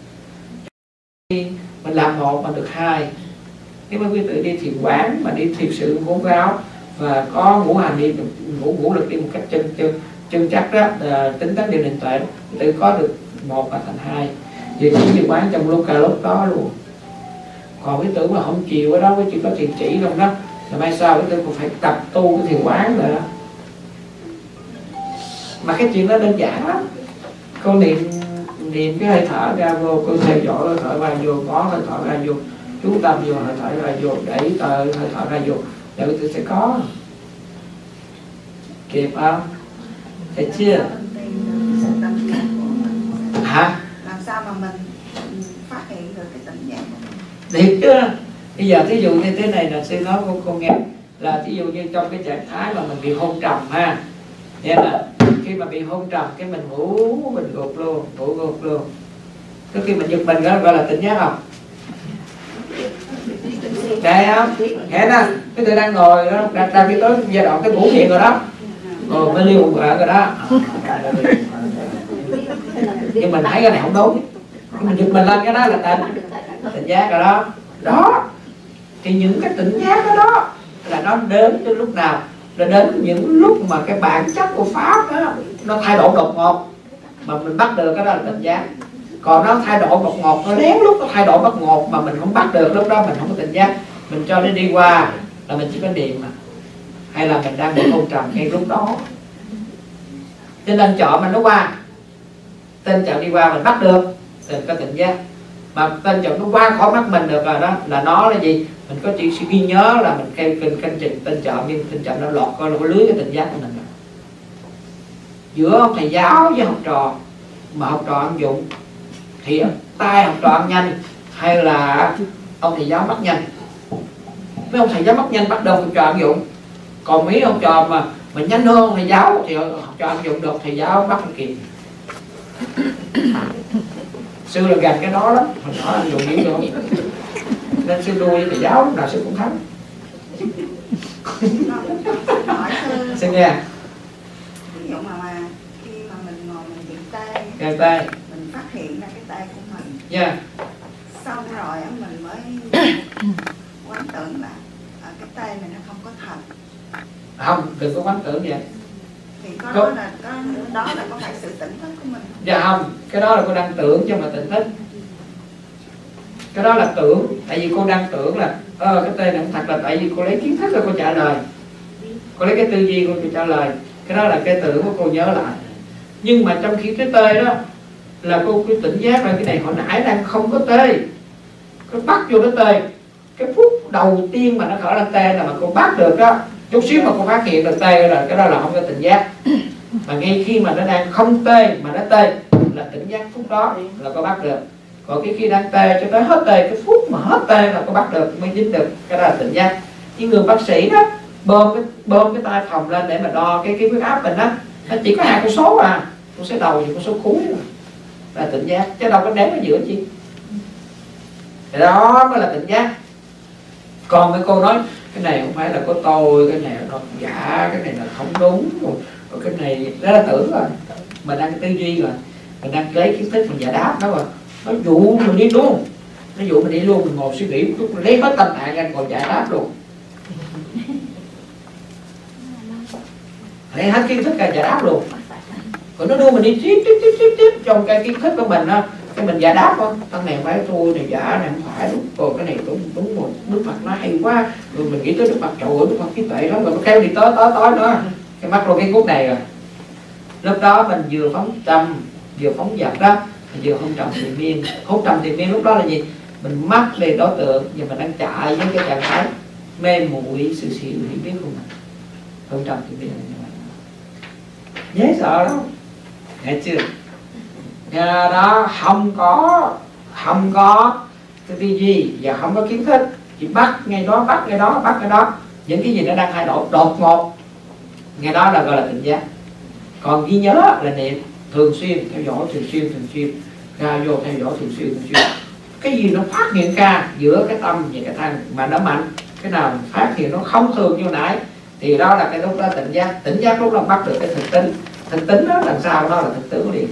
Mình làm một mà được hai. Nếu mà quý tự đi thiền quán mà đi thiền sự cố gắng và có ngũ hành đi, ngũ ngũ lực đi một cách chân chân chân chắc đó, là tính tấn điều định tuệ, tự có được một và thành hai. Vì chỉ thiền quán trong lúc cả lúc đó luôn. Còn cái tưởng mà không chịu ở đó mới chỉ có thiền chỉ không đó, là mai sau cái tưởng còn phải tập tu cái thiền quán nữa. Mà cái chuyện đó đơn giản lắm. Cô niệm niệm cái hơi thở ra vô, cô theo dõi hơi thở ra vô, có hơi thở ra vô, chú tâm vô hơi thở ra vô, để tờ hơi thở ra vô, để tôi sẽ có. Kịp không? Thấy chưa? Hả? Làm sao mà mình phát hiện được cái tình trạng của mình? Thiệt chứ. Bây giờ thí dụ như thế này là sư nói cô, cô nghe là thí dụ như trong cái trạng thái mà mình bị hôn trầm ha, nghe là khi mà bị hôn trầm cái mình ngủ, mình gục luôn, ngủ gục luôn. Cái khi mình giật mình đó gọi là tỉnh giác không? Nghe không? Nghe nè, cái tôi đang ngồi đó, đặt ra cái tới giai đoạn cái ngủ hiện rồi đó, rồi mới liêu một rồi đó. Nhưng mình thấy cái này không đúng, mình giật mình lên cái đó là tỉnh, tỉnh giác rồi đó. Đó, thì những cái tỉnh giác đó, đó là nó đến từ lúc nào? Là đến những lúc mà cái bản chất của Pháp đó, nó thay đổi đột ngột mà mình bắt được, cái đó là tỉnh giác. Còn nó thay đổi đột ngột, nó lén lúc nó thay đổi đột ngột mà mình không bắt được, lúc đó mình không có tỉnh giác. Mình cho nó đi qua là mình chỉ có niệm mà, hay là mình đang bị hôn trầm ngay lúc đó. Cho nên chọn mình nó qua, tên chọn đi qua mình bắt được thì có tỉnh giác. Mà tên chọn nó qua khỏi mắt mình được rồi đó là nó là gì? Mình có chỉ ghi nhớ là mình kêu kinh canh trình tên chọn, nhưng tên chọn nó lọt coi là cái lưới cái tỉnh giác của mình. Giữa ông thầy giáo với học trò mà học trò áp dụng thì tay học trò ăn nhanh hay là ông thầy giáo bắt nhanh? Mấy ông thầy giáo bắt nhanh bắt đầu học trò áp dụng. Còn mấy ông trò mà mà nhanh hơn thầy giáo thì học trò áp dụng được, thầy giáo bắt không kịp. Sư là gành cái đó lắm, mình nói anh dùng nhiều rồi nên sư đua với thầy giáo lúc nào sư cũng thắng. Sư nghe. Ví dụ mà, mà khi mà mình ngồi mình điện tay, Gành tay, mình phát hiện ra cái tay của mình. yeah. Xong rồi á mình mới quán tưởng là à, cái tay mình nó không có thật. Không, đừng có quán tưởng vậy. Thì có đó là có đó là có phải sự tỉnh thức của mình. Dạ không, cái đó là cô đang tưởng chứ mà tỉnh thức. Cái đó là tưởng, tại vì cô đang tưởng là ờ cái tên này không thật, là tại vì cô lấy kiến thức rồi cô trả lời, cô lấy cái tư duy của cô trả lời. Cái đó là cái tưởng của cô nhớ lại. Nhưng mà trong khi cái tê đó là cô cứ tỉnh giác là cái này hồi nãy đang không có tê, cô bắt vô cái tê. Cái phút đầu tiên mà nó khởi lên tê là mà cô bắt được đó, chút xíu mà cô phát hiện được tê rồi, cái đó là không có tỉnh giác. Mà ngay khi mà nó đang không tê mà nó tê là tỉnh giác, phút đó là cô bắt được. Còn cái khi đang tê cho tới hết tê, cái phút mà hết tê là cô bắt được, mới dính được, cái đó là tỉnh giác. Những người bác sĩ đó bơm cái bơm cái tay phòng lên để mà đo cái cái huyết áp mình đó, nó chỉ có hai con số à, con số đầu và con số cuối là tỉnh giác, chứ đâu có đếm ở giữa chi. Thì đó mới là tỉnh giác. Còn cái cô nói cái này không phải là của tôi, cái này nó giả, cái này là không đúng, còn cái này đó là tưởng rồi, mình đang tư duy rồi, mình đang lấy kiến thức mình giải đáp đó rồi. Nó dụ mình đi luôn, nó dụ mình đi luôn, mình ngồi suy nghĩ, mình lấy hết tâm trạng ra còn giải đáp luôn, lấy hết kiến thức ra giải đáp luôn. Còn nó đưa mình đi tiếp tiếp tiếp tiếp tiếp trong cái kiến thức của mình á, cái mình giải đáp không, thằng này phải tôi này giả này không phải đúng, còn cái này đúng đúng rồi, Đức Phật nó hay quá, rồi mình nghĩ tới Đức Phật, trời ơi Đức Phật trí tuệ lắm, rồi nó kêu đi tới tới tới nữa, cái mắt rồi cái cút này rồi. Lúc đó mình vừa phóng tâm vừa phóng dật đó, vừa không trầm thiền miên. Không trầm thiền miên lúc đó là gì? Mình mắc về đối tượng và mình đang chạy với cái trạng thái mê muội sự sự hiểu biết của mình. tôn trọng chữ điển dễ sợ đâu, nghe chưa? Nhờ đó không có không có cái tư duy và không có kiến thức, chỉ bắt ngay đó bắt ngay đó bắt ngay đó, những cái gì nó đang thay đổi đột ngột, ngay đó là gọi là tỉnh giác. Còn ghi nhớ là niệm thường xuyên, theo dõi thường xuyên thường xuyên, ra vô theo dõi thường xuyên thường xuyên. Cái gì nó phát hiện ra giữa cái tâm và cái thân mà nó mạnh, cái nào phát hiện nó không thường như nãy thì đó là cái lúc đó tỉnh giác. Tỉnh giác lúc đó bắt được cái thực tính, thực tính đó làm sao đó là thực tướng liền.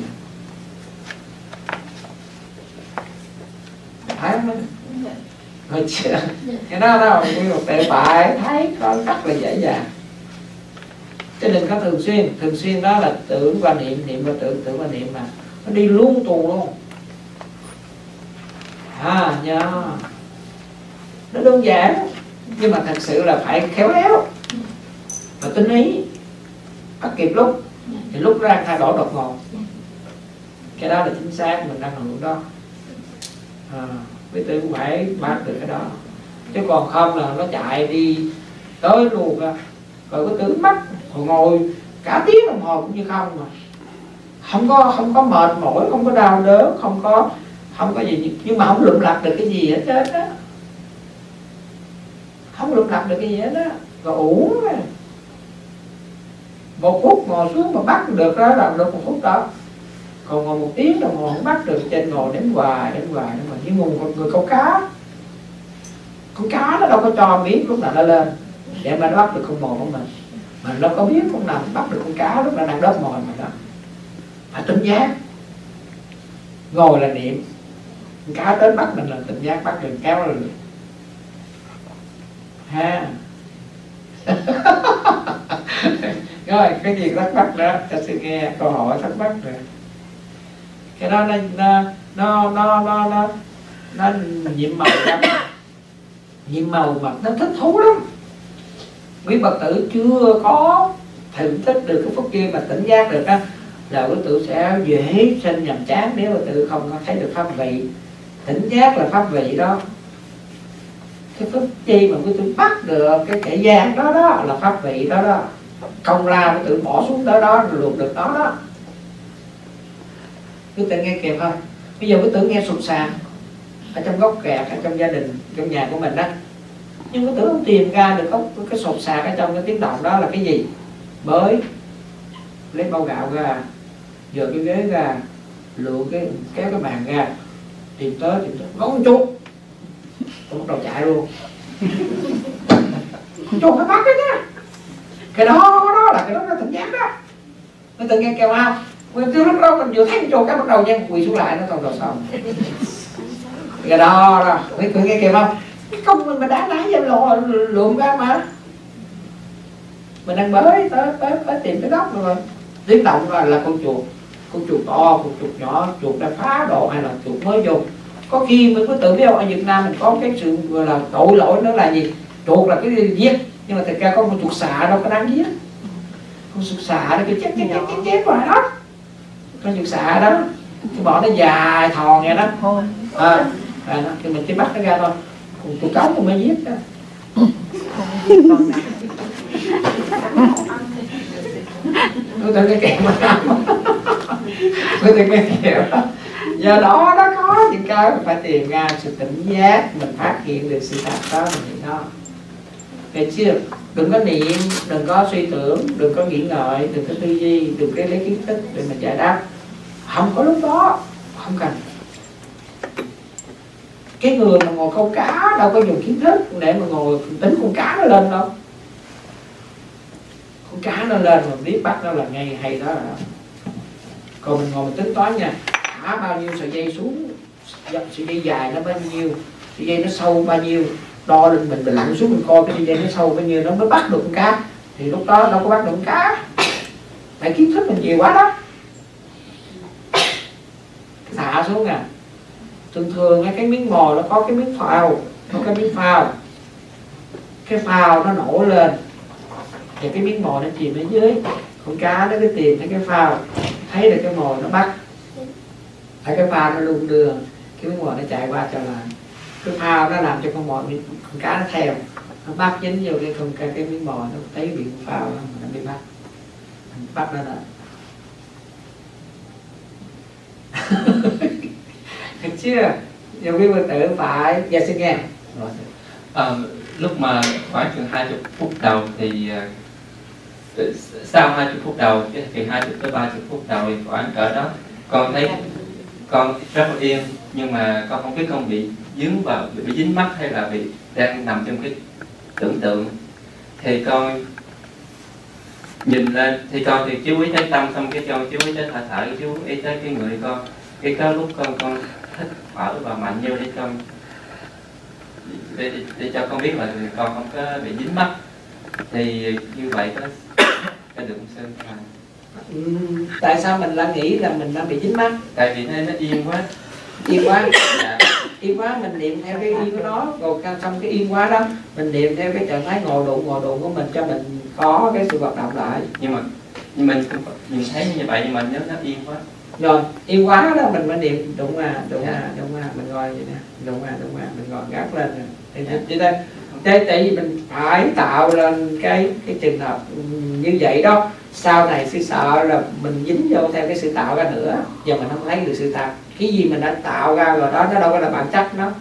Thấy không? Rồi chưa? Cái đó đó nguyên một tệ bại thấy có rất là dễ dàng. Chứ đừng có thường xuyên, thường xuyên đó là tưởng và niệm, niệm và tưởng, tưởng và niệm mà nó đi luôn tù luôn. À nhớ nó đơn giản nhưng mà thật sự là phải khéo léo và tinh ý, bắt kịp lúc thì lúc ra thay đổi đột ngột. Cái đó là chính xác mình đang hưởng đó. À, quý tư cũng phải bắt được cái đó, chứ còn không là nó chạy đi tới luôn á. Rồi cái tưởng mắt rồi ngồi cả tiếng đồng hồ cũng như không mà không có không có mệt mỏi, không có đau đớn, không có không có gì, nhưng mà không lụm lặt được cái gì hết trơn á, không lụm lặt được cái gì hết á, rồi uổng rồi. Một phút ngồi xuống mà bắt được đó là được một phút đó, còn ngồi một tiếng đồng hồ không bắt được, trên ngồi đến hoài đến hoài đến hoài như một người câu cá. Con cá nó đâu có cho biết lúc nào nó lên để mà nó bắt được con mồi của mình, mà nó có biết lúc nào bắt được con cá lúc nào đang đớp mồi mà đó. Phải tỉnh giác, ngồi là niệm, con cá tới bắt mình là tỉnh giác, bắt được kéo là được ha. Rồi cái gì thắc mắc đó cho sư nghe câu hỏi thắc mắc rồi. Cái đó nó nó nó nó nó nó, nó nhiệm màu lắm, nhiệm màu mà nó thích thú lắm. Quý Phật tử chưa có thưởng thức được cái phút kia mà tỉnh giác được á, là quý tử sẽ dễ sinh nhầm chán nếu mà tự không có thấy được pháp vị. Tỉnh giác là pháp vị đó. Cái phút chi mà quý tử bắt được cái kẻ gian đó đó là pháp vị đó đó. Công lao quý tử bỏ xuống đó đó, luộc được đó đó. Quý tử nghe kịp không? Bây giờ quý tử nghe sụp sàn ở trong góc kẹt, ở trong gia đình, trong nhà của mình đó, nhưng quý tử không tìm ra được có cái sột sạc ở trong cái tiếng động đó là cái gì. Mới lấy bao gạo ra, giờ cái ghế ra, lựa cái kéo cái bàn ra, tìm tới tìm tới có con chuột, tôi bắt đầu chạy luôn. Con chuột phải bắt đó nha, cái đó đó là cái đó là tỉnh giác đó. Nó tự nghe kêu không, mình từ lúc đó mình vừa thấy con chuột cái bắt đầu nhanh quỳ xuống lại, nó còn đầu xong. Cái đó đó, mấy người nghe kêu không, cái công mình mà đá đá vô lò lượm ra mà mình đang bới tới tới tới tìm cái góc rồi, tiếng động là là con chuột, con chuột to, con chuột nhỏ, chuột đã phá độ hay là chuột mới vô. Có khi mình có tự biết ở Việt Nam mình có cái sự gọi là tội lỗi nữa là gì, chuột là cái gì giết, nhưng mà thật ra có con chuột xà đâu có đáng giết. Con chuột xà đó cái chết chết chết chết chết vào đó, con chuột xà đó cái bỏ nó dài thòn vậy đó, à, à, thì mình chỉ bắt nó ra thôi. Còn chuột cống mình mới giết đó. Tôi tự cái kẹo mà tôi tự cái kẹo đó. Do đó nó có những cái mình phải tìm ra sự tỉnh giác, mình phát hiện được sự thật đó, mình đó. Được chưa? Đừng có niệm, đừng có suy tưởng, đừng có nghĩ ngợi, đừng có tư duy, đừng có lấy kiến thức để mình giải đáp. Không có lúc đó, không cần. Cái người mà ngồi câu cá đâu có dùng kiến thức để mà ngồi tính con cá nó lên đâu. Con cá nó lên mà biết bắt nó là ngay hay đó, đó. Còn mình ngồi mình tính toán nha, thả bao nhiêu sợi dây xuống, sợi dây dài nó bao nhiêu, sợi dây nó sâu bao nhiêu, đo lên mình mình lặn xuống mình coi cái sợi dây nó sâu bao nhiêu nó mới bắt được con cá. Thì lúc đó đâu có bắt được con cá, tại kiến thức mình nhiều quá đó. Thả xuống nè, thường thường cái miếng mồi nó có cái miếng phao, có cái miếng phao, cái phao nó nổi lên thì cái miếng mồi nó chìm ở dưới, con cá nó cứ tìm thấy cái phao, thấy được cái mồi nó bắt, thấy cái phao nó luôn đưa cái miếng mồi nó chạy qua trở lại, cái phao nó làm cho con mồi con cá nó theo, nó bắt dính vô cái con cái, cái miếng bò nó thấy bị phao nó bị bắt bắt nó rồi. Được chưa? Giờ quý Phật tử phải dạ xin nghe. Rồi. À, lúc mà khoảng chừng hai mươi phút đầu thì uh, sau hai mươi phút đầu thì hai mươi tới ba mươi phút đầu thì khoảng cỡ đó con thấy con rất là yên, nhưng mà con không biết con bị dướng vào, bị dính mắt hay là bị đang nằm trong cái tưởng tượng. Thì con nhìn lên thì con thì chú ý tới tâm, xong cái con chú ý tới thở thở, chú ý tới cái người con. Cái có lúc con con thích thở và mạnh vô để con để, để, để cho con biết là con không có bị dính mắt. Thì như vậy có có được không sư? À. Ừ, tại sao mình lại nghĩ là mình đang bị dính mắt? Tại vì nó yên quá. Yên quá. Dạ. Yên quá mình niệm theo cái yên của nó, rồi trong cái yên quá đó mình niệm theo cái trạng thái ngồi đụng ngồi đụng của mình cho mình có cái sự hoạt động lại. Nhưng mà nhưng mình nhìn thấy như vậy nhưng mà nếu nó yên quá. Rồi yên quá đó mình mới niệm đụng à đụng à đụng à mình ngồi vậy nè, đụng à đụng à mình ngồi gác lên rồi. Thì chỉ đây tại tại vì mình phải tạo lên cái cái trường hợp như vậy đó. Sau này sư sợ là mình dính vô theo cái sự tạo ra nữa, giờ mình không thấy được sự thật. Cái gì mình đã tạo ra rồi đó, nó đâu có là bản chất nó.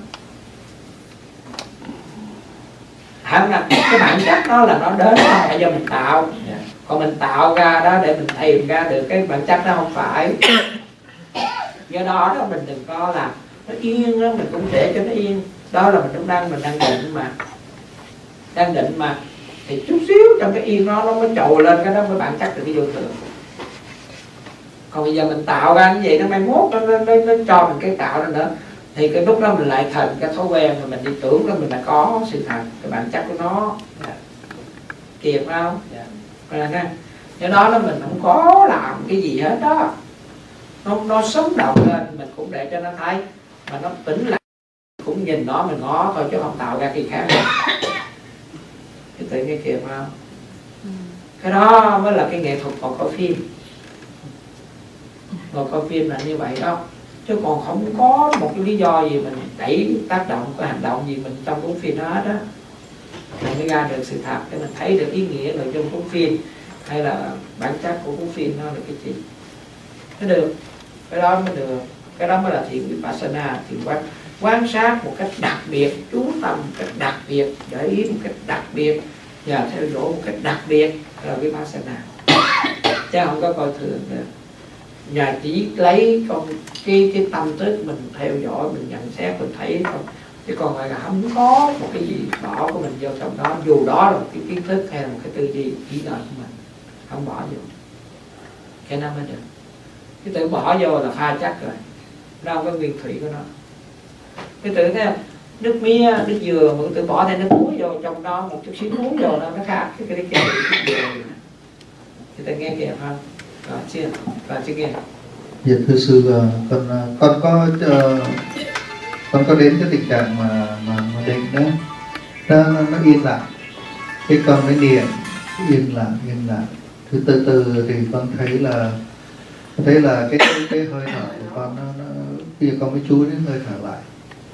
Hẳn là cái bản chất nó là nó đến không phải do mình tạo. Còn mình tạo ra đó để mình tìm ra được cái bản chất nó không phải. Do đó đó mình đừng có làm nó yên đó, mình cũng để cho nó yên. Đó là mình cũng đang mình đang định mà. Đang định mà. Thì chút xíu trong cái yên nó nó mới trồi lên cái đó mới bản chất được cái vô thường. Còn bây giờ mình tạo ra như vậy nó mai mốt nó, nó, nó, nó cho mình cái tạo ra nữa. Thì cái lúc đó mình lại thành cái thói quen rồi mình đi tưởng là mình đã có sự thật, cái bản chất của nó. Kịp không? Rồi nè. Do đó là mình không có làm cái gì hết đó. Nó, nó sống động lên mình cũng để cho nó thấy. Mà nó tĩnh lặng cũng nhìn nó mình ngó thôi chứ không tạo ra cái khác. Cái tự nghe kịp không? Cái đó mới là cái nghệ thuật còn có phim. Ngồi coi phim là như vậy đó. Chứ còn không có một cái lý do gì mình đẩy tác động, cái hành động gì mình trong cuốn phim đó hết á. Mình mới ra được sự thật để mình thấy được ý nghĩa nội dung cuốn phim hay là bản chất của cuốn phim nó là cái gì. Nó được. Cái đó mới được. Cái đó mới là thiền Vipassana, thiền quán. Quan sát một cách đặc biệt, chú tâm một cách đặc biệt, để ý một cách đặc biệt và theo dõi một cách đặc biệt là Vipassana. Chứ không có coi thường nữa. Và chỉ lấy con cái cái tâm thức mình theo dõi, mình nhận xét, mình thấy thôi. Chứ còn là không có một cái gì bỏ của mình vô trong đó, dù đó là một cái kiến thức hay là một cái tư duy ý đời của mình, không bỏ vô. Cái đó mới được. Cái tự bỏ vô là pha chắc rồi, nó không có nguyên thủy của nó. Cái tự thấy không? Nước mía, nước dừa mà tự bỏ thêm nước muối vô trong đó, một chút xíu muối vô đó nó khác cái cái cái cái cái tự nghe kìa không? Rồi chưa? Rồi chưa nghe? Dạ thưa sư, con con có uh, con có đến cái tình trạng mà mà, mà định đó nó, nó yên lặng, cái con mới niệm yên lặng yên lặng. Thứ từ từ thì con thấy là con thấy là cái cái, cái hơi thở của con nó, nó khi con mới chú đến hơi thở lại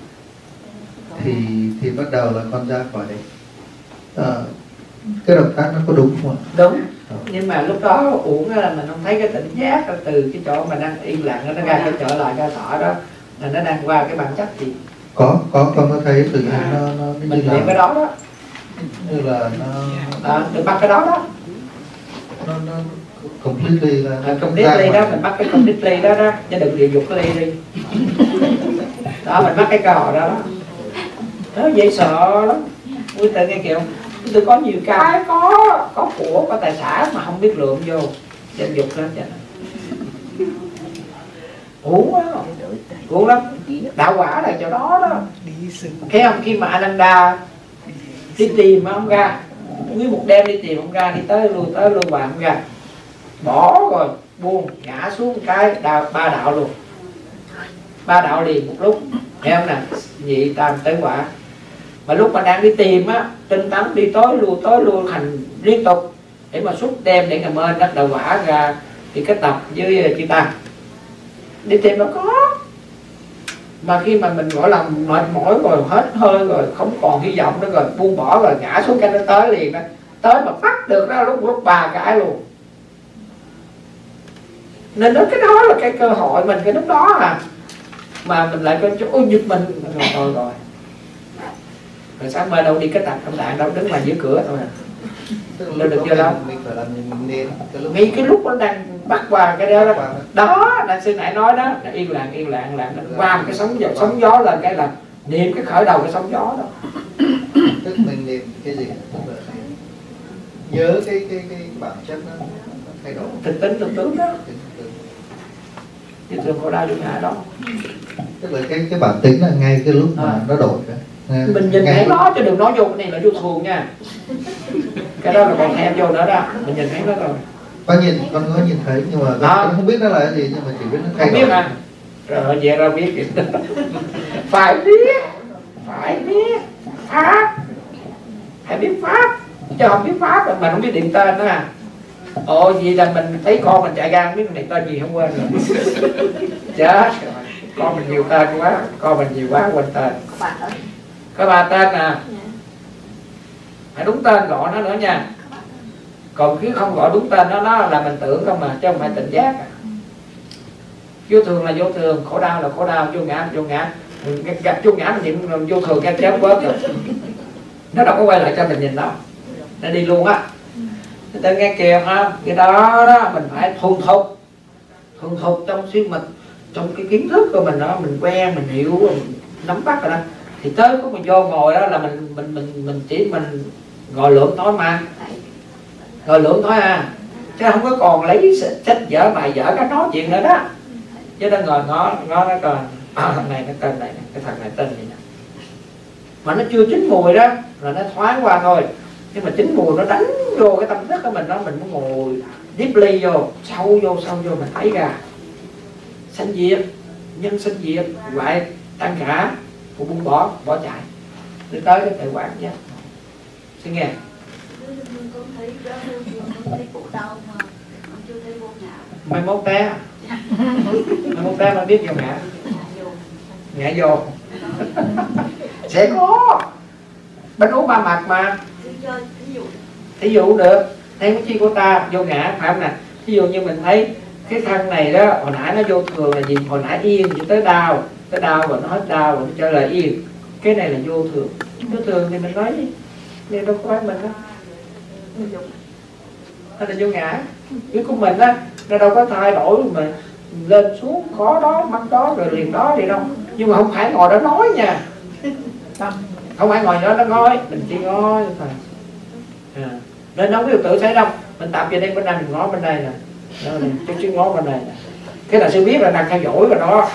thì thì bắt đầu là con ra khỏi đấy. À, cái động tác nó có đúng không ạ? Đúng. Nhưng mà lúc đó uổng là mình không thấy cái tỉnh giác từ cái chỗ mà đang yên lặng nó ra cái trở lại cái thở đó là nó đang qua cái bản chất gì. Có có con có thấy tự nhiên à, nó nó mình như niệm là cái đó đó. Như là nó à, được bắt cái đó đó. Nó nó completely là à, completely đó, mình bắt cái completely đó đó, chứ đừng điều dục cái ly đi. Đó mình bắt cái câu hỏi đó đó. Nó dễ sợ lắm. Quý tự nghe kìa, tôi có nhiều cái có có của có tài sản mà không biết lượng vô danh dục lên cho uổng quá, uổng lắm. Đạo quả là chỗ đó đó. Thấy không, khi mà Ananda đi tìm mà không ra, nguyên một đêm đi tìm không ra, đi tới lui tới lui hoài không ra, bỏ rồi buông ngã xuống cái đạo, ba đạo luôn, ba đạo liền một lúc. Thấy không nè, nhị tam tới quả. Mà lúc mà đang đi tìm á, tinh tấn đi tối lui tối lui hành liên tục để mà xuất đem để làm ơn đắc đạo quả ra thì cái tập với chư tăng đi tìm nó có. Mà khi mà mình gọi là mệt mỏi rồi, hết hơi rồi, không còn hy vọng nữa rồi, buông bỏ rồi, ngã xuống cái nó tới liền đó. Tới mà bắt được đó lúc lúc ba cái luôn. Nên đó, cái đó là cái cơ hội mình cái lúc đó à. Mà mình lại có chỗ giật mình rồi rồi rồi. Rồi sáng mai đâu đi cái tập trong đạn đâu, đứng ngoài giữa cửa thôi à. Lên được chưa đâu? Mình phải làm mình nên cái lúc ngay cái lúc nó đang bắt qua cái đó đó, đó là sư nãy nói đó, là yên lặng yên lặng lặng qua một cái sóng gió, sóng gió là cái là niệm cái khởi đầu cái sóng gió đó. Tức mình niệm cái gì? Tức là nhớ cái cái cái bản chất nó, nó thay đổi. Thực tính thực tướng đó. Chứ thường khổ đau vô ngã đó. Tức là cái cái bản tính là ngay cái lúc mà à. nó đổi đó. Mình nhìn thấy nó chứ đừng nói vô cái này là vô thường nha. Cái đó là còn thêm vô nữa đó. Mình nhìn thấy nó rồi. Có nhìn, con có nhìn thấy nhưng mà con không biết nó là cái gì, nhưng mà chỉ biết nó thay không đổi. Biết à? Rồi về ra biết kìa. Phải biết, phải biết pháp, phải biết pháp, chứ không biết pháp mà mình không biết điện tên đó à. Ồ vậy là mình thấy con mình chạy ra không biết điện tên gì không quên rồi. Chết rồi, con mình nhiều tên quá, con mình nhiều quá quên tên. Có ba tên à. Phải đúng tên gọi nó nữa nha. Còn khi không gọi đúng tên nó, nó là mình tưởng không mà, chứ không phải tỉnh giác. Vô thường là vô thường, khổ đau là khổ đau, vô ngã là vô ngã. Gặp vô ngã mình niệm vô thường cái chết bớt rồi. Nó đâu có quay lại cho mình nhìn đâu. Nó đi luôn á. Người ta nghe kìa ha, cái đó đó mình phải thuần thục, thuần thục trong suy mình, trong cái kiến thức của mình đó, mình quen, mình hiểu, mình nắm bắt rồi đó. Thì tới lúc mình vô ngồi đó là mình mình mình mình chỉ mình ngồi lượm thôi mà, ngồi lượm thôi à, chứ không có còn lấy sách vở bài vở cái nói chuyện nữa đó. Chứ nó ngồi ngó ngó nó coi à, thằng này nó tên này, cái thằng này tên gì nè, mà nó chưa chín mùi đó rồi nó thoáng qua thôi. Nhưng mà chín mùi nó đánh vô cái tâm thức của mình đó, mình muốn ngồi deeply vô, sâu vô sâu vô mình thấy ra sanh diệt, nhân sanh diệt, hoại tan cả, phụ buông bỏ, bỏ chạy đi tới cái tự quản nhé. Xin nghe. Mai mốt té, mai mốt té mà biết vô ngã, ngã vô sẽ có bánh ú ba mặt mà. Thí dụ được, theo cái chi của ta vô ngã phải không nè? Ví dụ như mình thấy cái thân này đó, hồi nãy nó vô thường là gì? Hồi nãy yên chỉ tới đau, tới đau rồi nó hết đau rồi nó trở lại yên. Cái này là vô thường. Vô thường thì mình nói gì? Nên đâu có phải mình đó. Nó là vô ngã. Cái của mình á, nó đâu có thay đổi mà lên xuống khó đó, mắc đó rồi liền đó đi đâu. Nhưng mà không phải ngồi đó nói nha. Không phải ngồi đó nó nói, mình chỉ nói thôi. À. Nên không có điều tự xảy đâu. Mình tập về đây bên này mình ngó bên đây nè, chứ chứ ngó bên đây nè. Cái là sư biết là đang theo dõi rồi đó.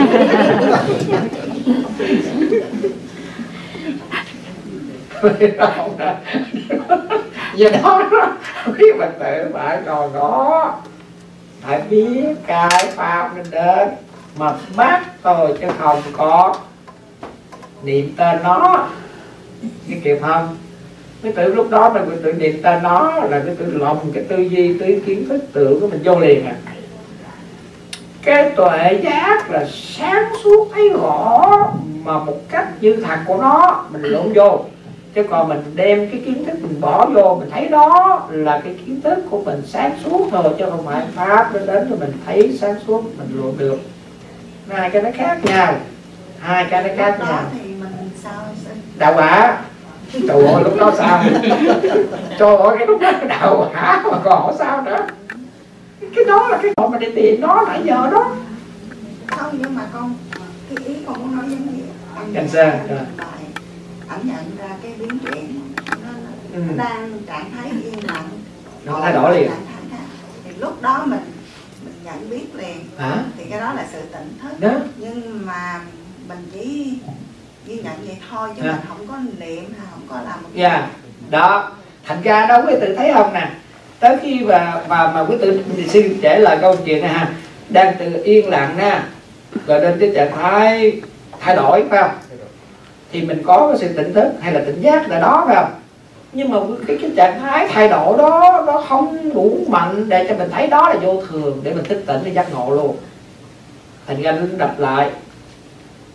Giờ đó biết mình tự phải ngồi ngó, phải biết cái pháp mình đến mà bắt thôi chứ không có niệm tên nó. Cái kịp không? Cái tự lúc đó mình tự niệm tên nó là cái tự lòng, cái tư duy, tư kiến thức tưởng của mình vô liền à. Cái tuệ giác là sáng suốt thấy rõ mà một cách như thật của nó mình lộn vô. Chứ còn mình đem cái kiến thức mình bỏ vô, mình thấy đó là cái kiến thức của mình sáng suốt thôi, chứ không phải pháp nó đến cho mình thấy sáng suốt mình lộn được. Hai cái nó khác nhau, hai cái nó khác nhau. Đạo quả. Trời ơi lúc đó sao? Trời ơi cái lúc đó đạo quả mà còn hỏi sao nữa? Cái đó là cái họ mà đi tìm nó nãy giờ đó. Không, nhưng mà con cái ý con muốn nói giống như Cảnh sao? Ảnh nhận ra cái biến chuyển nó, ừ. nó đang trạng thái yên lặng, nó thay đổi liền. Thì lúc đó mình mình nhận biết liền. Hả? Thì cái đó là sự tỉnh thức đó. Nhưng mà mình chỉ ghi nhận vậy thôi chứ à. Mình không có niệm hay không có làm một cái yeah. Đó, thành ra đó quý tự thấy không nè, tới khi mà mà mà quý tự xin trả lời câu chuyện này ha, đang từ yên lặng nha, rồi đến cái trạng thái thay đổi phải không? Thì mình có cái sự tỉnh thức hay là tỉnh giác là đó phải không? Nhưng mà cái cái trạng thái thay đổi đó nó không đủ mạnh để cho mình thấy đó là vô thường, để mình thức tỉnh để giác ngộ luôn. Thành ra nó đập lại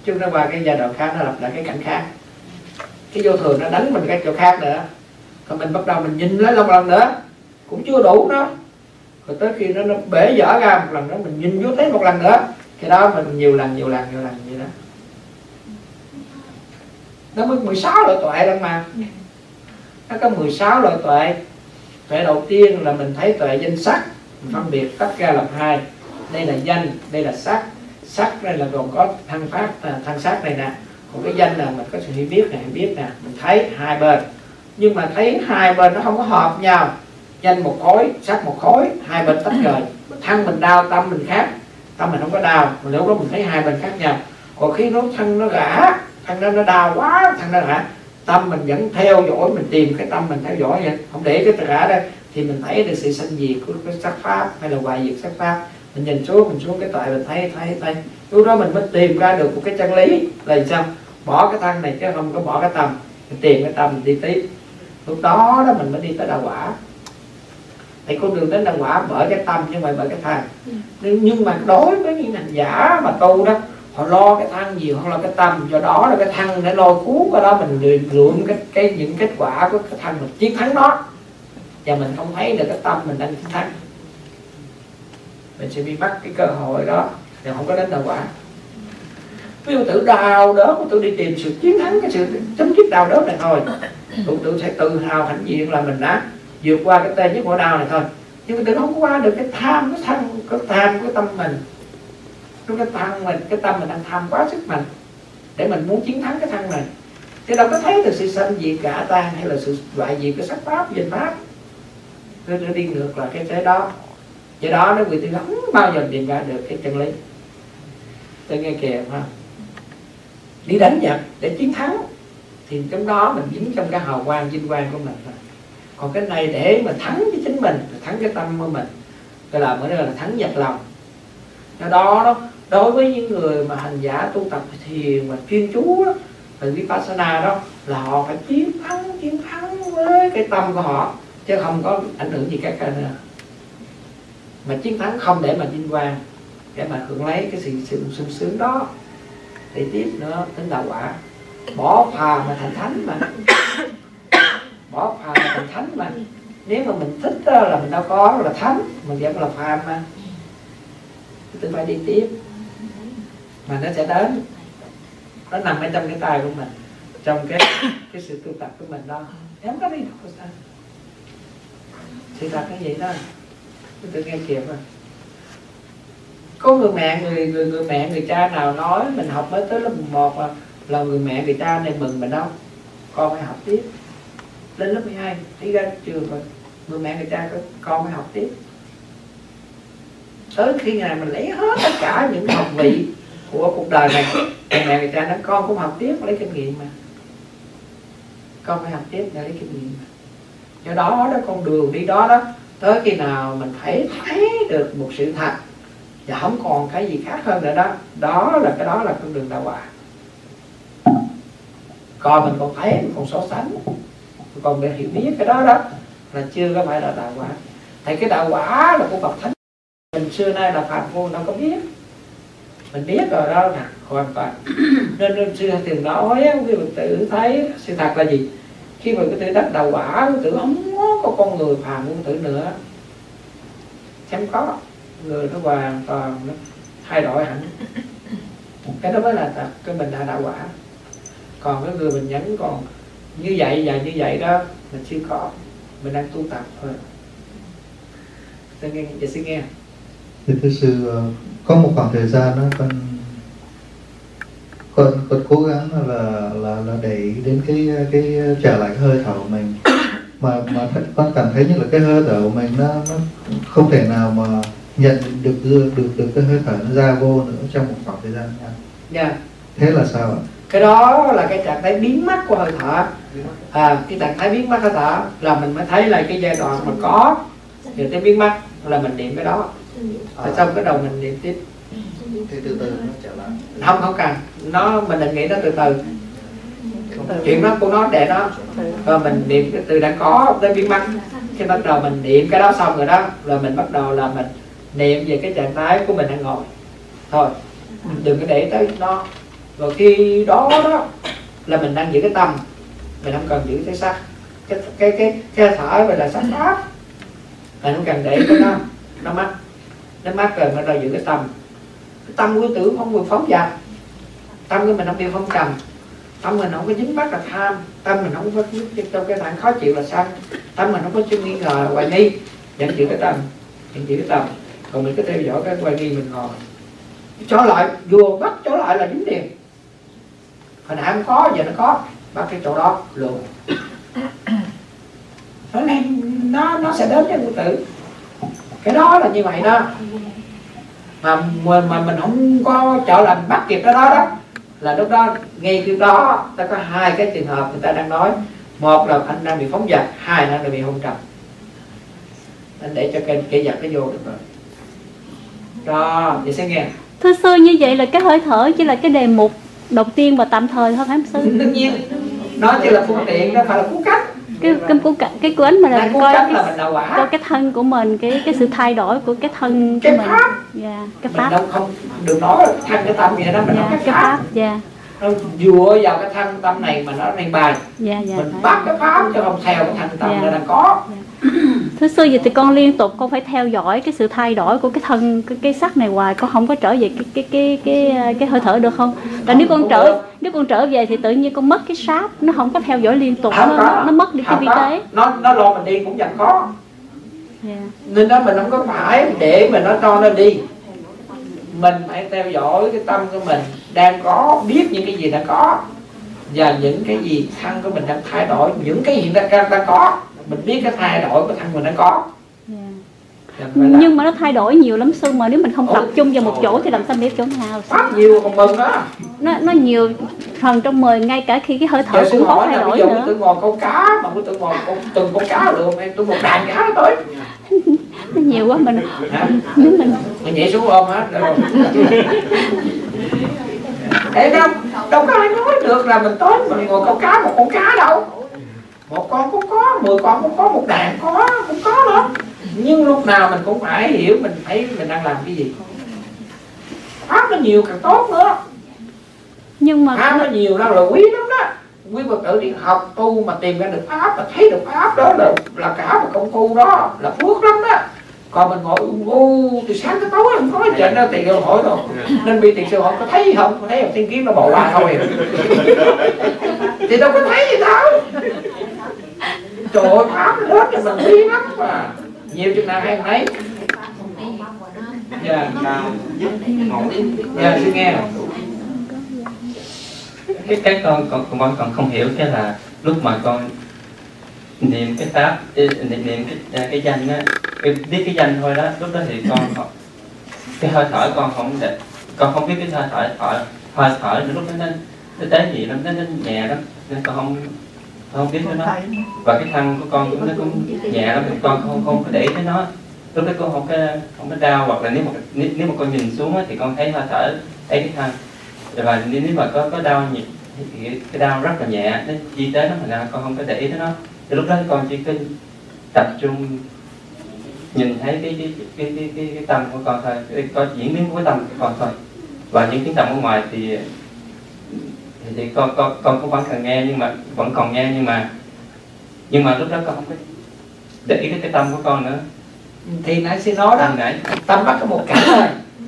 chứ nó qua cái giai đoạn khác nó lặp lại cái cảnh khác. Cái vô thường nó đánh mình cái chỗ khác nữa, còn mình bắt đầu mình nhìn lấy một lần nữa cũng chưa đủ nữa, rồi tới khi nó, nó bể dở ra một lần nữa mình nhìn vô thấy một lần nữa, cái đó mình nhiều lần nhiều lần nhiều lần vậy đó. Nó mới mười sáu loại tuệ lắm mà. Nó có mười sáu loại tuệ. Tuệ đầu tiên là mình thấy tuệ danh sắc, mình phân biệt tách ra làm hai. Đây là danh, đây là sắc. Sắc đây là gồm có thân pháp, à, thân sắc này nè. Còn cái danh là mình có sự hiểu biết này, hiểu biết nè, mình thấy hai bên. Nhưng mà thấy hai bên nó không có hợp nhau. Danh một khối, sắc một khối, hai bên tách rời. Thân mình đau, tâm mình khác. Tâm mình không có đau, mà lúc đó mình thấy hai bên khác nhau. Còn khi nó thân nó gã, thân nó, nó đau quá, thân nó gã, tâm mình vẫn theo dõi, mình tìm cái tâm mình theo dõi vậy, không để cái gã đây thì mình thấy được sự sanh diệt của cái sắc pháp hay là hoại diệt sắc pháp. Mình nhìn xuống, mình xuống cái tuệ mình thấy thấy thấy lúc đó mình mới tìm ra được một cái chân lý là sao, bỏ cái thân này chứ không có bỏ cái tâm, mình tìm cái tâm mình đi tiếp. Lúc đó đó mình mới đi tới đạo quả. Thì con đường đến đạo quả bởi cái tâm chứ không phải bởi cái thân. Nhưng mà đối với những hành giả mà tu đó, họ lo cái thân nhiều hơn là cái tâm, do đó là cái thân để lôi cuốn vào đó, mình lượm cái, cái những kết quả của cái thân mình chiến thắng đó, và mình không thấy được cái tâm mình đang chiến thắng, mình sẽ bị mất cái cơ hội đó, thì không có đến đạo quả. Ví dụ tự đau đớn, tự đi tìm sự chiến thắng, cái sự chấm dứt đau đớn này thôi, tự tự sẽ tự hào hãnh diện là mình đã vượt qua cái tê nhất khổ đau này thôi. Nhưng mà tự không có qua được cái tham, cái thân, cái tham của tâm mình. Lúc cái thân mình, cái tâm mình đang tham quá sức mạnh để mình muốn chiến thắng cái thân này, thì đâu có thấy được sự sanh diệt ngã tan hay là sự hoại diệt cái sắc pháp, danh pháp. Nó đi ngược lại cái thế đó. Do đó nó người tư không bao giờ tìm ra được cái chân lý. Tôi nghe kìa ha, đi đánh giặc để chiến thắng thì trong đó mình dính trong cái hào quang vinh quang của mình. Còn cái này để mà thắng với chính mình, thắng cái tâm của mình, cái là mới là thắng giặc lòng. Do đó đó, đối với những người mà hành giả tu tập thiền và chuyên chú đó, từ Vipassana đó, là họ phải chiến thắng chiến thắng với cái tâm của họ, chứ không có ảnh hưởng gì các cái nữa. Mà chiến thắng không để mà vinh quang, để mà hưởng lấy cái sự sự sung sướng đó, để tiếp nữa đến đạo quả. Bỏ phàm mà thành thánh mà, bỏ phàm mà thành thánh mà. Nếu mà mình thích đó, là mình đâu có là thánh, mình vẫn là phàm mà. Tôi phải đi tiếp, mà nó sẽ đến, nó nằm ở trong cái tay của mình, trong cái cái sự tu tập của mình đó. Em có đi được sao? Sự thật cái gì đó, tôi nghe kịp rồi. Có người mẹ, người người người mẹ, người cha nào nói mình học mới tới lớp mười một mà là người mẹ, người cha này mừng mình đâu, con phải học tiếp. Lên lớp mười hai đi ra trường rồi, người mẹ người cha con phải học tiếp. Tới khi ngày mình lấy hết tất cả những học vị của cuộc đời này, người mẹ người cha nói con cũng học tiếp, lấy kinh nghiệm mà, con phải học tiếp để lấy kinh nghiệm mà. Do đó đó, con đường đi đó đó, tới khi nào mình thấy thấy được một sự thật và không còn cái gì khác hơn nữa đó, đó là cái đó là con đường đạo quả. Còn mình còn thấy, mình còn so sánh, còn để hiểu biết cái đó đó là chưa có phải là đạo quả. Thì cái đạo quả là của bậc thánh, mình xưa nay là phàm phu đâu có biết, mình biết rồi đó nè, hoàn toàn. Nên nên xưa thường nói khi mình tự thấy sự thật là gì, khi mà cái tự đắc đạo quả, cái tự không có con người phàm của tự nữa, chẳng có, người nó hoàn toàn nó thay đổi hẳn. Cái đó mới là thật, cái mình đã đạo quả. Còn cái người mình vẫn còn như vậy và như vậy đó, mình chưa có, mình đang tu tập thôi. Tôi nghe, chị xin nghe. Thì thưa sư, có một khoảng thời gian đó con con con cố gắng là là là để đến cái cái trở lại cái hơi thở của mình, mà mà con cảm thấy như là cái hơi thở của mình nó nó không thể nào mà nhận được được được, được cái hơi thở nó ra vô nữa trong một khoảng thời gian ngắn. Dạ. Thế là sao ạ? Cái đó là cái trạng thái biến mất của hơi thở. À, cái trạng thái biến mất hơi thở là mình mới thấy là cái giai đoạn mà có thì tới biến mất là mình niệm cái đó. Rồi xong cái đầu mình niệm tiếp. Thì từ từ nó trở lại. Không không cần, nó mình đừng nghĩ nó từ từ. Chuyện đó của nó để nó, rồi mình niệm cái từ đã có tới biến mất. Khi bắt đầu mình niệm cái đó xong rồi đó, rồi mình bắt đầu là mình niệm về cái trạng thái của mình đang ngồi. Thôi, đừng có để tới nó. Rồi khi đó đó là mình đang giữ cái tâm, mình không cần giữ cái sắc, cái cái cái cái thở mình là sắc pháp, mình không cần để cái nó nó mắc, nó mắc rồi mình rồi giữ cái tâm. Cái tâm của tưởng không vừa phóng dật, tâm của mình không bị phong trần, tâm mình không có dính mắc là tham, tâm mình không có trong cái trạng khó chịu là sân, tâm mình không có chữ nghi ngờ là hoài nghi, vẫn giữ cái tâm, vẫn giữ cái tâm. Còn mình cứ theo dõi cái hoài nghi mình ngồi trở lại, vừa bắt trở lại là dính liền. Hồi nãy không có, giờ nó có, bắt cái chỗ đó luôn. Nó nó nó sẽ đến với ngũ tử. Cái đó là như vậy đó. Mà mà, mà mình không có trở lại bắt kịp cái đó đó, là lúc đó ngay từ đó ta có hai cái trường hợp người ta đang nói. Một là anh đang bị phóng dật, hai là anh đang bị hôn trầm. Anh để cho cái cái giật nó vô được rồi. Đó, vậy sẽ nghe. Thưa sư, như vậy là cái hơi thở chỉ là cái đề mục đầu tiên và tạm thời thôi phải không sư? Đương nhiên, nó chỉ là phương tiện, nó phải là cứu cách. Cái cái cứu cách, cái cứu ánh mà là cứu coi cách cái, là mình là quả. coi cái thân của mình, cái cái sự thay đổi của cái thân của cái mình. Pháp. Dạ, cái Mình pháp. đâu không được nói là thân cái tâm vậy đó, mình Dạ, nói cái, cái pháp. pháp. Dạ. Nó dựa vào cái thân tâm này mà nó đang bài. Dạ, dạ. Mình phải. bắt cái pháp chứ không theo cái thân tâm Dạ. nó đang có. Dạ. Thưa sư, vậy thì con liên tục con phải theo dõi cái sự thay đổi của cái thân cái, cái sắc này hoài, con không có trở về cái cái cái cái cái hơi thở được không? Tại nếu con trở nếu con trở về thì tự nhiên con mất cái sáp, nó không có theo dõi liên tục, nó, nó, nó mất đi cái vi tế. Nó nó lo mình đi cũng chẳng có. Yeah. Nên đó mình không có phải để mà nó cho nó đi. Mình phải theo dõi cái tâm của mình đang có, biết những cái gì đang có và những cái gì thân của mình đang thay đổi, những cái hiện đang đang có, mình biết cái thay đổi của thân mình đang có. Yeah. Nhưng mà nó thay đổi nhiều lắm sư, mà nếu mình không tập trung vào một chỗ thì làm sao biết chỗ nào? Pháp nhiều còn mừng đó. Nó nó nhiều phần trong mười, ngay cả khi cái hơi thở cũng có thay đổi nữa. Tôi ngồi câu cá mà tôi ngồi con từng con cá được, tôi một đàn cá nó tới. Nó nhiều quá mình. Hả? Nếu mình mình nhảy xuống ôm hết rồi. Ê, đâu, đâu có ai nói được là mình tới mình ngồi câu cá một con cá đâu. Một con cũng có, mười con cũng có, một đàn có, cũng có đó. Nhưng lúc nào mình cũng phải hiểu mình thấy mình đang làm cái gì. Pháp nó nhiều càng tốt nữa. Nhưng mà Pháp nó nhiều đó là quý lắm đó. Quý Phật tử đi học tu mà tìm ra được pháp, mà thấy được pháp đó là, là cả một công phu đó, là phước lắm đó. Còn mình ngồi u từ sáng tới tối không có chuyện đâu, tiền đâu hỏi đâu. Nên bị tiền sư hỏi có thấy không, có thấy không, tiên kiến nó bỏ qua thôi. Thì đâu có thấy gì đâu. Trời ơi, pháp nó đến thì mình quý lắm mà. Nhiều chừng nào hay không thấy. Dạ. Dạ, sư nghe. Cái cái con con con còn không hiểu cái là lúc mà con niệm cái pháp niệm niệm cái cái danh á, biết cái danh thôi đó, lúc đó thì con cái hơi thở con không để, con không biết cái hơi thở thở hơi thở lúc đó nó nó tế nhị lắm, nó nó nhẹ lắm nên con không không biết nó. Và cái thân của con cũng nó cũng nhẹ lắm, con không không có để ý tới nó. Lúc đó con không có không có đau, hoặc là nếu mà nếu, nếu mà con nhìn xuống á, thì con thấy hơi thở, thấy cái thân. Và nếu mà có có đau nhịp thì cái đau rất là nhẹ, nó chi tế nó mà ra con không có để ý tới nó. Thì lúc đó con chỉ cần tập trung nhìn thấy cái cái cái cái cái, cái tâm của con thôi, cái, có diễn biến của cái tâm của con thôi. Và những tiếng động ở ngoài thì thì, thì con con con cũng vẫn cần nghe, nhưng mà vẫn còn nghe, nhưng mà nhưng mà lúc đó con không có để ý tới cái tâm của con nữa. Thì nãy xin nói đó, nãy tâm bắt có một cảnh thôi.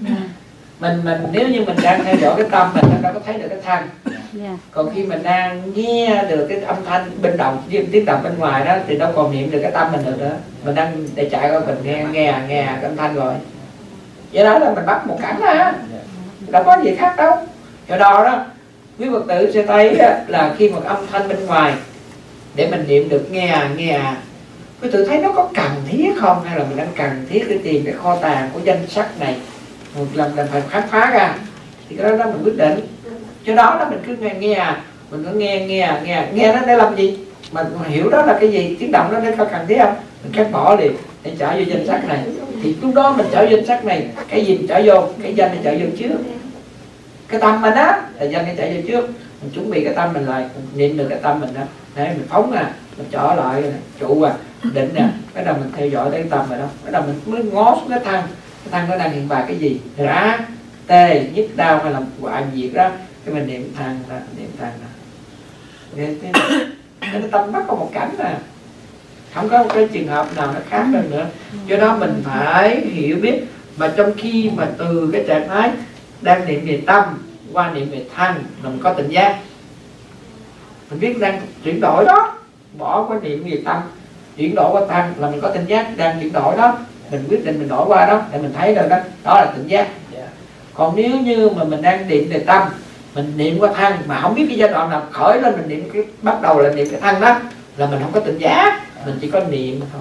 Mình mình nếu như mình đang theo dõi cái tâm mình, nó đâu có thấy được cái thân. Yeah. Còn khi mình đang nghe được cái âm thanh bên động, tiếng động bên ngoài đó thì đâu còn niệm được cái tâm mình được nữa. Mình đang để chạy qua mình nghe nghe nghe cái âm thanh rồi. Vậy đó là mình bắt một cảnh á, đâu có gì khác đâu. Do đó đó, quý Phật tử sẽ thấy là khi một âm thanh bên ngoài để mình niệm được nghe nghe, quý tự thấy nó có cần thiết không, hay là mình đang cần thiết để tìm cái kho tàng của danh sắc này một lần là phải khám phá ra, thì cái đó, đó mình quyết định. Cho đó là mình cứ nghe nghe, mình cứ nghe nghe nghe nghe nó để làm gì, mình hiểu đó là cái gì, tiếng động đó nó có cần thiết không, mình cắt bỏ đi để trở vô danh sắc này. Thì lúc đó mình trở vô danh sắc này, cái gì mình trở vô, cái danh mình trở vô trước, cái tâm mình á là danh nó chạy vô trước, mình chuẩn bị cái tâm mình lại, mình niệm được cái tâm mình đó, để mình phóng à, mình trở lại trụ à, định nè, cái đầu mình theo dõi cái tâm rồi đó, cái đầu mình mới ngó xuống cái thân, cái thân nó đang hiện bài cái gì, rã, tê, nhức đau hay là hoại diệt đó, cái mình niệm than ra, niệm than ra. Cái, cái, cái tâm bắt có một cảnh nè, không có một cái trường hợp nào nó khác hơn nữa. Do đó mình phải hiểu biết, mà trong khi mà từ cái trạng thái đang niệm về tâm qua niệm về thân là mình có tỉnh giác, mình biết đang chuyển đổi đó, bỏ cái niệm về tâm chuyển đổi qua thân là mình có tỉnh giác đang chuyển đổi đó, mình quyết định mình đổi qua đó để mình thấy được đó, đó là tỉnh giác. Còn nếu như mà mình đang niệm về tâm, mình niệm qua thân mà không biết cái giai đoạn nào khởi lên mình niệm cái bắt đầu là niệm cái thân đó, là mình không có tỉnh giác, mình chỉ có niệm thôi.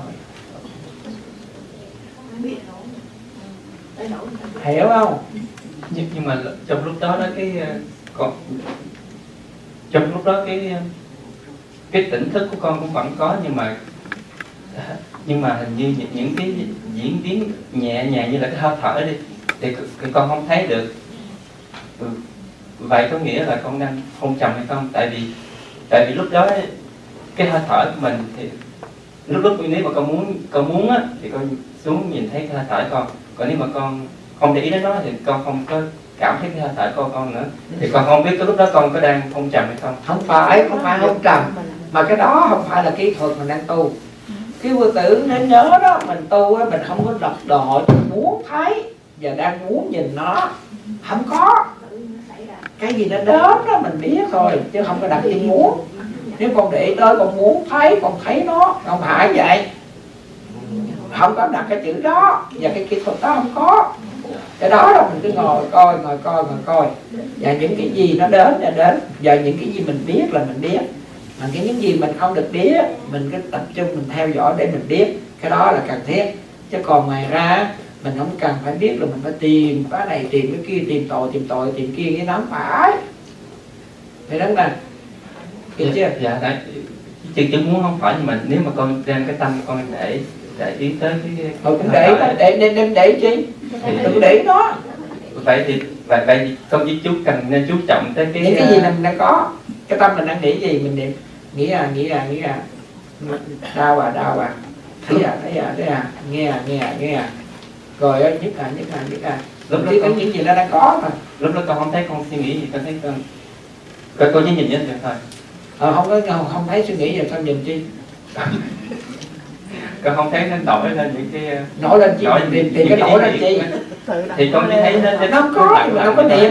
Hiểu không? nhưng, nhưng mà trong lúc đó đó cái con trong lúc đó cái cái tỉnh thức của con cũng vẫn có, nhưng mà nhưng mà hình như những, những cái diễn biến nhẹ nhàng như là cái hơi thở đi thì, thì con không thấy được. Vậy có nghĩa là con đang không trầm hay không? Tại vì tại vì lúc đó cái hơi thở của mình thì lúc lúc nếu mà con muốn con muốn á thì con xuống nhìn thấy cái hơi thở con, còn nếu mà con không để ý đến nó thì con không có cảm thấy cái hơi thở con con nữa, thì con không biết cái lúc đó con có đang không trầm hay không. Không phải, không phải không trầm, mà cái đó không phải là kỹ thuật mình đang tu. Cái vô tử nên nhớ đó, mình tu á, mình không có đập độ muốn thấy và đang muốn nhìn nó, không có. Cái gì nó đến đó mình biết thôi, chứ không có đặt chữ muốn. Nếu con để ý tới con muốn thấy, con thấy nó, không phải vậy. Không có đặt cái chữ đó, và cái kỹ thuật đó không có. Cái đó là mình cứ ngồi coi, ngồi coi, ngồi coi. Và những cái gì nó đến là đến, và những cái gì mình biết là mình biết. Mà cái những gì mình không được biết, mình cứ tập trung mình theo dõi để mình biết. Cái đó là cần thiết. Chứ còn ngoài ra mình không cần phải biết là mình phải tìm cái này, tìm cái kia, tìm tội, tìm tội, tìm kia, cái đó không phải. Thì đó là hiểu chưa? Dạ, đấy. Chứ, chứ muốn không phải, nhưng mà nếu mà con đang cái tâm con để để ý tới cái ừ, cũng để đó, để để để để chi? Đừng để ý nó. Vậy thì vậy vậy thì con với chú cần nên chú trọng tới cái những cái gì là mình đang có, cái tâm mình đang nghĩ gì mình niệm, nghĩ à nghĩ à nghĩ à, đau à đau à, thấy à thấy à thấy à, nghe à nghe à nghe à, rồi á nhức à nhức à nhức à, lúc đó có những gì nó đang có mà. Lúc đó con không thấy con suy nghĩ gì, con thấy con con con chỉ nhìn nhìn được thôi. Ờ, không có không, không thấy suy nghĩ rồi sao nhìn chi? Con không thấy nó nổi lên những cái nổi lên chi? Nổi thì, thì cái nổi lên chi? Thì con chỉ thấy nó nó không có, mà không có niệm.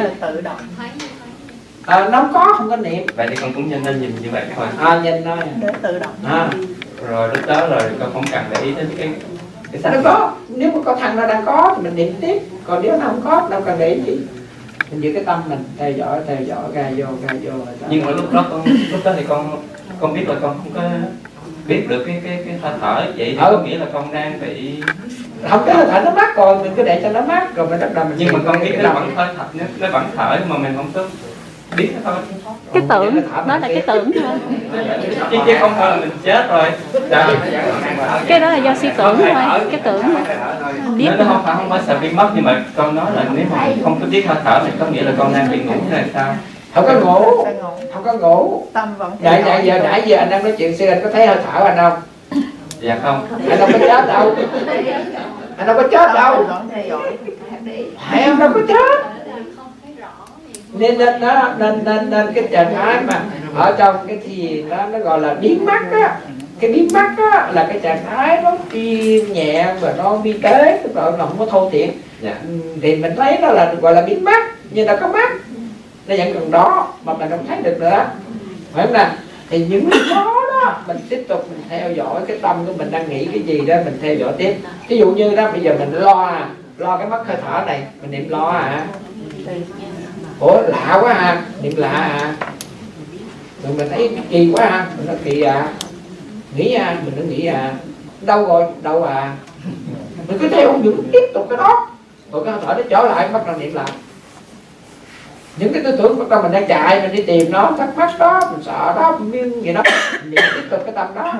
À, nó không có, không có niệm. Vậy thì con cũng nên nên nhìn như vậy thôi. À, nhìn thôi. Để tự động. À. Rồi lúc đó rồi con không cần để ý đến cái cái sắc. Nó có, nếu mà có thằng nó đang có thì mình niệm tiếp, còn nếu nó không có đâu cần để ý gì. Mình giữ cái tâm mình theo dõi theo dõi ra vô ra vô. Nhưng mà lúc đó con lúc đó thì con con biết là con không có biết được cái cái cái hơi thở, vậy thì ừ. Có nghĩa là con đang bị không, cái hơi thở nó mát rồi mình cứ để cho nó mát rồi mình bắt đầu mình. Nhưng mà con biết nó vẫn hơi thở, nó vẫn thở mà mình không có biết nó thôi. Cái tưởng đó là cái tưởng thôi, chứ chứ không thôi là mình chết rồi. Đó. Cái đó là do suy tưởng thôi, cái tưởng biết nó không phải không phải sợ bị mất, nhưng mà con nói là nếu mà không có biết hơi thở thì có nghĩa là con đang bị ngủ thế này sao? Không có ngủ, không có ngủ. Tâm vẫn. Dạ dạ giờ nãy giờ anh đang nói chuyện xưa anh có thấy hơi thở anh không? Dạ không. Anh đâu có chết đâu. Anh đâu có chết đâu. Hay không đâu có chết. Nên nên nó nên nên nên cái trạng thái mà ở trong cái thì nó nó gọi là biến mắt á, cái biến mắt á là cái trạng thái nó im nhẹ và nó vi tế, tức là nó không có thô thiển. Dạ. Thì mình thấy nó là gọi là biến mắt, nhưng nó có mắt, nó vẫn còn đó mà mình không thấy được nữa, phải không nào? Thì những cái đó đó mình tiếp tục mình theo dõi cái tâm của mình đang nghĩ cái gì đó mình theo dõi tiếp. Ví dụ như đó bây giờ mình lo à, lo cái mất hơi thở này mình niệm lo à. Ủa lạ quá ha, niệm lạ à, rồi mình thấy kỳ quá ha, mình nói kỳ à, nghĩ à, mình nó nghĩ à, đâu rồi, đâu à, mình cứ theo những tiếp tục cái đó, rồi cái hơi thở nó trở lại bắt đầu niệm lại. Những cái tư tưởng bắt đầu mình đang chạy, mình đi tìm nó, thắc mắc đó, mình sợ đó, mình biết gì đó, mình tiếp tục cái tâm đó.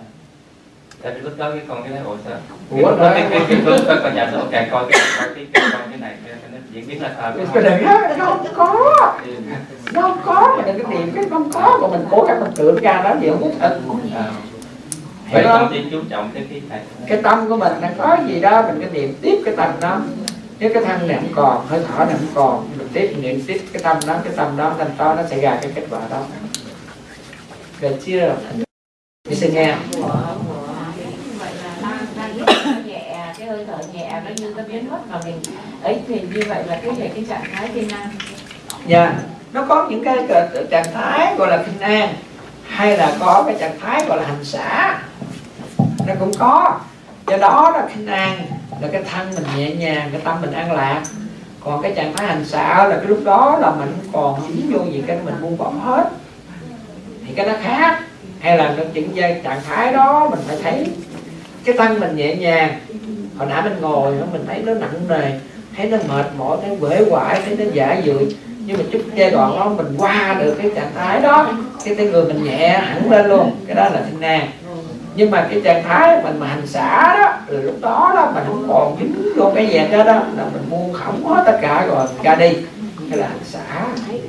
Tại vì lúc đó cái con cái này ủa sao? Ủa cái cái cái cái cái con con nhà số càng coi cái coi cái cái con cái này nó diễn biến là sao? Cái đừng á, nó không có, nó không có, mình đừng có niệm cái không có, mà mình cố gắng mình tưởng ra đó gì không có thật. Vậy con chỉ chú trọng tới cái này. Cái tâm của mình đang có gì đó mình cứ niệm tiếp cái tâm đó. Nếu cái thân này không còn, hơi thở này không còn, mình tiếp niệm tiếp cái tâm đó, cái tâm đó, tâm đó nó sẽ ra cái kết quả đó. Được chưa? Mình sẽ nghe. Vậy là đang đang rất nhẹ, cái hơi thở nhẹ nó như nó biến mất và mình ấy thì như vậy là cái về cái trạng thái kinh an. Dạ, nó có những cái trạng thái gọi là kinh an, hay là có cái trạng thái gọi là hành xả, nó cũng có. Do đó là kinh an là cái thân mình nhẹ nhàng, cái tâm mình an lạc. Còn cái trạng thái hành xả là cái lúc đó là mình không còn dính vô gì, cái mình buông bỏ hết, thì cái nó khác. Hay là nó chuyển ra trạng thái đó mình phải thấy cái thân mình nhẹ nhàng. Hồi nãy mình ngồi mình thấy nó nặng nề, thấy nó mệt mỏi, thấy uể oải, thấy nó giả dụi, nhưng mà chút giai đoạn đó mình qua được cái trạng thái đó, cái cái người mình nhẹ hẳn lên luôn, cái đó là kinh an. Nhưng mà cái trạng thái mình mà hành xả đó, là lúc đó đó mình không còn dính vô cái gì đó, đó là mình buông khổng hết tất cả rồi ra đi, cái là hành xả.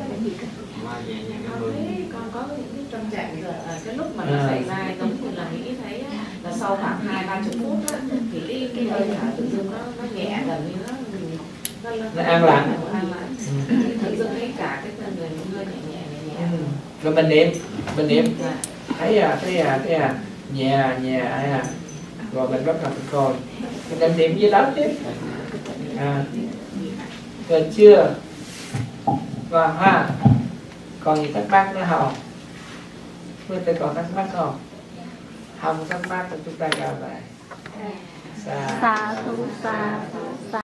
Con có những cái tâm trạng giờ cái lúc mà nó xảy ra giống như là nghĩ thấy là sau khoảng hai ba chục phút đó, thì cái cái hơi thở tự dưng nó nó nhẹ gần như nó nó, nó, nó an lạc. Ừ. Tự dưng thấy cả cái thân người hơi nhẹ nhẹ nhẹ nhẹ. Ừ. Rồi mình niệm, mình niệm thấy à, thấy à, thấy à, nhẹ nhẹ à, rồi mình bắt đầu mình coi, mình định niệm với đó tiếp. À, được chưa? Và ha, còn gì thắc mắc nữa không? Bây giờ còn thắc mắc không? Không thắc mắc thì chúng ta ra về. Sa Sa thu sa sa.